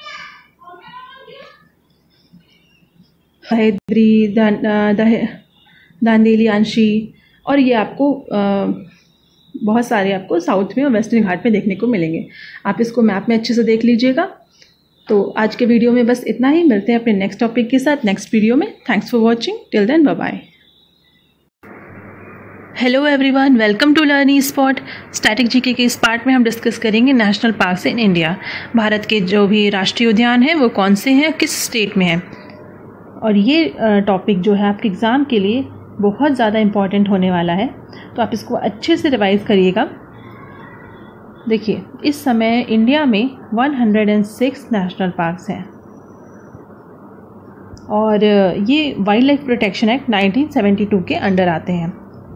हैदरी, दांदेली, अंशी, और ये आपको आ, बहुत सारे आपको साउथ में और वेस्टर्न घाट में देखने को मिलेंगे। आप इसको मैप में अच्छे से देख लीजिएगा। तो आज के वीडियो में बस इतना ही, मिलते हैं अपने नेक्स्ट टॉपिक के साथ नेक्स्ट वीडियो में। Thanks for watching, till then bye bye. Hello everyone, welcome to learning spot. Static GK के इस पार्ट में हम डिस्कस करेंगे national parks in India. Bharat के जो भी राष्ट्रीय उद्यान हैं वो कौन से हैं, किस स्टेट में हैं। और ये टॉपिक जो है आपके एग्ज़ाम के लिए बहुत ज़्यादा इम्पॉर्टेंट होने वाला है, तो आप इसको अच्छे से रिवाइज़ करिएगा। देखिए इस समय इंडिया में एक सौ छह नेशनल पार्क्स हैं और ये wildlife protection act nineteen seventy two के अंडर आते हैं।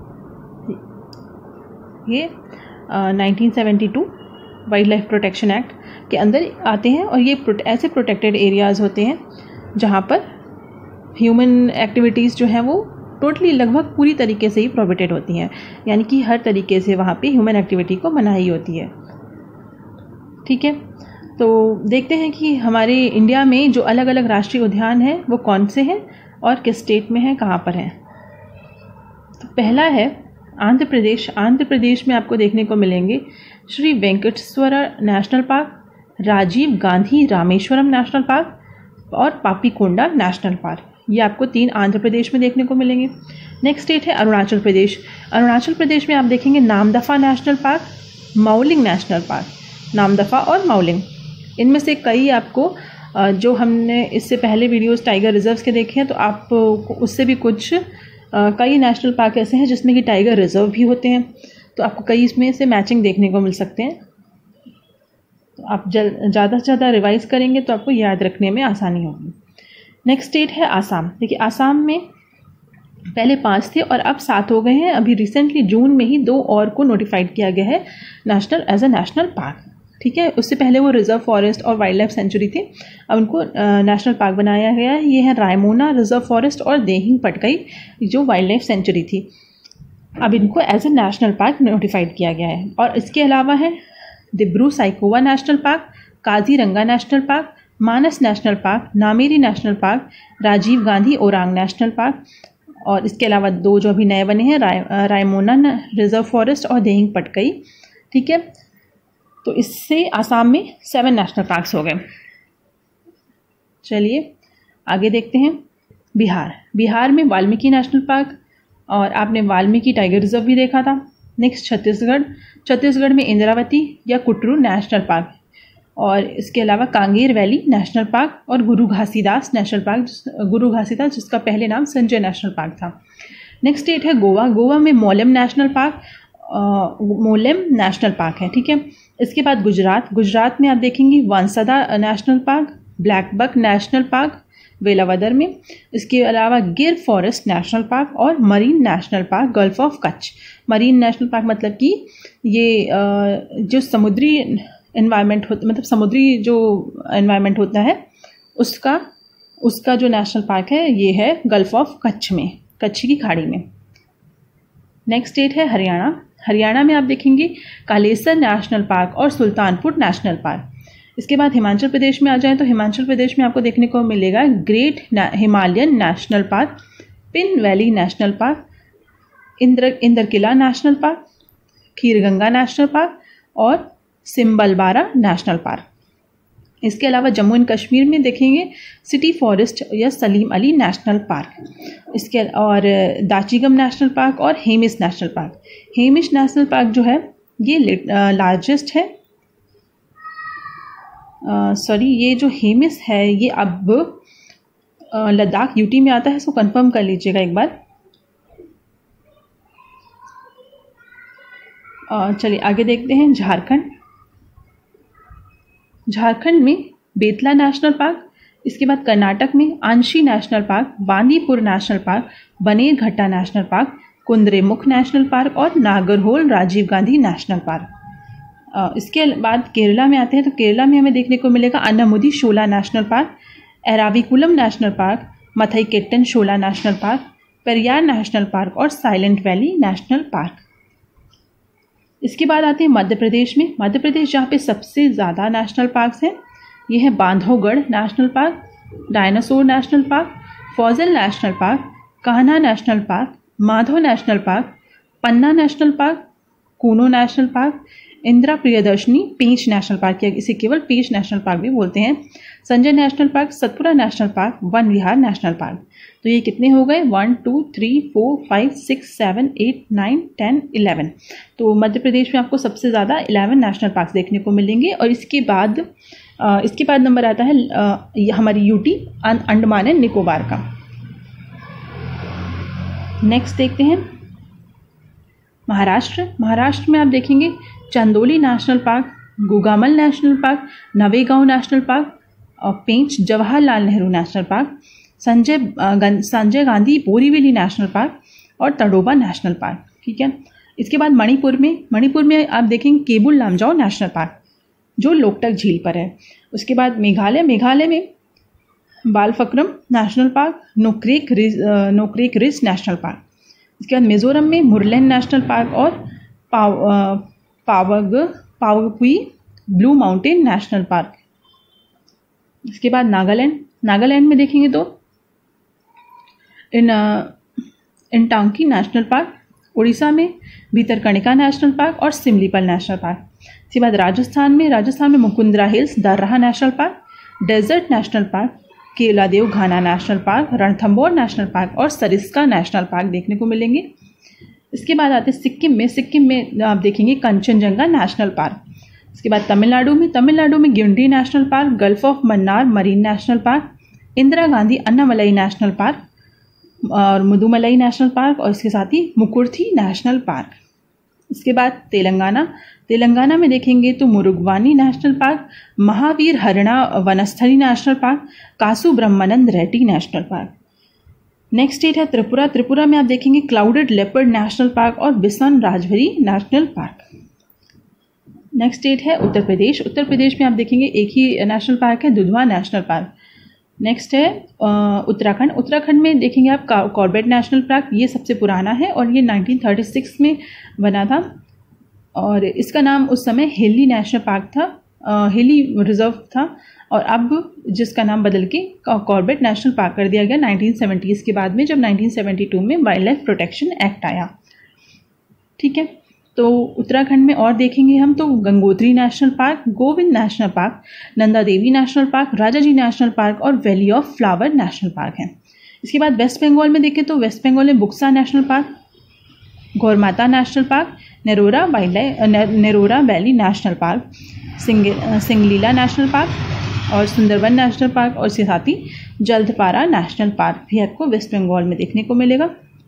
ये nineteen seventy two wildlife protection act के अंदर आते हैं और ये ऐसे प्रोटेक्टेड एरियाज़ होते हैं जहाँ पर ह्यूमन एक्टिविटीज़ जो हैं वो टोटली लगभग पूरी तरीके से ही प्रोहिबिटेड होती हैं, यानी कि हर तरीके से वहाँ पे ह्यूमन एक्टिविटी को मनाही होती है। ठीक है, तो देखते हैं कि हमारे इंडिया में जो अलग अलग राष्ट्रीय उद्यान हैं वो कौन से हैं और किस स्टेट में हैं, कहाँ पर हैं। तो पहला है आंध्र प्रदेश। आंध्र प्रदेश में आपको देखने को मिलेंगे Shri Venkateswara national park, Rajiv Gandhi Rameswaram national park और पापीकोंडा नेशनल पार्क। ये आपको तीन आंध्र प्रदेश में देखने को मिलेंगे। नेक्स्ट स्टेट है अरुणाचल प्रदेश। अरुणाचल प्रदेश में आप देखेंगे Namdapha national park, Mouling national park, Namdapha और माउलिंग। इनमें से कई आपको जो हमने इससे पहले वीडियोस टाइगर रिजर्व्स के देखे हैं, तो आप उससे भी कुछ कई नेशनल पार्क ऐसे हैं जिसमें कि टाइगर रिजर्व भी होते हैं, तो आपको कई इसमें से मैचिंग देखने को मिल सकते हैं। तो आप ज़्यादा से ज़्यादा रिवाइज करेंगे तो आपको याद रखने में आसानी होगी। नेक्स्ट स्टेट है आसाम। देखिए आसाम में पहले पाँच थे और अब सात हो गए हैं। अभी रिसेंटली जून में ही दो और को नोटिफाइड किया गया है national as a national park. ठीक है, उससे पहले वो रिजर्व फॉरेस्ट और वाइल्ड लाइफ सेंचुरी थे, अब उनको नेशनल पार्क बनाया गया है। ये है रायमोना रिजर्व फॉरेस्ट और देहिंग पटकई जो वाइल्ड लाइफ सेंचुरी थी, अब इनको as a national park notified किया गया है। और इसके अलावा है Dibru Saikhowa national park, Kaziranga national park, Manas national park, Nameri national park, Rajiv Gandhi Orang national park, और इसके अलावा दो जो अभी नए बने हैं राय रायमोना रिजर्व फॉरेस्ट और देहिंग पटकई। ठीक है, तो इससे आसाम में सेवन नेशनल पार्क्स हो गए। चलिए आगे देखते हैं बिहार। बिहार में वाल्मीकि नेशनल पार्क और आपने वाल्मीकि टाइगर रिजर्व भी देखा था। नेक्स्ट छत्तीसगढ़। छत्तीसगढ़ में इंद्रावती या कुटरू नेशनल पार्क और इसके अलावा कांगेर वैली नेशनल पार्क और गुरु घासीदास नेशनल पार्क, गुरु घासीदास जिसका पहले नाम संजय नेशनल पार्क था। नेक्स्ट स्टेट है गोवा। गोवा में Mollem national park, Mollem national park है। ठीक है, इसके बाद गुजरात। गुजरात में आप देखेंगे Vansda national park, blackbuck national park Velavadar में, इसके अलावा गिर फॉरेस्ट नेशनल पार्क और marine national park gulf of Kutch. Marine national park मतलब कि ये जो समुद्री एनवायरनमेंट होता, मतलब समुद्री जो एनवायरनमेंट होता है उसका उसका जो नेशनल पार्क है ये है गल्फ ऑफ कच्छ में, कच्छ की खाड़ी में। नेक्स्ट स्टेट है हरियाणा। हरियाणा में आप देखेंगे कालेसर नेशनल पार्क और सुल्तानपुर नेशनल पार्क। इसके बाद हिमाचल प्रदेश में आ जाएं तो हिमाचल प्रदेश में आपको देखने को मिलेगा great Himalayan national park, Pin valley national park, Indra Indrakila national park, Khirganga national park और सिम्बलबारा नेशनल पार्क। इसके अलावा जम्मू एंड कश्मीर में देखेंगे सिटी फॉरेस्ट या सलीम अली नेशनल पार्क, इसके और दाचीगम नेशनल पार्क और Hemis national park. Hemis national park जो है ये लार्जेस्ट है, सॉरी ये जो हेमिस है ये अब लद्दाख यूटी में आता है, इसको कंफर्म कर लीजिएगा एक बार। चलिए आगे देखते हैं झारखंड। झारखंड में बेतला नेशनल पार्क, इसके बाद कर्नाटक में Anshi national park, Bandipur national park, Bannerghatta national park, Kudremukh national park और नागरहोल राजीव गांधी नेशनल पार्क। इसके बाद केरला में आते हैं तो केरला में हमें देखने को मिलेगा Anamudi Shola national park, Eravikulam national park, Mathikettan Shola national park, Periyar national park और साइलेंट वैली नेशनल पार्क। इसके बाद आते हैं मध्य प्रदेश में। मध्य प्रदेश जहाँ पे सबसे ज़्यादा नेशनल पार्क्स हैं ये है Bandhavgarh national park, dinosaur national park, fossil national park, Kanha national park, Madhav national park, Panna national park, Kuno national park, Indira Priyadarshini Pench national park, या इसे केवल पेंच नेशनल पार्क भी बोलते हैं, Sanjay national park, Satpura national park, Van Vihar national park. तो ये कितने हो गए, one two three four five six seven eight nine ten eleven. तो मध्य प्रदेश में आपको सबसे ज़्यादा इलेवन नेशनल पार्क देखने को मिलेंगे। और इसके बाद इसके बाद नंबर आता है हमारी यूटी अंडमान एंड निकोबार का। नेक्स्ट देखते हैं महाराष्ट्र। महाराष्ट्र में आप देखेंगे Chandoli national park, Gugamal national park, Navegaon national park और Pench Jawaharlal Nehru national park, Sanjay Sanjay Gandhi Borivali national park और तडोबा नेशनल पार्क। ठीक है। इसके बाद मणिपुर में मणिपुर में आप देखेंगे केबुल लामजाओ नेशनल पार्क जो लोकटक झील पर है। उसके बाद मेघालय मेघालय में Balphakram national park, Nokrek ridge Nokrek ridge national park. इसके बाद मिजोरम में मुरलेन नेशनल पार्क और पाव पावग Phawngpui blue mountain national park. इसके बाद नागालैंड नागालैंड में देखेंगे तो इन इंटांकी नेशनल पार्क, उड़ीसा में भीतरकनिका नेशनल पार्क और सिमलीपल नेशनल पार्क। इसके बाद राजस्थान में राजस्थान में Mukundra hills, Darrah national park, desert national park, Keoladeo Ghana national park, Ranthambore national park और सरिस्का नेशनल पार्क देखने को मिलेंगे। इसके बाद आते हैं सिक्किम में सिक्किम में आप देखेंगे कंचनजंगा नेशनल पार्क। इसके बाद तमिलनाडु में तमिलनाडु में Guindy national park, gulf of Mannar marine national park, Indira Gandhi Annamalai national park और मुदुमलई नेशनल पार्क और इसके साथ ही मुकुर्थी नेशनल पार्क। इसके बाद तेलंगाना तेलंगाना में देखेंगे तो Mrugavani national park, Mahavir Harina Vanasthali national park, Kasu Brahmananda Reddy national park. Next state है त्रिपुरा त्रिपुरा में आप देखेंगे क्लाउडेड लेपर्ड नेशनल पार्क और bison Rajbari national park. Next state है उत्तर प्रदेश उत्तर प्रदेश में आप देखेंगे एक ही नेशनल पार्क है, दुधवा नेशनल पार्क। नेक्स्ट है उत्तराखंड उत्तराखंड में देखेंगे आप कॉर्बेट नेशनल पार्क, ये सबसे पुराना है और ये नाइनटीन थर्टी सिक्स में बना था और इसका नाम उस समय हिली नेशनल पार्क था, हिली रिजर्व था और अब जिसका नाम बदल के कॉर्बेट नेशनल पार्क कर दिया गया नाइनटीन सेवेंटीज़ के बाद में, जब नाइनटीन सेवेंटी टू में वाइल्ड लाइफ प्रोटेक्शन एक्ट आया। ठीक है। तो उत्तराखंड में और देखेंगे हम तो Gangotri national park, Govind national park, Nanda Devi national park, Rajaji national park और valley of flower national park है। इसके बाद वेस्ट बंगाल में देखें तो वेस्ट बंगाल में Buxa national park, Gorumara national park, Neora wildlife Neora valley national park, Singalila national park और सुंदरबन नेशनल पार्क और इसके साथ ही जल्दपारा नेशनल पार्क भी आपको वेस्ट बंगाल में देखने को मिलेगा।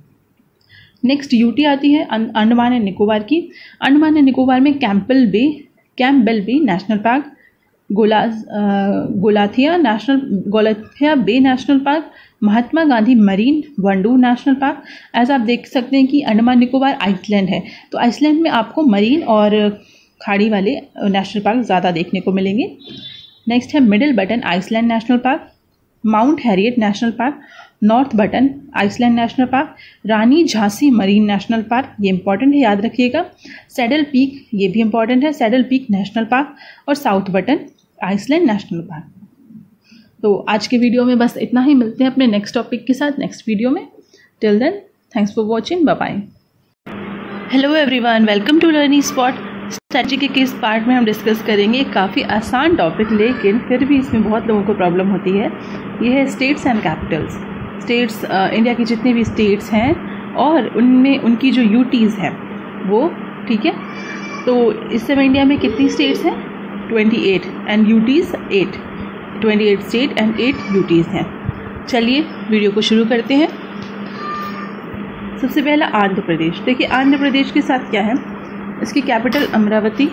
नेक्स्ट यूटी आती है अंडमान एंड निकोबार की। अंडमान एंड निकोबार में Campbell bay Campbell bay national park, गोला Galathea national Galathea bay national park, Mahatma Gandhi marine Wandoor national park. As आप देख सकते हैं कि अंडमान निकोबार आइसलैंड है, तो आइसलैंड में आपको मरीन और खाड़ी वाले नेशनल पार्क ज़्यादा देखने को मिलेंगे। नेक्स्ट है middle button island national park, mount Harriet national park, north button island national park, Rani Jhansi marine national park, ये इंपॉर्टेंट है याद रखिएगा। सैडल पीक ये भी इंपॉर्टेंट है, सैडल पीक नेशनल पार्क और south button island national park. तो आज के वीडियो में बस इतना ही, मिलते हैं अपने नेक्स्ट टॉपिक के साथ नेक्स्ट वीडियो में। Till then thanks for watching, bye bye. Hello everyone, welcome to learning spot. Strategy के इस पार्ट में हम डिस्कस करेंगे एक काफ़ी आसान टॉपिक, लेकिन फिर भी इसमें बहुत लोगों को प्रॉब्लम होती है। ये है states and capitals. States, India की जितने भी स्टेट्स हैं और उनमें उनकी जो यूटीज़ हैं वो, ठीक है। तो इस समय इंडिया में कितनी स्टेट्स हैं? अट्ठाईस एंड यूटीज़ एट। अट्ठाईस स्टेट एंड एट यूटीज़ हैं। चलिए वीडियो को शुरू करते हैं। सबसे पहला आंध्र प्रदेश। देखिए आंध्र प्रदेश के साथ क्या है, इसकी कैपिटल अमरावती।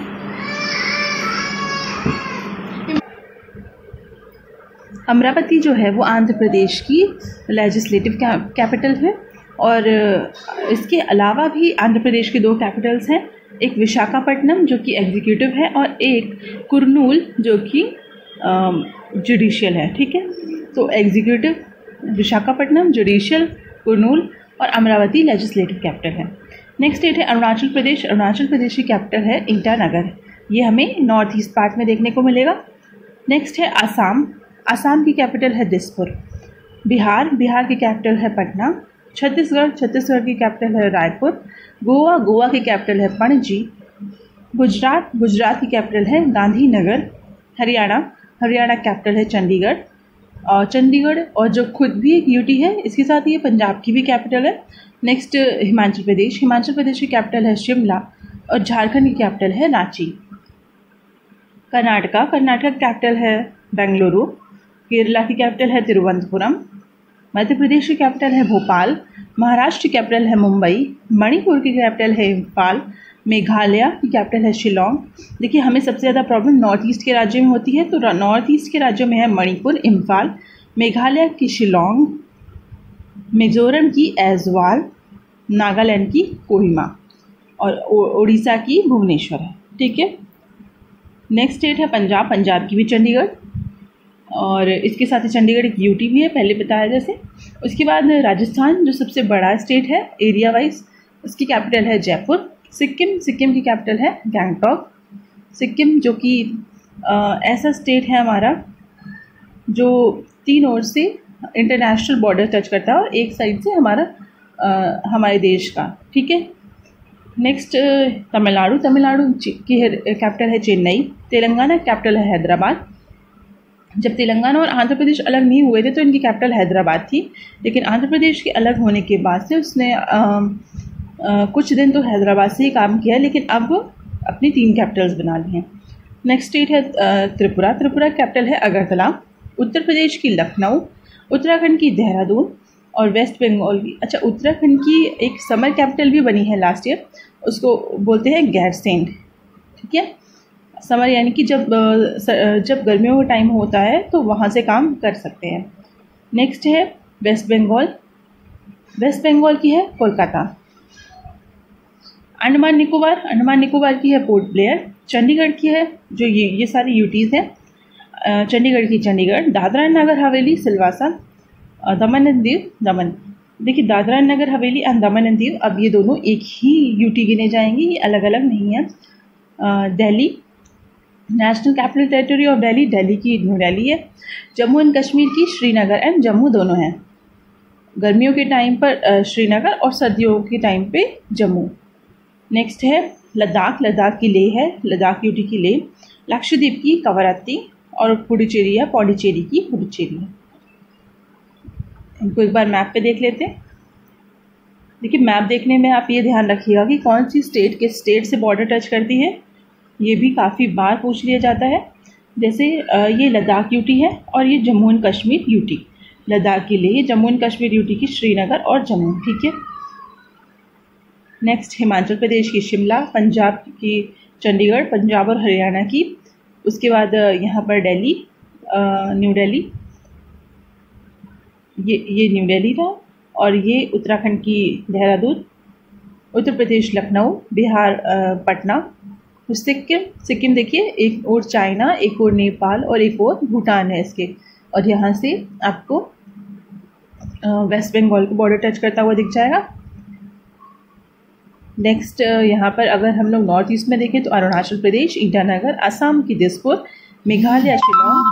अमरावती जो है वो आंध्र प्रदेश की लेजिस्लेटिव कैपिटल है। और इसके अलावा भी आंध्र प्रदेश के दो कैपिटल्स हैं, एक विशाखापट्टनम जो कि एग्जीक्यूटिव है और एक कुर्नूल जो कि जुडिशियल है, ठीक है। तो एग्जीक्यूटिव विशाखापट्टनम, जुडिशियल कुर्नूल और अमरावती लेजिस्लेटिव कैपिटल है। नेक्स्ट स्टेट है अरुणाचल प्रदेश। अरुणाचल प्रदेश की कैपिटल है ईटानगर। ये हमें नॉर्थ ईस्ट पार्ट में देखने को मिलेगा। नेक्स्ट है आसाम। आसाम की कैपिटल है दिसपुर। बिहार, बिहार की कैपिटल है पटना। छत्तीसगढ़, छत्तीसगढ़ की कैपिटल है रायपुर। गोवा, गोवा की कैपिटल है पणजी। गुजरात, गुजरात की कैपिटल है गांधीनगर। हरियाणा, हरियाणा कैपिटल है चंडीगढ़। और चंडीगढ़ और जो खुद भी एक यूटी है, इसके साथ ये पंजाब की भी कैपिटल है। नेक्स्ट हिमाचल प्रदेश। हिमाचल प्रदेश की कैपिटल है शिमला और झारखंड की कैपिटल है रांची। कर्नाटका, कर्नाटक कैपिटल है बेंगलुरु। केरला की कैपिटल है तिरुवनंतपुरम। मध्य प्रदेश की कैपिटल है भोपाल। महाराष्ट्र की कैपिटल है मुंबई। मणिपुर की कैपिटल है इम्फाल। मेघालय की कैपिटल है शिलोंग। देखिए हमें सबसे ज़्यादा प्रॉब्लम नॉर्थ ईस्ट के राज्यों में होती है, तो नॉर्थ ईस्ट के राज्यों में है मणिपुर, इम्फाल। मेघालय की शिलोंग। मिजोरम की ऐजवाल। नागालैंड की कोहिमा और उड़ीसा की भुवनेश्वर है, ठीक है। नेक्स्ट स्टेट है पंजाब। पंजाब की भी चंडीगढ़ और इसके साथ ही चंडीगढ़ एक यूटी भी है, पहले बताया जैसे। उसके बाद राजस्थान जो सबसे बड़ा स्टेट है एरिया वाइज, उसकी कैपिटल है जयपुर। सिक्किम, सिक्किम की कैपिटल है गैंगटॉक। सिक्किम जो कि ऐसा स्टेट है हमारा जो तीन ओर से इंटरनेशनल बॉर्डर टच करता है और एक साइड से हमारा आ, हमारे देश का, ठीक है। नेक्स्ट तमिलनाडु। तमिलनाडु की कैपिटल है चेन्नई। तेलंगाना कैपिटल है हैदराबाद। जब तेलंगाना और आंध्र प्रदेश अलग नहीं हुए थे तो इनकी कैपिटल हैदराबाद थी, लेकिन आंध्र प्रदेश के अलग होने के बाद से उसने आ, आ, कुछ दिन तो हैदराबाद से ही काम किया, लेकिन अब अपनी तीन कैपिटल्स बना ली हैं। नेक्स्ट स्टेट है त्रिपुरा। त्रिपुरा कैपिटल है अगरतला। उत्तर प्रदेश की लखनऊ। उत्तराखंड की देहरादून और वेस्ट बंगाल की, अच्छा उत्तराखंड की एक समर कैपिटल भी बनी है लास्ट ईयर, उसको बोलते हैं गैरसेंड, ठीक है। समर यानी कि जब जब गर्मियों का टाइम होता है तो वहाँ से काम कर सकते हैं। नेक्स्ट है वेस्ट बंगाल। वेस्ट बंगाल की है कोलकाता। अंडमान निकोबार। अंडमान निकोबार की है पोर्ट ब्लेयर। चंडीगढ़ की है, जो ये ये सारी यूटीज़ हैं, चंडीगढ़ की Chandigarh. Dadra and Nagar Haveli Silvassa. Daman and Diu Daman. देखिए Dadra and Nagar Haveli and Daman and Diu, अब ये दोनों एक ही यूटी गिने जाएंगे, ये अलग अलग नहीं है। Delhi, national capital territory of Delhi, Delhi की न्यू दिल्ली है। जम्मू एंड कश्मीर की श्रीनगर एंड जम्मू दोनों हैं। गर्मियों के टाइम पर श्रीनगर और सर्दियों के टाइम पे जम्मू। नेक्स्ट है लद्दाख। लद्दाख की लेह है, लद्दाख यूटी की लेह। लक्षद्वीप की कवरत्ती और पुडुचेरी है, पौंडीचेरी की पुडुचेरी है। इनको एक बार मैप पे देख लेते हैं। देखिए मैप देखने में आप ये ध्यान रखिएगा कि कौन सी स्टेट किस स्टेट से बॉर्डर टच करती है, ये भी काफ़ी बार पूछ लिया जाता है। जैसे ये लद्दाख यूटी है और ये जम्मू एंड कश्मीर यूटी। लद्दाख के लिए जम्मू एंड कश्मीर यूटी की श्रीनगर और जम्मू, ठीक है। नेक्स्ट हिमाचल प्रदेश की शिमला। पंजाब की चंडीगढ़। पंजाब और हरियाणा की, उसके बाद यहाँ पर दिल्ली, न्यू दिल्ली, ये ये न्यू दिल्ली था। और ये उत्तराखंड की देहरादून। उत्तर प्रदेश लखनऊ। बिहार पटना। सिक्किम, सिक्किम देखिए एक और चाइना, एक और नेपाल और एक और भूटान है इसके, और यहाँ से आपको वेस्ट बंगाल को बॉर्डर टच करता हुआ दिख जाएगा। नेक्स्ट यहाँ पर अगर हम लोग नॉर्थ ईस्ट में देखें तो अरुणाचल प्रदेश ईटानगर, असम की दिसपुर, मेघालय शिलोंग,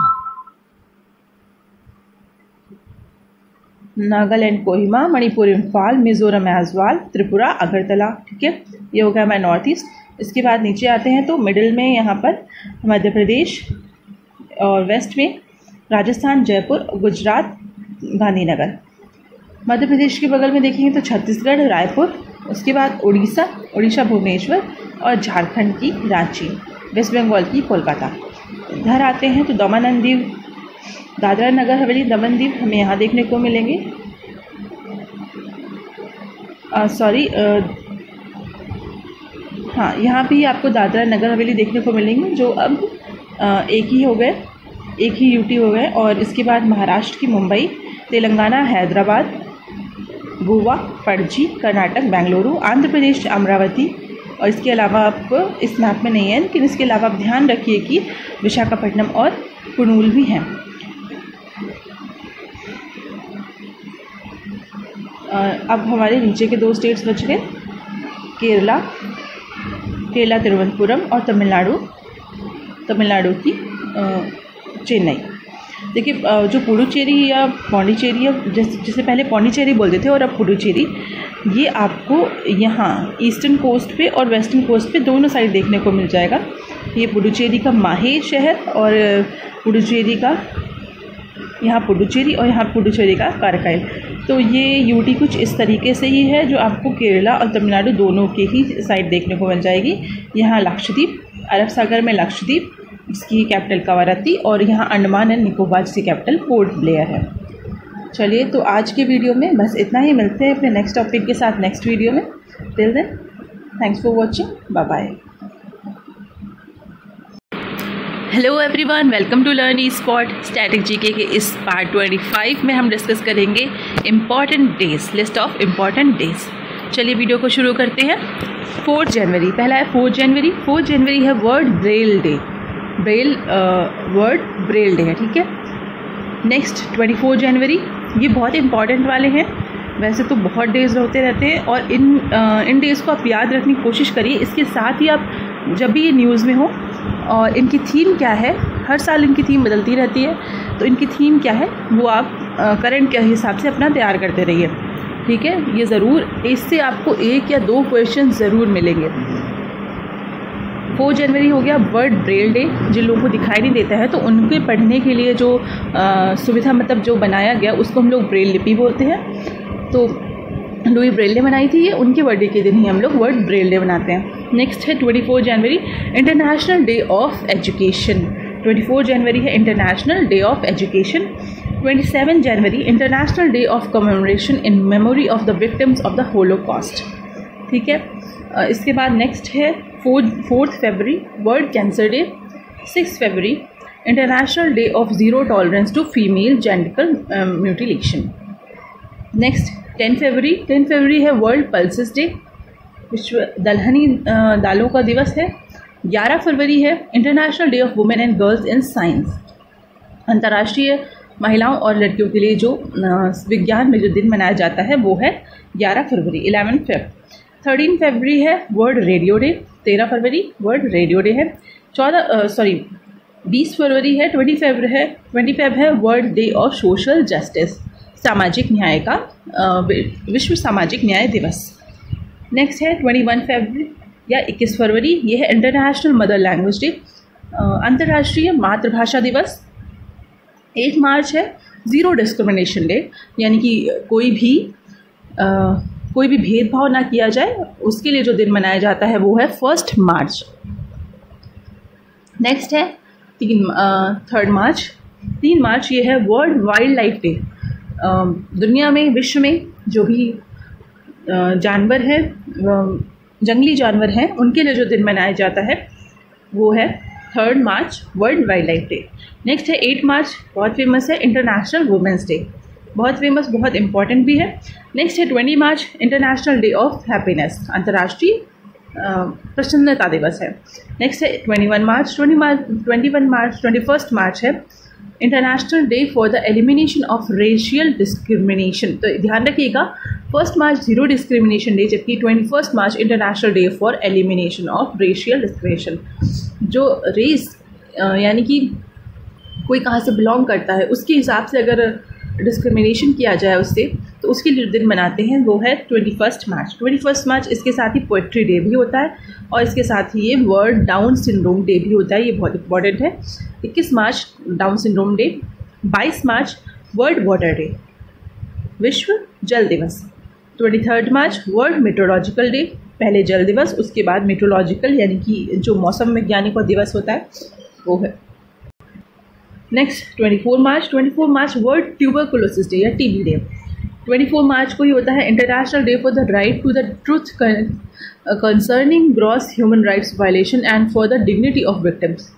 नागालैंड कोहिमा, मणिपुर इम्फाल, मिजोरम आइजवाल, त्रिपुरा अगरतला। ठीक है, ये हो गया हमारा नॉर्थ ईस्ट। इसके बाद नीचे आते हैं तो मिडिल में यहाँ पर मध्य प्रदेश और वेस्ट में राजस्थान, जयपुर, गुजरात, गांधीनगर। मध्य प्रदेश के बगल में देखेंगे तो छत्तीसगढ़, रायपुर। उसके बाद उड़ीसा, उड़ीसा भुवनेश्वर और झारखंड की रांची, वेस्ट बंगाल की कोलकाता। इधर आते हैं तो दमन एंड दीव, दादरा नगर हवेली, दमन दीव हमें यहाँ देखने को मिलेंगे। सॉरी हाँ, यहाँ भी आपको दादरा नगर हवेली देखने को मिलेंगे, जो अब आ, एक ही हो गए, एक ही यूटी हो गए। और इसके बाद महाराष्ट्र की मुंबई, तेलंगाना हैदराबाद, गोवा पणजी, कर्नाटक बेंगलुरु, आंध्र प्रदेश अमरावती। और इसके अलावा आपको इस मैप में नहीं है, लेकिन इसके अलावा आप ध्यान रखिए कि विशाखापट्टनम और कुर्नूल भी हैं। अब हमारे नीचे के दो स्टेट्स बच गए, केरला, केरला तिरुवनंतपुरम और तमिलनाडु, तमिलनाडु की चेन्नई। देखिए, जो पुडुचेरी या पौंडीचेरी या जैसे जिसे पहले पौंडीचेरी बोलते थे और अब पुडुचेरी, ये आपको यहाँ ईस्टर्न कोस्ट पे और वेस्टर्न कोस्ट पे दोनों साइड देखने को मिल जाएगा। ये पुडुचेरी का माहे शहर और पुडुचेरी का यहाँ पुडुचेरी और यहाँ पुडुचेरी का कारकाइल। तो ये यूटी कुछ इस तरीके से ही है, जो आपको केरला और तमिलनाडु दोनों के ही साइड देखने को मिल जाएगी। यहाँ लक्षद्वीप, अरब सागर में लक्षद्वीप, इसकी कैपिटल कवारत्ती, और यहाँ अंडमान एंड निकोबार की कैपिटल पोर्ट ब्लेयर है। चलिए, तो आज के वीडियो में बस इतना ही। मिलते हैं अपने नेक्स्ट टॉपिक के साथ नेक्स्ट वीडियो में। Till then, thanks for watching, bye bye. Hello everyone, welcome to learn E spot. Static GK के इस पार्ट पच्चीस में हम डिस्कस करेंगे important days, list of important days. चलिए वीडियो को शुरू करते हैं। फोर्थ जनवरी, पहला है फोर्थ जनवरी। फोर्थ जनवरी है world Braille day, Braille world Braille day है। ठीक है। नेक्स्ट ट्वेंटी फोर जनवरी, ये बहुत इंपॉर्टेंट वाले हैं। वैसे तो बहुत डेज होते रहते हैं और इन uh, इन डेज़ को आप याद रखने की कोशिश करिए। इसके साथ ही आप जब भी ये न्यूज़ में हो, और इनकी थीम क्या है, हर साल इनकी थीम बदलती रहती है, तो इनकी थीम क्या है वो आप करंट के हिसाब से अपना तैयार करते रहिए। ठीक है, ये ज़रूर, इससे आपको एक या दो क्वेश्चन ज़रूर मिलेंगे। फोर जनवरी हो गया वर्ल्ड ब्रेल डे। जिन लोगों को दिखाई नहीं देता है तो उनके पढ़ने के लिए जो आ, सुविधा मतलब जो बनाया गया उसको हम लोग ब्रेल लिपि बोलते हैं। तो लुई ब्रेल ने बनाई थी ये, उनके बर्थडे के दिन ही हम लोग वर्ल्ड ब्रेल डे बनाते हैं। नेक्स्ट है twenty four January, international day of education. Twenty four January है international day of education. Twenty seven January international day of commemoration in memory of the victims of the holocaust. ठीक है। इसके बाद next है fourth February world cancer day. Six February international day of zero tolerance to female genital mutilation. Next ten February ten February है world pulses day, विश्व दलहनी दालों का दिवस है। ग्यारह फरवरी है international day of women and girls in science, अंतर्राष्ट्रीय महिलाओं और लड़कियों के लिए जो विज्ञान में जो दिन मनाया जाता है वो है ग्यारह फरवरी। इलेवन फेब थर्टीन फरवरी है वर्ल्ड रेडियो डे। तेरह फरवरी वर्ल्ड रेडियो डे है। चौदह सॉरी बीस फरवरी है ट्वेंटी फेब है ट्वेंटी फेब है world day of social justice, सामाजिक न्याय का विश्व सामाजिक न्याय दिवस। नेक्स्ट है ट्वेंटी वन फरवरी या इक्कीस फरवरी, ये है इंटरनेशनल मदर लैंग्वेज डे, अंतर्राष्ट्रीय मातृभाषा दिवस। एक मार्च है ज़ीरो डिस्क्रिमिनेशन डे, यानी कि कोई भी आ, कोई भी भेदभाव ना किया जाए उसके लिए जो दिन मनाया जाता है वो है फर्स्ट मार्च। नेक्स्ट है तीन थर्ड मार्च तीन मार्च ये है वर्ल्ड वाइल्ड लाइफ डे। दुनिया में, विश्व में जो भी जानवर हैं, जंगली जानवर हैं, उनके लिए जो दिन मनाया जाता है वो है third March world wildlife day. Next है एट मार्च, बहुत फेमस है, इंटरनेशनल वुमेंस डे, बहुत फेमस, बहुत इंपॉर्टेंट भी है। नेक्स्ट है twenty March international day of happiness, अंतर्राष्ट्रीय प्रसन्नता दिवस है। नेक्स्ट है twenty one March twenty March twenty one March twenty first March है international day for the elimination of racial discrimination. तो ध्यान रखिएगा, first March zero discrimination day, जबकि twenty first March international day for elimination of racial discrimination. जो race यानी कि कोई कहाँ से बिलोंग करता है उसके हिसाब से अगर डिस्क्रिमिनेशन किया जाए उससे, तो उसके लिए दिन मनाते हैं वो है twenty first March. Twenty first March इसके साथ ही पोइट्री डे भी होता है और इसके साथ ही ये वर्ल्ड डाउन सिंड्रोम डे भी होता है, ये बहुत इंपॉर्टेंट है। इक्कीस मार्च डाउन सिंड्रोम डे, बाईस मार्च वर्ल्ड वाटर डे, विश्व जल दिवस। Twenty third March world meteorological day, पहले जल दिवस उसके बाद मेट्रोलॉजिकल यानी कि जो मौसम वैज्ञानिक दिवस होता है वो है। Next twenty four March, twenty four March world tuberculosis day या TB day. Twenty four March को ही होता है international day for the right to the truth concerning gross human rights violation and for the dignity of victims.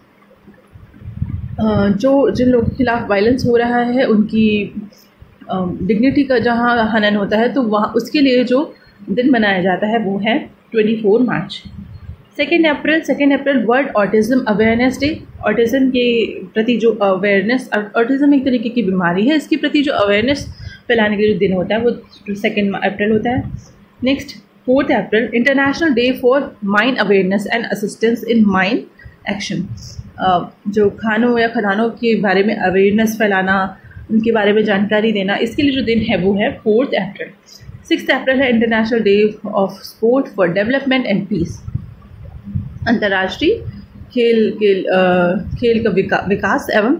जो जिन लोगों के खिलाफ वायलेंस हो रहा है उनकी डिग्निटी का जहाँ हनन होता है, तो वहाँ उसके लिए जो दिन मनाया जाता है वो है twenty four March. Second April, second April world autism awareness day. Autism के प्रति जो अवेयरनेस, ऑटिज़म एक तरीके की बीमारी है, इसके प्रति जो अवेयरनेस फैलाने के लिए जो दिन होता है वो सेकेंड अप्रैल होता है। Next fourth April international day for mine awareness and assistance in mine action. जो खानों या खदानों के बारे में अवेयरनेस फैलाना, उनके बारे में जानकारी देना, इसके लिए जो दिन है वो है फोर्थ अप्रैल। सिक्स्थ अप्रैल है international day of sport for development and peace. अंतर्राष्ट्रीय खेल के खेल का विका, विकास एवं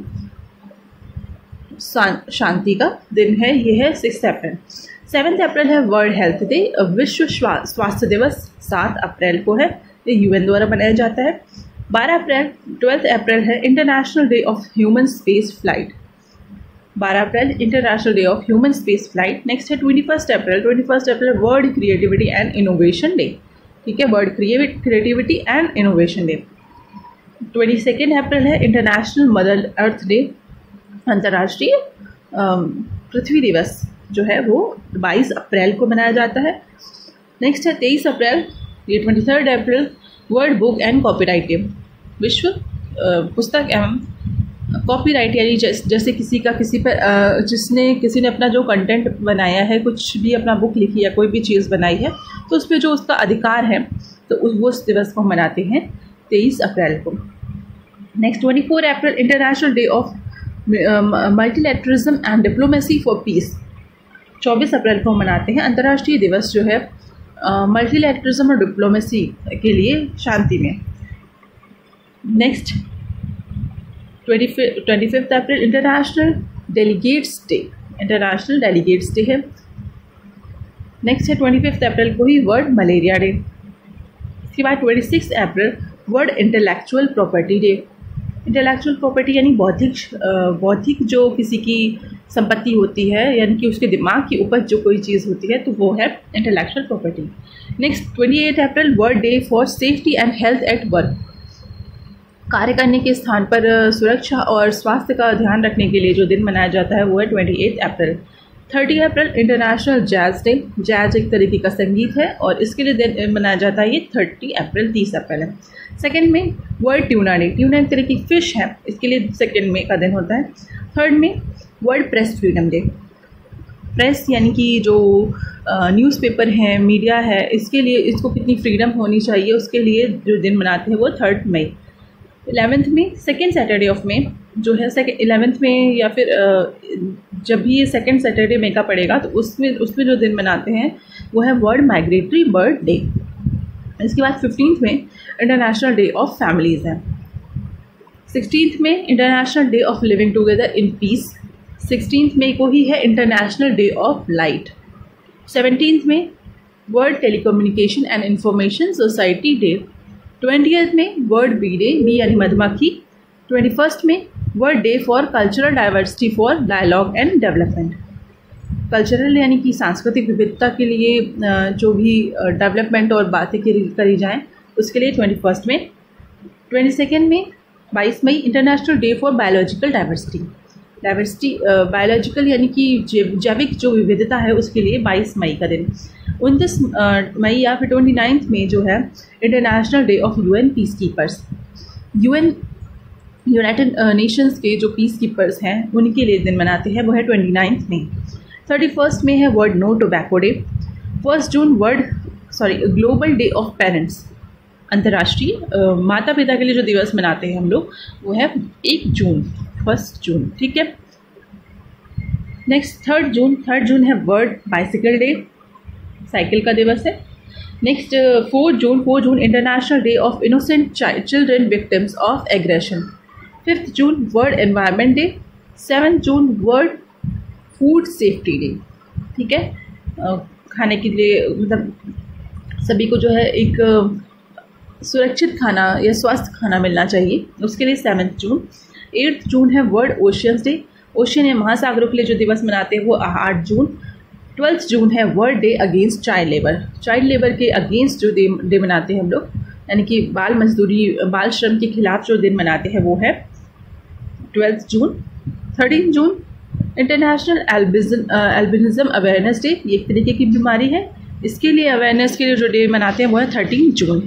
शांति का दिन है, ये है सिक्स अप्रैल। सेवन्थ अप्रैल है वर्ल्ड हेल्थ डे, विश्व स्वास्थ्य दिवस सात अप्रैल को है, ये यूएन द्वारा मनाया जाता है। बारह अप्रैल, ट्वेल्थ अप्रैल है international day of human space flight. बारह अप्रैल international day of human space flight. Next है twenty first April, twenty first April world creativity and innovation day, ठीक है, world creativity and innovation day. Twenty second April है international mother earth day, अंतर्राष्ट्रीय पृथ्वी दिवस जो है वो बाईस अप्रैल को मनाया जाता है। नेक्स्ट है तेईस अप्रैल, ये twenty third April world book and copyright day, विश्व पुस्तक एवं कॉपीराइट, यानी जैसे किसी का किसी पर जिसने किसी ने अपना जो कंटेंट बनाया है, कुछ भी अपना बुक लिखी या कोई भी चीज़ बनाई है, तो उस पर जो उसका अधिकार है तो उस वो उस दिवस को मनाते हैं तेईस अप्रैल को। Next twenty four April international day of multilateralism and diplomacy for peace, चौबीस अप्रैल को मनाते हैं, अंतर्राष्ट्रीय दिवस जो है मल्टीलैटरलिज्म और डिप्लोमेसी के लिए शांति में। Next twenty twenty fifth April international delegates day, international delegates day है। नेक्स्ट है ट्वेंटी फिफ्थ अप्रैल को ही वर्ल्ड मलेरिया डे। इसके बाद twenty six April world intellectual property day. Intellectual property यानी बौद्धिक बौद्धिक जो किसी की संपत्ति होती है, यानी कि उसके दिमाग की उपज जो कोई चीज़ होती है, तो वो है intellectual property. Next twenty eight April world day for safety and health at work, कार्य करने के स्थान पर सुरक्षा और स्वास्थ्य का ध्यान रखने के लिए जो दिन मनाया जाता है वो है twenty eight April. Thirty April international jazz day, jazz एक तरीके का संगीत है और इसके लिए दिन मनाया जाता है ये थर्टी अप्रैल, तीस अप्रैल है। सेकेंड में वर्ल्ड ट्यूना डे, ट्यूना एक तरह की फ़िश है, इसके लिए सेकेंड में का दिन होता है। थर्ड में world press freedom day, press यानी कि जो न्यूज़पेपर है, मीडिया है, इसके लिए इसको कितनी फ्रीडम होनी चाहिए, उसके लिए जो दिन मनाते हैं वो थर्ड मई। इलेवेंथ में सेकेंड सैटरडे ऑफ मे जो है, सेकेंड इलेवेंथ में या फिर जब भी ये सेकेंड सैटरडे मे का पड़ेगा तो उसमें उसमें जो दिन मनाते हैं वो है वर्ल्ड माइग्रेटरी बर्ड डे। इसके बाद फिफ्टींथ में इंटरनेशनल डे ऑफ फैमिलीज़ है। सिक्सटीन्थ में international day of living together in peace. Sixteenth में को ही है international day of light. Seventeenth में world telecommunication and information society day. Twentieth में वर्ल्ड बी डे, बी यानी मधुमक्खी। ट्वेंटी फर्स्ट में world day for cultural diversity for dialogue and development. Cultural यानी कि सांस्कृतिक विविधता के लिए जो भी डेवलपमेंट और बातें करी जाएं उसके लिए ट्वेंटी फर्स्ट में। ट्वेंटी सेकेंड में बाईस मई international day for biological diversity. Diversity biological यानी कि जैविक जो विविधता है उसके लिए बाईस मई का दिन। उनतीस मई या फिर ट्वेंटी नाइन्थ में जो है international day of UN peacekeepers. UN United nations के जो पीस कीपर्स हैं उनके लिए दिन मनाते हैं, वो है ट्वेंटी नाइन्थ में। थर्टी फर्स्ट में है world no tobacco day. First June world sorry global day of parents. अंतर्राष्ट्रीय माता पिता के लिए जो दिवस मनाते हैं हम लोग वो है एक जून, फर्स्ट जून, ठीक है। Next third June, third June है वर्ल्ड बाइसिकल डे, साइकिल का दिवस है। Next fourth June, fourth June international day of innocent children victims of aggression. Fifth June world environment day. Seventh June world food safety day, ठीक है। खाने के लिए मतलब सभी को जो है एक सुरक्षित खाना या स्वस्थ खाना मिलना चाहिए, उसके लिए सेवन्थ जून। एट्थ जून है वर्ल्ड ओशियंस डे, ओशियन या महासागरों के लिए जो दिवस मनाते हैं वो आठ जून। ट्वेल्थ जून है world day against child labour, child labour के अगेंस्ट जो डे डे मनाते हैं हम लोग, यानी कि बाल मजदूरी, बाल श्रम के खिलाफ जो दिन मनाते हैं वो है twelfth June. Thirteen June international albinism awareness day, ये एक तरीके की बीमारी है, इसके लिए अवेयरनेस के लिए जो डे मनाते हैं वो है थर्टीन जून।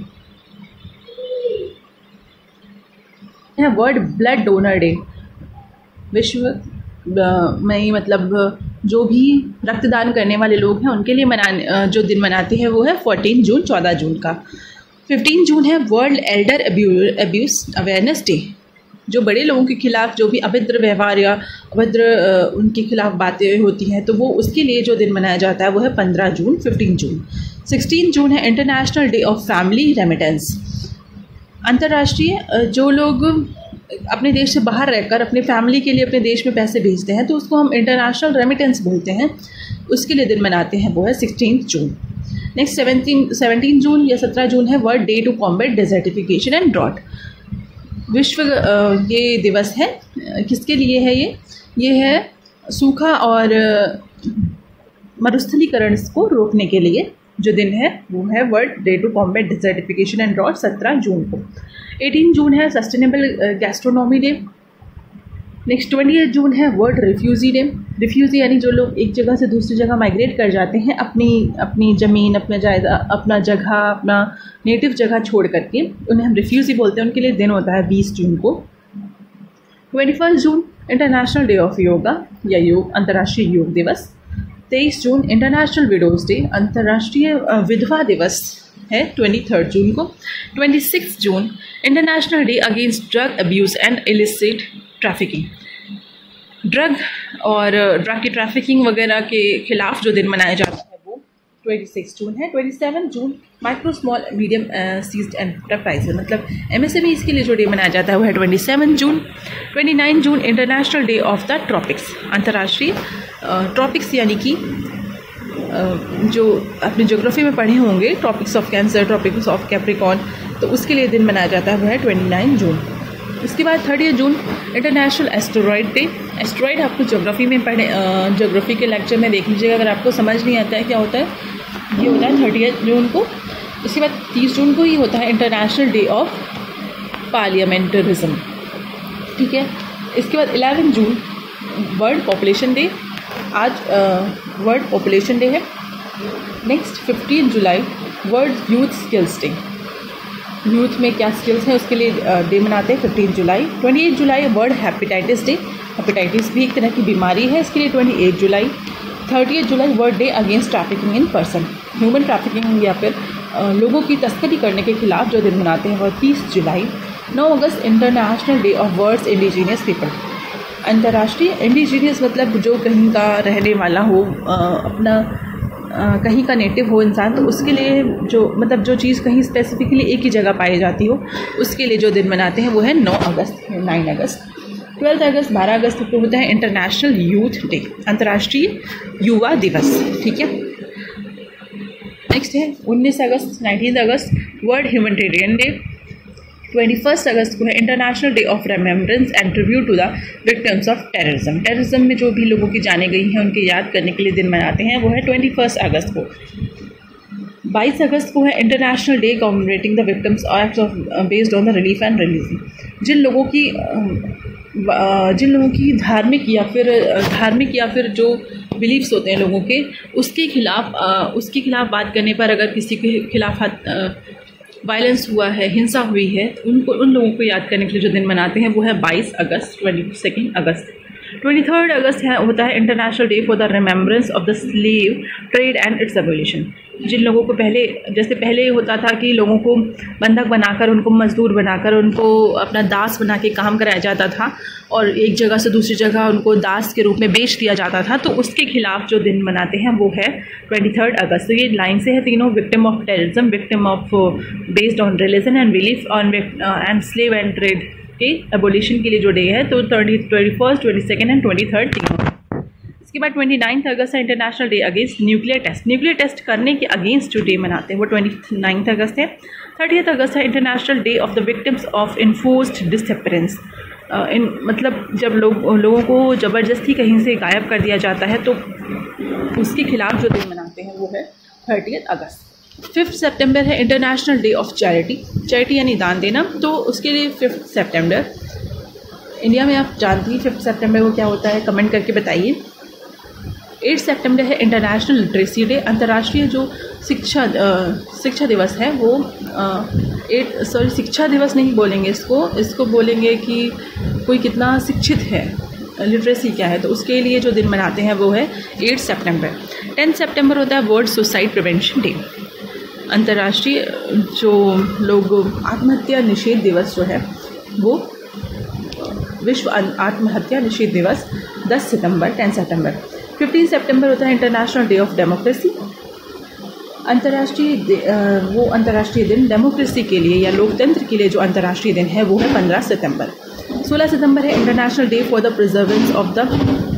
है वर्ल्ड ब्लड डोनर डे, विश्व में मतलब जो भी रक्तदान करने वाले लोग हैं उनके लिए मनाने जो दिन मनाते हैं वो है फोर्टीन जून, चौदह जून का। फिफ्टीन जून है world elder abuse awareness day, जो बड़े लोगों के खिलाफ जो भी अभद्र व्यवहार या अभद्र उनके खिलाफ बातें होती हैं तो वो उसके लिए जो दिन मनाया जाता है वो है पंद्रह जून, फिफ्टीन जून। सिक्सटीन जून है international day of family remittance, अंतर्राष्ट्रीय जो लोग अपने देश से बाहर रहकर अपने फैमिली के लिए अपने देश में पैसे भेजते हैं तो उसको हम इंटरनेशनल रेमिटेंस बोलते हैं, उसके लिए दिन मनाते हैं वो है sixteen June. Next seventeen seventeen June या सत्रह जून है world day to combat desertification and drought, विश्व ये दिवस है, किसके लिए है ये ये है सूखा और मरुस्थलीकरण को रोकने के लिए जो दिन है वो है world day to combat desertification and drought, सत्रह जून को। अठारह जून है sustainable gastronomy day. Next twenty June है वर्ल्ड रिफ्यूजी डे, रिफ्यूजी यानी जो लोग एक जगह से दूसरी जगह माइग्रेट कर जाते हैं अपनी अपनी ज़मीन, अपना जायदाद, अपना जगह, अपना नेटिव जगह छोड़ करके, उन्हें हम रिफ्यूजी बोलते हैं, उनके लिए दिन होता है बीस जून को। Twenty first June international day of yoga या योग, अंतर्राष्ट्रीय योग दिवस। तेईस जून इंटरनेशनल विडोज़ डे, अंतर्राष्ट्रीय विधवा दिवस है ट्वेंटी थर्ड जून को। Twenty six June international day against drug abuse and illicit trafficking, drug और ड्रग की ट्रैफिकिंग वगैरह के खिलाफ जो दिन मनाया जाता है वो छब्बीस जून है। सत्ताईस जून micro small medium sized enterprise, मतलब एमएसएमई, इसके लिए जो डे मनाया जाता है वो है सत्ताईस जून। उनतीस जून international day of the tropics, अंतर्राष्ट्रीय ट्रॉपिक्स यानी कि जो अपनी ज्योग्राफी में पढ़े होंगे, tropics of cancer, tropics of Capricorn, तो उसके लिए दिन मनाया जाता है वो है उनतीस जून। उसके बाद तीस जून इंटरनेशनल एस्टेरॉयड डे। एस्टेरॉयड आपको ज्योग्राफी में पढ़े, ज्योग्राफी के लेक्चर में देख लीजिएगा, अगर आपको समझ नहीं आता है क्या होता है, ये होता है तीस जून को। उसके बाद तीस जून को ही होता है इंटरनेशनल डे ऑफ पार्लियामेंटरिज्म, ठीक है। इसके बाद ग्यारह जून वर्ल्ड पॉपुलेशन डे, आज वर्ल्ड पॉपुलेशन डे है। नेक्स्ट पंद्रह जुलाई world youth skills day, youth में क्या स्किल्स हैं उसके लिए डे मनाते हैं पंद्रह जुलाई। अट्ठाईस जुलाई वर्ल्ड हेपेटाइटिस डे, हेपेटाइटिस भी एक तरह की बीमारी है, इसके लिए अट्ठाईस जुलाई। तीस जुलाई world day against trafficking in person, human trafficking या फिर लोगों की तस्करी करने के खिलाफ जो दिन मनाते हैं वह तीस जुलाई। नौ अगस्त international day of world's indigenous people, अंतर्राष्ट्रीय इंडिजीनियस मतलब जो कहीं का रहने वाला हो, अपना कहीं का नेटिव हो इंसान, तो उसके लिए जो मतलब जो चीज़ कहीं स्पेसिफिकली एक ही जगह पाई जाती हो उसके लिए जो दिन मनाते हैं वो है नौ अगस्त, नौ अगस्त। बारह अगस्त, बारह अगस्त को होता है इंटरनेशनल यूथ डे, अंतर्राष्ट्रीय युवा दिवस, ठीक है। नेक्स्ट है उन्नीस अगस्त, उन्नीस अगस्त वर्ल्ड ह्यूमैनिटेरियन डे। इक्कीस अगस्त को है international day of remembrance and tribute to the victims of terrorism, terrorism में जो भी लोगों की जाने गई हैं उनके याद करने के लिए दिन मनाते हैं वो है इक्कीस अगस्त को। बाईस अगस्त को है international day commemorating the victims acts of based on the relief and relief, जिन लोगों की जिन लोगों की धार्मिक या फिर धार्मिक या फिर जो बिलीफ्स होते हैं लोगों के, उसके खिलाफ उसके खिलाफ बात करने पर अगर किसी के खिलाफ वायलेंस हुआ है, हिंसा हुई है, उनको उन लोगों को याद करने के लिए जो दिन मनाते हैं वो है बाईस अगस्त, बाईस अगस्त। तेईस अगस्त है होता है international day for the remembrance of the slave trade and its abolition, जिन लोगों को पहले, जैसे पहले होता था कि लोगों को बंधक बनाकर, उनको मजदूर बनाकर, उनको अपना दास बना के काम कराया जाता था और एक जगह से दूसरी जगह उनको दास के रूप में बेच दिया जाता था, तो उसके खिलाफ जो दिन मनाते हैं वो है ट्वेंटी थर्ड अगस्त। तो ये लाइन से है तीनों, victim of terrorism, victim of based on religion and belief on and slave and trade के एबोलिशन के लिए जो डे है, तो thirty twenty first twenty second and twenty third तीनों। इसके बाद ट्वेंटी नाइन्थ अगस्त है international day against nuclear test. Nuclear test करने के अगेंस्ट जो डे मनाते हैं वो ट्वेंटी नाइन्थ अगस्त है। थर्टियथ अगस्त है international day of the victims of enforced disappearance. इन मतलब जब लोग लोगों को ज़बरदस्ती कहीं से गायब कर दिया जाता है, तो उसके खिलाफ जो दिन मनाते हैं वो है थर्टियथ अगस्त। फिफ्थ सितंबर है international day of charity. Charity यानी दान देना, तो उसके लिए फिफ्थ सितंबर। इंडिया में आप जानती हैं फिफ्थ सितंबर को क्या होता है, कमेंट करके बताइए। एट सितंबर है इंटरनेशनल लिटरेसी डे। अंतर्राष्ट्रीय जो शिक्षा शिक्षा दिवस है वो एट सॉरी शिक्षा दिवस नहीं बोलेंगे इसको इसको बोलेंगे कि कोई कितना शिक्षित है, लिटरेसी क्या है, तो उसके लिए जो दिन मनाते हैं वो है एट सितंबर। टेंथ सितंबर होता है वर्ल्ड सुसाइड प्रिवेंशन डे। अंतर्राष्ट्रीय जो लोग आत्महत्या निषेध दिवस जो है वो विश्व आत्महत्या निषेध दिवस दस सितंबर, टेंथ सितंबर। फिफ्टीन सितंबर होता है इंटरनेशनल डे ऑफ डेमोक्रेसी। अंतर्राष्ट्रीय वो अंतर्राष्ट्रीय दिन डेमोक्रेसी के लिए या लोकतंत्र के लिए जो अंतर्राष्ट्रीय दिन है वो है पंद्रह सितंबर। सोलह सितंबर है international day for the preservation of the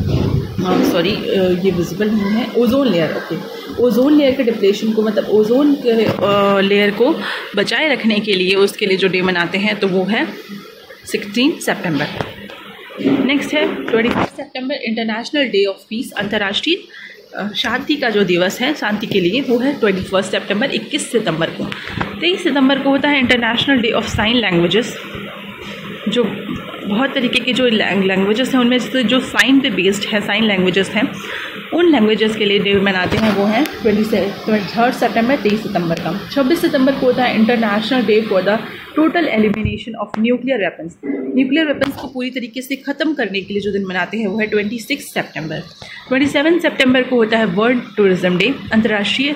sorry ये विजिबल नहीं है ozone layer. Okay, ozone layer के डिप्लेशन को, मतलब ओजोन के लेयर को बचाए रखने के लिए उसके लिए जो डे मनाते हैं तो वो है सिक्सटीन सितंबर। नेक्स्ट है twenty fifth September international day of peace. अंतर्राष्ट्रीय शांति का जो दिवस है शांति के लिए वो है ट्वेंटी फर्स्ट सितंबर, इक्कीस सितंबर को। तेईस सितंबर को होता है international day of sign languages. जो बहुत तरीके के जो लैंग्वेजेस हैं उनमें से जो साइन पे बेस्ड है, साइन लैंग्वेजेस हैं, उन लैंग्वेजेस के लिए डे मनाते हैं वो हैं ट्वेंटी थर्ड सितंबर, तेईस सितंबर का। छब्बीस सितंबर को होता है international day for the total elimination of nuclear weapons. Nuclear weapons को पूरी तरीके से ख़त्म करने के लिए जो दिन मनाते हैं वो है twenty six September. Twenty seven September को होता है वर्ल्ड टूरिज्म डे, अंतर्राष्ट्रीय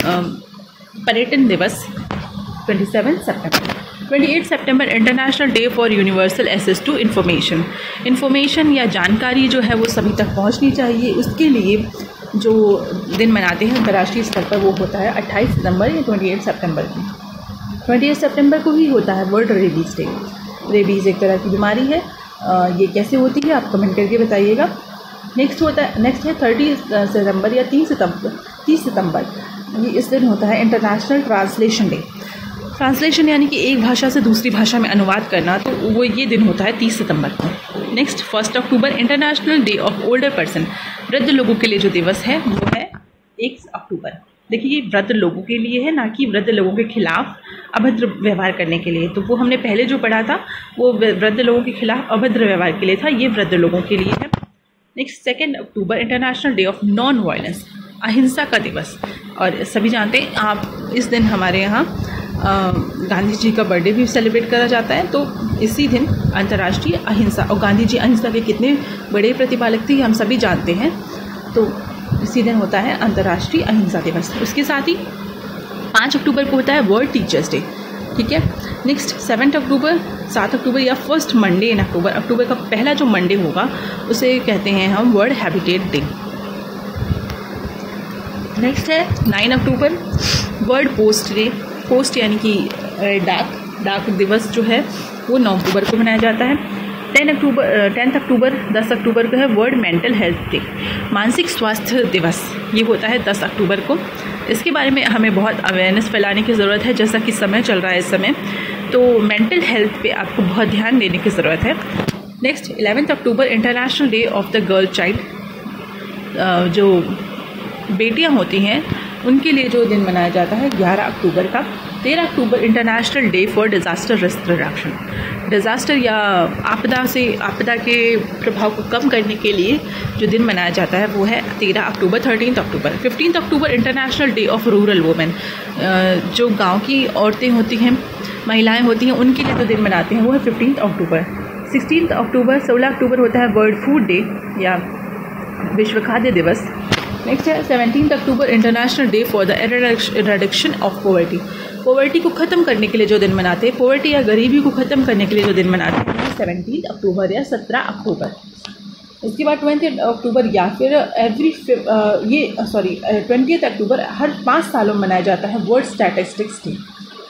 पर्यटन दिवस, twenty seven September. Twenty eight September international day for universal access to information. Information या जानकारी जो है वो सभी तक पहुंचनी चाहिए, उसके लिए जो दिन मनाते हैं अंतर्राष्ट्रीय स्तर पर वो होता है अट्ठाईस सितंबर या ट्वेंटी एट सितंबर की। ट्वेंटी एट सितंबर को ही होता है वर्ल्ड रेबीज़ डे। रेबीज़ एक तरह की बीमारी है, आ, ये कैसे होती है आप कमेंट करके बताइएगा। नेक्स्ट होता है नेक्स्ट है थर्टी सितंबर या तीस सितंबर तीस सितंबर ये इस दिन होता है इंटरनेशनल ट्रांसलेशन डे। ट्रांसलेशन यानी कि एक भाषा से दूसरी भाषा में अनुवाद करना, तो वो ये दिन होता है तीस सितंबर को। Next first October international day of older person. वृद्ध लोगों के लिए जो दिवस है वो है एक अक्टूबर। देखिए ये वृद्ध लोगों के लिए है, ना कि वृद्ध लोगों के खिलाफ अभद्र व्यवहार करने के लिए। तो वो हमने पहले जो पढ़ा था वो वृद्ध लोगों के खिलाफ अभद्र व्यवहार के लिए था, ये वृद्ध लोगों के लिए है। Next second October international day of non violence, अहिंसा का दिवस। और सभी जानते हैं आप इस दिन हमारे यहाँ गांधी जी का बर्थडे भी सेलिब्रेट करा जाता है, तो इसी दिन अंतर्राष्ट्रीय अहिंसा, और गांधी जी अहिंसा के कितने बड़े प्रतिपालक थे हम सभी जानते हैं, तो इसी दिन होता है अंतर्राष्ट्रीय अहिंसा दिवस। उसके साथ ही पाँच अक्टूबर को होता है वर्ल्ड टीचर्स डे, ठीक है। नेक्स्ट सेवन्थ अक्टूबर, सात अक्टूबर या फर्स्ट मंडे इन अक्टूबर, अक्टूबर का पहला जो मंडे होगा उसे कहते हैं हम वर्ल्ड हैबिटेट डे। नेक्स्ट है nine October world post day. Post यानी कि डाक डाक दिवस जो है वो नौ अक्टूबर को मनाया जाता है। टेन अक्टूबर टेंथ अक्टूबर दस अक्टूबर को है वर्ल्ड मेंटल हेल्थ डे, मानसिक स्वास्थ्य दिवस। ये होता है दस अक्टूबर को। इसके बारे में हमें बहुत अवेयरनेस फैलाने की ज़रूरत है, जैसा कि समय चल रहा है इस समय, तो मेंटल हेल्थ पे आपको बहुत ध्यान देने की ज़रूरत है। Next eleventh October international day of the girl child. जो बेटियां होती हैं उनके लिए जो दिन मनाया जाता है ग्यारह अक्टूबर का। तेरह अक्टूबर international day for disaster risk reduction. Disaster या आपदा से आपदा के प्रभाव को कम करने के लिए जो दिन मनाया जाता है वो है तेरह अक्टूबर। Thirteen October fifteen October international day of rural women. जो गांव की औरतें होती हैं, महिलाएं होती हैं, उनके लिए जो दिन मनाते हैं वो है फिफ्टीन अक्टूबर। सिक्सटीन अक्टूबर सोलह अक्टूबर होता है वर्ल्ड फूड डे या विश्व खाद्य दिवस। नेक्स्ट है seventeen October international day for the reduction of poverty. Poverty को ख़त्म करने के लिए जो दिन मनाते हैं, पॉवर्टी या गरीबी को ख़त्म करने के लिए जो दिन मनाते हैं, सेवनटीन अक्टूबर या सत्रह अक्टूबर। इसके बाद ट्वेंटी अक्टूबर या फिर एवरी ये सॉरी ट्वेंटी अक्टूबर हर पाँच सालों में मनाया जाता है world statistics day.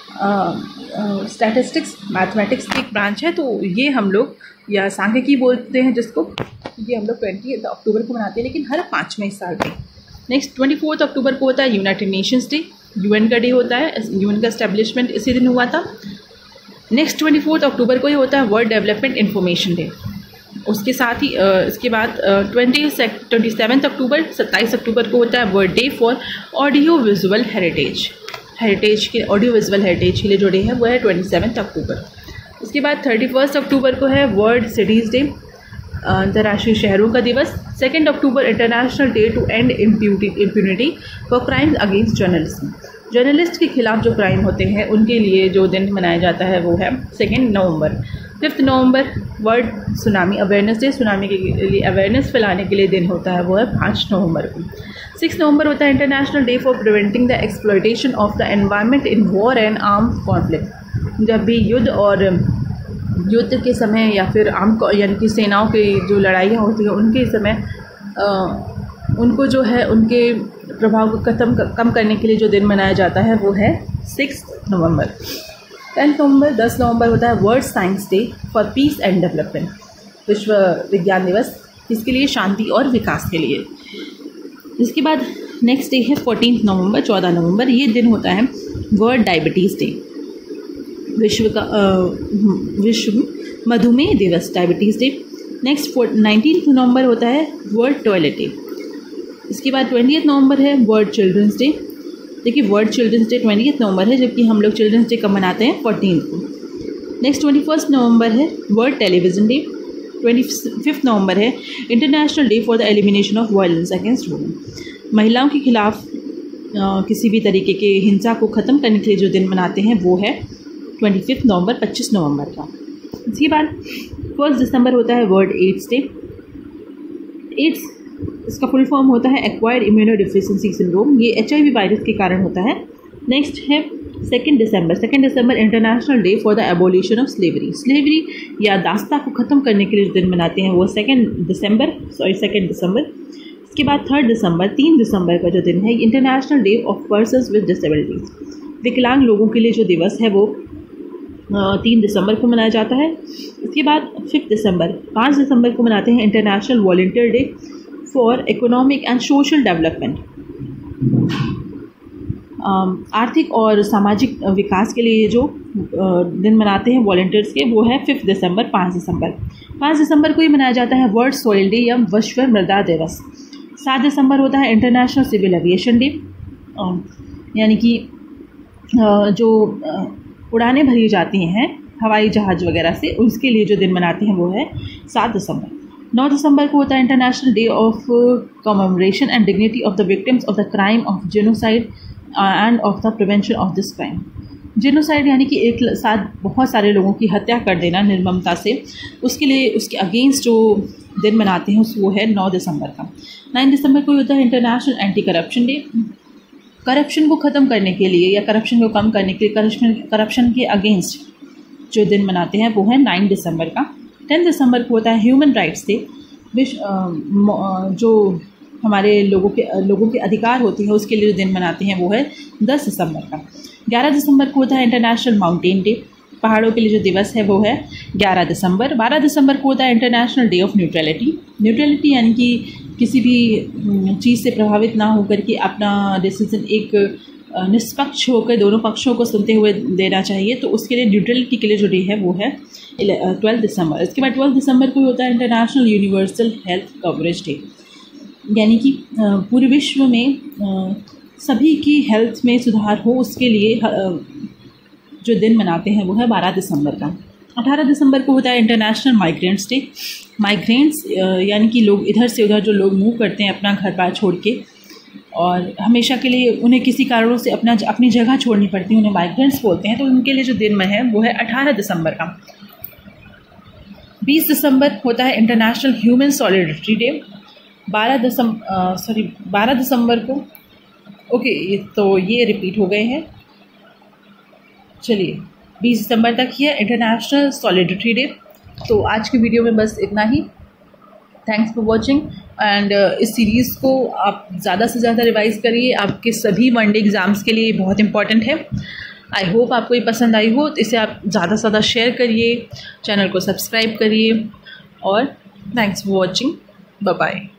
Statistics mathematics की एक ब्रांच है, तो ये हम लोग या सांख्यिकी बोलते हैं जिसको, ये हम लोग ट्वेंटी अक्टूबर को मनाते हैं, लेकिन हर पाँचवें साल में। नेक्स्ट ट्वेंटी फोर्थ अक्टूबर को होता है यूनाइटेड नेशंस डे, यूएन का डे होता है, यूएन का एस्टेब्लिशमेंट इसी दिन हुआ था। नेक्स्ट ट्वेंटी फोर्थ अक्टूबर को ही होता है वर्ल्ड डेवलपमेंट इंफॉर्मेशन डे। उसके साथ ही इसके बाद ट्वेंटी ट्वेंटी सेवन्थ अक्टूबर सत्ताईस अक्टूबर को होता है world day for audio visual heritage. Heritage के ऑडियो विजुअल हेरिटेज के लिए जो डे है वो है ट्वेंटी सेवन्थ अक्टूबर। उसके बाद थर्टी फर्स्ट अक्टूबर को है वर्ल्ड सिटीज़ डे, अंतर्राष्ट्रीय शहरों का दिवस। Second October international day to end impunity for crimes against journalism. Journalist के खिलाफ जो क्राइम होते हैं उनके लिए जो दिन मनाया जाता है वो है second November. Fifth November world tsunami awareness day, tsunami के लिए अवेयरनेस फैलाने के लिए दिन होता है वो है पाँच नवंबर को। सिक्स नवंबर होता है international day for preventing the exploitation of the environment in war and arm conflict. जब भी युद्ध और युद्ध के समय या फिर आम यानी कि सेनाओं की जो लड़ाइयाँ होती हैं उनके समय आ, उनको जो है उनके प्रभाव को खत्म कम करने के लिए जो दिन मनाया जाता है वो है सिक्स नवंबर। टेंथ नवंबर दस नवंबर होता है world science day for peace and development, विश्व विज्ञान दिवस, इसके लिए शांति और विकास के लिए। इसके बाद नेक्स्ट डे है फोर्टीन नवंबर चौदह नवंबर, ये दिन होता है वर्ल्ड डायबिटीज़ डे, विश्व का विश्व मधुमेह दिवस, diabetes day. Next nineteen November होता है वर्ल्ड टॉयलेट डे। इसके बाद ट्वेंटियथ नवंबर है वर्ल्ड चिल्ड्रंस डे। देखिए world children's day twentieth November है, जबकि हम लोग चिल्ड्रंस डे कब मनाते हैं फोर्टीन को। नेक्स्ट ट्वेंटी फर्स्ट नवंबर है world television day. Twenty fifth November है international day for the elimination of violence against women. महिलाओं के खिलाफ किसी भी तरीके के हिंसा को ख़त्म करने के लिए जो दिन मनाते हैं वो है ट्वेंटी फिफ्थ नवंबर पच्चीस नवंबर का। इसके बाद फर्स्ट दिसंबर होता है वर्ल्ड एड्स डे। एड्स इसका फुल फॉर्म होता है एक्वायर्ड इम्यूनोडिफिशिएंसी सिंड्रोम, ये एच आई वी वायरस के कारण होता है। नेक्स्ट है second December second December international day for the abolition of slavery. Slavery या दास्ता को ख़त्म करने के लिए जो दिन मनाते हैं वो second December sorry second December. इसके बाद थर्ड दिसंबर तीन दिसंबर का जो दिन है international day of persons with disabilities. विकलांग लोगों के लिए जो दिवस है वो तीन दिसंबर को मनाया जाता है। इसके बाद फिफ्थ दिसंबर पाँच दिसंबर को मनाते हैं international volunteer day for economic and social development. आर्थिक और सामाजिक विकास के लिए जो दिन मनाते हैं वॉलंटियर्स के वो है फिफ्थ दिसंबर पाँच दिसंबर। पाँच दिसंबर को ही मनाया जाता है वर्ल्ड सॉइल डे या विश्व मृदा दिवस। सात दिसंबर होता है इंटरनेशनल सिविल एविएशन डे, यानी कि जो उड़ानें भरी जाती हैं हवाई जहाज़ वगैरह से, उसके लिए जो दिन मनाते हैं वो है सात दिसंबर। नौ दिसंबर को होता है international day of commemoration and dignity of the victims of the crime of genocide and of the prevention of this crime. Genocide यानी कि एक साथ बहुत सारे लोगों की हत्या कर देना निर्ममता से, उसके लिए उसके अगेंस्ट जो दिन मनाते हैं उस वो है नौ दिसंबर का। नाइन दिसंबर को होता है international anti corruption day. Corruption को ख़त्म करने के लिए या करप्शन को कम करने के लिए करप्शन करप्शन के अगेंस्ट जो दिन मनाते हैं वो है नाइन दिसंबर का। टेन दिसंबर को होता है ह्यूमन राइट्स डे, विश्व जो हमारे लोगों के लोगों के अधिकार होते हैं उसके लिए जो दिन मनाते हैं वो है दस दिसंबर का। ग्यारह दिसंबर को होता है इंटरनेशनल माउंटेन डे, पहाड़ों के लिए जो दिवस है वो है ग्यारह दिसंबर। बारह दिसंबर को होता है international day of neutrality. Neutrality यानी कि किसी भी चीज़ से प्रभावित ना होकर के अपना डिसीजन एक निष्पक्ष होकर दोनों पक्षों को सुनते हुए देना चाहिए, तो उसके लिए न्यूट्रलिटी के लिए जो डे है वो है ट्वेल्थ दिसंबर। इसके बाद ट्वेल्थ दिसंबर को होता है international universal health coverage day, यानी कि पूरे विश्व में सभी की हेल्थ में सुधार हो उसके लिए जो दिन मनाते हैं वो है बारह दिसंबर का। अठारह दिसंबर को होता है इंटरनेशनल माइग्रेंट्स डे। माइग्रेंट्स यानी कि लोग इधर से उधर जो लोग मूव करते हैं अपना घर बार छोड़ के और हमेशा के लिए उन्हें किसी कारणों से अपना अपनी जगह छोड़नी पड़ती है, उन्हें माइग्रेंट्स बोलते हैं, तो उनके लिए जो दिन है वो है अठारह दिसंबर का। बीस दिसंबर होता है इंटरनेशनल ह्यूमन सॉलिडरिटी डे। बारह दिसंबर सॉरी बारह दिसंबर को। ओके, ये तो ये रिपीट हो गए हैं। चलिए, बीस दिसंबर तक ही है इंटरनेशनल सॉलिडरिटी डे। तो आज की वीडियो में बस इतना ही। थैंक्स फॉर वॉचिंग एंड इस सीरीज़ को आप ज़्यादा से ज़्यादा रिवाइज़ करिए, आपके सभी वनडे एग्ज़ाम्स के लिए बहुत इंपॉर्टेंट है। आई होप आपको ये पसंद आई हो, तो इसे आप ज़्यादा से ज़्यादा शेयर करिए, चैनल को सब्सक्राइब करिए और thanks for watching. Bye bye.